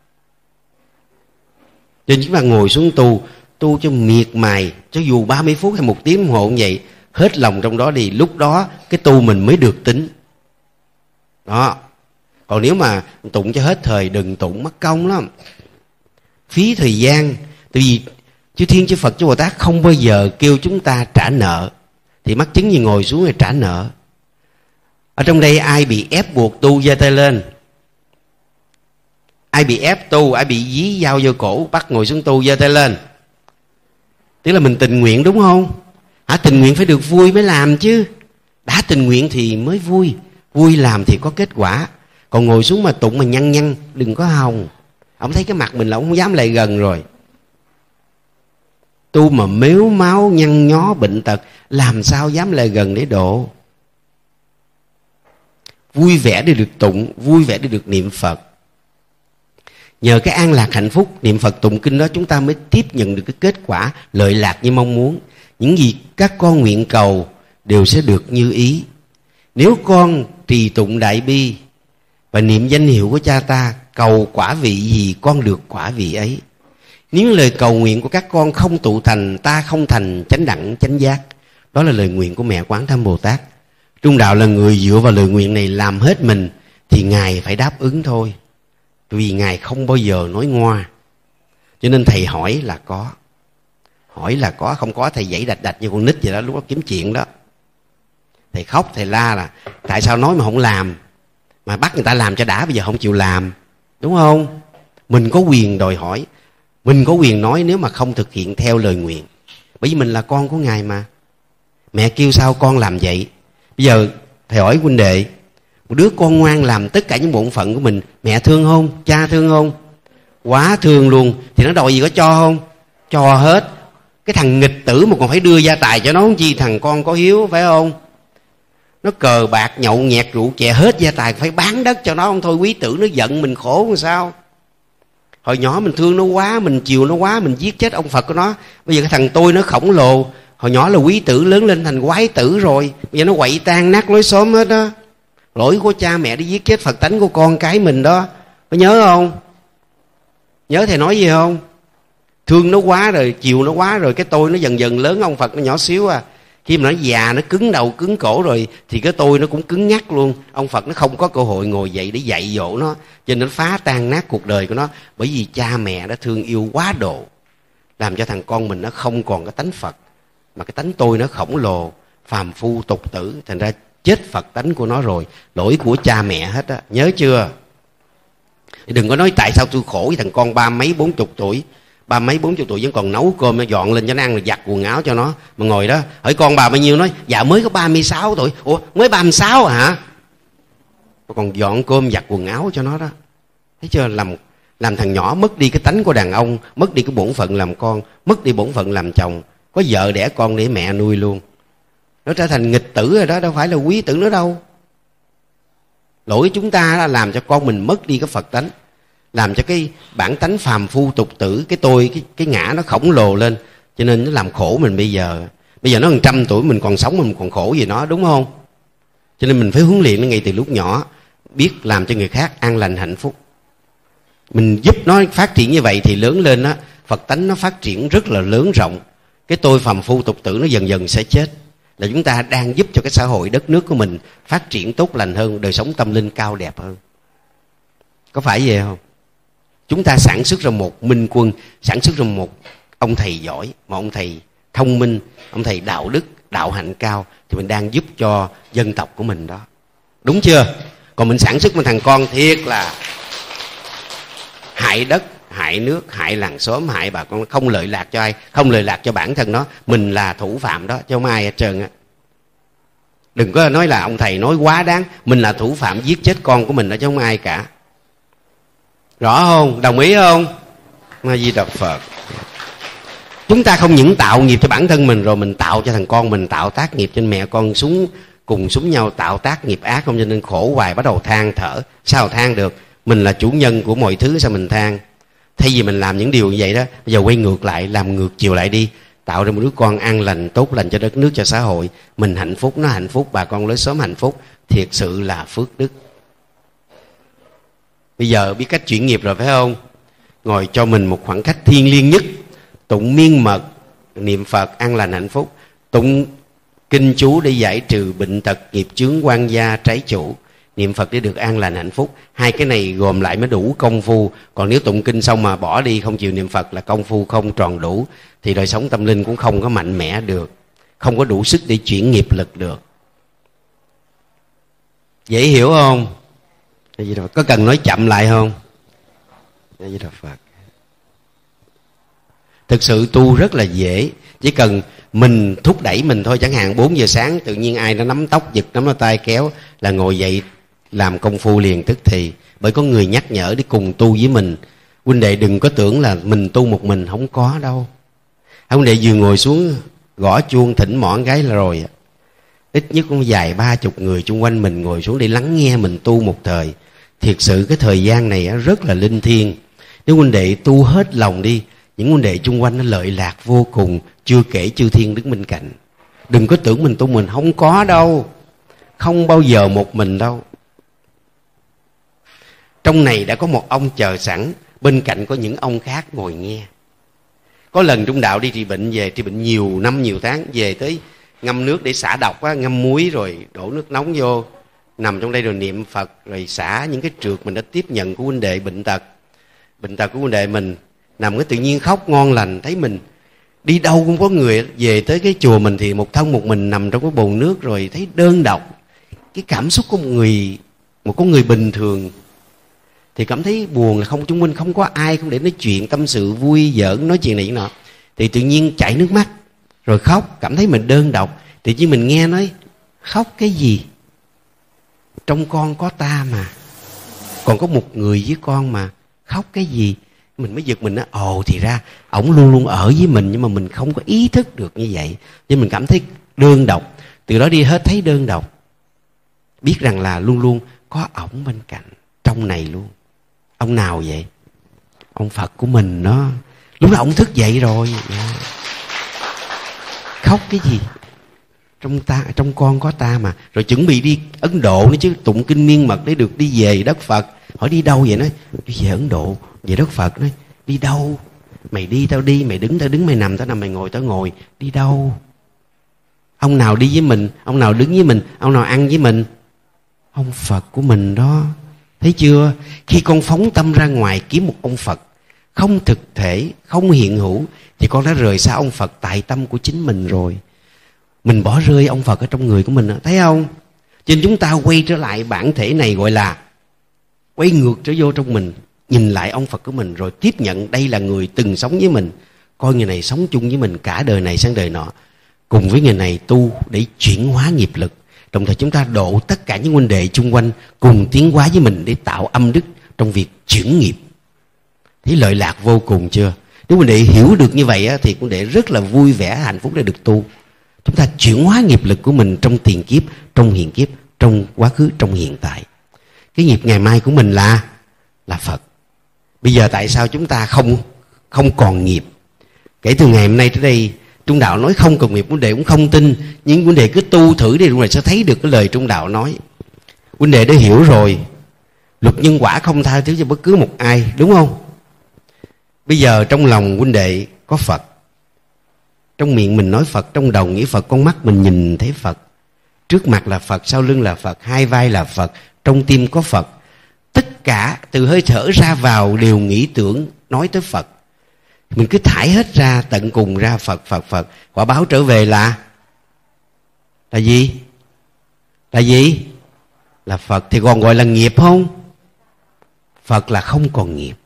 Cho nên chúng ta ngồi xuống tu cho miệt mài, cho dù 30 phút hay 1 tiếng đồng hồ cũng vậy, hết lòng trong đó đi, lúc đó cái tu mình mới được tính. Đó. Còn nếu mà tụng cho hết thời, đừng tụng, mất công lắm, phí thời gian. Tại vì chư thiên chư Phật chư Bồ Tát không bao giờ kêu chúng ta trả nợ, thì mắc chứng gì ngồi xuống rồi trả nợ. Ở trong đây ai bị ép buộc tu giơ tay lên. Ai bị ép tu, ai bị dí dao vô cổ bắt ngồi xuống tu giơ tay lên. Tức là mình tình nguyện đúng không? Tình nguyện phải được vui mới làm chứ. Đã tình nguyện thì mới vui. Vui làm thì có kết quả. Còn ngồi xuống mà tụng mà nhăn đừng có hòng. Ông thấy cái mặt mình là ông không dám lại gần rồi. Tu mà mếu máu nhăn nhó bệnh tật, làm sao dám lại gần để độ. Vui vẻ để được tụng, vui vẻ để được niệm Phật. Nhờ cái an lạc hạnh phúc niệm Phật tụng kinh đó, chúng ta mới tiếp nhận được cái kết quả lợi lạc như mong muốn. Những gì các con nguyện cầu đều sẽ được như ý. Nếu con trì tụng đại bi và niệm danh hiệu của cha ta, cầu quả vị gì con được quả vị ấy. Nếu lời cầu nguyện của các con không tụ thành, ta không thành chánh đẳng chánh giác. Đó là lời nguyện của mẹ Quán Tham Bồ Tát. Trung đạo là người dựa vào lời nguyện này làm hết mình, thì Ngài phải đáp ứng thôi. Vì Ngài không bao giờ nói ngoa. Cho nên thầy hỏi là có. Hỏi là có, không có thầy dãy đạch như con nít vậy đó, lúc đó kiếm chuyện đó. Thầy khóc, thầy la là tại sao nói mà không làm, mà bắt người ta làm cho đã, bây giờ không chịu làm. Đúng không? Mình có quyền đòi hỏi, mình có quyền nói nếu mà không thực hiện theo lời nguyện. Bởi vì mình là con của Ngài mà. Mẹ kêu sao con làm vậy. Bây giờ thầy hỏi huynh đệ, một đứa con ngoan làm tất cả những bổn phận của mình, mẹ thương không? Cha thương không? Quá thương luôn. Thì nó đòi gì có cho không? Cho hết. Cái thằng nghịch tử mà còn phải đưa gia tài cho nó không chi, thằng con có hiếu phải không? Nó cờ bạc nhậu nhẹt rượu chè hết gia tài, phải bán đất cho nó không thôi. Quý tử nó giận mình khổ làm sao? Hồi nhỏ mình thương nó quá, mình chiều nó quá, mình giết chết ông Phật của nó. Bây giờ cái thằng tôi nó khổng lồ. Hồi nhỏ là quý tử, lớn lên thành quái tử rồi, bây giờ nó quậy tan nát lối xóm hết đó. Lỗi của cha mẹ đi giết chết Phật tánh của con cái mình đó. Có nhớ không? Nhớ thầy nói gì không? Thương nó quá rồi, chiều nó quá rồi, cái tôi nó dần dần lớn, ông Phật nó nhỏ xíu à. Khi mà nó già, nó cứng đầu cứng cổ rồi, thì cái tôi nó cũng cứng nhắc luôn. Ông Phật nó không có cơ hội ngồi dậy để dạy dỗ nó, cho nên nó phá tan nát cuộc đời của nó. Bởi vì cha mẹ đã thương yêu quá độ, làm cho thằng con mình nó không còn cái tánh Phật, mà cái tánh tôi nó khổng lồ, phàm phu tục tử. Thành ra chết Phật tánh của nó rồi. Lỗi của cha mẹ hết á, nhớ chưa? Đừng có nói tại sao tôi khổ với thằng con 30 40 tuổi, 30 40 tuổi vẫn còn nấu cơm nó dọn lên cho nó ăn, rồi giặt quần áo cho nó, mà ngồi đó hỏi con bà bao nhiêu, nói dạ mới có 36 tuổi. Ủa mới 36 hả? Còn dọn cơm giặt quần áo cho nó đó. Thấy chưa? Làm thằng nhỏ mất đi cái tánh của đàn ông, mất đi cái bổn phận làm con, mất đi bổn phận làm chồng. Có vợ đẻ con để mẹ nuôi luôn, nó trở thành nghịch tử rồi đó, đâu phải là quý tử nữa đâu. Lỗi chúng ta là làm cho con mình mất đi cái Phật tánh, làm cho cái bản tánh phàm phu tục tử, cái tôi, cái ngã nó khổng lồ lên, cho nên nó làm khổ mình bây giờ. Bây giờ nó 100 tuổi mình còn sống, mình còn khổ gì nó, đúng không? Cho nên mình phải huấn luyện nó ngay từ lúc nhỏ, biết làm cho người khác an lành hạnh phúc. Mình giúp nó phát triển như vậy thì lớn lên á, Phật tánh nó phát triển rất là lớn rộng. Cái tôi phàm phu tục tử nó dần dần sẽ chết. Là chúng ta đang giúp cho cái xã hội đất nước của mình phát triển tốt lành hơn, đời sống tâm linh cao đẹp hơn. Có phải vậy không? Chúng ta sản xuất ra một minh quân, sản xuất ra một ông thầy giỏi, một ông thầy thông minh, ông thầy đạo đức, đạo hạnh cao, thì mình đang giúp cho dân tộc của mình đó. Đúng chưa? Còn mình sản xuất một thằng con thiệt là hại đất, hại nước, hại làng xóm, hại bà con, không lợi lạc cho ai, không lợi lạc cho bản thân nó. Mình là thủ phạm đó, chứ không ai hết trơn á. Đừng có nói là ông thầy nói quá đáng. Mình là thủ phạm giết chết con của mình đó, chứ không ai cả. Rõ không? Đồng ý không? A Di Đà Phật. Chúng ta không những tạo nghiệp cho bản thân mình, rồi mình tạo cho thằng con mình, tạo tác nghiệp cho mẹ con cùng súng nhau, tạo tác nghiệp ác không, cho nên khổ hoài, bắt đầu than thở. Sao than được? Mình là chủ nhân của mọi thứ, sao mình than? Thay vì mình làm những điều như vậy đó, bây giờ quay ngược lại, làm ngược chiều lại đi, tạo ra một đứa con an lành, tốt lành cho đất nước, cho xã hội. Mình hạnh phúc, nó hạnh phúc, bà con lối xóm hạnh phúc. Thiệt sự là phước đức. Bây giờ biết cách chuyển nghiệp rồi phải không? Ngồi cho mình một khoảng cách thiêng liêng nhất, tụng miên mật, niệm Phật an lành hạnh phúc, tụng kinh chú để giải trừ bệnh tật, nghiệp chướng, quan gia, trái chủ, niệm Phật để được an lành hạnh phúc. Hai cái này gồm lại mới đủ công phu. Còn nếu tụng kinh xong mà bỏ đi, không chịu niệm Phật, là công phu không tròn đủ, thì đời sống tâm linh cũng không có mạnh mẽ được, không có đủ sức để chuyển nghiệp lực được. Dễ hiểu không? Có cần nói chậm lại không? Thực sự tu rất là dễ, chỉ cần mình thúc đẩy mình thôi. Chẳng hạn 4 giờ sáng tự nhiên ai nó nắm tóc giật, nắm tay kéo là ngồi dậy làm công phu liền tức thì. Bởi có người nhắc nhở để cùng tu với mình. Huynh đệ đừng có tưởng là mình tu một mình, không có đâu. Huynh đệ vừa ngồi xuống gõ chuông thỉnh mỏ gái là rồi, ít nhất cũng vài 30 người chung quanh mình ngồi xuống để lắng nghe mình tu một thời. Thiệt sự cái thời gian này rất là linh thiêng. Nếu huynh đệ tu hết lòng đi, những huynh đệ chung quanh nó lợi lạc vô cùng, chưa kể chư thiên đứng bên cạnh. Đừng có tưởng mình tu mình, không có đâu, không bao giờ một mình đâu. Trong này đã có một ông chờ sẵn, bên cạnh có những ông khác ngồi nghe. Có lần trung đạo đi trị bệnh về, trị bệnh nhiều năm nhiều tháng, về tới ngâm nước để xả độc á, ngâm muối rồi đổ nước nóng vô, nằm trong đây rồi niệm Phật, rồi xả những cái trượt mình đã tiếp nhận của huynh đệ bệnh tật của huynh đệ mình. Nằm cái tự nhiên khóc ngon lành, thấy mình đi đâu cũng có người. Về tới cái chùa mình thì một thân một mình nằm trong cái bồn nước, rồi thấy đơn độc. Cái cảm xúc của một con người bình thường thì cảm thấy buồn, là không, chung quanh không có ai không để nói chuyện tâm sự vui giỡn, nói chuyện này chuyện nọ, thì tự nhiên chảy nước mắt rồi khóc, cảm thấy mình đơn độc. Tự nhiên mình nghe nói khóc cái gì, trong con có ta mà, còn có một người với con mà, khóc cái gì. Mình mới giật mình, ồ thì ra ổng luôn luôn ở với mình, nhưng mà mình không có ý thức được như vậy, nên mình cảm thấy đơn độc. Từ đó đi hết thấy đơn độc, biết rằng là luôn luôn có ổng bên cạnh trong này luôn. Ông nào vậy? Ông Phật của mình đó. Lúc đó ổng thức dậy rồi, khóc cái gì, trong con có ta mà. Rồi chuẩn bị đi Ấn Độ nữa chứ, tụng kinh miên mật để được đi về đất Phật. Hỏi đi đâu vậy? Nói đi về Ấn Độ, về đất Phật. Nói đi đâu? Mày đi tao đi, mày đứng tao đứng, mày nằm tao nằm, mày ngồi tao ngồi. Đi đâu? Ông nào đi với mình? Ông nào đứng với mình? Ông nào ăn với mình? Ông Phật của mình đó. Thấy chưa? Khi con phóng tâm ra ngoài kiếm một ông Phật không thực thể, không hiện hữu, thì con đã rời xa ông Phật tại tâm của chính mình rồi. Mình bỏ rơi ông Phật ở trong người của mình, thấy không? Cho nên chúng ta quay trở lại bản thể này, gọi là quay ngược trở vô trong mình, nhìn lại ông Phật của mình, rồi tiếp nhận đây là người từng sống với mình, coi người này sống chung với mình cả đời này sang đời nọ, cùng với người này tu để chuyển hóa nghiệp lực. Đồng thời chúng ta độ tất cả những huynh đệ chung quanh cùng tiến hóa với mình để tạo âm đức trong việc chuyển nghiệp. Thấy lợi lạc vô cùng chưa? Nếu huynh đệ hiểu được như vậy thì huynh đệ rất là vui vẻ, hạnh phúc để được tu. Chúng ta chuyển hóa nghiệp lực của mình trong tiền kiếp, trong hiện kiếp, trong quá khứ, trong hiện tại. Cái nghiệp ngày mai của mình là Phật. Bây giờ tại sao chúng ta không còn nghiệp? Kể từ ngày hôm nay tới đây, Trung Đạo nói không còn nghiệp, huynh đệ cũng không tin, nhưng huynh đệ cứ tu thử đi rồi sẽ thấy được cái lời Trung Đạo nói. Huynh đệ đã hiểu rồi, luật nhân quả không tha thứ cho bất cứ một ai, đúng không? Bây giờ trong lòng huynh đệ có Phật, trong miệng mình nói Phật, trong đầu nghĩ Phật, con mắt mình nhìn thấy Phật, trước mặt là Phật, sau lưng là Phật, hai vai là Phật, trong tim có Phật. Tất cả từ hơi thở ra vào đều nghĩ tưởng nói tới Phật. Mình cứ thải hết ra tận cùng ra Phật, Phật, Phật. Quả báo trở về là gì? Là gì? Là Phật. Thì còn gọi là nghiệp không? Phật là không còn nghiệp.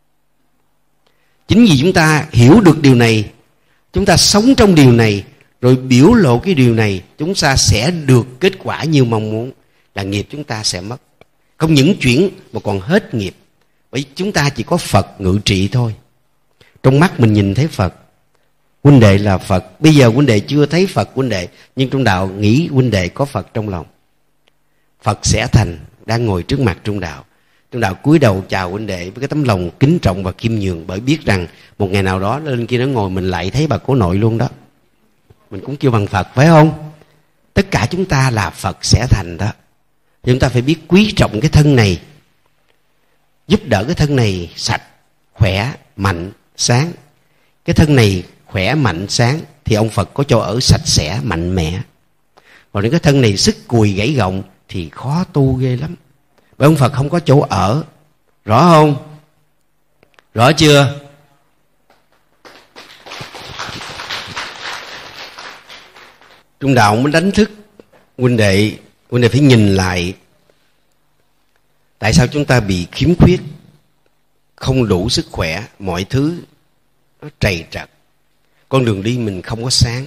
Chính vì chúng ta hiểu được điều này, chúng ta sống trong điều này, rồi biểu lộ cái điều này, chúng ta sẽ được kết quả như mong muốn, là nghiệp chúng ta sẽ mất. Không những chuyển mà còn hết nghiệp. Bởi chúng ta chỉ có Phật ngự trị thôi. Trong mắt mình nhìn thấy Phật, huynh đệ là Phật. Bây giờ huynh đệ chưa thấy Phật huynh đệ, nhưng trong đạo nghĩ huynh đệ có Phật trong lòng. Phật sẽ thành đang ngồi trước mặt Trung Đạo. Trung Đạo cúi đầu chào huynh đệ với cái tấm lòng kính trọng và khiêm nhường, bởi biết rằng một ngày nào đó lên kia nó ngồi mình lại thấy bà cố nội luôn đó. Mình cũng kêu bằng Phật, phải không? Tất cả chúng ta là Phật sẽ thành đó. Chúng ta phải biết quý trọng cái thân này, giúp đỡ cái thân này sạch, khỏe, mạnh, sáng. Cái thân này khỏe, mạnh, sáng thì ông Phật có chỗ ở sạch sẽ, mạnh mẽ. Còn những cái thân này sức cùi gãy gọng thì khó tu ghê lắm. Bởi ông Phật không có chỗ ở. Rõ không? Rõ chưa? Trung Đạo mới đánh thức huynh đệ phải nhìn lại tại sao chúng ta bị khiếm khuyết, không đủ sức khỏe, mọi thứ nó trầy trật, con đường đi mình không có sáng.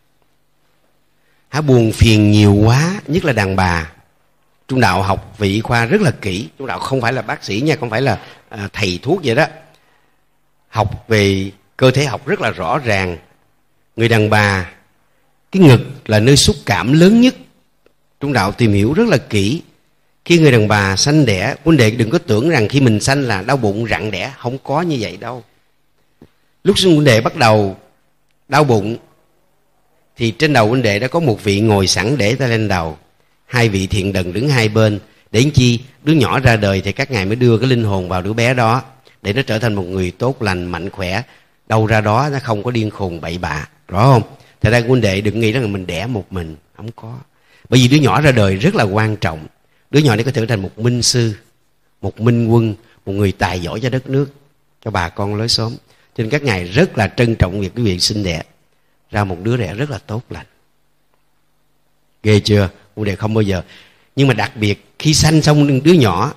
Buồn phiền nhiều quá, nhất là đàn bà. Trung Đạo học về y khoa rất là kỹ. Trung Đạo không phải là bác sĩ nha, không phải là thầy thuốc vậy đó. Học về cơ thể học rất là rõ ràng. Người đàn bà, cái ngực là nơi xúc cảm lớn nhất. Trung Đạo tìm hiểu rất là kỹ. Khi người đàn bà sanh đẻ, huynh đệ đừng có tưởng rằng khi mình sanh là đau bụng rặn đẻ. Không có như vậy đâu. Lúc huynh đệ bắt đầu đau bụng thì trên đầu huynh đệ đã có một vị ngồi sẵn để tay lên đầu, hai vị thiện đần đứng hai bên. Để làm chi? Đứa nhỏ ra đời thì các ngài mới đưa cái linh hồn vào đứa bé đó, để nó trở thành một người tốt lành, mạnh khỏe. Đâu ra đó nó không có điên khùng bậy bạ. Rõ không? Thật ra huynh đệ đừng nghĩ rằng là mình đẻ một mình. Không có. Bởi vì đứa nhỏ ra đời rất là quan trọng. Đứa nhỏ này có thể trở thành một minh sư, một minh quân, một người tài giỏi cho đất nước, cho bà con lối xóm. Cho nên các ngài rất là trân trọng việc cái việc sinh đẻ ra một đứa đẻ rất là tốt lành. Ghê chưa? Huynh đệ không bao giờ. Nhưng mà đặc biệt khi sanh xong đứa nhỏ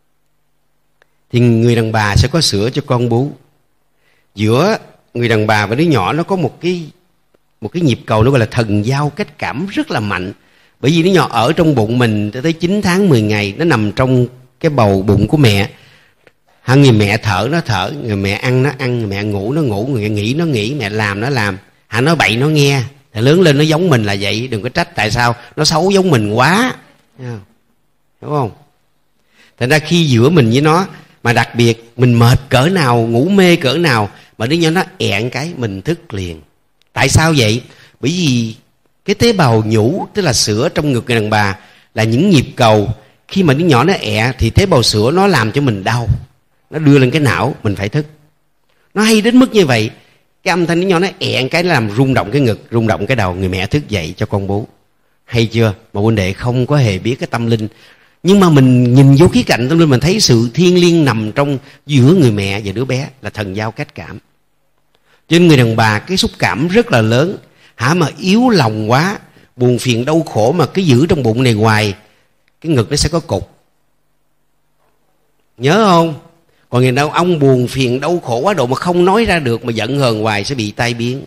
thì người đàn bà sẽ có sữa cho con bú. Giữa người đàn bà và đứa nhỏ nó có một cái nhịp cầu, nó gọi là thần giao cách cảm rất là mạnh. Bởi vì đứa nhỏ ở trong bụng mình tới 9 tháng 10 ngày, nó nằm trong cái bầu bụng của mẹ. Người mẹ thở nó thở, người mẹ ăn nó ăn, người mẹ ngủ nó ngủ, người mẹ nghĩ nó nghĩ, mẹ làm nó làm. Nói bậy nó nghe. Thì lớn lên nó giống mình là vậy. Đừng có trách tại sao nó xấu giống mình quá. Đúng không? Thành ra khi giữa mình với nó, mà đặc biệt mình mệt cỡ nào, ngủ mê cỡ nào, mà đứa nhỏ nó ẹn cái mình thức liền. Tại sao vậy? Bởi vì cái tế bào nhũ, tức là sữa trong ngực người đàn bà, là những nhịp cầu. Khi mà đứa nhỏ nó ẹ thì tế bào sữa nó làm cho mình đau, nó đưa lên cái não, mình phải thức. Nó hay đến mức như vậy. Cái âm thanh đứa nhỏ nó ẹn cái, nó làm rung động cái ngực, rung động cái đầu, người mẹ thức dậy cho con bú. Hay chưa? Mà huynh đệ không có hề biết cái tâm linh. Nhưng mà mình nhìn vô khía cạnh tâm linh, mình thấy sự thiêng liêng nằm trong giữa người mẹ và đứa bé, là thần giao cách cảm. Cho nên người đàn bà cái xúc cảm rất là lớn. Mà yếu lòng quá, buồn phiền đau khổ mà cứ giữ trong bụng này hoài, cái ngực nó sẽ có cục. Nhớ không? Còn người đàn ông buồn phiền đau khổ quá độ mà không nói ra được, mà giận hờn hoài sẽ bị tai biến.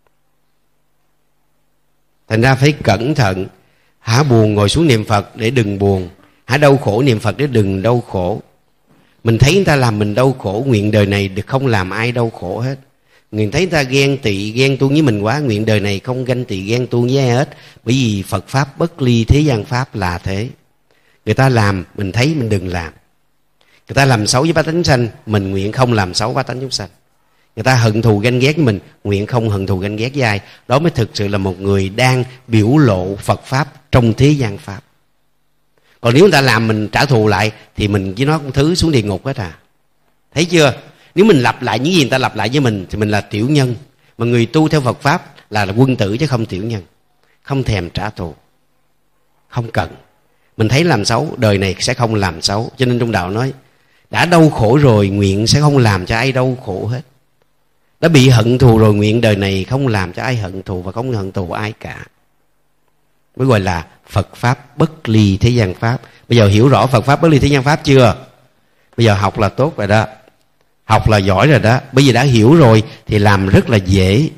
Thành ra phải cẩn thận. Hả buồn ngồi xuống niệm Phật để đừng buồn, hả đau khổ niệm Phật để đừng đau khổ. Mình thấy người ta làm mình đau khổ, nguyện đời này được không làm ai đau khổ hết. Người thấy người ta ghen tị ghen tuông với mình quá, nguyện đời này không ganh tị ghen tuông với ai hết. Bởi vì Phật Pháp bất ly thế gian Pháp là thế. Người ta làm mình thấy mình đừng làm. Người ta làm xấu với bá tánh sanh, mình nguyện không làm xấu bá tánh chúng sanh. Người ta hận thù ganh ghét với mình, nguyện không hận thù ganh ghét với ai. Đó mới thực sự là một người đang biểu lộ Phật Pháp trong thế gian Pháp. Còn nếu người ta làm mình trả thù lại thì mình với nó cũng thứ xuống địa ngục hết à. Thấy chưa? Nếu mình lặp lại những gì người ta lặp lại với mình thì mình là tiểu nhân. Mà người tu theo Phật Pháp là quân tử chứ không tiểu nhân. Không thèm trả thù, không cần. Mình thấy làm xấu, đời này sẽ không làm xấu. Cho nên trong đạo nói, đã đau khổ rồi nguyện sẽ không làm cho ai đau khổ hết. Đã bị hận thù rồi nguyện đời này không làm cho ai hận thù và không hận thù ai cả. Mới gọi là Phật Pháp bất ly thế gian Pháp. Bây giờ hiểu rõ Phật Pháp bất ly thế gian Pháp chưa? Bây giờ học là tốt rồi đó, học là giỏi rồi đó. Bởi vì đã hiểu rồi thì làm rất là dễ.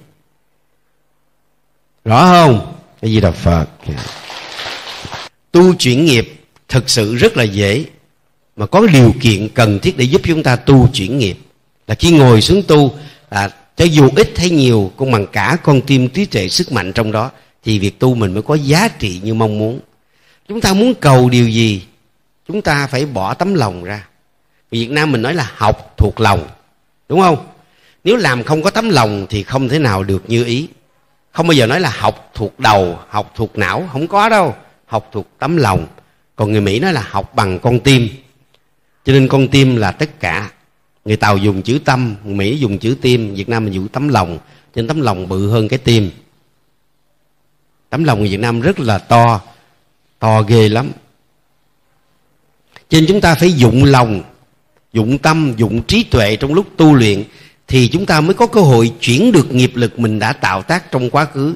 Rõ không? Cái gì là Phật. Tu chuyển nghiệp thực sự rất là dễ, mà có điều kiện cần thiết để giúp chúng ta tu chuyển nghiệp. Là khi ngồi xuống tu, cho dù ít hay nhiều, cũng bằng cả con tim trí tuệ sức mạnh trong đó, thì việc tu mình mới có giá trị như mong muốn. Chúng ta muốn cầu điều gì, chúng ta phải bỏ tấm lòng ra. Việt Nam mình nói là học thuộc lòng, đúng không? Nếu làm không có tấm lòng thì không thể nào được như ý. Không bao giờ nói là học thuộc đầu, học thuộc não, không có đâu. Học thuộc tấm lòng. Còn người Mỹ nói là học bằng con tim. Cho nên con tim là tất cả. Người Tàu dùng chữ tâm, người Mỹ dùng chữ tim, Việt Nam mình dùng tấm lòng. Cho nên tấm lòng bự hơn cái tim. Tấm lòng người Việt Nam rất là to, to ghê lắm. Cho nên chúng ta phải dụng lòng, dụng tâm, dụng trí tuệ trong lúc tu luyện, thì chúng ta mới có cơ hội chuyển được nghiệp lực mình đã tạo tác trong quá khứ.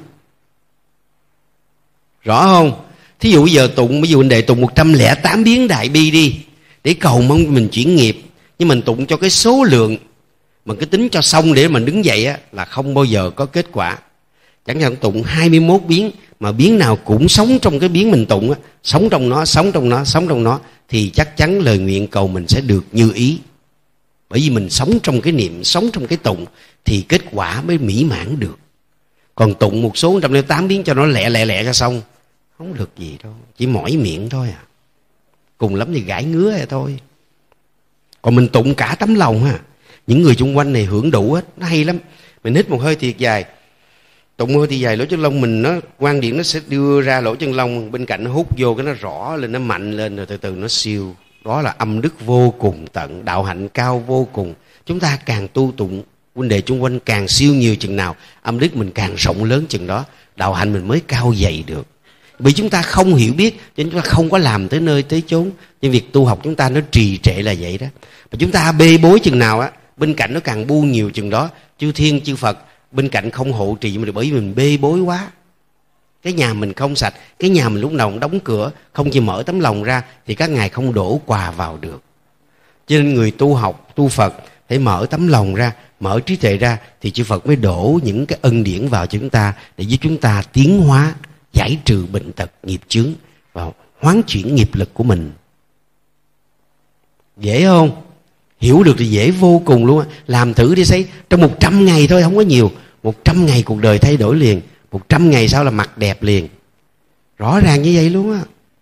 Rõ không? Thí dụ bây giờ tụng, ví dụ anh đệ tụng 108 biến đại bi đi, để cầu mong mình chuyển nghiệp. Nhưng mình tụng cho cái số lượng, mà cứ tính cho xong để mình đứng dậy á, là không bao giờ có kết quả. Chẳng hạn tụng 21 biến, mà biến nào cũng sống trong cái biến mình tụng á, sống trong nó, sống trong nó, sống trong nó, thì chắc chắn lời nguyện cầu mình sẽ được như ý. Bởi vì mình sống trong cái niệm, sống trong cái tụng, thì kết quả mới mỹ mãn được. Còn tụng một số 108 biến cho nó lẹ cho xong, không được gì đâu, chỉ mỏi miệng thôi à. Cùng lắm thì gãi ngứa vậy thôi. Còn mình tụng cả tấm lòng ha, những người xung quanh này hưởng đủ hết, nó hay lắm. Mình hít một hơi thiệt dài, tụng một hơi thiệt dài, lỗ chân lông mình nó quang điện nó sẽ đưa ra lỗ chân lông, bên cạnh nó hút vô cái nó rõ lên, nó mạnh lên, rồi từ từ nó siêu. Đó là âm đức vô cùng tận, đạo hạnh cao vô cùng. Chúng ta càng tu tụng, huynh đệ chung quanh càng siêu nhiều chừng nào, âm đức mình càng rộng lớn chừng đó, đạo hạnh mình mới cao dày được. Vì chúng ta không hiểu biết, cho nên chúng ta không có làm tới nơi tới chốn. Nhưng việc tu học chúng ta nó trì trệ là vậy đó. Mà chúng ta bê bối chừng nào á, bên cạnh nó càng bu nhiều chừng đó. Chư thiên chư Phật bên cạnh không hộ trì mình, bởi vì mình bê bối quá. Cái nhà mình không sạch, cái nhà mình lúc nào cũng đóng cửa, không chỉ mở tấm lòng ra, thì các ngài không đổ quà vào được. Cho nên người tu học, tu Phật phải mở tấm lòng ra, mở trí tuệ ra, thì chư Phật mới đổ những cái ân điển vào cho chúng ta, để giúp chúng ta tiến hóa, giải trừ bệnh tật, nghiệp chướng và hoán chuyển nghiệp lực của mình. Dễ không? Hiểu được thì dễ vô cùng luôn. Làm thử đi thấy, trong 100 ngày thôi, không có nhiều, 100 ngày cuộc đời thay đổi liền. 100 ngày sau là mặt đẹp liền. Rõ ràng như vậy luôn á.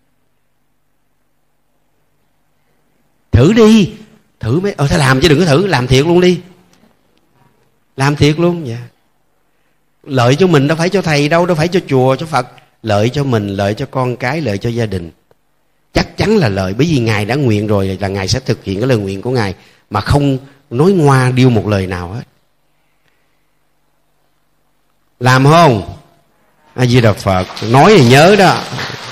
Thử đi. Thử mới thôi làm chứ đừng có thử. Làm thiệt luôn đi. Làm thiệt luôn. Dạ. Lợi cho mình, đâu phải cho thầy đâu, đâu phải cho chùa, cho Phật. Lợi cho mình, lợi cho con cái, lợi cho gia đình. Chắc chắn là lợi. Bởi vì Ngài đã nguyện rồi, là Ngài sẽ thực hiện cái lời nguyện của Ngài, mà không nói ngoa điêu một lời nào hết. Làm không? A Di Đà Phật. Nói thì nhớ đó.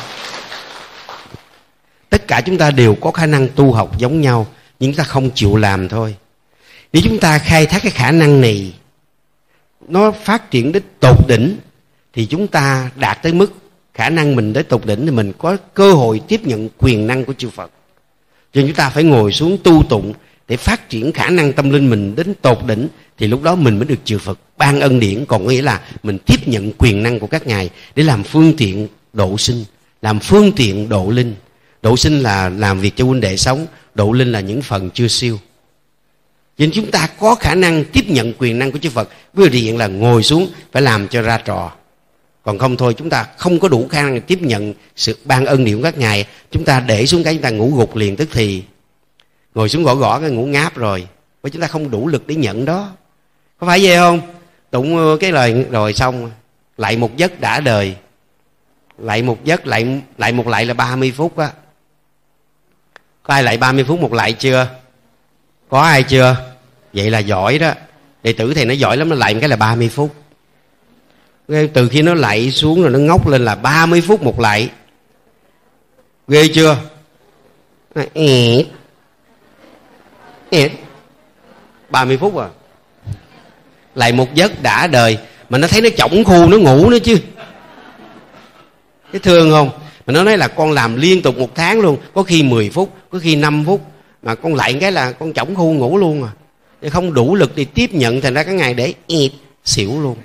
Tất cả chúng ta đều có khả năng tu học giống nhau, nhưng chúng ta không chịu làm thôi. Nếu chúng ta khai thác cái khả năng này, nó phát triển đến tột đỉnh, thì chúng ta đạt tới mức khả năng mình tới tột đỉnh thì mình có cơ hội tiếp nhận quyền năng của chư Phật. Cho nên chúng ta phải ngồi xuống tu tụng để phát triển khả năng tâm linh mình đến tột đỉnh, thì lúc đó mình mới được chư Phật ban ân điển. Còn nghĩa là mình tiếp nhận quyền năng của các ngài để làm phương tiện độ sinh, làm phương tiện độ linh. Độ sinh là làm việc cho huynh đệ sống, độ linh là những phần chưa siêu. Cho nên chúng ta có khả năng tiếp nhận quyền năng của chư Phật, với điều kiện là ngồi xuống phải làm cho ra trò. Còn không thôi chúng ta không có đủ khả năng tiếp nhận sự ban ân điển của các ngài. Chúng ta để xuống cái chúng ta ngủ gục liền tức thì. Ngồi xuống gõ gõ cái ngủ ngáp rồi, bởi chúng ta không đủ lực để nhận đó. Có phải vậy không? Tụng cái lời rồi xong, lại một giấc đã đời. Lại một giấc, lại một lại là 30 phút á. Có ai lại 30 phút một lại chưa? Có ai chưa? Vậy là giỏi đó. Đệ tử thầy nó giỏi lắm, nó lại một cái là 30 phút. Từ khi nó lạy xuống rồi nó ngóc lên là 30 phút một lạy. Ghê chưa? 30 phút à. Lại một giấc đã đời. Mà nó thấy nó chổng khu nó ngủ nữa chứ. Cái thương không? Mà nó nói là con làm liên tục 1 tháng luôn. Có khi 10 phút, có khi 5 phút. Mà con lại cái là con chổng khu ngủ luôn à. Để không đủ lực để tiếp nhận, thành ra cái ngày để xỉu luôn.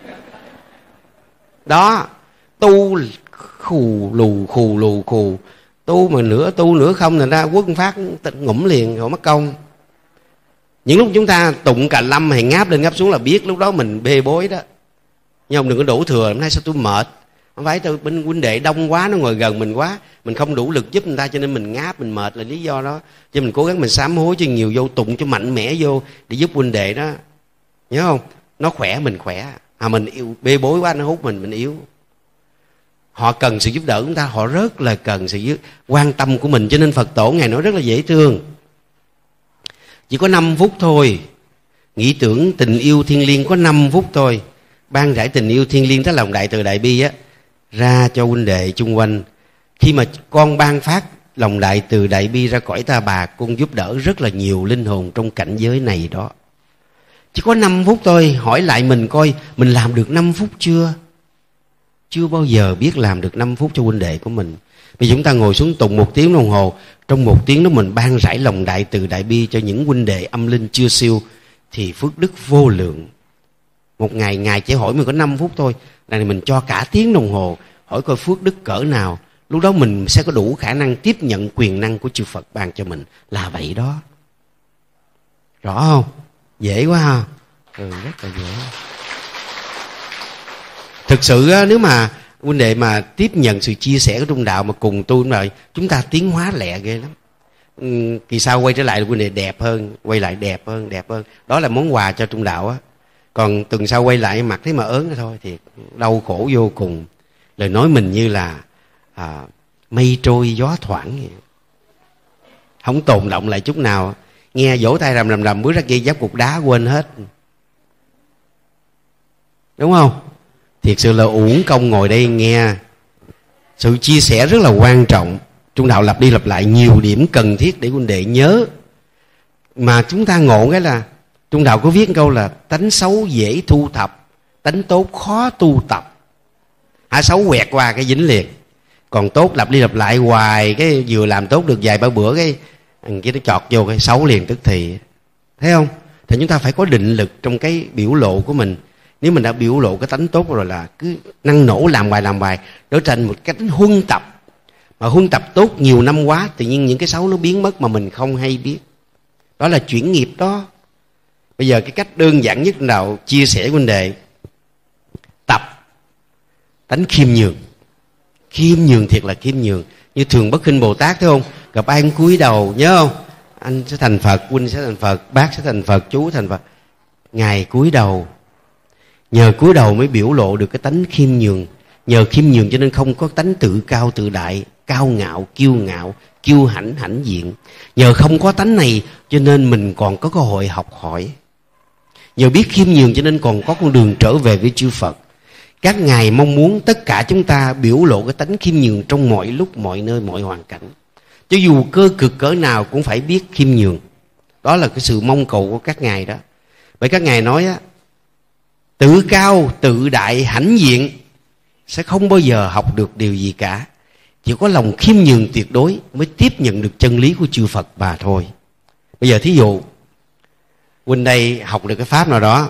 Đó, tu khù lù. Tu mà nửa tu nửa không, thành ra quất phát ngủm liền rồi mất công. Những lúc chúng ta tụng cà lâm hay ngáp lên ngáp xuống là biết lúc đó mình bê bối đó. Nhưng không đừng có đổ thừa, hôm nay sao tôi mệt. Không phải tôi bên huynh đệ đông quá, nó ngồi gần mình quá, mình không đủ lực giúp người ta cho nên mình ngáp, mình mệt là lý do đó. Cho mình cố gắng mình sám hối cho nhiều vô, tụng cho mạnh mẽ vô để giúp huynh đệ đó. Nhớ không? Nó khỏe mình khỏe. Mình yêu bê bối quá nó hút mình yếu. Họ cần sự giúp đỡ của chúng ta, họ rất là cần sự quan tâm của mình. Cho nên Phật tổ ngài nói rất là dễ thương. Chỉ có 5 phút thôi. Nghĩ tưởng tình yêu thiên liêng có 5 phút thôi. Ban rải tình yêu thiên liêng, đó lòng đại từ đại bi á, ra cho huynh đệ chung quanh. Khi mà con ban phát lòng đại từ đại bi ra cõi Ta Bà, con giúp đỡ rất là nhiều linh hồn trong cảnh giới này đó. Chỉ có 5 phút thôi. Hỏi lại mình coi mình làm được 5 phút chưa? Chưa bao giờ biết làm được 5 phút cho huynh đệ của mình. Bây giờ chúng ta ngồi xuống tụng 1 tiếng đồng hồ. Trong 1 tiếng đó mình ban rải lòng đại từ đại bi cho những huynh đệ âm linh chưa siêu, thì phước đức vô lượng. Một ngày ngài chỉ hỏi mình có 5 phút thôi, này mình cho cả tiếng đồng hồ, hỏi coi phước đức cỡ nào. Lúc đó mình sẽ có đủ khả năng tiếp nhận quyền năng của chư Phật ban cho mình. Là vậy đó. Rõ không? Dễ quá ha. Rất là dễ. Thực sự nếu mà huynh đệ mà tiếp nhận sự chia sẻ của trung đạo mà cùng tu rồi, chúng ta tiến hóa lẹ ghê lắm. Kỳ sau quay trở lại huynh đệ đẹp hơn, quay lại đẹp hơn. Đó là món quà cho trung đạo á. Còn tuần sau quay lại mặt thấy mà ớn thôi thì đau khổ vô cùng. Lời nói mình như là mây trôi gió thoảng vậy. Không tồn động lại chút nào. Nghe vỗ tay rầm bước ra kia giáp cục đá quên hết. Đúng không? Thiệt sự là uổng công ngồi đây nghe. Sự chia sẻ rất là quan trọng. Trung đạo lặp đi lặp lại nhiều điểm cần thiết để huynh đệ nhớ. Mà chúng ta ngộ cái là Trung đạo có viết câu là tánh xấu dễ thu thập, tánh tốt khó tu tập. Xấu quẹt qua cái dính liền. Còn tốt lặp đi lặp lại hoài, cái vừa làm tốt được vài ba bữa cái nó chọt vô cái xấu liền tức thì. Thấy không? Thì chúng ta phải có định lực trong cái biểu lộ của mình. Nếu mình đã biểu lộ cái tánh tốt rồi là cứ năng nổ làm bài trở thành một cách huân tập. Mà huân tập tốt nhiều năm quá, tự nhiên những cái xấu nó biến mất mà mình không hay biết. Đó là chuyển nghiệp đó. Bây giờ cái cách đơn giản nhất nào chia sẻ vấn đề tập tánh khiêm nhường. Khiêm nhường thiệt là khiêm nhường. Như Thường Bất Khinh Bồ Tát thấy không? Gặp ai cũng cúi đầu, nhớ không? Anh sẽ thành Phật, huynh sẽ thành Phật, bác sẽ thành Phật, chú thành Phật. Ngài cúi đầu. Nhờ cúi đầu mới biểu lộ được cái tánh khiêm nhường. Nhờ khiêm nhường cho nên không có tánh tự cao tự đại, cao ngạo, kiêu hãnh, hãnh diện. Nhờ không có tánh này cho nên mình còn có cơ hội học hỏi. Nhờ biết khiêm nhường cho nên còn có con đường trở về với chư Phật. Các ngài mong muốn tất cả chúng ta biểu lộ cái tánh khiêm nhường trong mọi lúc, mọi nơi, mọi hoàn cảnh. Cho dù cơ cực cỡ nào cũng phải biết khiêm nhường. Đó là cái sự mong cầu của các ngài đó. Bởi các ngài nói á, tự cao, tự đại, hãnh diện sẽ không bao giờ học được điều gì cả. Chỉ có lòng khiêm nhường tuyệt đối mới tiếp nhận được chân lý của chư Phật mà thôi. Bây giờ thí dụ huynh đây học được cái pháp nào đó,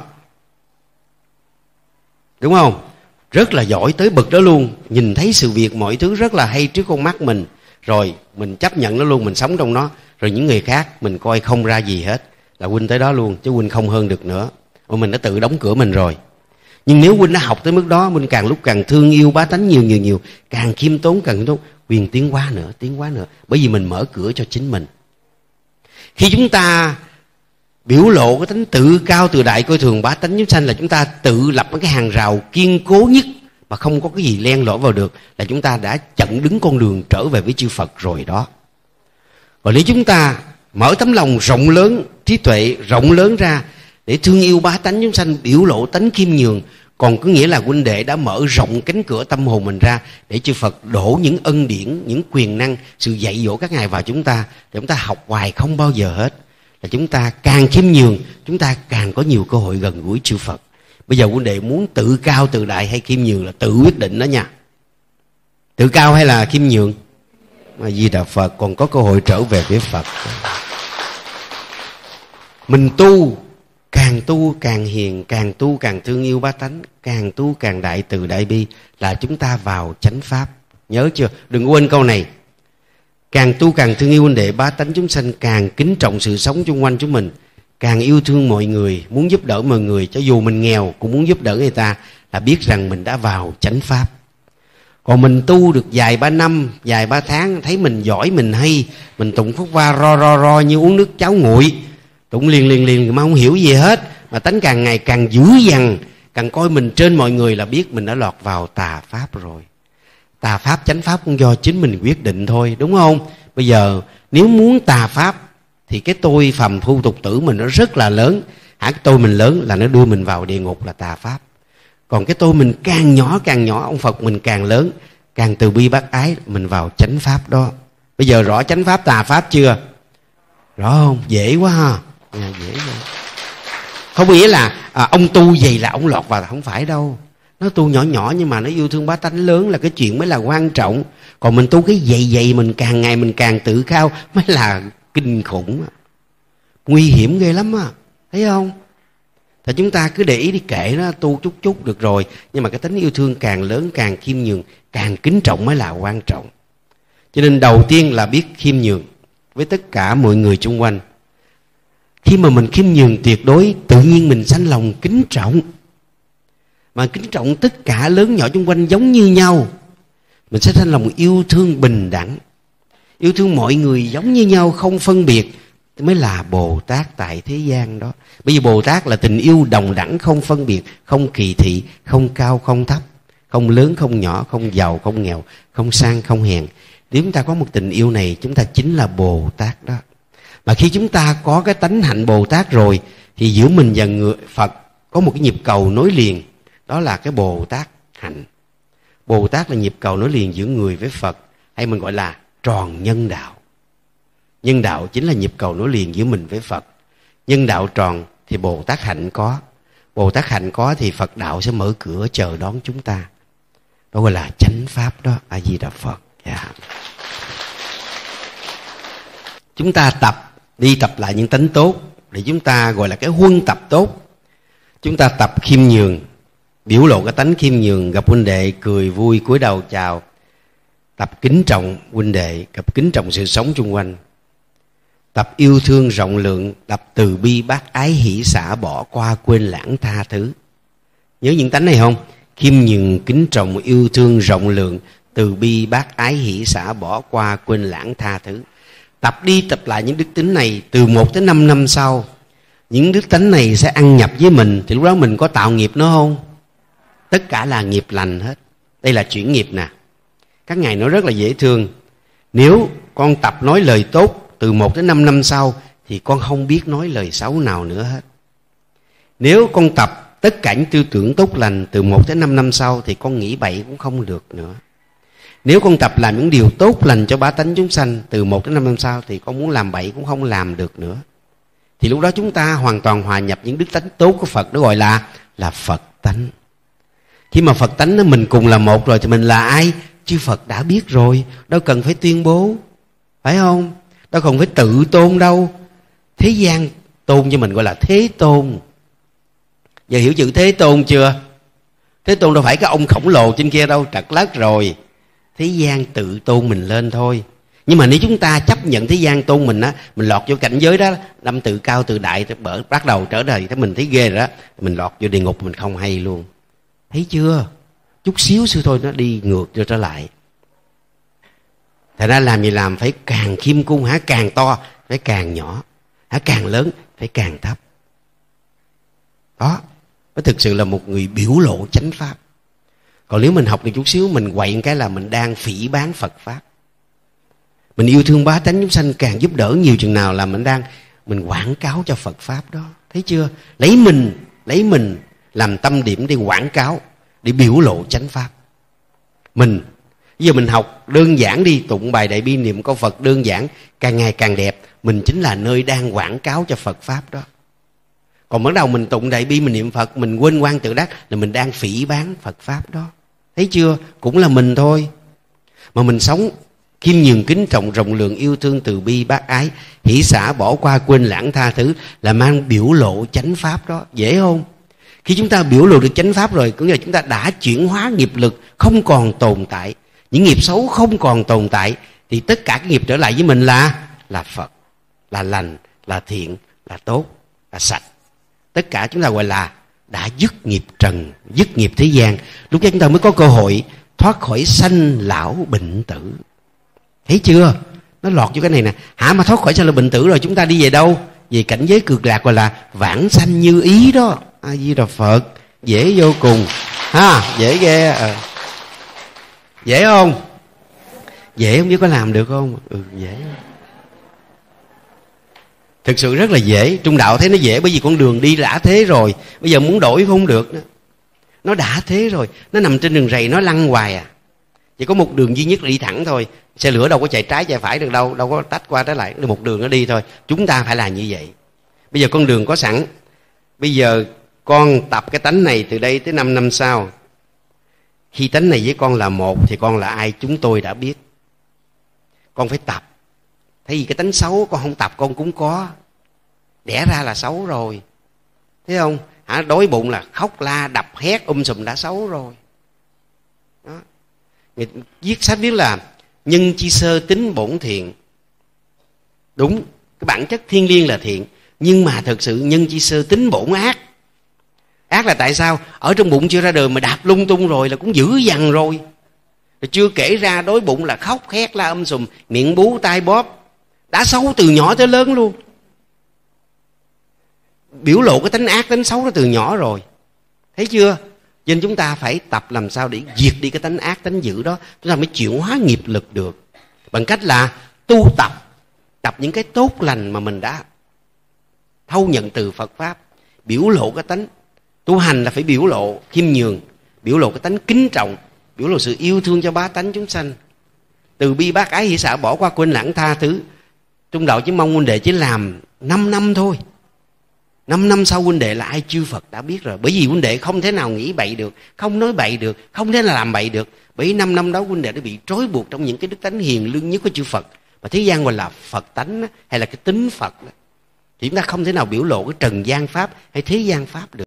đúng không? Rất là giỏi tới bậc đó luôn, nhìn thấy sự việc mọi thứ rất là hay trước con mắt mình, rồi mình chấp nhận nó luôn, mình sống trong nó. Rồi những người khác mình coi không ra gì hết, là huynh tới đó luôn, chứ huynh không hơn được nữa. Mình đã tự đóng cửa mình rồi. Nhưng nếu huynh đã học tới mức đó, huynh càng lúc càng thương yêu bá tánh nhiều, càng khiêm tốn càng khiêm tốn, quyền tiến hóa nữa. Bởi vì mình mở cửa cho chính mình. Khi chúng ta biểu lộ cái tính tự cao tự đại coi thường bá tánh chúng sanh, là chúng ta tự lập cái hàng rào kiên cố nhất mà không có cái gì len lỏi vào được, là chúng ta đã chặn đứng con đường trở về với chư Phật rồi đó. Còn nếu chúng ta mở tấm lòng rộng lớn, trí tuệ rộng lớn ra để thương yêu bá tánh chúng sanh, biểu lộ tánh khiêm nhường, còn có nghĩa là huynh đệ đã mở rộng cánh cửa tâm hồn mình ra để chư Phật đổ những ân điển, những quyền năng, sự dạy dỗ các ngài vào chúng ta, để chúng ta học hoài không bao giờ hết. Là chúng ta càng khiêm nhường, chúng ta càng có nhiều cơ hội gần gũi chư Phật. Bây giờ huynh đệ muốn tự cao tự đại hay khiêm nhường là tự quyết định đó nha. Tự cao hay là khiêm nhường? Mà Di Đà Phật còn có cơ hội trở về với Phật. Mình tu càng hiền, càng tu càng thương yêu bá tánh, càng tu càng đại từ đại bi, là chúng ta vào chánh pháp. Nhớ chưa? Đừng quên câu này. Càng tu càng thương yêu huynh đệ bá tánh chúng sanh, càng kính trọng sự sống chung quanh chúng mình, càng yêu thương mọi người, muốn giúp đỡ mọi người, cho dù mình nghèo cũng muốn giúp đỡ người ta, là biết rằng mình đã vào chánh pháp. Còn mình tu được vài ba năm, vài ba tháng, thấy mình giỏi, mình hay, mình tụng khúc va ro như uống nước cháo nguội, tụng liền mà không hiểu gì hết, mà tánh càng ngày càng dữ dằn, càng coi mình trên mọi người, là biết mình đã lọt vào tà pháp rồi. Tà pháp chánh pháp cũng do chính mình quyết định thôi, đúng không? Bây giờ nếu muốn tà pháp thì cái tôi phàm phu tục tử mình nó rất là lớn. Cái tôi mình lớn là nó đưa mình vào địa ngục, là tà pháp. Còn cái tôi mình càng nhỏ, ông Phật mình càng lớn, càng từ bi bác ái, mình vào chánh pháp đó. Bây giờ rõ chánh pháp tà pháp chưa? Rõ không? Dễ quá ha. Dễ rồi. Không nghĩa là ông tu vậy là ông lọt vào, không phải đâu. Nó tu nhỏ nhưng mà nó yêu thương bá tánh lớn là cái chuyện mới là quan trọng. Còn mình tu cái vậy mình càng ngày mình càng tự cao mới là kinh khủng. Nguy hiểm ghê lắm á. Thấy không? Thì chúng ta cứ để ý đi, kệ nó, tu chút được rồi. Nhưng mà cái tính yêu thương càng lớn, càng khiêm nhường, càng kính trọng mới là quan trọng. Cho nên đầu tiên là biết khiêm nhường với tất cả mọi người xung quanh. Khi mà mình khiêm nhường tuyệt đối, tự nhiên mình sanh lòng kính trọng. Mà kính trọng tất cả lớn nhỏ xung quanh giống như nhau, mình sẽ sanh lòng yêu thương bình đẳng, yêu thương mọi người giống như nhau, không phân biệt, mới là Bồ Tát tại thế gian đó. Bởi vì Bồ Tát là tình yêu đồng đẳng, không phân biệt, không kỳ thị, không cao không thấp, không lớn không nhỏ, không giàu không nghèo, không sang không hèn. Nếu chúng ta có một tình yêu này, chúng ta chính là Bồ Tát đó. Mà khi chúng ta có cái tánh hạnh Bồ Tát rồi, thì giữa mình và người Phật có một cái nhịp cầu nối liền. Đó là cái Bồ Tát hạnh. Bồ Tát là nhịp cầu nối liền giữa người với Phật, hay mình gọi là tròn nhân đạo. Nhân đạo chính là nhịp cầu nối liền giữa mình với Phật. Nhân đạo tròn thì Bồ Tát hạnh có. Bồ Tát hạnh có thì Phật đạo sẽ mở cửa chờ đón chúng ta. Đó gọi là chánh pháp đó. A Di Đà Phật. Yeah. Chúng ta tập lại những tánh tốt để chúng ta gọi là cái huân tập tốt. Chúng ta tập khiêm nhường, biểu lộ cái tánh khiêm nhường, gặp huynh đệ cười vui cúi đầu chào. Tập kính trọng huynh đệ, tập kính trọng sự sống xung quanh. Tập yêu thương rộng lượng, tập từ bi bác ái hỷ xả, bỏ qua quên lãng tha thứ. Nhớ những tánh này không? Khiêm nhường, kính trọng, yêu thương rộng lượng, từ bi bác ái hỷ xả, bỏ qua quên lãng tha thứ. Tập đi tập lại những đức tính này, từ 1 tới 5 năm sau, những đức tính này sẽ ăn nhập với mình. Thì lúc đó mình có tạo nghiệp nữa không? Tất cả là nghiệp lành hết. Đây là chuyển nghiệp nè. Các ngài nói rất là dễ thương. Nếu con tập nói lời tốt từ 1 tới 5 năm sau, thì con không biết nói lời xấu nào nữa hết. Nếu con tập tất cả những tư tưởng tốt lành từ 1 tới 5 năm sau, thì con nghĩ bậy cũng không được nữa. Nếu con tập làm những điều tốt lành cho bá tánh chúng sanh từ 1 đến 5 năm sau, thì con muốn làm bậy cũng không làm được nữa. Thì lúc đó chúng ta hoàn toàn hòa nhập những đức tánh tốt của Phật, đó gọi là Phật tánh. Khi mà Phật tánh nó mình cùng là một rồi thì mình là ai? Chư Phật đã biết rồi, đâu cần phải tuyên bố, phải không? Đâu cần phải tự tôn đâu. Thế gian tôn cho mình gọi là Thế Tôn. Giờ hiểu chữ Thế Tôn chưa? Thế Tôn đâu phải cái ông khổng lồ trên kia đâu, trật lất rồi. Thế gian tự tôn mình lên thôi. Nhưng mà nếu chúng ta chấp nhận thế gian tôn mình á, mình lọt vô cảnh giới đó, đâm tự cao tự đại, bắt đầu trở đời thì mình thấy ghê rồi đó, mình lọt vô địa ngục mình không hay luôn. Thấy chưa? Chút xíu xíu thôi nó đi ngược trở lại. Thật ra làm gì làm phải càng khiêm cung hả, càng to phải càng nhỏ, hả càng lớn phải càng thấp. Đó mới thực sự là một người biểu lộ chánh pháp. Còn nếu mình học được chút xíu, mình quậy cái là mình đang phỉ báng Phật pháp. Mình yêu thương bá tánh chúng sanh càng giúp đỡ nhiều chừng nào là mình quảng cáo cho Phật pháp đó. Thấy chưa? Lấy mình làm tâm điểm để quảng cáo, để biểu lộ chánh pháp. Bây giờ mình học đơn giản đi, tụng bài Đại Bi niệm câu Phật đơn giản, càng ngày càng đẹp. Mình chính là nơi đang quảng cáo cho Phật pháp đó. Còn bắt đầu mình tụng Đại Bi, mình niệm Phật, mình quên quan tự đắc là mình đang phỉ báng Phật pháp đó. Thấy chưa? Cũng là mình thôi. Mà mình sống khiêm nhường kính trọng rộng lượng yêu thương từ bi bác ái hỷ xả bỏ qua quên lãng tha thứ là mang biểu lộ chánh pháp đó. Dễ không? Khi chúng ta biểu lộ được chánh pháp rồi, có nghĩa là chúng ta đã chuyển hóa nghiệp lực không còn tồn tại, những nghiệp xấu không còn tồn tại, thì tất cả các nghiệp trở lại với mình là Phật, là lành, là thiện, là tốt, là sạch. Tất cả chúng ta gọi là đã dứt nghiệp trần, dứt nghiệp thế gian. Lúc đó chúng ta mới có cơ hội thoát khỏi sanh lão bệnh tử. Thấy chưa? Nó lọt vô cái này nè. Mà thoát khỏi sanh lão bệnh tử rồi chúng ta đi về đâu? Về cảnh giới cực lạc gọi là vãng sanh như ý đó. A Di Đà Phật. Dễ vô cùng ha, dễ ghê. Dễ không? Dễ không biết có làm được không? Dễ. Thực sự rất là dễ. Trung đạo thấy nó dễ bởi vì con đường đi đã thế rồi. Bây giờ muốn đổi không được nữa. Nó đã thế rồi. Nó nằm trên đường rầy, nó lăn hoài à. Chỉ có một đường duy nhất là đi thẳng thôi. Xe lửa đâu có chạy trái chạy phải được đâu. Đâu có tách qua trái lại. Một đường nó đi thôi. Chúng ta phải làm như vậy. Bây giờ con đường có sẵn. Bây giờ con tập cái tánh này từ đây tới 5 năm sau. Khi tánh này với con là một thì con là ai chúng tôi đã biết. Con phải tập. Thay vì cái tánh xấu con không tập con cũng có. Đẻ ra là xấu rồi. Thấy không? Đói bụng là khóc la đập hét sùm đã xấu rồi. Đó. Người viết sách viết là nhân chi sơ tính bổn thiện. Đúng, cái bản chất thiên liêng là thiện. Nhưng mà thật sự nhân chi sơ tính bổn ác. Ác là tại sao? Ở trong bụng chưa ra đời mà đạp lung tung rồi là cũng dữ dằn rồi. Chưa kể ra đói bụng là khóc hét la sùm, miệng bú tai bóp. Đã xấu từ nhỏ tới lớn luôn. Biểu lộ cái tánh ác, tánh xấu đó từ nhỏ rồi. Thấy chưa? Cho nên chúng ta phải tập làm sao để diệt đi cái tánh ác, tánh dữ đó. Chúng ta mới chuyển hóa nghiệp lực được. Bằng cách là tu tập. Tập những cái tốt lành mà mình đã thâu nhận từ Phật Pháp. Biểu lộ cái tánh. Tu hành là phải biểu lộ khiêm nhường. Biểu lộ cái tánh kính trọng. Biểu lộ sự yêu thương cho bá tánh chúng sanh. Từ bi bác ái hỷ xả bỏ qua quên lãng tha thứ. Trung đạo chỉ mong huynh đệ chỉ làm 5 năm thôi. 5 năm sau huynh đệ là ai chư Phật đã biết rồi. Bởi vì huynh đệ không thể nào nghĩ bậy được, không nói bậy được, không thể nào làm bậy được. Bởi 5 năm đó huynh đệ đã bị trói buộc trong những cái đức tánh hiền lương nhất của chư Phật. Mà thế gian gọi là Phật tánh hay là cái tính Phật đó. Thì chúng ta không thể nào biểu lộ cái trần gian pháp hay thế gian pháp được.